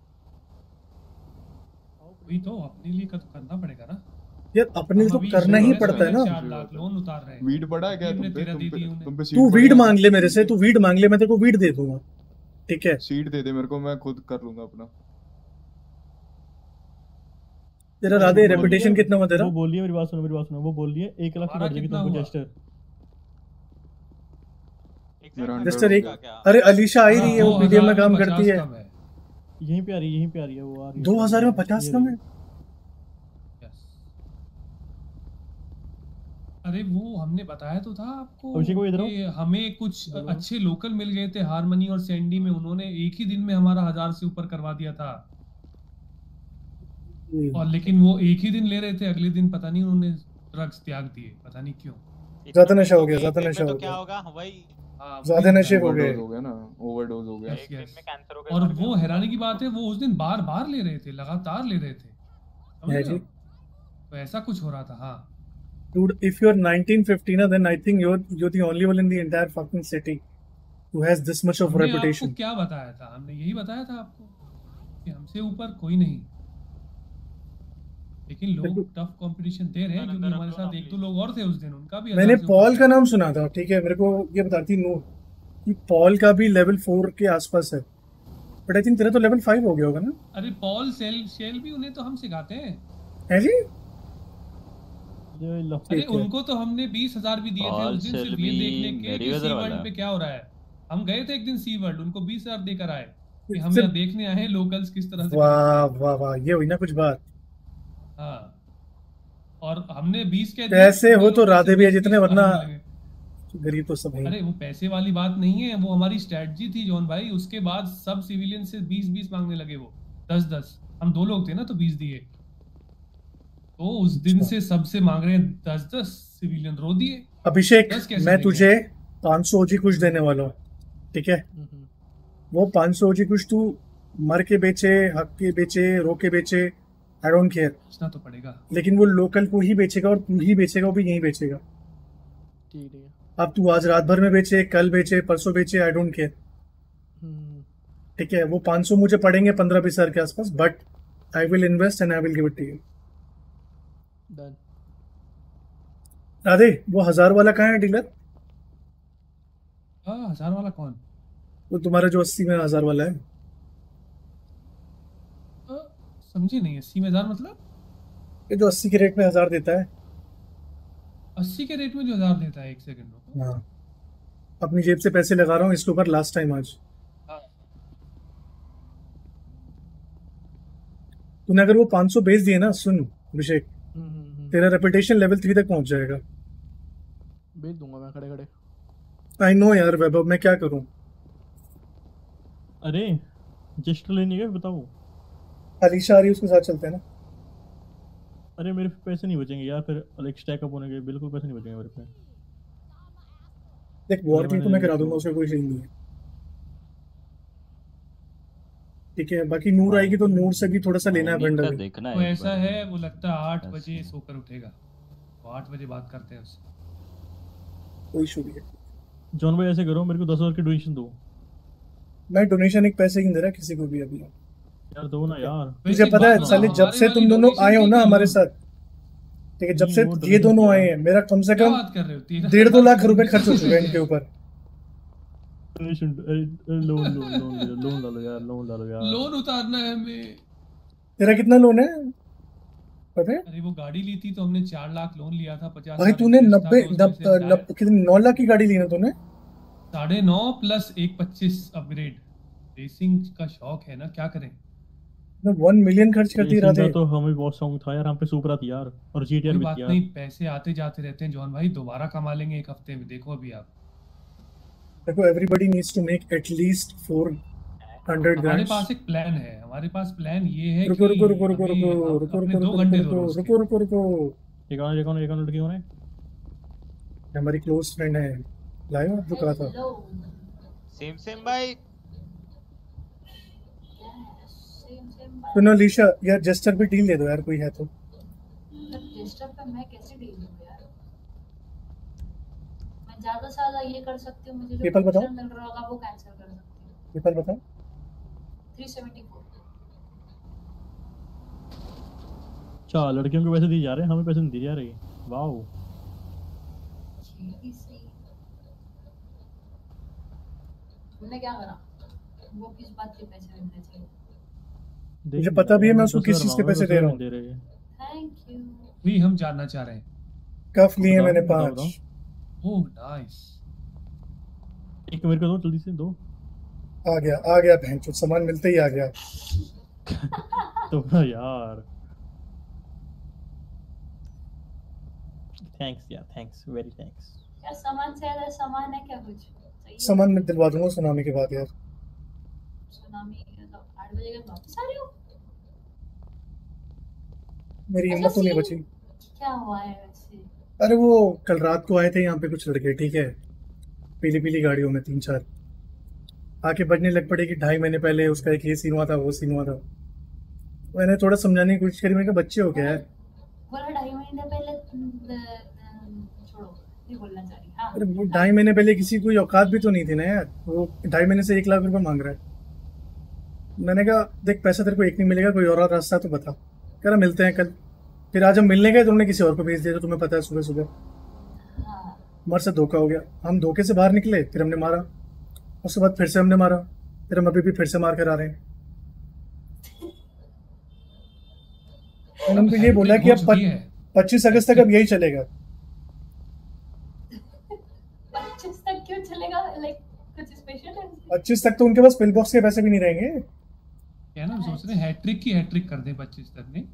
वही तो अपने लिए कर, करना पड़ेगा ना यार, अपने लिए तो करना ही पड़ता है ना। चार लाख लोन उतार रहे हैं। वीड पड़ा है क्या तुम पे? तुम पे, तुम पे तू वीड मांग ले मेरे से, तू वीड मांग ले, मैं तेरे को वीड दे दूंगा। ठीक है सीट दे दे मेरे को, मैं खुद कर लूंगा अपना। तेरा राधे रेपुटेशन कितना हुआ तेरा? वो बोल रही है, मेरी बात सुनो मेरी बात सुनो, वो बोल रही है एक लाख की बढ़ जाएगी तुमको जस्टर। जस्टर एक, अरे अलीशा आई रही है, वो पीडीएम में काम करती है। यहीं पे आ रही है, यहीं पे आ रही है, वो आ रही है। दो हजार में पचास कम है? अरे वो हमने बताया तो था आपको अभिषेक को इधर आओ। कि हमें कुछ अच्छे लोकल मिल गए थे हारमनी और सैंडी में, उन्होंने एक ही दिन में हमारा हजार से ऊपर करवा दिया था। और लेकिन वो एक ही दिन ले रहे थे, अगले दिन पता नहीं उन्होंने ड्रग्स त्याग दिए, पता नहीं क्यों। ज्यादा नशा हो गया, ज्यादा नशा हो क्या गया, होगा वही ज्यादा नशे हो गए हो गया ना, ओवरडोज हो गया। एक दिन में कैंसर हो गया। और वो हैरानी की बात है, वो उस दिन बार बार ले रहे थे, लगातार ले रहे थे, समझ रहे हो? तो ऐसा कुछ हो रहा था। हाँ Dude, if you're nineteen fifty ना, then I think you're you're the only one in the entire fucking city who has this much of हमने reputation. आपको क्या बताया था? हमने यही बताया था आपको कि हमसे ऊपर कोई नहीं, लेकिन लोग टफ कंपटीशन दे रहे हैं क्योंकि हमारे साथ एक दो लोग और थे उस दिन, उनका भी मैंने पॉल का नाम सुना था, ठीक है, मेरे को ये बताती नो कि पॉल का भी लेवल फोर के आसपास है, बट आई थिंक तेरा तो लेवल फाइव हो गया होगा ना? अरे पॉल सेल शेल भी उन्हें तो हम सिखाते हैं। है जी? अरे उनको तो हमने बीस हजार भी दिए थे उस दिन सिर्फ ये देखने के कि सी वर्ल्ड पे क्या हो रहा है। हम गए थे एक दिन सी वर्ल्ड, उनको बीस हजार देकर आए कि हम यहाँ देखने आए हैं लोकल्स किस तरह से। वाह वाह वाह, ये हुई ना कुछ बात। हाँ और हमने बीस के पैसे हो तो राधे भी है जितने, वरना गरीब तो सब है। अरे वो पैसे वाली बात नहीं है, वो हमारी स्ट्रेटजी थी जॉन भाई। उसके बाद सब सिविलियन से बीस बीस मांगने लगे, वो दस दस। हम दो लोग थे ना तो बीस दिए, तो उस दिन से सबसे मांग रहे हैं दस दस। सिविलियन रो दिए। अभिषेक मैं तुझे पाँच सौ ओजी कुछ देने वाला हूँ, ठीक है? वो पाँच सौ ओजी कुछ तू मर के बेचे, हक के बेचे, रो के बेचे, आई डोंट केयर, बेचना तो पड़ेगा। लेकिन वो लोकल को ही बेचेगा और तू ही बेचेगा, वो भी यहीं बेचेगा। ठीक ठीक है। अब तू आज रात भर में बेचे, कल बेचे, परसों बेचे, आई डोंट केयर। हम्म, ठीक है, वो पाँच सौ मुझे पड़ेंगे पंद्रह बीस हजार के आसपास, but I will invest and I will give it to you. Done. Radhe, वो हजार वाला कहाँ है डीलर? हाँ हजार वाला कौन? वो तुम्हारा जो अस्सी में हजार वाला है। अ, समझी नहीं, अस्सी में हजार मतलब? ये जो अस्सी के रेट में हजार देता है। अस्सी के रेट में जो हजार देता है, एक सेकंड रुको। हाँ, अपनी जेब से पैसे लगा रहा हूँ इसके ऊपर लास्ट टाइम आज। हाँ। तूने अगर वो पाँच सौ बेच दिए ना, सुन अभिषेक, हम्म, हम्म, हम्म। तेरा रेपुटेशन लेवल थ्री तक पहुंच जाएगा। बेच दूंगा मैं खड़े खड़े। आई नो यार वैभव, मैं क्या करूं? अरे रजिस्टर लेने गए, बताओ। अलीशा आ रही है, उसके साथ चलते हैं ना। अरे मेरे पैसे नहीं बचेंगे यार, फिर लाइक स्टैक अप होने के बिल्कुल पैसे नहीं बचेंगे मेरे पे। देख वॉर की तो मैं करा दूंगा, उसका कोई सीन नहीं है। ठीक है, बाकी नूर आएगी तो नूर से भी थोड़ा सा लेना है बंडल। देखना वो है एक ऐसा बार। है, वो लगता है आठ बजे सोकर उठेगा, तो आठ बजे बात करते हैं उससे। कोई इशू नहीं है। जॉन भाई ऐसे करो, मेरे को दस हजार की डोनेशन दो। मैं डोनेशन एक पैसे की नहीं दे रहा किसी को भी अभी। यार दो ना यार। मुझे पता है साले, जब से तुम दोनों आए हो ना हमारे साथ, ठीक है, जब से ये दोनों आए हैं, मेरा कम से कम डेढ़ दो लाख रुपए खर्च हो चुका है इनके ऊपर। Donation, loan loan loan loan ला लो यार, लोन ला लो यार। लोन उतारना है हमें। तेरा कितना लोन है पता है? अरे वो गाड़ी ली थी तो हमने चार लाख लोन लिया था, पचास भाई तूने नब्बे नब्बे कितने नौ लाख की गाड़ी ली ना तूने? साढ़े नौ प्लस एक पच्चीस अपग्रेड। रेसिंग का शौक है ना, क्या करें। वन मिलियन खर्च करती रहा थे। तो हमें बहुत शौक था यार, हम पे सुपरा थी यार, और जीटीआर कोई भी बात थी यार। नहीं, पैसे आते जाते रहते हैं जॉन भाई, दोबारा कमा लेंगे एक हफ्ते में, देखो अभी आप। देखो everybody needs to make at least four hundred हमारे ग्रांड्स। पास एक प्लान है, हमारे पास प्लान ये है रुको कि रुको रुको रुको अभी रुको आप रुको अपने रुको दो रुको घंटे रुको दो रोज रुको रुको रुको ये कौन ये कौन ये कौन लड़की कौन है? हमारी क्लोज फ्रेंड है, लाइव आप जो कहा था। सेम सेम भाई। सुनो अलीशा, यार जस्टर भी डील दे दो यार, कोई है तो। रजिस्टर पे मैं कैसे डील करूं यार? मैं ज्यादा से ज्यादा ये कर सकती हूँ, मुझे जो पेपल बताओ। मिल रहा होगा वो कैंसिल कर सकती हूँ। पेपल बताओ। तीन सौ चौहत्तर। अच्छा, लड़कियों को पैसे दिए जा रहे हैं, हमें पैसे नहीं दिए जा रहे। वाओ। तुमने क्या करा? वो किस बात के पैसे मिलने चाहिए? मुझे पता भी है मैं उसको किस चीज के पैसे दे रहा हूँ। Thank you. भी हम जानना चाह रहे हैं। कफ लिए मैंने पांच। Oh nice. एक मेरे को दो, जल्दी से दो। आ गया आ गया भैंचो, सामान मिलते ही आ गया। तो यार थैंक्स यार, थैंक्स, वेरी थैंक्स। यार सामान से ज्यादा सामान है क्या कुछ? सही है। सामान मैं दिलवा दूंगा सुनामी के बाद यार। सुनामी मतलब आठ बजे के वापस आ रही हो? मेरी अच्छा, हिम्मत तो नहीं सीन बची। क्या हुआ है वैसे? अरे वो कल रात को आए थे यहाँ पे कुछ लड़के, ठीक है, पीली पीली गाड़ियों में तीन चार, आके बजने लग पड़े कि ढाई महीने पहले उसका एक ये सीन हुआ था, वो सीन हुआ था। मैंने थोड़ा समझाने की कोशिश करी, मैंने कहा बच्चे हो क्या यार। बोला ढाई महीने पहले द- द- छोड़ो, नहीं बोलना चाह रही। हाँ अरे वो ढाई महीने पहले किसी कोई औकात भी तो नहीं थी ना यार, वो ढाई महीने से एक लाख रुपए मांग रहा है। मैंने कहा देख पैसा तेरे को एक नहीं मिलेगा, कोई और रास्ता है तो बता। कह रहा मिलते हैं कल। फिर आज हम मिलने गए तो उन्होंने किसी और को भेज दिया, तो तुम्हें पता है सुबह सुबह हमारे से धोखा हो गया। हम धोखे से बाहर निकले, फिर हमने मारा, उसके बाद फिर से हमने मारा, फिर हम अभी भी फिर से मार कर आ रहे हैं। मैंने उनको ये बोला कि अब पच्चीस अगस्त तक अब यही चलेगा। पच्चीस तक क्यों चलेगा? लाइक कुछ स्पेशल है? पच्चीस तक तो उनके पास पिल बॉक्स के पैसे भी नहीं रहेंगे। क्या ना सोच रहे हैं हैट्रिक की हैट्रिक कर दें पच्चीस तक नहीं?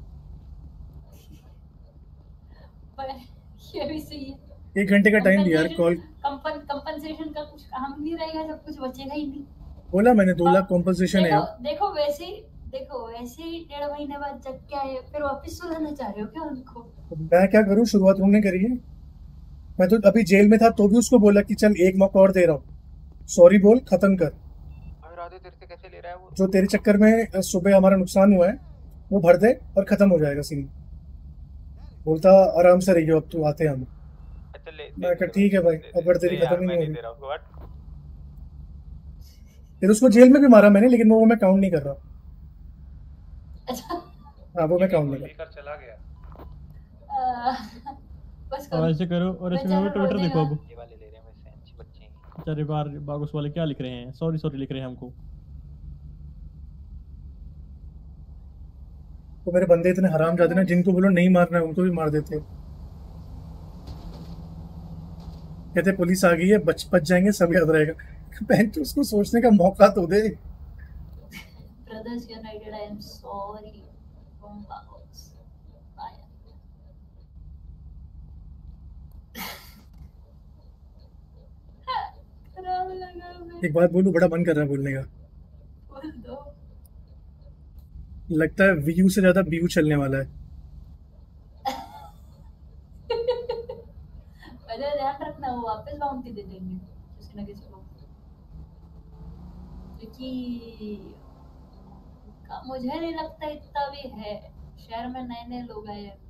पर ये भी सही है। एक घंटे का टाइम दिया यार, कॉल कंपन कंपनसेशन का कुछ काम नहीं रहेगा, सब कुछ बचेगा ही नहीं। बोला मैंने, दो लाख कॉम्पनसेशन है। देखो देखो वैसे ही देखो वैसे ही डेढ़ महीने बाद जग के आए, फिर वापस सुधारना चाह रहे हो क्या उनको? मैं क्या करूं, शुरुआत उन्होंने करी है। मैं तो अभी जेल में था तो भी उसको बोला कि चल एक मौका और दे रहा हूँ, सॉरी बोल, खत्म कर। तेरे से कैसे ले रहा है वो? जो तेरे चक्कर में सुबह हमारा नुकसान हुआ है वो भर दे और खत्म हो जाएगा सीन। बोलता आराम से रहियो, अब तू आते हैं हम। मैं कहा ठीक है भाई, अब तेरी यार खत्म ही मैं नहीं नहीं होगी। दे रहा उसको बट फिर उसको जेल में भी मारा मैंने, लेकिन वो मैं काउंट नहीं कर रहा। हाँ वो मैं काउंट नहीं कर लेकर चला गया। आ, बस अब ऐसे करो और ऐसे करो, ट्विटर देखो अब। ये वाले ले रहे हैं वैसे अच्छे बच्चे हैं। बेचारे बार बागोस वाले क्या लिख रहे हैं, सॉरी सॉरी लिख रहे हैं हमको। तो मेरे बंदे इतने हराम जाते ना, जिनको बोलो नहीं मारना है उनको भी मार देते हैं। कहते पुलिस आ गई है, बच बच जाएंगे, सब याद रहेगा। बहन तो उसको सोचने का मौका तो दे। Brothers United, I am sorry from Bagos. खराब लगा मैं। एक बात बोलूं, बड़ा मन कर रहा है बोलने का। बोल दो। लगता है व्यू से ज्यादा व्यू चलने वाला है। पहले ध्यान रखना, वो वापस बाउंटी दे देंगे किसी ना किसी को, क्योंकि का- मुझे नहीं लगता इतना भी है। शहर में नए नए लोग आए हैं,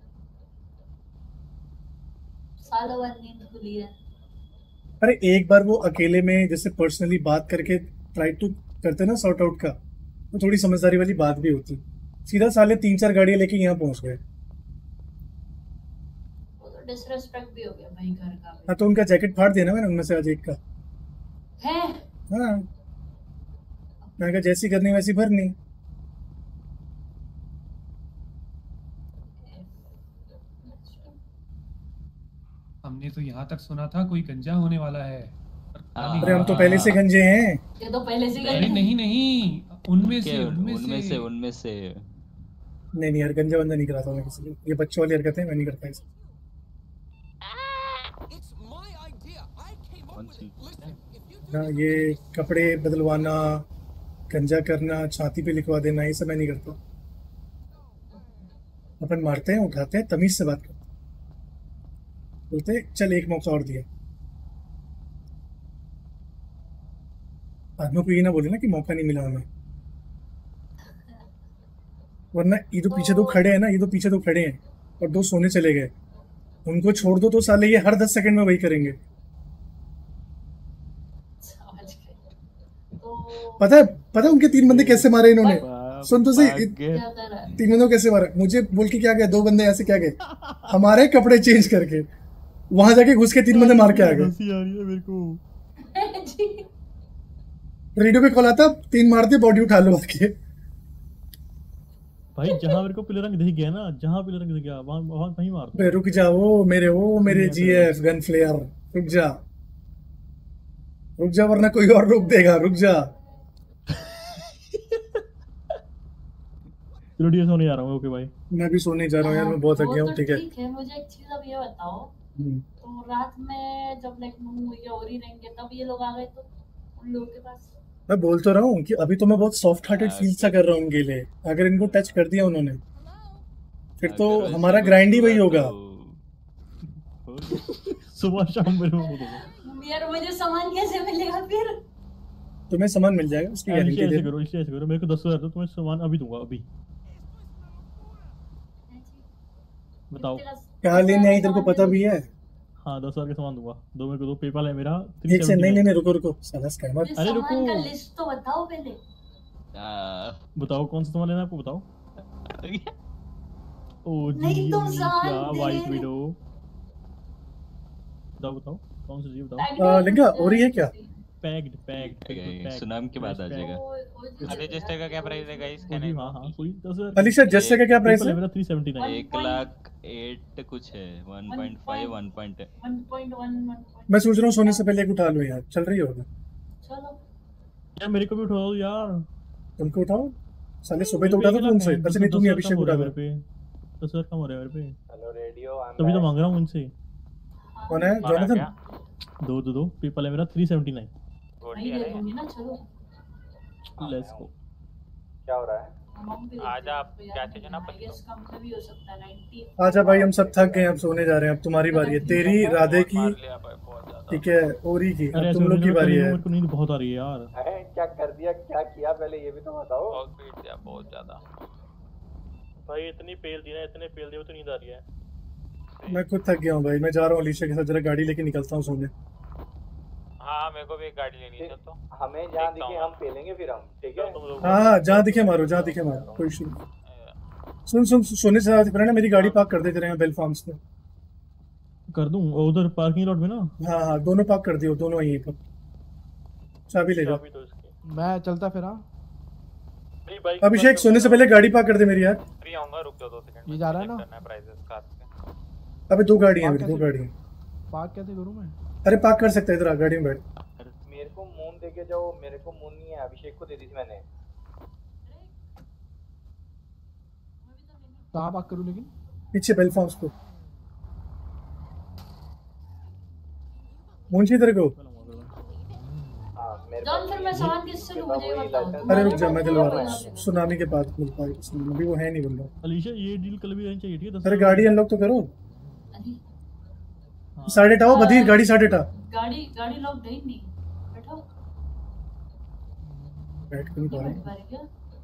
सालों बाद नींद खुली है। अरे एक बार वो अकेले में जैसे पर्सनली बात करके ट्राई टू करते ना सॉर्ट आउट का, तो थोड़ी समझदारी वाली बात भी होती। सीधा साले तीन चार गाड़ियां लेके यहाँ पहुंच गए। वो तो डिसरेस्पेक्ट भी हो गया भाई घर का भी। हाँ तो उनका जैकेट फाड़ दिया ना मैंने उनमें से आज एक का। है हाँ मैं कहा जैसी करनी वैसी भरनी। हमने तो यहाँ तक सुना था कोई गंजा होने वाला है। पर पता नहीं अरे हम तो कहाँ। पहले से गंजे हैं। ये तो पहले से अरे नहीं नहीं, उनमें से के- उनमें उनमें से से उनमें से नहीं नहीं यार, गंजा बंदा नहीं कराता मैं किसी को। ये बच्चों वाली हरकतें मैं नहीं करता इसे। कौन सी ना ये कपड़े बदलवाना, गंजा करना, छाती पे लिखवा देना, ये सब मैं नहीं करता। अपन मारते हैं, उठाते हैं, तमीज से बात करते हैं। बोलते हैं, चल एक मौका और दिया। आदमी को ये ना बोले ना कि मौका नहीं मिला हमें, वरना ये तो पीछे दो खड़े हैं ना, ये तो पीछे दो खड़े हैं और दो सोने चले गए। उनको छोड़ दो तो साले ये हर दस सेकंड में वही करेंगे। पता है पता है उनके तीन बंदे कैसे मारे इन्होंने? सुन तो सही, क्या कर रहा है? तीन बंदों कैसे मारे मुझे बोल के क्या गए? दो बंदे ऐसे क्या गए हमारे कपड़े चेंज करके, वहां जाके घुस के तीन बंदे मार के आ गए। हंसी आ रही है मेरे को। रेडियो पे कॉल आता, तीन मारते बॉडी उठा लो आके। भाई जहाँ मेरे को पीले रंग दिख गया ना, जहाँ पीले रंग दिख गया वहाँ वहाँ वहीं मार दो। बे रुक जा, वो मेरे वो मेरे जीएफ गन फ्लेयर, रुक जा रुक जा वरना कोई और रोक देगा, रुक जा। चलो डी सोने जा रहा हूँ। ओके भाई मैं भी सोने जा रहा हूँ यार, मैं बहुत थक वो गया हूँ। तो ठीक है ठीक है, मुझे एक चीज अब ये बताओ, हम्म। तो रात में जब लाइक नू या और ही रहेंगे तब ये लोग आ गए तो उन लोगों के पास मैं बोल तो रहा हूँ कि अभी तो मैं बहुत सॉफ्ट हार्टेड फील सा कर रहा हूँ उनके लिए। अगर इनको टच कर दिया उन्होंने फिर तो हमारा ग्राइंड ही वही होगा। सुबह शाम मेरे को बोलो। यार मुझे सामान कैसे मिलेगा फिर? तुम्हें सामान मिल जाएगा, उसकी ऐसे गारंटी ऐसे दे। करो, ऐसे ऐसे करो, मेरे को दस हजार दो, तुम्हें सामान अभी दूंगा अभी। बताओ क्या लेने आई तेरे को पता भी है? हाँ दस हजार का सामान दूंगा। दो मेरे को दो, पेपाल है मेरा एक से नहीं नहीं नहीं रुको रुको साला स्कैमर। मुझे सामान का लिस्ट तो बताओ पहले। बताओ कौन सा सामान लेना है आपको, बताओ। ओ जी नहीं, तुम सामान क्या दे वाइट रहे। विडो, बताओ बताओ कौन सा जी बताओ। आ, लिंगा हो रही है क्या? पैक्ड पैक्ड पैक्ड सुनाम के बाद आ जाएगा। अरे जस्टर का क्या प्राइस है गाइस? ओ जी हाँ हाँ कोई दस हजार। अली सर जस्टर का क्या प्राइस है? मेरा तीन सौ उन्यासी। एक लाख एट कुछ है, one point five one point one point one मैं सोच रहा हूँ सोने से पहले एक उठा लो यार, चल रही होगा। चलो यार मेरे को भी उठा दो यार। तुमको उठाओ साले, सुबह तो उठा था तुमसे। अच्छा नहीं तुम ही अभिषेक उठा दो। दस हजार कम हो रहा है मेरे पे, हेलो रेडियो, तभी तो मांग रहा हूँ उनसे। कौन है? जोनाथन? दो दो दो पेपाल है मेरा तीन सौ उन्यासी। नहीं दे दूंगी ना, चलो लेट्स गो। क्या हो रहा है? आजा आप क्या चाहिए ना आई गेस कम से भी हो सकता है नाइंटी। आजा भाई हम सब थक गए, अब सोने जा रहे हैं। अब तुम्हारी बारी है, तेरी, राधे की, ठीक है, ओरी की, अब तुम लोग की बारी है। मेरे को नींद बहुत आ रही है यार। हैं क्या कर दिया, क्या किया पहले ये भी तो बताओ। बहुत पीट दिया बहुत ज्यादा भाई इतनी पेल दी ना, इतने पेल दिए तो नींद आ रही है। से। मैं खुद थक गया हूँ भाई, मैं जा रहा हूँ अलीशा के साथ, जरा गाड़ी लेके निकलता हूँ सोने। हाँ मेरे को भी एक गाड़ी लेनी है तो हमें जहाँ दिखे हम पेलेंगे फिर हम, ठीक है? हाँ हाँ जहाँ दिखे मारो, जहाँ दिखे मारो, कोई इशू नहीं। सुन सुन सोने से ज्यादा ना मेरी गाड़ी पार्क कर देते रहे बेल फार्म्स पे। कर दूं उधर पार्किंग लॉट में ना। हाँ हाँ दोनों पार्क कर दियो, दोनों यहीं पर। चाबी ले जाओ। मैं चलता फिर। हाँ अभिषेक सोने से पहले गाड़ी पार्क कर दे मेरी यार। अभी आऊंगा, रुक जाओ दो सेकंड। ये जा रहा है ना? करना है प्राइसेस कार के। अबे दो गाड़ी हैं मेरी, दो गाड़ी हैं। पार्क कैसे करूं मैं? अरे पार्क कर सकता है इधर, आ गाड़ी में बैठ। मेरे को मून दे के जाओ, मेरे को मून नहीं है, अभिषेक को दे दी थी मैंने। कहाँ पार्क करूं लेकिन? पीछे बेल फार्म्स पे। मुंशी तेरे को जॉन फिर मैं सामान किससे लूं, मुझे ये बताओ। अरे रुक जा, मैं दिलवा रहा हूँ। सुनामी के बाद मिल पाएगी, अभी वो है नहीं बंदा। अलीशा ये डील कल भी रहनी चाहिए, ठीक है? अरे गाड़ी अनलॉक तो करो। साढ़े टाओ बधीर गाड़ी साढ़े टा। गाड़ी गाड़ी लॉक नहीं नहीं बैठो। बैठ के नहीं पा बैठ पा रही क्या?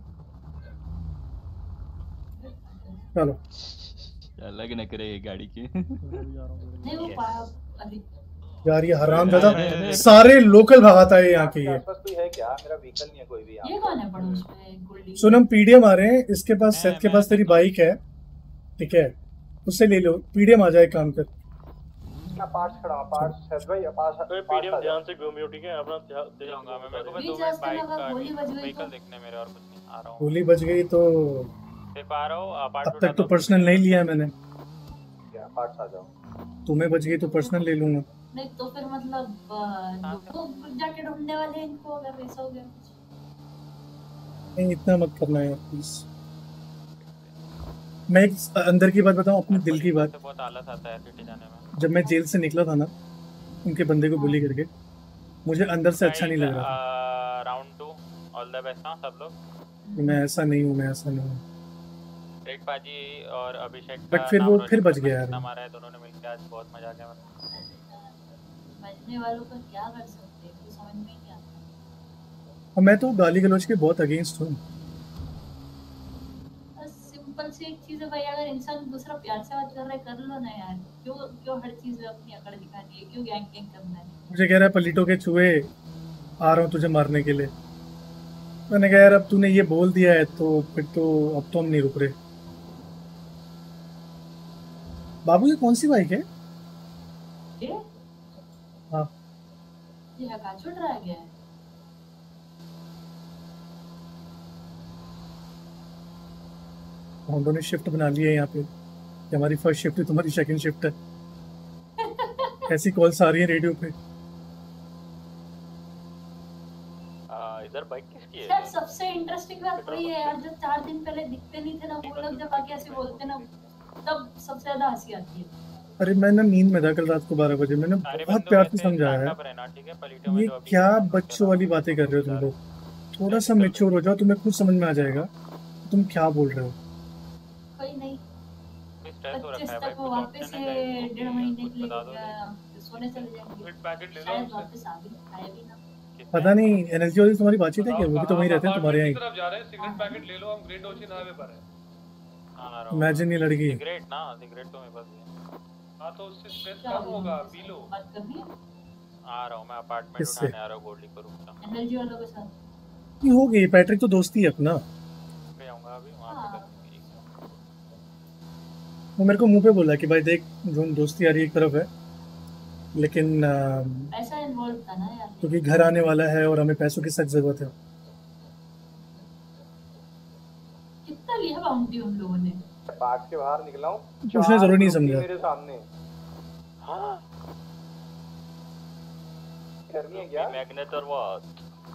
चलो अलग न करे ये गाड़ी की। नहीं वो पाया अभी। यार ये हराम ज्यादा सारे लोकल भगाता है यहाँ के। ये आसपास कोई है क्या? मेरा व्हीकल नहीं है कोई भी यहाँ। ये कौन है पड़ोस में? गोल्डी। सुन हम पीडीएम आ रहे हैं, इसके पास सेट के पास तेरी बाइक है, ठीक है? उससे ले लो, पीडीएम आ जाए काम कर। मैं पार्ट्स खड़ा हूँ, पार्ट्स है भाई, पास पीडीएम ध्यान से घूमियो, ठीक है? अपना ध्यान दे जाऊंगा मैं। मेरे को बस दो मिनट बाइक का व्हीकल देखने मेरे, और कुछ नहीं। आ रहा हूँ। गोली बच गई तो सिर्फ आ रहा हूँ। अब तक तो पर्सनल नहीं लिया है मैंने। क्या पार्ट्स आ जाओ। तुम्हें बच गई तो पर्सनल ले लूंगा। नहीं तो फिर मतलब तो जाके ढूंढने वाले इनको, अगर वैसा हो गया कुछ। नहीं इतना मत करना यार प्लीज। मैं एक अंदर की बात बताऊं, अपने दिल की बात। बहुत आलस आता है सिटी जाने में। जब मैं जेल से निकला था ना उनके बंदे को बुली करके, मुझे अंदर से अच्छा नहीं लग रहा था। Round two all the best. हां सब लोग। मैं ऐसा नहीं हूं, मैं ऐसा नहीं हूं। एक पाजी और अभिषेक का बट फिर वो फिर बच गया यार। हमारा है, दोनों ने मिलकर आज बहुत मजा आ गया। बचने वालों का क्या कर सकते हैं, कुछ समझ में नहीं आता। और मैं तो गाली गलौज के बहुत अगेंस्ट हूं। सिंपल सी एक चीज है भाई, अगर इंसान दूसरा प्यार से बात कर रहा है कर लो ना यार। क्यों क्यों हर चीज में अपनी अकड़ दिखानी है? क्यों गैंग गैंग करना है? मुझे कह रहा है पलीटो के चूहे आ रहा हूँ तुझे मारने के लिए। मैंने कहा यार अब तूने ये बोल दिया है तो फिर तो अब तो हम नहीं रुक रहे। बाबू ये कौन सी बाइक है? ये हाँ ये हकाचो ड्रा गया है। होंडो ने शिफ्ट बना लिया है यहाँ पे। ये हमारी फर्स्ट शिफ्ट है, तुम्हारी सेकंड शिफ्ट है। ऐसी कॉल्स आ रही है रेडियो पे। इधर बाइक किसकी है? यार सबसे इंटरेस्टिंग बात वही है यार, जो चार दिन पहले दिखते नहीं थे ना वो लोग, जब आके ऐसे बोलते ना तब सबसे ज्यादा हंसी आती है। अरे मैं ना नींद में था कल रात को बारह बजे, मैंने बहुत प्यार से समझाया है। ये क्या बच्चों वाली बातें कर रहे हो तुम लोग? थोड़ा सा मैच्योर हो जाओ, तुम्हें खुद समझ में आ जाएगा तुम क्या बोल रहे हो। कोई नहीं, पच्चीस तक वो वापस से डेढ़ महीने के लिए सोने चले जाएंगे, शायद वापस आ भी आए भी ना। पता नहीं एनर्जी वाली तुम्हारी बातचीत है क्या? वो भी तो वहीं रहते हैं तुम्हारे यहाँ। तरफ जा रहे हैं, सिगरेट पैकेट ले लो, हम ग्रेट ओशन हाईवे पर है। इमेजिन ये लड़की सिगरेट ना, सिगरेट तो मेरे पास है। हां तो उससे स्ट्रेस कम होगा, पी लो। बात करनी है। आ रहा हूं मैं, अपार्टमेंट उठाने आ रहा हूं गोल्डी को। रुकना एनर्जी वालों के साथ नहीं हो गई। पैट्रिक तो दोस्ती है अपना। मैं आऊंगा अभी वहां पे। वो मेरे को मुंह पे बोला कि भाई देख जो दोस्ती आ रही है एक तरफ है, लेकिन पैसा इन्वॉल्व था ना यार, क्योंकि घर आने वाला है और हमें पैसों की सख्त जरूरत है। कितना लिया बाउंटी उन लोगों ने? पार्क के बाहर निकला हूं, उसने जरूर नहीं समझा मेरे सामने। हां करनी है क्या? मैग्नेट और व्हाट?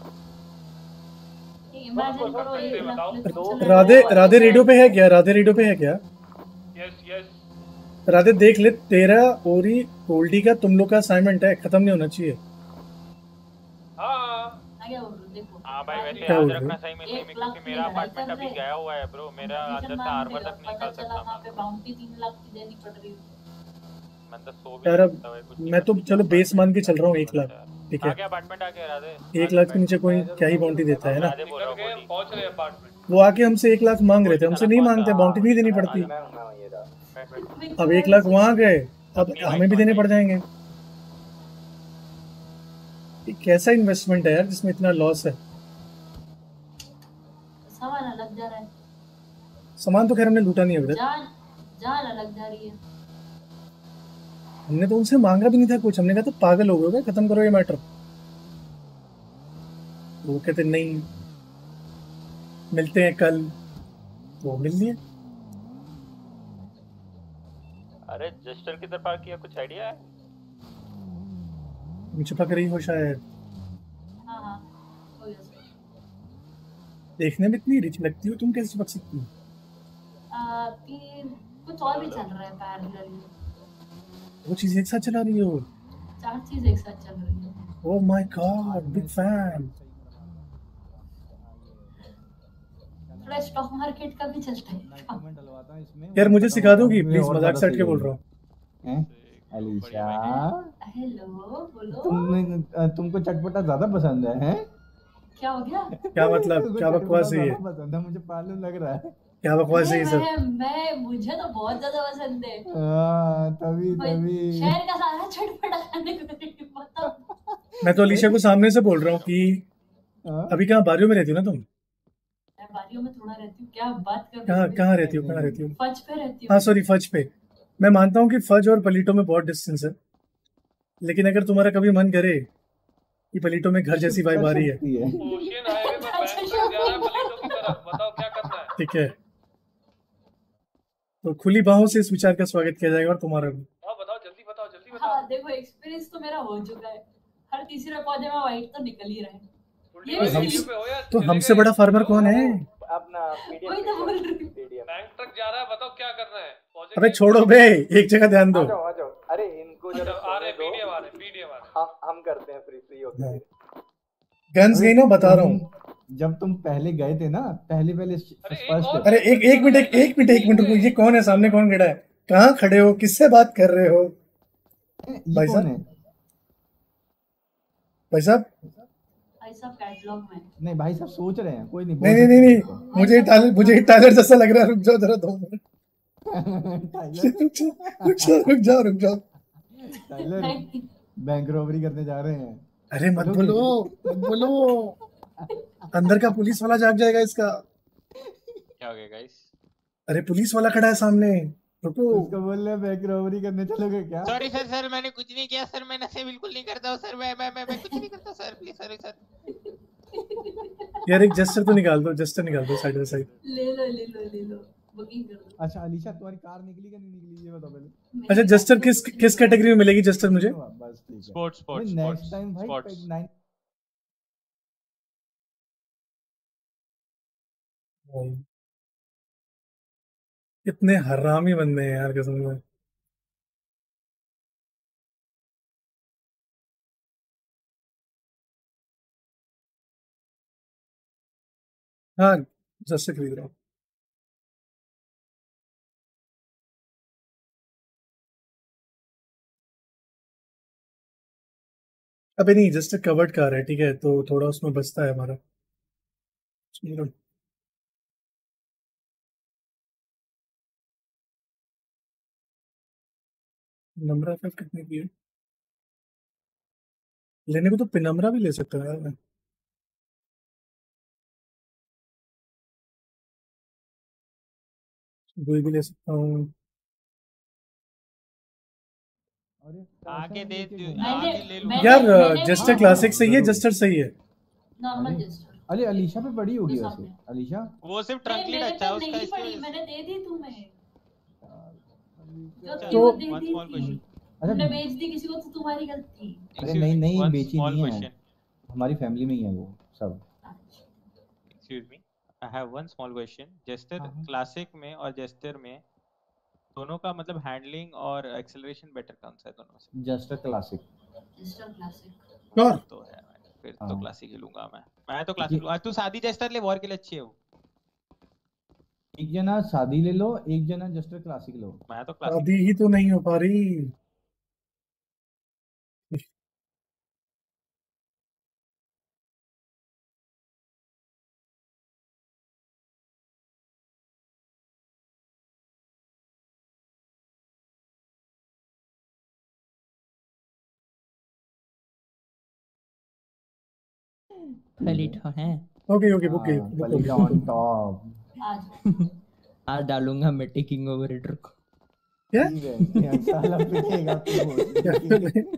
इमेजिन करो ये बताओ। राधे राधे रेडियो पे है क्या? राधे रेडियो पे है क्या? यस यस राधे देख ले, तेरा और गोल्डी का तुम लोग का असाइनमेंट है, खत्म नहीं होना चाहिए। हां आगे बोल देखो। हां भाई वैसे याद रखना सही में नहीं, क्योंकि मेरा अपार्टमेंट अभी गया हुआ है ब्रो। मेरा अंदर से आर्मर तक नहीं निकाल सकता। वहां पे बाउंटी तीन लाख की देनी पड़ रही है। मैं तो सो भी यार अब मैं तो चलो बेस मान के चल रहा हूँ एक लाख, ठीक है? आगे अपार्टमेंट आके राधे एक लाख के नीचे कोई क्या ही बाउंटी देता है ना। निकल गए, पहुंच रहे अपार्टमेंट। वो आके हमसे एक लाख मांग रहे थे, हमसे नहीं मांगते, बाउंटी नहीं देनी पड़ती। अब एक लाख वहां गए, अब हमें भी देने पड़ जाएंगे। ये कैसा इन्वेस्टमेंट है यार जिसमें इतना लॉस है? सामान अलग जा रहा है, सामान तो खैर हमने लूटा नहीं है अभी तक। जान जान अलग जा रही है। हमने तो उनसे मांगा भी नहीं था कुछ, हमने कहा था पागल हो गए, खत्म करो ये मैटर। वो कहते नहीं मिलते हैं कल, वो मिल लिए। अरे जस्टर किधर पार्क किया, कुछ आइडिया है? तुम चिपक रही हो शायद, हाँ हाँ हो गया सर। देखने में इतनी रिच लगती हो, तुम कैसे चिपक सकती हो? आ, कि कुछ और भी चल रहा है पैरेलली, वो चीज एक साथ चला रही हो? चार चीज एक साथ चल रही है। Oh my god, big fan. थोड़ा स्टॉक मार्केट का भी चलता है। यार मुझे सिखा दोगी प्लीज, मजाक से हट के बोल रहा हूँ। हैं अलीशा, हेलो बोलो। तुमने तुमको चटपटा ज्यादा पसंद है हैं? क्या हो गया? क्या मतलब, तुमको क्या बकवास है ये? चटपटा ज्यादा पसंद है, मुझे मालूम लग रहा है। क्या बकवास है ये अरे सब? मैं मैं मुझे तो बहुत ज्यादा पसंद है हाँ, तभी भाई, तभी शहर का सारा चटपटा खाने को बताओ। मैं तो अलीशा को सामने से बोल रहा हूँ कि अभी कहाँ बारियों में रहती हो ना तुम? मैं बारियों में थोड़ा रहती हूँ, क्या बात कर रही कहाँ हो? कहाँ रहती हो, कहाँ रहती हो? फज पे रहती हाँ हूँ। सॉरी, फज पे। मैं मानता हूँ कि फज और पलीटो में बहुत डिस्टेंस है, लेकिन अगर तुम्हारा कभी मन करे कि पलीटो में घर जैसी वाइब आ रही है, ओशियन हाईवे पर बैंक तक जा रहा है पलीटो की तरफ, बताओ क्या करना है? ठीक है, तो खुली बाहों से इस विचार का स्वागत किया जाएगा, और तुम्हारा भी। हाँ बताओ जल्दी बताओ जल्दी बताओ। हाँ देखो एक्सपीरियंस तो मेरा हो चुका है, हर तीसरे पौधे में वाइट तो निकल ही रहा है। ये तो, भी हम, सही पे हो या तो चले हमसे गए? बड़ा फार्मर कौन है? अपना वही तो बोल रही हूँ। बैंक तक जा रहा है, बताओ क्या करना है? पहुंचे अबे नहीं? छोड़ो बे, एक जगह ध्यान दो। आ जाओ आ जाओ। अरे इनको जरा अच्छा, आ रहे पीडीएम आ रहे पीडीएम आ रहे। हम हम करते हैं फ्री फ्री होके। गन्स गई ना, बता रहा हूँ। जब तुम पहले गए थे ना, पहले पहले फर्स्ट अरे एक एक मिनट एक एक मिनट एक मिनट रुको, ये कौन है सामने, कौन खड़ा है? कहाँ खड़े हो, किससे बात कर रहे हो? भाई कौन साहब, है? भाई साहब, भाई साहब कैटलॉग में। नहीं भाई साहब सोच रहे हैं, कोई नहीं बोल नहीं नहीं नहीं सकते नहीं, मुझे टाइलर मुझे टाइलर जैसा लग रहा है। रुक जाओ जरा दो मिनट, रुक जाओ रुक जाओ रुक जाओ रुक जाओ। टाइलर बैंक रॉबरी करने जा रहे हैं। अरे मत बोलो मत बोलो, अंदर का पुलिस वाला जाग जाएगा इसका। क्या हो गया गाइस? अरे पुलिस वाला खड़ा है सामने, रुको। उसको बोल रहे हैं बैंक रॉबरी करने चलोगे क्या? सॉरी सर सर मैंने कुछ नहीं किया सर, मैं नशे बिल्कुल नहीं करता हूँ सर, मैं मैं मैं, मैं कुछ नहीं करता सर, प्लीज सॉरी सर। यार एक जस्टर तो निकाल दो, जस्टर निकाल दो साइड बाय साइड। ले लो ले लो ले लो, बुकिंग कर दो। अच्छा अलीशा, तुम्हारी कार निकली क्या नहीं निकली ये बताओ पहले। अच्छा जस्टर किस किस कैटेगरी में मिलेगी जस्टर मुझे? बस ठीक है। स्पोर्ट्स स्पोर्ट्स नेक्स्ट टाइम भाई स्पोर्ट्स। नाइन कितने हरामी बंदे हैं यार कसम से। हाँ जस्टर खरीद रहा हूँ। अबे नहीं, जस्ट कवर्ड कार है, ठीक है, तो थोड़ा उसमें बचता है हमारा। नंबर ऑफ कितने की है? लेने को तो पिनमरा भी ले सकता है यार मैं। कोई भी ले सकता हूँ। आगे दे मैंने- आगे ले लो। मैंने- यार मैंने- जस्टर क्लासिक सही है, जस्टर सही है। Normal Jester. अरे अलीशा पे पड़ी होगी वैसे। अलीशा वो सिर्फ नहीं, ट्रंक लीड मेरे अच्छा है पे उसका, नहीं इसकी पड़ी, वजह मैंने दे दी तुम्हें। जो तो- थी वो दे one दी small थी। question। तुमने बेच दी किसी को तो तुम्हारी गलती। अरे नहीं नहीं one बेची small नहीं है, question. हमारी फैमिली में ही है वो सब। Excuse me, I have one small question. Jester classic में और जेस्टर में दोनों का मतलब हैंडलिंग और एक्सेलरेशन बेटर कौन सा है दोनों से? Just classic. Jester classic. हाँ। तो है फिर तो हाँ। क्लासिक ही लूंगा मैं मैं तो क्लासिक लूंगा। तू सादी जेस्टर ले, वॉर के लिए अच्छी है वो। एक जना शादी ले लो, एक जना जस्ट क्लासिक लो। मैं तो क्लासिक शादी ही तो नहीं हो पा रही। पलीठो है। ओके ओके ओके पलीठो ऑन टॉप। आज आज डालूंगा मिट्टी किंग ओवर हिटर को। क्या? साला पिटेगा तू।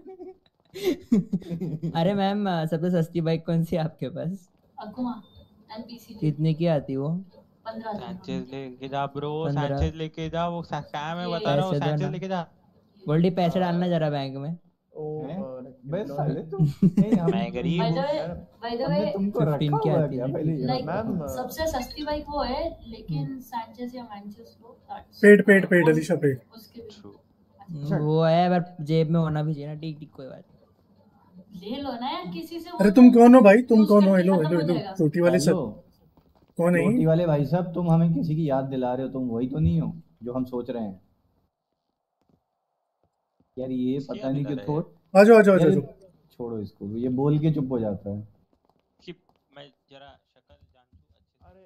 अरे मैम सबसे सस्ती बाइक कौन सी है आपके पास? अकुमा एलपीसी कितने की आती वो? पंद्रह सैंचेज लेके जा ब्रो, पंद्रह। सैंचेज लेके जा, वो स्कैम है बता रहा हूँ, पैसे दो सैंचेज ना। लेके जा। गोल्डी पैसे डालना जरा बैंक में। बस साले तू नहीं हम मैं गरीब बाय द हूँ। वे बाय द वे तुमको रखा फिफ्टीन की हुआ है आती क्या है। पहले ये लाइक मैम सबसे सस्ती बाइक वो है, लेकिन सैंचेज या मैंचेस लो that's- paid paid paid Alisha paid. उसके भी वो है पर जेब में होना भी चाहिए ना। ठीक ठीक कोई बात ले लो ना यार किसी से। अरे तुम कौन हो भाई? तुम कौन हो? हेलो हेलो हेलो चोटी वाले सर कौन है? छोटी वाले भाई साहब तुम हमें किसी की याद दिला रहे हो, तुम वही तो नहीं हो जो हम सोच रहे हैं यार। ये पता नहीं क्यों थोड़ आ जाओ आ जाओ आ यार, जाओ। छोड़ो इसको, ये बोल के चुप हो जाता है। कि मैं जरा शक्ल जानूं अच्छे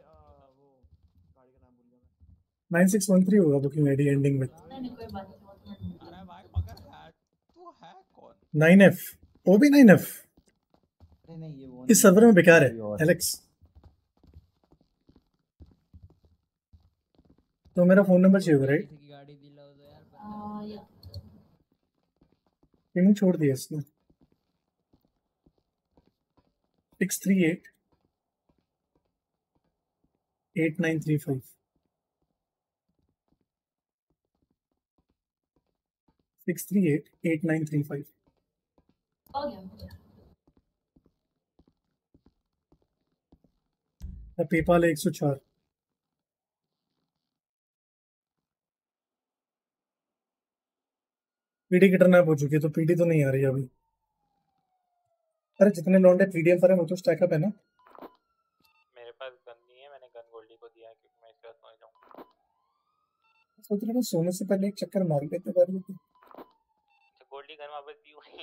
से। नाइन सिक्स वन थ्री होगा बुकिंग आईडी एंडिंग विद नहीं नहीं कोई बात नहीं। अरे भाई मगर है तू है कौन? Nine F O B nine F. अरे नहीं ये वो इस सर्वर में बेकार है एलेक्स। तो मेरा फोन नंबर चाहिए होगा राइट? आ, या पिन छोड़ दिया इसने। Six three eight eight nine three five. Six three eight eight nine three five. हो गया हो गया। पेपाल है एक सौ चार। पीडी की टर्न हो चुकी है तो पीडी तो नहीं आ रही अभी। अरे जितने लौंडे पीडीएम पर है वो तो स्टैकअप है ना। मेरे पास गन नहीं है, मैंने गन गोल्डी को दिया है क्योंकि मैं इसके साथ सोने जाऊंगा। सोच रहा था सोने से पहले एक चक्कर मार लेते बारी पे। तो गोल्डी गन वापस दी हुई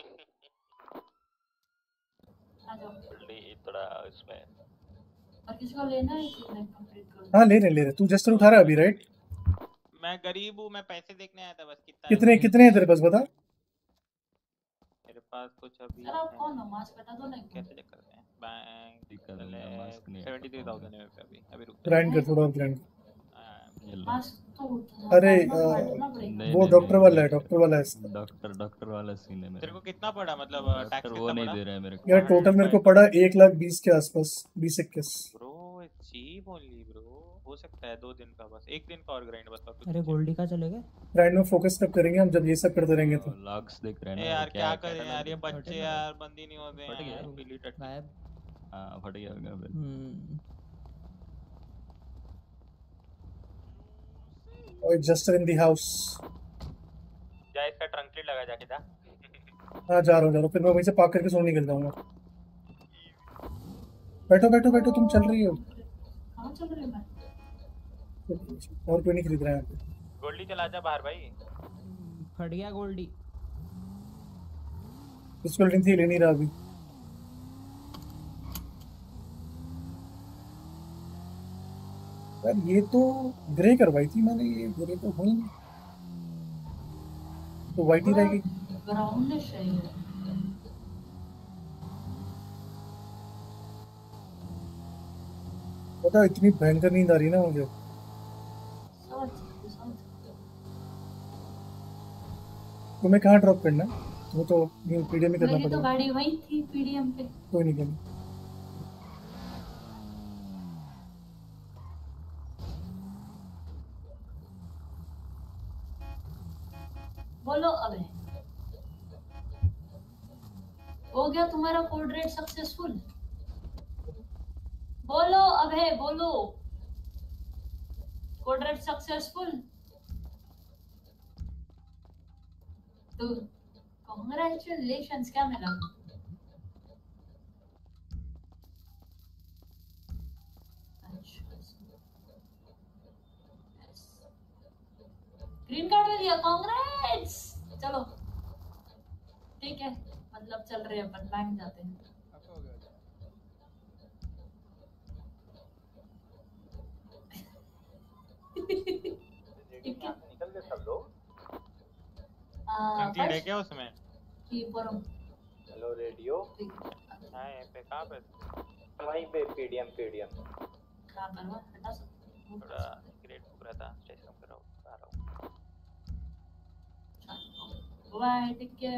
आ जाओ। गोल्डी थोड़ा इसमें और किसी को लेना है कि मैं कंप्लीट करूं? हाँ ले रहे ले रहे। तू जस्टर उठा रहा है अभी राइट? मैं गरीब हूँ, मैं पैसे देखने आया था बस। कितना कितने कितने हैं तेरे पास बता? मेरे पास कुछ अभी सर आप कौन हो? मास्क बता दो ना। कैसे चेक करते हैं? बैंक सेवेंटी थ्री थाउजेंड है मेरे पे अभी। अभी रुक ग्राइंड कर थोड़ा ग्राइंड। मास्क तो अरे बांटना पड़ेगा। वो डॉक्टर वाला है डॉक्टर वाला है। डॉक्टर डॉक्टर वाला सीन है मेरा। तेरे को कितना पड़ा मतलब टैक्स वो कितना नहीं पड़ा? दे रहा है मेरे को। यार टोटल मेरे को पड़ा एक लाख बीस के आसपास। बीस इक्कीस। Bro cheap only bro. हो सकता है दो दिन का बस, एक दिन का और ग्राइंड बस। कुछ अरे गोल्डी का चले गए। ग्राइंड में फोकस कब करेंगे हम जब ये सब करते रहेंगे तो? लॉक्स देख रहे हैं ए ना। यार वो क्या है, करें कैटलॉग यार, ये देख- बच्चे यार बंदी नहीं होते फट गया हैं। पीली टट्टी। गायब। हाँ फट गया होगा फिर। हम्म और जस्टर इन द हाउस। जा इसका ट्रंकलेट लगा जाके जा। हाँ जा रहा हूँ जा रहा हूँ। फिर मैं वहीं से पार्क करके सोने निकल जाऊंगा। बैठो बैठो बैठो तुम चल रही हो। कहाँ चल रहे हो मैं? और कोई नहीं खरीद रहा है यहाँ पे। गोल्डी चला जा बाहर भाई। फट गया गोल्डी। इस बिल्डिंग थी ले नहीं रहा अभी। यार ये तो ग्रे करवाई थी मैंने, ये ग्रे तो हुई नहीं तो वाइट ही रहेगी। ब्राउनिश है ये। पता इतनी भयंकर नींद आ रही है ना मुझे। समझ सकते समझ सकते। तुम्हें कहाँ ड्रॉप करना है? वो तो पीडीएम में करना मेरी तो पड़ेगा। गाड़ी वहीं थी पीडीएम पे। कोई नहीं करनी। बोलो अबे। हो गया तुम्हारा कोड रेड सक्सेसफुल? बोलो अबे बोलो। Code red successful? तो कांग्रेचुलेशंस। क्या मिला? ग्रीन कार्ड मिल गया। कांग्रेट्स। चलो ठीक है, मतलब चल रहे हैं अपन बैंक जाते हैं। ठीक है निकल गए सब लोग। आ, ट्रंकलेट है क्या उसमें? की परम हेलो रेडियो। हाँ यहाँ पे कहाँ पे वहीं पे पीडीएम पीडीएम कहाँ पर वो हटा सकते थोड़ा ग्रेट बुक रहता स्टेशन पे रहो आ रहा हूँ बाय टेक केयर।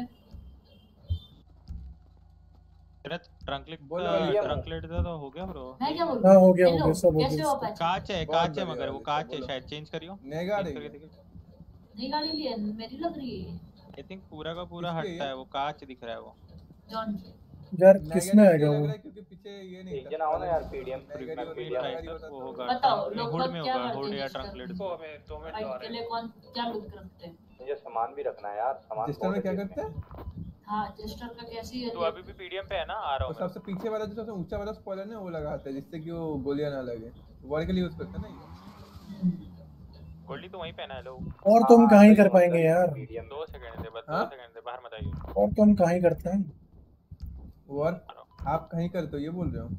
तेरा ट्रंकलेट बोलो, भैया। ट्रंकलेट था तो हो गया ब्रो। मैं क्या बोल हाँ हो गया हो हेलो, गया सब हो कैसे गया हो इसका। अपाचे? कांच है बहुत कांच है बढ़िया मगर वो वाली, कांच है बोलो। शायद चेंज करियो नई गाड़ी चेंज है। करके देखियो। नई गाड़ी ली है मेरी लग रही है आई थिंक पूरा का पूरा किसकी हटता है? है वो कांच दिख रहा है वो। जॉन यार नई किसमें गाड़ी आएगा इसलिए लग वो? रहा है क्योंकि पीछे ये नहीं एक था जन आओ ना यार नई पीडीएम गाड़ी पीडीएम होता प्रीमियम बड़ा राइट गाड़ी है होता वो तो होगा बताओ ट्रंक लोग हुड बाग में क्या होगा करते हुड हैं या रजिस्टर ट्रंकलेट में? में। हमें दो मिनट फाइट आ के रहे लिए कौन क्या लुक रखते हैं? मुझे सामान भी रखना है यार सामान रजिस्टर में क्या करते हैं हाँ रजिस्टर का कैसी है तू अभी भी पीडीएम पे है ना आ रहा वो हूँ मैं सबसे पीछे वाला जो सबसे ऊंचा वाला स्पॉइलर है वो लगाते हैं जिससे कि वो गोलियां ना लगे वॉर के लिए यूज करते हैं ना ये गोल्डी तो वहीं पे है ना लो और तुम कहाँ ही कर पाएंगे यार। दो सेकंड दे बस दो हाँ? सेकंड दे बाहर मत आइए और तुम कहाँ ही करते हैं। वॉर आप कहीं करते हो ये बोल रहे हो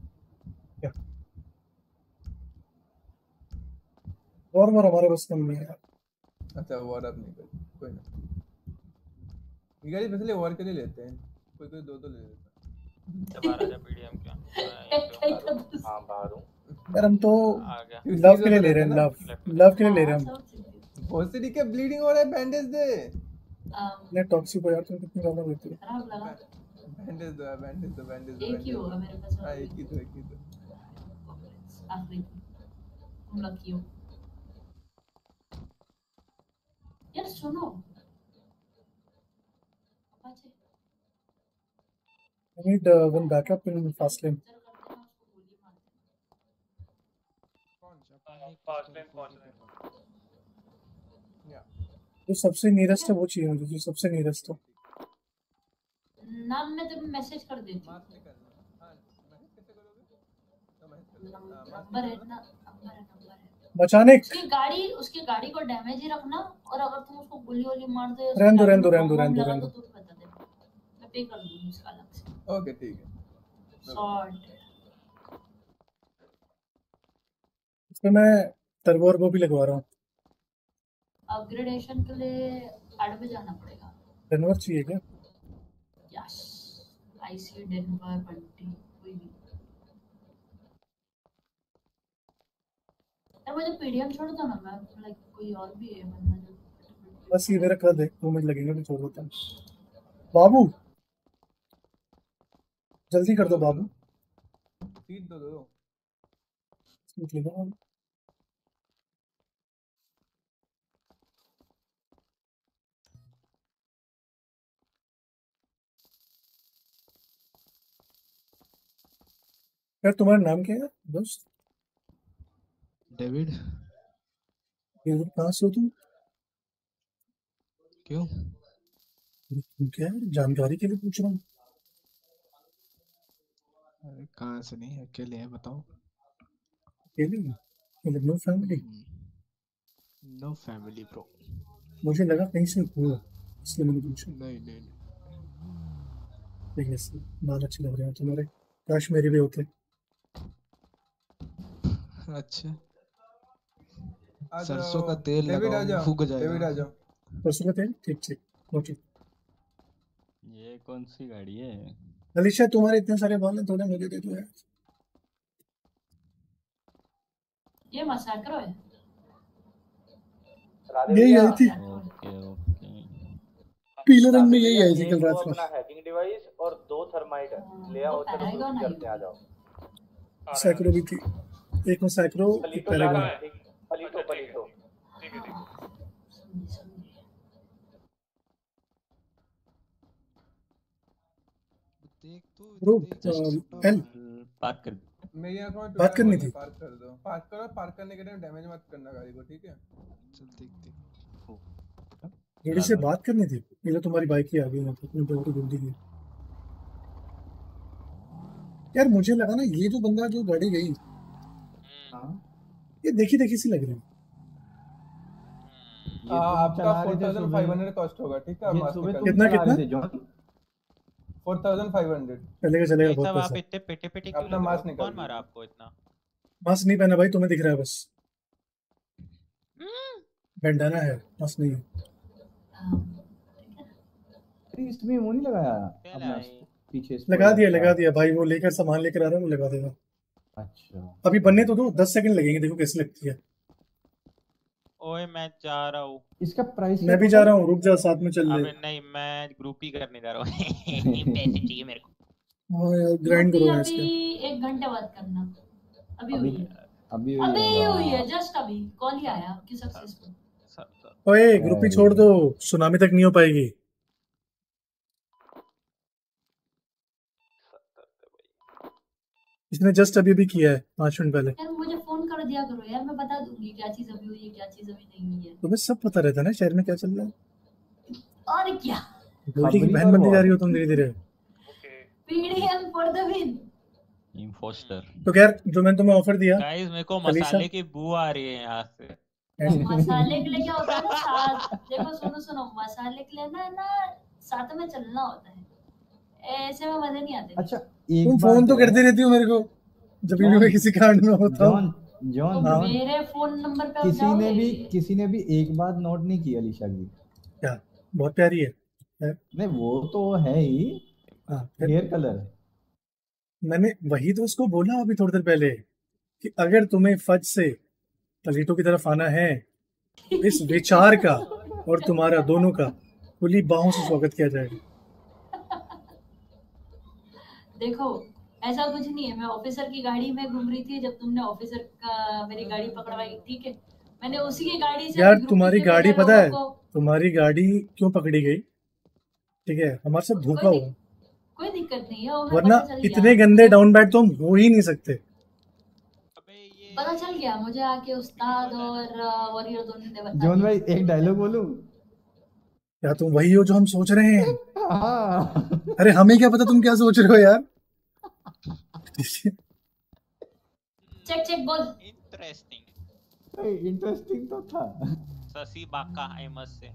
और वो हमारे बस कम नहीं है यार। अच्छा वॉर आप नहीं करते कोई ना ये गाड़ी इसलिए वॉर के लिए लेते हैं कोई कोई दो दो ले लेता जब आ रहा पीडीएम क्या है हां बाहर हूं यार हम तो आ गया लव के लिए ले रहे हैं लव लव के लिए ले रहे हैं हम। भोसड़ी के ब्लीडिंग हो रहा है बैंडेज दे ये टॉक्सिक हो यार तुम कितनी गाना देते हो। खराब लगा बैंडेज दो बैंडेज दो बैंडेज दो एक ही होगा मेरे पास हां एक ही दो एक ही दो आखिरी तुम लकी हो यार सुनो Apache I need uh, one backup in fast lane. Fast lane पहुंच रहे हैं जो सबसे नियरेस्ट है वो चाहिए मुझे जो सबसे नियरेस्ट हो। नाम में तुम्हें मैसेज कर देती हूँ नंबर है ना नंबर है नंबर है बचाने उसकी गाड़ी उसकी गाड़ी को डैमेज ही रखना और अगर तुम उसको गोली वोली मार दे रहने दो रहने दो रहने दो रहने दो रहने दो। तो बता देना मैं पे कर दूंगी उसका अलग से ओके ठीक है सॉर्ट इसमें मैं टर्बो वर्बो भी लगवा रहा हूँ। अपग्रेडेशन के लिए एड में जाना पड़ेगा डेनवर चाहिए क्या? Yes I see Denver twenty कोई भी यार मुझे पीडीएम छोड़ दो ना मैं लाइक कोई और भी है बंदा जो बस ये मेरा कर दे दो मिनट लगेंगे तो छोड़ देता हूँ। बाबू जल्दी कर दो बाबू। सीट दो दो सीट ले लो। यार तुम्हारा नाम क्या है दोस्त? डेविड। डेविड कहाँ से हो तुम? क्यों? क्या है जानकारी के लिए पूछ रहा हूँ। अरे कहाँ से नहीं अकेले हैं बताओ। अकेले मतलब no family? No family bro. मुझे लगा कहीं से हो इसलिए मैंने पूछा। नहीं नहीं नहीं ऐसे बाल अच्छे लग रहे हैं तुम्हारे। काश मेरे भी होते। अच्छा सरसों का तेल डेविड आ लगाओ जाओ फूक जाएगा। डेविड आ जाओ सरसों का तेल ठीक ठीक ओके। ये कौन सी गाड़ी है? अलीशा तुम्हारे इतने सारे बाल हैं थोड़े मुझे दे दो यार। ये मसाकरो है यही आई थी ओके ओके पीले रंग में यही आई थी कल रात अपना में। हैकिंग डिवाइस और दो थर्माइट ले आओ चलो शुरू करते हैं, आ जाओ सैकरो भी थी एक में सैकरो एक पलीटो पैरागन। जाना है पलीटो पलीटो ठीक है ठीक है देख तो ब्रो देख एल पार्क कर मेरी आंखों में बात करनी थी। पार्क कर दो पार्क करो पार्क करने के टाइम डैमेज मत करना गाड़ी को ठीक है चल देख देख रेडी से बात करनी थी। ये लो तुम्हारी बाइक ही आ गई यहाँ पे अपनी बहुत जल्दी की। यार मुझे लगा ना ये जो बंदा जो गाड़ी गई ये देखी देखी सी लग रही है। आ, आपका four thousand five hundred cost होगा ठीक है ये सुबह तुम कितना चला रहे कितना थे John four thousand five hundred चलेगा चलेगा भाई बहुत साहब आप पैसा। इतने पेटे पेटे क्यों अपना लग रहे मास्क हो? निकाल कौन मारा दीजिए। आपको इतना? मास्क नहीं पहना भाई तुम्हें दिख रहा है बस। बैंडाना है मास्क नहीं है। अरे इसमें वो नहीं लगाया चल अपना आई पीछे लगा दिया लगा दिया भाई, वो लेकर सामान लेकर आ रहा है, वो लगा देगा। अच्छा अभी बनने तो दो, दस सेकंड लगेंगे, देखो कैसी लगती है। ओए मैं जा रहा हूँ। इसका प्राइस मैं भी जा रहा हूँ, रुक जा, साथ में चल ले। अबे नहीं, मैं ग्रुप ही करने जा रहा हूँ। पैसे चाहिए मेरे को। हाँ यार, ग्राइंड करो अभी इसके। एक घंटे बाद करना। अभी अभी हुई है, अभी हुई अभी होगा। हुई है, जस्ट अभी कॉल ही आया आपकी सक्सेसफुल। ओए ग्रुप ही छोड़ दो, सुनामी तक नहीं हो पाएगी। इसने जस्ट अभी भी किया है, पांच मिनट पहले। यार मुझे फोन कर दिया करो यार, मैं बता दूंगी क्या चीज अभी हुई है, क्या चीज अभी नहीं हुई है। तुम्हें सब पता रहता है ना शहर में क्या चल रहा है। और क्या, गोल्डी की बहन बनती जा रही हो तुम धीरे धीरे। PDM for the win. Imposter. तो खैर, जो मैंने तुम्हें ऑफर दिया गाइस मेरे को अलीशा, मसाले की बू आ रही है यहाँ से। मसाले के लिए क्या होता है ना, साथ देखो सुनो सुनो, मसाले के लिए ना ना साथ में चलना होता है, ऐसे में मजे नहीं आते। अच्छा तुम फोन तो करती रहती हो मेरे को जब भी मैं किसी कांड में होता हूँ। जॉन जॉन तो जॉन मेरे फोन नंबर पे किसी ने भी किसी ने भी एक बात नोट नहीं की अलीशा की। क्या बहुत प्यारी है, है? नहीं वो तो है ही, हेयर कलर। मैंने वही तो उसको बोला अभी थोड़ी देर पहले कि अगर तुम्हें फज से पलीटों की तरफ आना है, इस विचार का और तुम्हारा दोनों का खुली बाहों से स्वागत किया जाएगा। देखो ऐसा कुछ नहीं है, मैं ऑफिसर की गाड़ी में घूम रही थी जब तुमने ऑफिसर का मेरी गाड़ी पकड़वाई, ठीक है, मैंने उसी की गाड़ी से यार ग्रुप तुम्हारी के गाड़ी मेरे पता है, लोगों को- तुम्हारी गाड़ी क्यों पकड़ी गई, ठीक है, हमारे साथ धोखा हुआ, कोई दिक्कत नहीं है, वो हमें वरना पता चल गया। इतने गंदे डाउन बैट तो हम हो ही नहीं सकते। पता चल गया मुझे आके उस्ताद और वॉरियर दोनों ने बता जॉन दिया। भाई एक डायलॉग बोलूं? या तुम वही हो जो हम सोच रहे हैं। हाँ। अरे हमें क्या पता तुम क्या सोच रहे हो यार। चेक चेक बोल। इंटरेस्टिंग इंटरेस्टिंग तो था। ससी बाका अहमद से।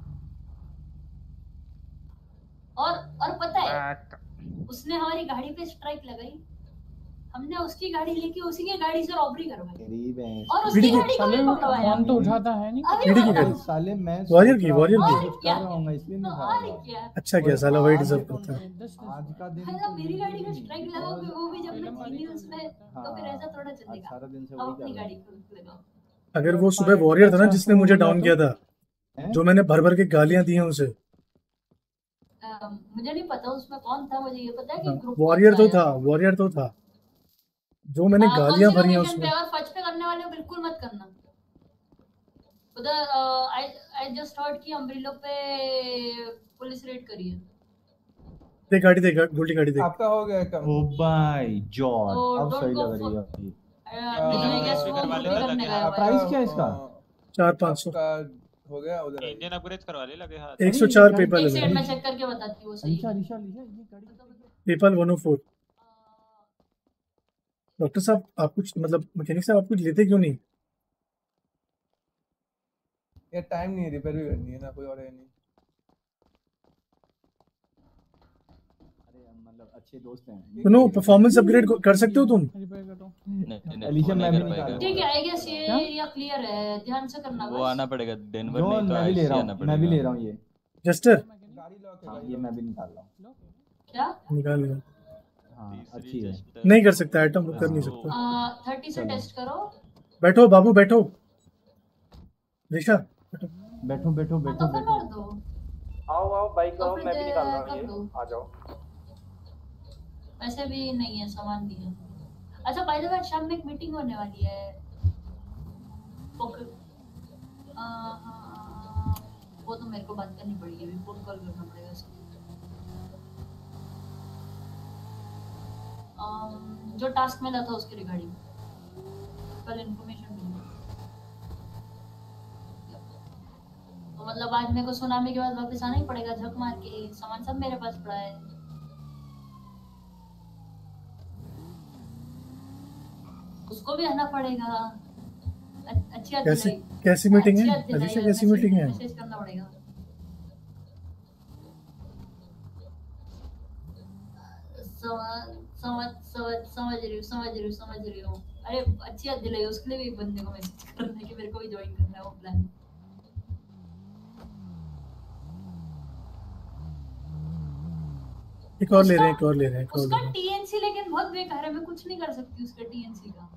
और और पता है उसने हमारी गाड़ी पे स्ट्राइक लगाई, हमने उसकी गाड़ी लेके उसी की गाड़ी से रॉबरी करवाई और उसकी गाड़ी को भी पकड़वाया। फोन तो उठाता है नहीं। अरे कीड़ी की वाह। गाड़ी। साले मैं वॉरियर की वॉरियर और की क्या, कर रहा हूँ इसलिए नहीं तो खा और रहा। क्या, अच्छा क्या साला वही डिजर्व करता है। आज का दिन मतलब मेरी गाड़ी को स्ट्राइक लगाओगे वो भी जब मैं थी नहीं उसमें, तो फिर ऐसा थोड़ा चलेगा। सारा दिन से अब वही अपनी कर रहा गाड़ी को लगाओ। अगर वो सुबह वॉरियर था ना जिसने मुझे डाउन किया था, जो मैंने भर भर के गालियां दी हैं उसे, अ, मुझे नहीं पता उसमें कौन था, मुझे ये पता है कि ग्रुप वॉरियर तो था, वॉरियर तो था, जो मैंने गालियां भरी हैं उसमें। और फच पे करने वाले हो बिल्कुल मत करना। उधर आई आई जस्ट हर्ड कि अम्ब्रेला पे पुलिस रेड करी है। देख गाड़ी देख, गोल्डी गाड़ी देख। आपका हो गया कम। ओ भाई जॉन Oh, अब don't सही go लग रही है for- अभी। मैंने गेस वो ग्रुप करने गया हुआ है। प्राइस क्या है इसका? चार पाँच सौ का हो गया उधर। इंजन अपग्रेड करवा ले लगे हाथ। एक सौ चार पेपर एक सेकंड मैं चेक करके बताती हूँ सही। अलीशा अलीशा अलीशा ये गाड़ी paper one O four. Doctor साहब आप कुछ मतलब मैकेनिक साहब आप कुछ लेते क्यों नहीं? ये टाइम नहीं है, रिपेयर भी करनी है ना, कोई और है नहीं। मतलब अच्छे दोस्त हैं। सुनो परफॉर्मेंस अपग्रेड कर सकते हो तुम? अलीशा मैं भी निकाल रहा ठीक है, आई गेस ये एरिया क्लियर है, ध्यान से करना वो बस। आना पड़ेगा डेनवर जॉन नहीं तो मैं भी ले आईसी रहा आना हूँ पड़ेगा। मैं भी ले रहा हूँ ये जस्टर हाँ ये मैं भी निकाल रहा हूँ। क्या निकाल लिया। हाँ अच्छी है। नहीं कर सकता आइटम बुक कर नहीं सकता। थर्टी से टेस्ट करो। बैठो बाबू बैठो। ऋषा बैठो बैठो बैठो तो फिर बैठो। कर दो। आओ आओ बाइक तो आओ, फिर मैं भी निकाल रहा कर हूँ दो। ये। आ जाओ। वैसे भी नहीं है, सामान भी है। अच्छा बाय द वे शाम में एक मीटिंग होने वाली है। ओके आ, हाँ, वो तो मेरे को बात करनी पड़ेगी, अभी फोन कॉल करना पड़ेगा उसको। अम, जो टास्क मिला था उसके रिगार्डिंग कल इन्फॉर्मेशन मिली। तो मतलब आज मेरे को सुनामी के बाद वापस आना ही पड़ेगा झक मार के, सामान सब मेरे पास पड़ा है। उसको भी आना पड़ेगा। अ- अच्छी बात कैसी दिलाई। कैसी मीटिंग अच्छी है? बात दिलाई, अलीशा अब कैसी मैसेज- मीटिंग है? मैसेज करना पड़ेगा। समझ समझ समझ समझ रही हूँ समझ रही हूँ समझ रही हूँ। अरे अच्छी बात दिलाई, उसके लिए भी एक बंदे को मैसेज करना है कि मेरे को भी ज्वाइन करना है वो प्लान। एक और ले रहे हैं, उसका एक और ले रहे हैं, एक और ले उसका रहे हैं। टीएनसी लेकिन बहुत बेकार है, मैं कुछ नहीं कर सकती उसके टीएनसी का।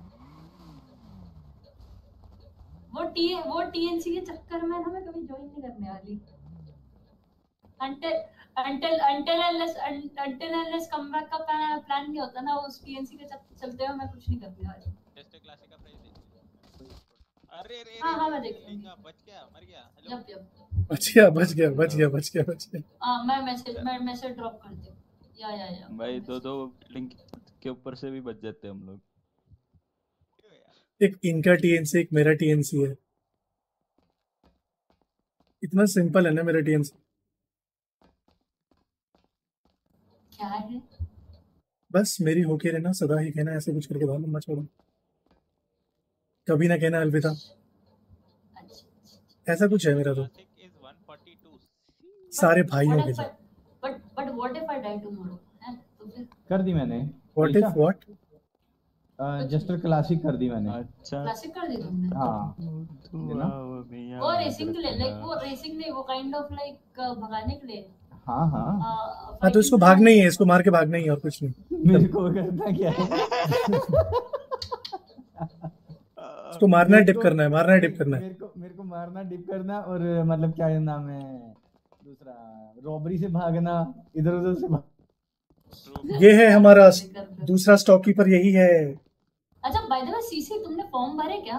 वो टी वो टीएनसी के चक्कर में ना मैं कभी ज्वाइन नहीं करने वाली। until until until unless until unless comeback का प्लान प्लान नहीं होता ना, उस टीएनसी के चल- चलते हुए मैं कुछ नहीं करने वाली। टेस्ट क्लासिक का प्राइस देख। अरे रे हाँ हाँ मैं देख लूंगी। बच गया, मर गया। Yup yup. बच गया बच गया बच गया बच गया बच गया। हाँ मैं मैसेज मैं मैसेज ड्रॉप कर दूँ। या या या भाई दो दो बिल्डिंग के ऊपर से भी बच जाते हम लोग। एक इनका टीएनसी, एक मेरा टीएनसी है। इतना सिंपल है ना मेरा टीएनसी। क्या है? बस मेरी होके रहना, सदा ही कहना, ऐसे कुछ करके बहुत लंबा छोड़ो, कभी ना कहना अलविदा, ऐसा कुछ है मेरा तो सारे भाइयों के साथ। But but what if I die tomorrow, है तो फिर कर दी मैंने। What if what Jester classic कर दी मैंने। अच्छा क्लासिक कर दी तुमने? हाँ वो रेसिंग के लिए, लाइक वो रेसिंग नहीं, वो काइंड ऑफ लाइक भगाने के लिए। हाँ हाँ हाँ तो इसको भागना ही है, इसको मार के भागना ही है और कुछ नहीं। मेरे को करना क्या है? इसको मारना है, डिप करना है, मारना है, डिप करना है। मेरे को मेरे को मारना, डिप करना और मतलब क्या नाम है दूसरा, रॉबरी से भागना, इधर उधर से भाग। ये है हमारा दूसरा स्टॉक कीपर, यही है। अच्छा बाय द वे सीसी तुमने फॉर्म भरे क्या?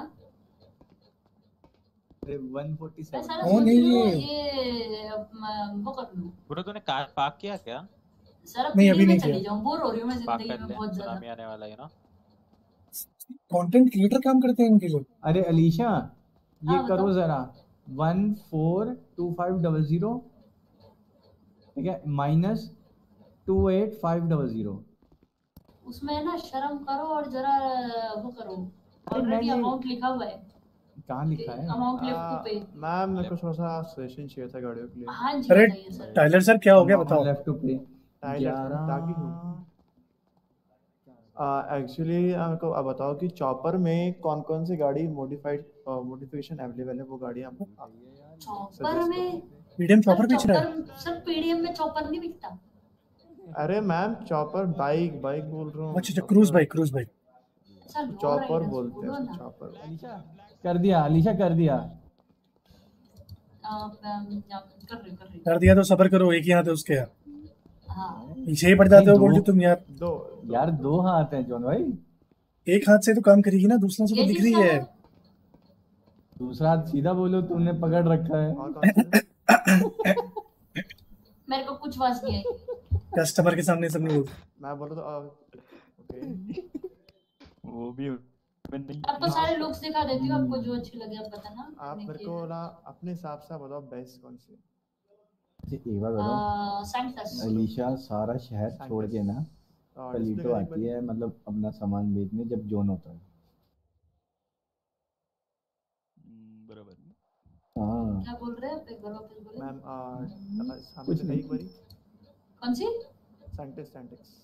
अरे वन फोर्टी सेवन। मैं साला ओ, सोच नहीं, रही हूँ ये- ये अब वो कर लूँ। ब्रो तूने कार पार्क किया क्या? सर अब नहीं, पीढ़ी अभी में नहीं चली किया। जाऊँ, बोर हो रही हूँ मैं पार्क जिंदगी कर में ले, बहुत सुनामी ज्यादा। आने वाला है ना। कंटेंट क्रिएटर काम करते हैं इनके लिए। अरे अलीशा ये हाँ, करो बताओ। जरा, one four two five double zero, ठीक है, minus two eight five double zero. उसमें ना शर्म करो और जरा वो करो, ऑलरेडी मैंने- अमाउंट लिखा हुआ है, कहाँ लिखा है? Amount left to pay. Ma'am मेरे को थोड़ा सा सजेशन चाहिए था गाड़ियों के लिए। हाँ जी अरे बताइए सर। टाइलर सर क्या हो गया बताओ। लेफ्ट टू पे टाइलर ताकि एक्चुअली मेरे को आप बताओ कि चॉपर में कौन कौन सी गाड़ी मॉडिफाइड मॉडिफिकेशन अवेलेबल है, वो गाड़ियाँ चॉपर में पीडीएम चॉपर बेच रहा है। चॉपर सर पीडीएम में चॉपर नहीं बिकता। अरे मैम चॉपर बाइक बाइक बोल रहा हूँ। अच्छा अच्छा, cruise bike, cruise bike. Sir low chopper riders बोलते बोलो हैं ना। चॉपर। अलीशा कर दिया, अलीशा कर दिया। आप, अम, आप कर रहे कर रहे कर दिया तो सबर करो, एक ही हाथ है उसके यार, हाँ पीछे ही पड़ जाते हो नहीं, बोल दो- तुम यार। दो यार दो हाथ हैं जॉन भाई। एक हाथ से तो काम करेगी ना, दूसरा से तो ये दिख चीज रही है। दूसरा हाथ सीधा बोलो, तुमने पकड़ रखा है। और कौन सा? मेरे को कुछ वास नहीं आई। कस्टमर के सामने सब नहीं बोलते। मैं बोल रहा था ओके। वो भी नहीं। आपको सारे लुक्स दिखा देती हूँ, आपको जो अच्छी लगे आप बताना। आप मेरे को ना अपने हिसाब से बताओ बेस्ट कौन सी है। अच्छा, एक बार बताओ, सैंटस। अलीशा सारा शहर छोड़ के ना और कलीटो display आती है, मतलब अपना सामान बेचने जब जोन होता है। बराबर। हाँ क्या बोल रहे हैं आप, एक बार वापस बोले। मैम आ सामने कुछ से नहीं। एक बारी कौन सी? सैंटिक्स सैंटिक्स।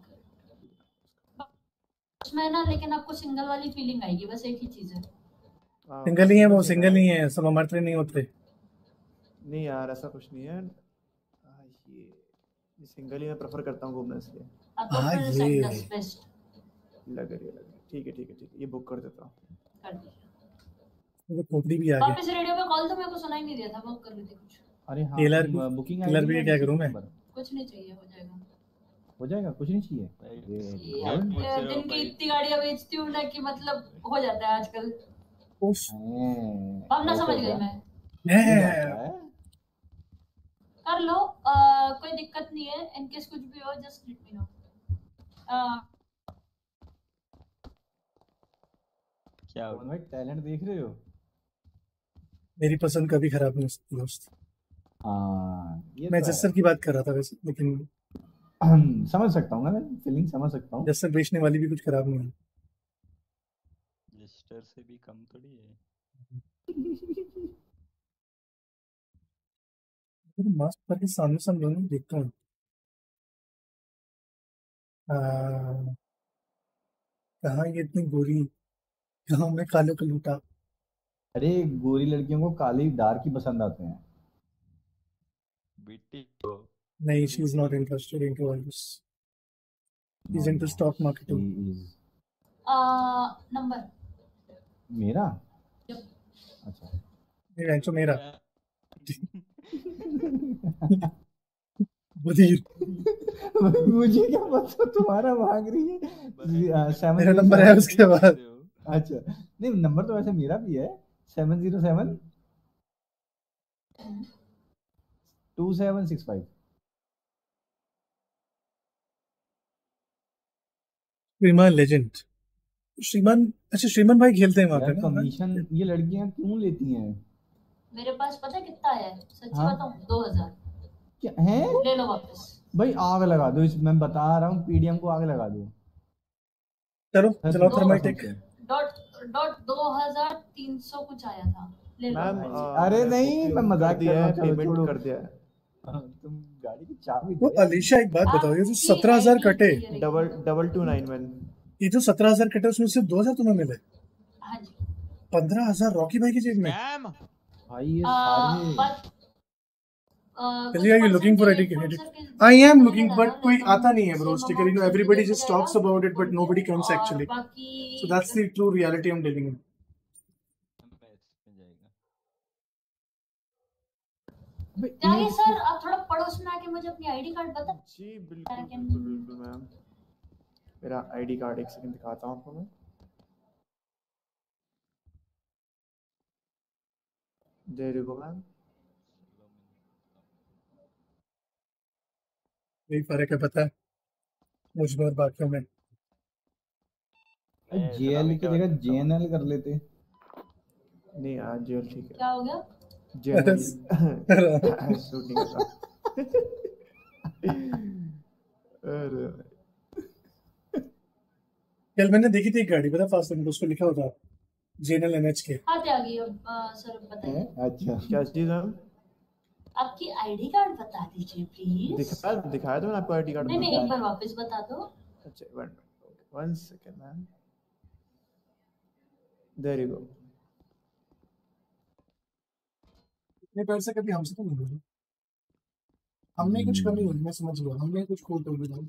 उसमें ना लेकिन आपको सिंगल वाली फीलिंग आएगी, बस एक ही चीज है। सिंगल ही है वो, सिंगल ही है, सब हमारे नहीं होते। नहीं यार ऐसा कुछ नहीं है। आ, ये ये सिंगल ही मैं प्रेफर करता हूँ घूमने इसलिए। आप तो हाँ, फिर ये। सैंटस बेस्ट लग रही है लग रही है। ठीक है ठीक है ठीक है, ये बुक कर देता हूँ। कर दिया। वो खोपड़ी भी आ गया। वापस रेडियो पे कॉल तो मेरे को सुनाई नहीं दिया था, वो कर रही थी कुछ। अरे हाँ, टेलर भी बुकिंग टेलर भी क्या करूं मैं। कुछ नहीं चाहिए, हो जाएगा। हो जाएगा, कुछ नहीं चाहिए। यार, ये दिन की इतनी गाड़ियां बेचती हूँ ना कि मतलब हो जाता है आजकल। उफ, अब ना समझ गई मैं। है। कर लो, आ, कोई दिक्कत नहीं है। इनकेस कुछ भी हो जस्ट लेट मी नो। क्या कौन भाई, टैलेंट देख रहे हो? मेरी पसंद कभी खराब नहीं हो सकती दोस्त। हाँ ये मैं तो है। जस्सर की बात कर रहा था वैसे, लेकिन समझ सकता हूँ मैं, फीलिंग समझ सकता हूँ। जस्सर बेचने वाली भी कुछ खराब नहीं है। जस्टर से भी कम थोड़ी है। मास्क पर के सामने सामने नहीं देखता हूँ। आ, कहाँ ये इतनी गोरी, कहाँ मैं काले को लूटा। अरे गोरी लड़कियों को काली डार्क ही पसंद आते हैं। बीटी को नहीं, she is not interested into all this. She's into stock marketing. आ नंबर मेरा Yep. अच्छा ये बेंचो मेरा बधीर मुझे क्या पता तुम्हारा मांग रही है सेवन मेरा नंबर है उसके बाद। अच्छा नहीं नंबर तो वैसे मेरा भी है seven zero seven two seven six five श्रीमान लेजेंड। श्रीमान अच्छा श्रीमान भाई खेलते हैं वहाँ पे ना। कमीशन ये लड़कियां क्यों लेती हैं? मेरे पास पता है कितना आया है सच हाँ? बताऊं दो हजार क्या है? ले लो वापस। भाई आग लगा दो इस मैं बता रहा हूँ पीडीएम को आग लगा दो। चलो चलो दो- थर्माइटिक। डॉट डॉट दो हजार तीन सौ कुछ आया था ले लो। मैम अरे नहीं मैं मजाक कर रहा हूँ चलो पेमेंट छोड़ो। कर दिया है। हाँ, तुम गाड़ी की चाबी वो अलीशा एक बात बताओ, ये जो सत्रह हजार कटे, double double two nine one ये जो सत्रह हजार कटे उसमें सिर्फ दो हजार तुम्हें मिले, हाँ जी पंद्रह हजार रॉकी भाई की जेब में। भाई ये आ, सारे but, uh, Are you looking for educated? I am looking, but कोई आता नहीं है bro sticker. You know everybody just talks about it, but nobody comes actually. So that's the true reality I'm dealing with. चाहिए sir आप थोड़ा पड़ोस में आके मुझे अपनी आईडी कार्ड बता। जी बिल्कुल बिल्कुल बिल्कुल मैम। मेरा आईडी कार्ड एक सेकंड दिखाता हूँ आपको मैं। There you go ma'am. यही फर्क है पता है मुझ में और बाकियों में। जेएल की जगह जेएनएल कर लेते। नहीं यार जेएल ठीक है। क्या हो गया? जेएल शूटिंग कर रहा। अरे कल मैंने देखी थी एक गाड़ी पता फास्ट एंड उसको लिखा होता जेएनएल एनएच के। हाँ आ गई अब आ, सर बताइए अच्छा क्या चीज है? आपकी आईडी कार्ड बता दीजिए प्लीज। दिखाया दिखाया तो मैंने आपको आईडी कार्ड। नहीं नहीं एक बार वापस बता दो। अच्छा one one second ma'am. There you go. इतने पैसे कभी हमसे तो नहीं मिले, हमने कुछ कमी हुई मैं समझ गया, हमने कुछ खोट हो गया।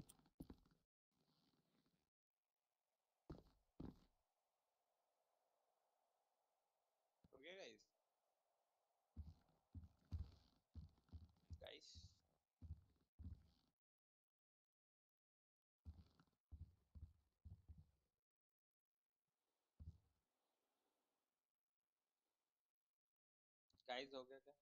गाइस हो गया क्या?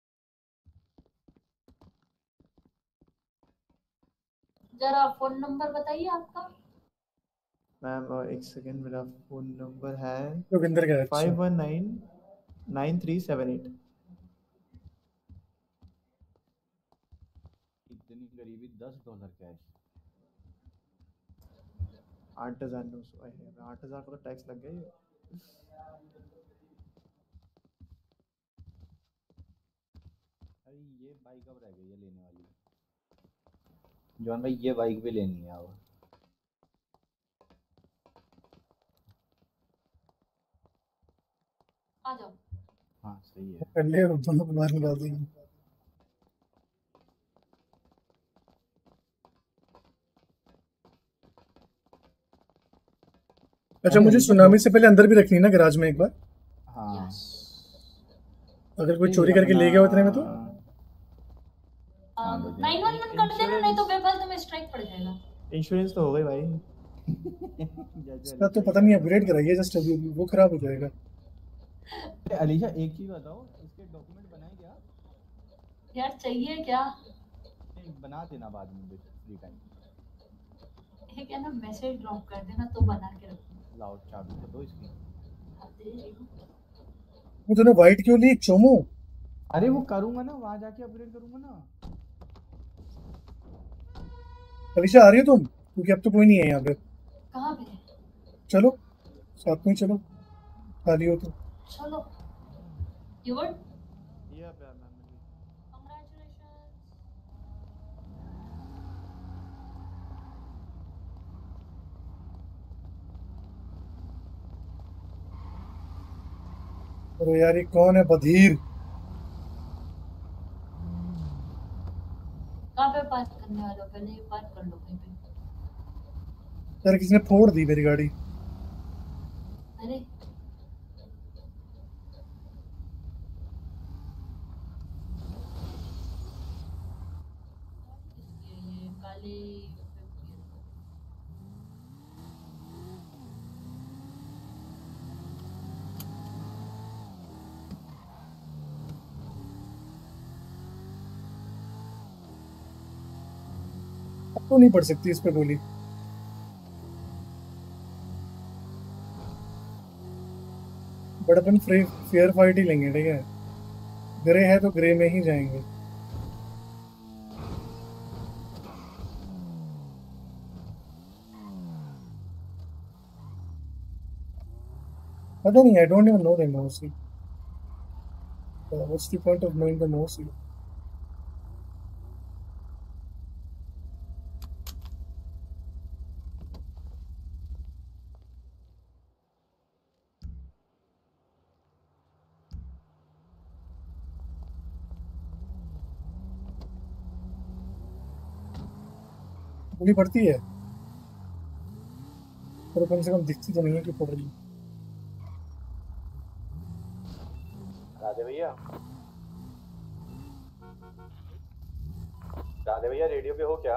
जरा फोन नंबर बताइए आपका। मैम एक सेकंड मेरा फोन नंबर है जोगिंदर का। Five one nine nine three seven eight. इतनी गरीबी दस डॉलर कैश। आठ हजार नौ सौ आठ हजार का तो टैक्स लग गया। अरे ये बाइक अब रह गई है लेने वाली। जॉन भाई ये बाइक भी लेनी है अब। आ जाओ। हाँ सही है। कर ले दोनों को बाहर निकाल देंगे। अच्छा मुझे सुनामी से पहले अंदर भी रखनी है ना गैराज में एक बार। हाँ अगर कोई चोरी करके ले गया उतने में तो नाइन वन वन कर देना नहीं तो बेफालतू में स्ट्राइक पड़ जाएगा। इंश्योरेंस तो हो गई भाई। इसका तो पता नहीं अपग्रेड कराइए जस्ट अभी वो खराब हो जाएगा। अलीशा एक चीज बताओ इसके डॉक्यूमेंट बनाए क्या? यार चाहिए क्या? नहीं, बना देना बाद में फ्री टाइम। एक है ना मैसेज ड्रॉप कर देना तो बना के रखो। लाओ चाबी तो दो इसकी। वो तूने वाइट क्यों ली चोमो? अरे वो करूंगा ना वहां जाके अपग्रेड करूंगा ना। अलीशा आ रही हो तुम? क्योंकि अब तो कोई नहीं है यहाँ पे। कहाँ पे? चलो साथ में चलो खाली हो तो। चलो यू गुड? या मैम अरे यार ये कौन है बधीर? कहाँ पे पहले ये पार्क कर लो कहीं पे। यार किसी ने फोड़ दी मेरी गाड़ी। अरे ये ये काले अब तो नहीं पड़ सकती इस पे गोली। बट अपन फ्री फेयर फाइट ही लेंगे, ठीक है। ग्रे है तो ग्रे में ही जाएंगे। पता नहीं, I don't even know them mostly. What's the point of knowing the mostly? गोली पड़ती है पर कम से कम दिखती तो नहीं है कि पड़ रही है। राधे भैया, राधे भैया रेडियो पे हो क्या?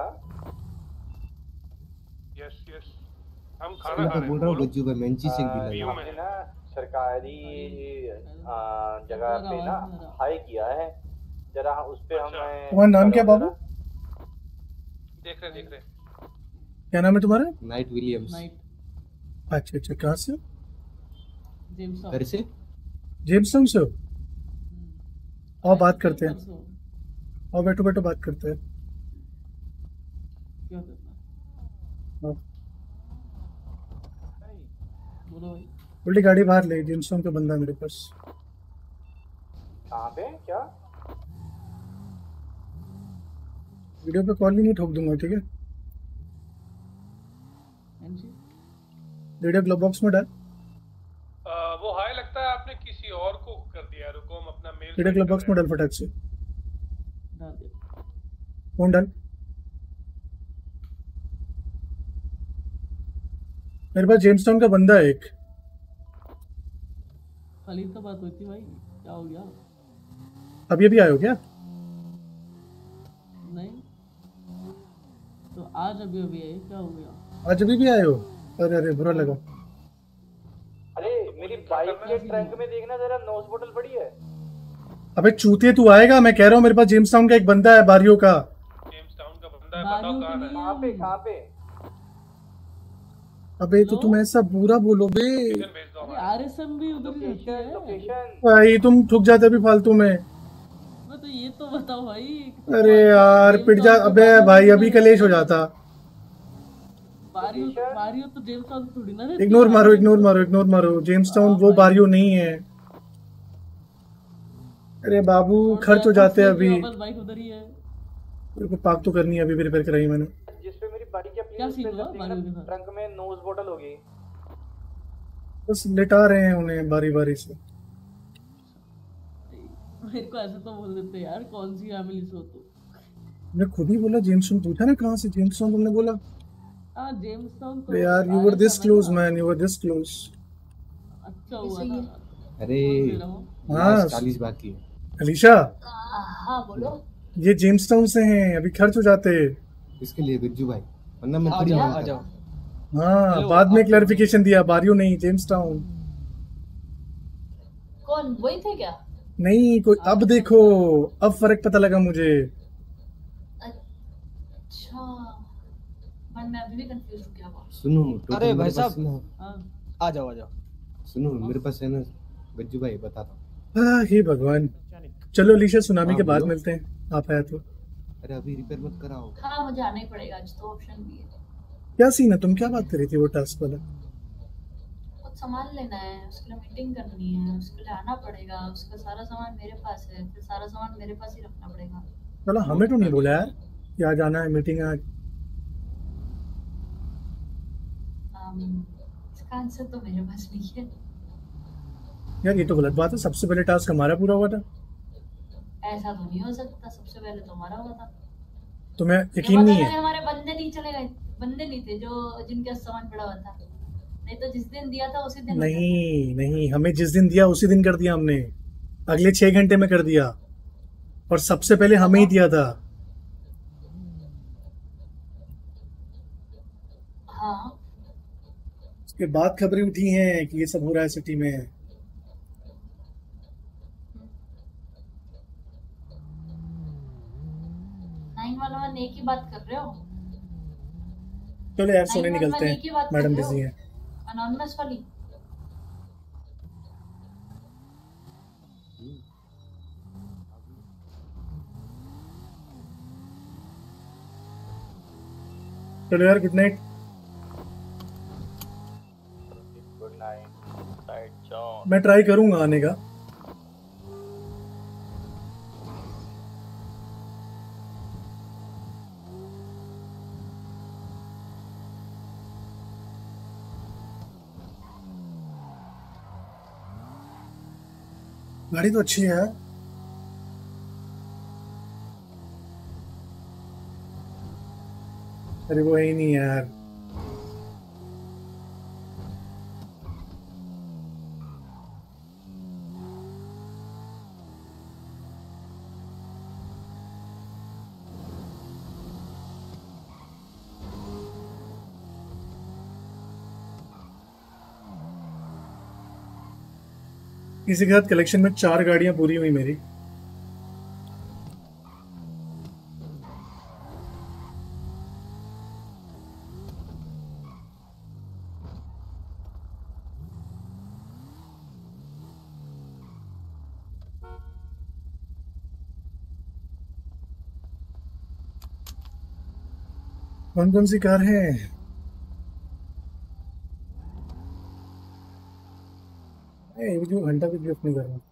यस यस, हम खाना खा रहे हैं। बोल रहा हूँ गज्जू भाई मेंची सिंह बोलो, भी व्यू लगा। में ना सरकारी आ, जगह पे ना हाई किया है, जरा उस पे हमें। तुम्हारा नाम क्या बाबू? देख रहे देख रहे क्या नाम है तुम्हारा? Knight Williams. अच्छा अच्छा, कहाँ से? घर से? जेम्सटन से हो? आओ बात करते हैं। आओ बैठो बैठो बात करते हैं। आओ। उल्टी गाड़ी बाहर ले, जेम्सटन का बंदा मेरे पास। कहाँ पे क्या? वीडियो पे कॉल भी नहीं ठोक दूंगा, ठीक है? वीडियो ग्लोब बॉक्स में डाल। आ, वो हाई लगता है आपने किसी और को कर दिया। रुको हम अपना मेल वीडियो ग्लोब बॉक्स में डाल फटाक से। फोन डाल। मेरे पास जेम्सटाउन का बंदा है एक। कल तो बात हुई थी भाई, क्या हो गया? अभी अभी आए हो क्या? नहीं तो आज अभी अभी आए, क्या हो गया? आज अभी भी आए हो? अरे अरे बुरा लगा। अरे मेरी बाइक के ट्रंक में देखना जरा, नोज बोतल पड़ी है। अबे चूतिए तू आएगा? मैं कह रहा हूँ मेरे पास जेम्सटाउन का एक बंदा है, बारियो का। जेम्सटाउन का बंदा है, बताओ कहाँ है? कहाँ पे कहाँ पे? अबे तो तुम ऐसा बुरा बोलो बे। अरे आरएसएम भी उधर ही रहती है भाई तुम ठुक जाते अभी फालतू में। मैं तो ये तो बताओ भाई। अरे यार पिट जा। अबे भाई अभी कलेश हो जाता। बारियो बारियो तो जेम्सटाउन थोड़ी ना रहती। इग्नोर मारो इग्नोर मारो इग्नोर मारो। जेम्सटाउन वो बारियो नहीं है। अरे बाबू खर्च हो जाते हैं अभी। बाइक उधर ही है। मेरे को पार्क तो करनी है, अभी भी रिपेयर कराई मैंने। जिस पे मेरी बाइक है क्या सीन हुआ बारियो के साथ? ट्रंक में नोज बोतल होगी। बस लिटा रहे हैं उन्हें बारी बारी से। मेरे को ऐसे तो बोल देते यार, कौन सी फैमिली से हो तू? मैं खुद ही बोला जेम्सटाउन। पूछा ना कहाँ से जेम्सटाउन, तुमने बोला। हाँ जेम्सटाउन तो यार you were this close man, you were this close. अच्छा हुआ था। अरे हाँ चालीस बाकी है। अलीशा हाँ बोलो। ये जेम्सटाउन से हैं, अभी खर्च हो जाते। इसके लिए गज्जू भाई, वरना मैं आ थोड़ी जाओ, मांग आ कर- जाओ। हाँ बाद में क्लैरिफिकेशन दिया, बारियो नहीं जेम्सटाउन। कौन वही थे क्या? नहीं कोई। अब देखो अब फर्क पता लगा मुझे। अच्छा मैं मैं अभी भी कंफ्यूज हूँ क्या हुआ। सुनो टोटल अरे मेरे भाई पास साहब, ना- आ जाओ आ जाओ। सुनो मेरे पास है ना गज्जू भाई, बताता हूँ। हाँ हे भगवान। चलो अलीशा सुनामी हाँ, के बाद बोलो। मिलते हैं, आप आया तो। अरे अभी रिपेयर मत कराओ। हाँ मुझे आना ही पड़ेगा आज, तो ऑप्शन भी है। क्या सीन है? तुम क्या बात कर रही थी वो टास्क वाला? कुछ सामान लेना है, उसके लिए मीटिंग करनी है, उसके लिए आना पड़ेगा। उसका सारा सामान मेरे पास है, फिर सारा सामान मेरे पास ही रखना पड़ेगा। चलो हमें तो नहीं बोला यार कि आज आना है मीटिंग है आज। अम, इसका आंसर तो मेरे पास नहीं है। यार ये तो गलत बात है, सबसे पहले टास्क हमारा पूरा हुआ था। ऐसा तो नहीं हो सकता, सबसे पहले तो हमारा हुआ था। तुम्हें ये यकीन पता नहीं लगे है? हमारे बंदे नहीं चले गए, बंदे नहीं थे जो जिनके सामान पड़ा हुआ था, नहीं तो जिस दिन दिया था उसी दिन होता था। नहीं नहीं, हमें जिस दिन दिया उसी दिन कर दिया हमने, अगले छह घंटे में कर दिया, और सबसे पहले हमें ही दिया था। हाँ उसके बाद खबरें उठी हैं कि ये सब हो रहा है सिटी में। नाइन वन वन एक ही बात कर रहे हो? चलो यार सोने नाइन वन निकलते वन एक ही बात हैं, कर मैडम रहे हो? बिजी है। अनोनिमस वाली? चलो यार, good night. Good night side John. मैं ट्राई करूंगा आने का। गाड़ी तो अच्छी है यार। अरे वो है ही नहीं यार। इसी के साथ कलेक्शन में चार गाड़ियां पूरी हुई मेरी। कौन कौन सी कार है? ए, ये जो घंटा भी गिफ्ट नहीं कर रहा।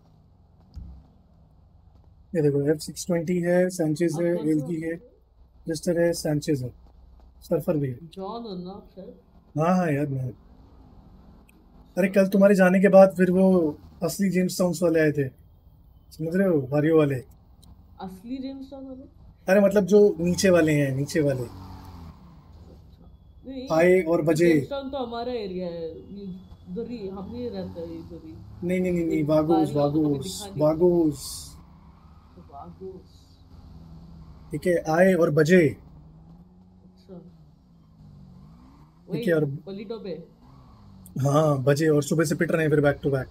ये देखो एफ सिक्स ट्वेंटी है, सैंचेज है, एलजी है, जस्टर है, सैंचेज है, सर्फर भी है। जॉन हो ना सर? हाँ हाँ यार मैं। अरे कल तुम्हारे जाने के बाद फिर वो असली जेम्स टाउन्स वाले आए थे, समझ रहे हो, वारियो वाले। असली जेम्स टॉन वाले? अरे मतलब जो नीचे वाले हैं, नीचे वाले नहीं, आए और बजे। जेम्स टाउन तो हमारा एरिया है, इधर ही हम ही रहते हैं इधर ही। नहीं नहीं नहीं नहीं, वागोस वागोस वागोस। वागोस। ठीक है, आए और बजे। अच्छा। ठीक है, और पलीटो पे। हाँ बजे, और सुबह से पिट रहे हैं फिर बैक टू बैक।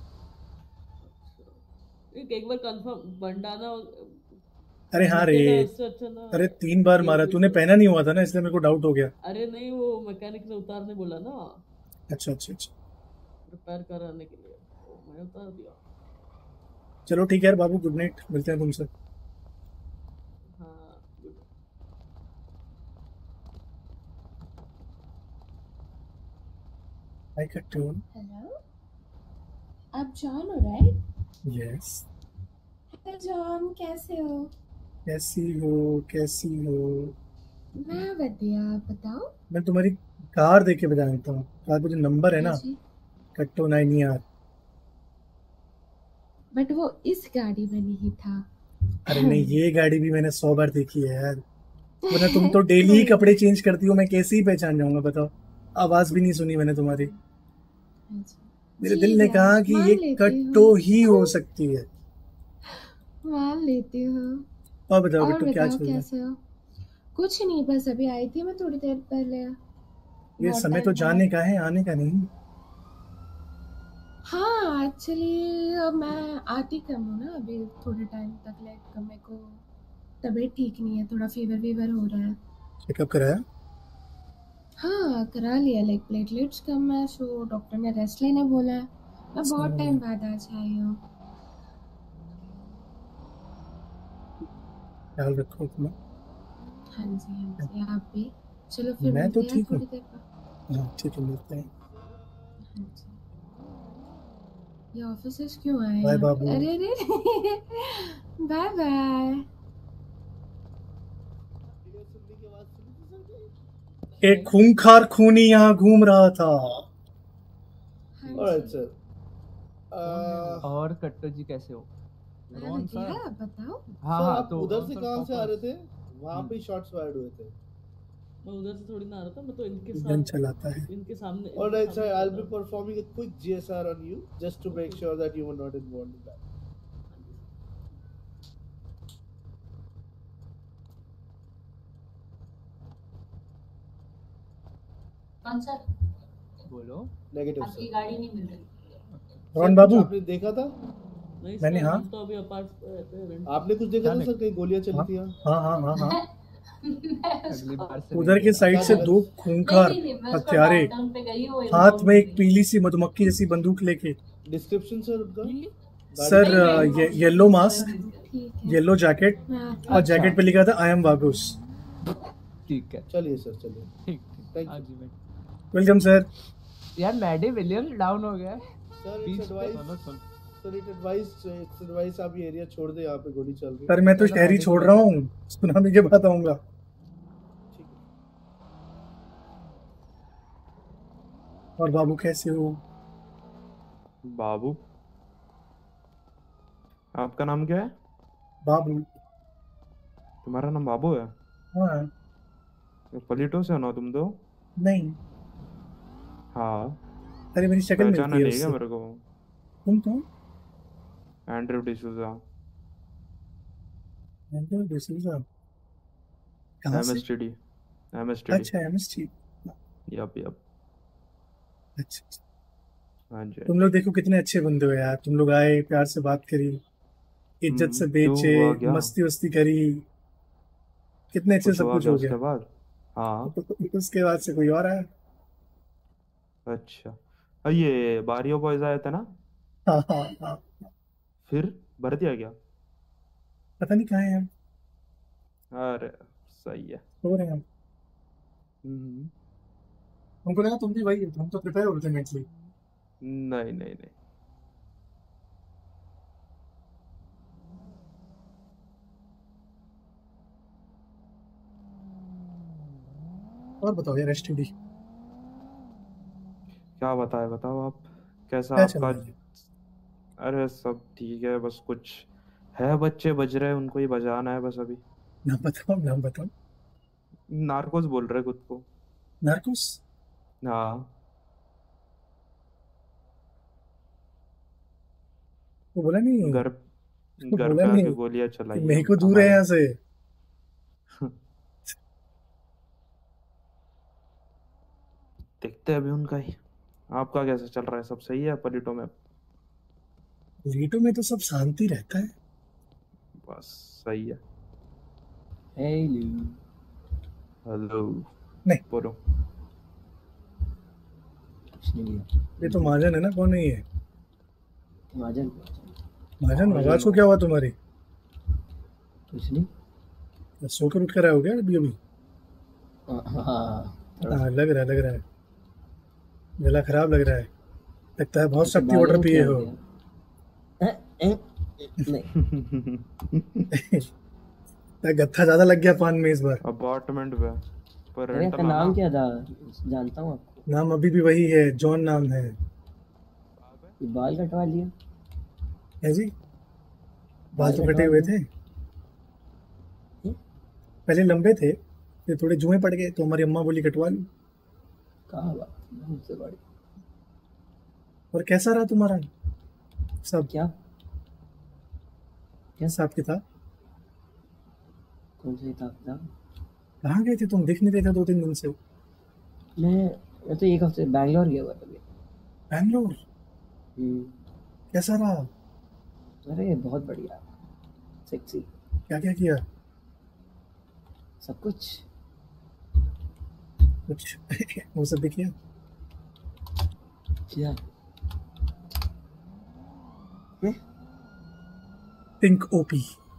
एक एक बार कंफर्म बंडाना। अरे हाँ रे, उससे अच्छा ना। अरे तीन बार मारा तूने, पहना नहीं हुआ था ना, इसलिए मेरे को डाउट हो गया। अरे नहीं, वो मैकेनिक ने उतारने बोला ना, अच्छा अच्छा अच्छा, रिपेयर कराने के लिए, तो मैं उतार दिया। चलो ठीक है यार बाबू, गुड नाइट, मिलते हैं तुमसे। हाँ गुड। हाय कट्टून। हेलो, आप जॉन हो राइट? यस। हेलो जॉन, कैसे हो? कैसी हो कैसी हो? मैं बढ़िया, आप बताओ। मैं तुम्हारी कार देख के बता देता हूँ, कार पे जो नंबर है ना, जी। कट्टो नाइन यार। बट वो इस गाड़ी में नहीं था। अरे नहीं, ये गाड़ी भी मैंने सौ बार देखी है यार, वरना तुम तो डेली ही कपड़े चेंज करती हो, मैं कैसे ही पहचान जाऊंगा बताओ? आवाज भी नहीं सुनी मैंने तुम्हारी। मेरे जी दिल ने यार, कहा कि मान ये लेती कट्टो हूँ। ही हो सकती है। मान लेती हो। और बताओ और कट्टो क्या बताओ चल रहा है? कैसे हो? कुछ नहीं, बस अभी आई थी मैं थोड़ी देर पहले। ये बहुत समय टाइम तो बाद। जाने का है, आने का नहीं। हाँ एक्चुअली मैं आती कम हूँ ना अभी थोड़े टाइम तक, लाइक मेरे को तबीयत ठीक नहीं है, थोड़ा फीवर वीवर हो रहा है। चेकअप कराया? हाँ करा लिया, लाइक प्लेटलेट्स कम है, सो डॉक्टर ने रेस्ट लेने बोला है। मैं बहुत टाइम बाद आज आई हूँ। ख्याल रखो अपना। हाँ जी हाँ जी, आप भी। चलो फिर मैं तो मिलते हैं ठीक हूँ। थोड़ी देर बाद। हाँ ठीक है, मिलते हैं। हाँ जी। ये ऑफिसर्स क्यों आए बाय हैं? बाबू। अरे अरे बाय बाय। एक खूंखार खूनी यहाँ घूम रहा था। Alright sir. और कट्टो जी कैसे हो? मैं बढ़िया, आप बताओ। हाँ सर हाँ, आप तो उधर से कहाँ से आ रहे थे? वहाँ पे शॉट्स फायर्ड हुए थे। मैं उधर से थोड़ी ना आ रहा था, मैं तो इनके गन साथ चलाता है। इनके सामने All right, sir. I'll be performing a quick G S R on you just to make sure that you were not involved in that. कौन सा? बोलो। नेगेटिव आपकी सर। गाड़ी नहीं मिल रही। रॉन बाबू आपने देखा था? नहीं मैंने सर, हाँ हम तो अभी अपार्ट रहते हैं रेंट। आपने कुछ देखा था सर? कहीं गोलियां चली थी यहाँ? हाँ हाँ हाँ हाँ अगली बार से उधर के साइड से दो खूंखार नहीं, नहीं, मैं उसका हत्यारे डाउनटाउन पे गई हूँ, हाथ में एक पीली सी मधुमक्खी जैसी बंदूक लेके। डिस्क्रिप्शन सर उनका? सर ये येलो मास्क, येलो जैकेट और जैकेट पे लिखा था आई एम वागुस। ठीक है, चलिए सर, चलिए। ठीक थैंक हाँ यू। जी भाई। Welcome sir. यार मैडी विलियम्स डाउन हो गया है। Sir it's advice sir it advice it's advice आप ये एरिया छोड़ दे, यहाँ पे गोली चल रही है। सर मैं तो शहरी छोड़ रहा हूँ, सुनामी के बाद आऊंगा। और बाबू कैसे हो? बाबू, आपका नाम क्या है? बाबू। तुम्हारा नाम बाबू है? हाँ। तो पलीटो से हो ना तुम तो? नहीं। हाँ। अरे मेरी शक्ल मिलती पहचाना है नहीं क्या उससे। मेरे को? तुम कौन? एंड्रयू डिसूजा। एंड्रयू डिसूजा। कहाँ से? एमएसटीडी। एमएसटीडी। अच्छा एमएसटीडी। Yup yup. अच्छा। हाँ जी। तुम लोग देखो कितने अच्छे बंदे हो यार, तुम लोग आए, प्यार से बात करी, इज्जत से क्यों बेचे, हुआ क्या? मस्ती वस्ती करी, कितने अच्छे कुछ सब हुआ कुछ क्या हो उसके गया। बाद? हाँ। उसके बाद से कोई और आया। अच्छा, और ये बारियो बॉयज आए थे ना? हाँ हाँ हाँ। फिर भर दिया क्या? पता नहीं कहाँ है हम। अरे सही है। हो रहे हैं हम। हम्म, हमको लगा तुम भी वही हो, तुम तो प्रिपेयर हो रहे थे मेंटली। नहीं नहीं नहीं। और बताओ यार एसटीडी क्या बताए, बताओ आप, कैसा क्या चल आपका? रहा है? अरे सब ठीक है, बस कुछ है, बच्चे बज रहे हैं, उनको ही बजाना है बस अभी। नाम बताओ, नाम बताओ। नार्कोस बोल रहे खुद को। नार्कोस? हाँ। वो बोला नहीं, घर वो घर बोला पे नहीं आके गोलियां कि चलाई मेरे को दूर है हमारे। यहाँ से। देखते हैं अभी उनका ही। आपका कैसा चल रहा है? सब सही है पलिटो में? रीटो में तो सब शांति रहता है। बस सही है। हेलो। हेलो। नहीं बोलो। ये तो महाजन है ना, कौन है ये? महाजन। महाजन, आवाज को क्या हुआ तुम्हारी? कुछ नहीं। सोकर उठ कर आए हो क्या अभी अभी? हाँ। हाँ लग रहा है, लग रहा है, गला खराब लग रहा है, लगता है बहुत शक्ति वाटर मालूम पिए क्या हो। क्या गत्था ज्यादा लग गया पान में इस बार? अपार्टमेंट पे पर अरे रेंट आपका नाम क्या था? जानता हूँ आपको। नाम अभी भी वही है, जॉन नाम है। ये बाल कटवा लिया है जी? बाल तो बाल कटे कटवा हुए लिए? थे, पहले लंबे थे, फिर थोड़े जुएं पड़ गए तो हमारी अम्मा बोली कटवा लो। कहाँ बात मुझसे बड़ी। और कैसा रहा तुम्हारा सब? क्या क्या हिसाब किताब? कौन सा हिसाब किताब? कहाँ गए थे तुम? दिख नहीं रहे थे दो तीन दिन से। मैं मैं तो एक हफ्ते बैंगलोर गया हुआ था अभी। बैंगलोर? हम्म। कैसा रहा? अरे बहुत बढ़िया, सेक्सी। क्या क्या किया? सब कुछ कुछ वो सब भी किया? क्या? पिंक ओपी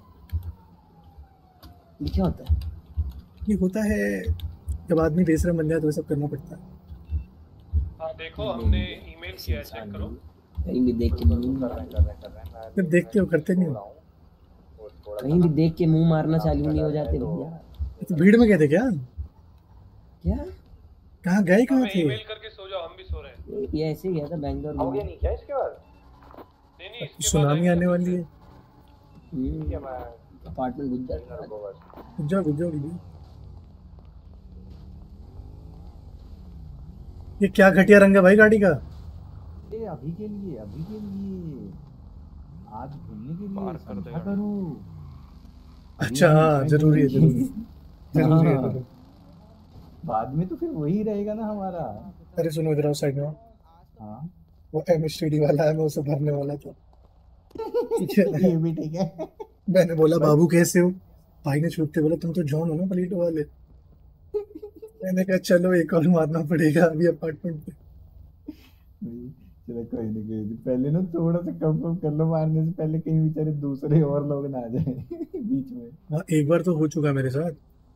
ये क्या होता है? ये होता है जब आदमी बेसरम बन जाए तो ये सब करना पड़ता है। हाँ देखो, हमने ईमेल किया है, चेक करो। कहीं भी देख के मुंह फिर देखते हो, करते नहीं हो। कहीं भी देख के मुंह मारना चालू नहीं हो जाते भैया। तो भीड़ में गए थे क्या? क्या? कहाँ गए, कहाँ थे? ईमेल करके सो जाओ, हम भी सो रहे हैं। ये ऐसे गया था बैंगलोर में। हो गया नहीं क्या इसके बाद? नहीं नहीं, इसके बाद सुनामी आने वाली है। ठीक है, मैं अपार्टमेंट घुस जाए गुज्जा गुज्जा गुज्जा। ये क्या घटिया रंग है भाई गाड़ी का? ये अभी के लिए अभी के लिए आज घूमने के लिए पार कर समझा देगा। करो। अच्छा हाँ जरूरी है जरूरी जरूरी है हाँ, जरूरी। बाद में तो फिर वही रहेगा ना हमारा। अरे सुनो इधर आओ साइड में आओ। हाँ वो एमएसटीडी वाला है, मैं उसे भरने वाला था। ठीक है ये भी ठीक है। मैंने बोला बाबू कैसे हो? भाई ने छूटते बोला तुम तो जॉन हो ना प्लेटो वाले। मैंने कहा चलो एक और मारना पड़ेगा अभी अपार्टमेंट पे। चलो कोई नहीं कोई नहीं, पहले ना थोड़ा सा कम कम कर लो मारने से पहले, कहीं बेचारे दूसरे और लोग ना आ जाए बीच में। हाँ एक बार तो हो चुका मेरे साथ।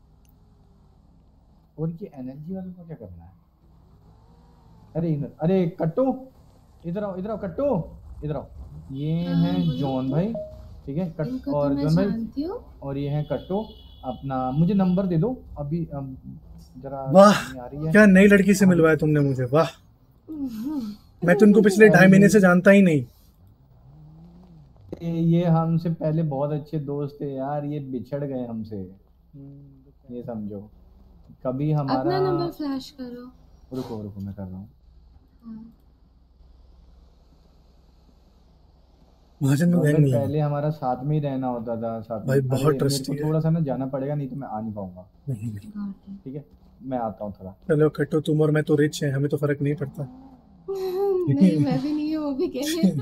और ये एनर्जी वालों को क्या करना है? अरे इधर, अरे कट्टू इधर आओ इधर आओ कट्टू इधर आओ। ये हाँ, हैं बोलो। जॉन भाई, ठीक है कट इनको तो और मैं जॉन भाई, जानती हूँ। और ये हैं कट्टू। अपना मुझे नंबर दे दो अभी, अम, जरा वाह नहीं आ रही है। क्या नई लड़की से मिलवाया तुमने मुझे, वाह। मैं तो उनको पिछले ढाई महीने से जानता ही नहीं। ये ये हमसे पहले बहुत अच्छे दोस्त थे यार, ये बिछड़ गए हमसे, ये समझो। कभी अपना हमारा नंबर फ्लैश करो। रुको रुको मैं कर रहा हूँ। हाँ। महाजन में और गैंग भाई नहीं है पहले हमारा साथ में ही रहना होता था साथ भाई, में। बहुत अरे मेरे ट्रस्टी को है। थोड़ा सा ना जाना पड़ेगा, नहीं तो मैं आ नहीं पाऊंगा। नहीं नहीं ठीक है मैं आता हूँ थोड़ा। चलो कट्टो तुम और मैं तो रिच हैं, हमें तो फर्क नहीं पड़ता। नहीं मैं भी नहीं हूँ, वो भी कह रहे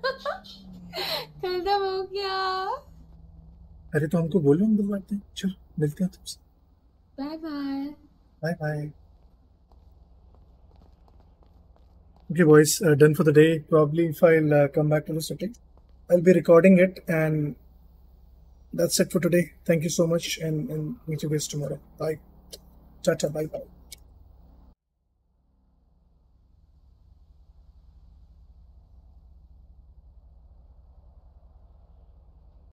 खत्म हो गया। अरे तो हमको बोलो, हम दो बातें। चलो मिलते हैं तुमसे। Bye bye. Bye bye. Okay, boys, uh, done for the day. Probably if I'll uh, come back to the city, I'll be recording it, and that's it for today. Thank you so much, and, and meet you guys tomorrow. Bye. Cha cha. Bye bye.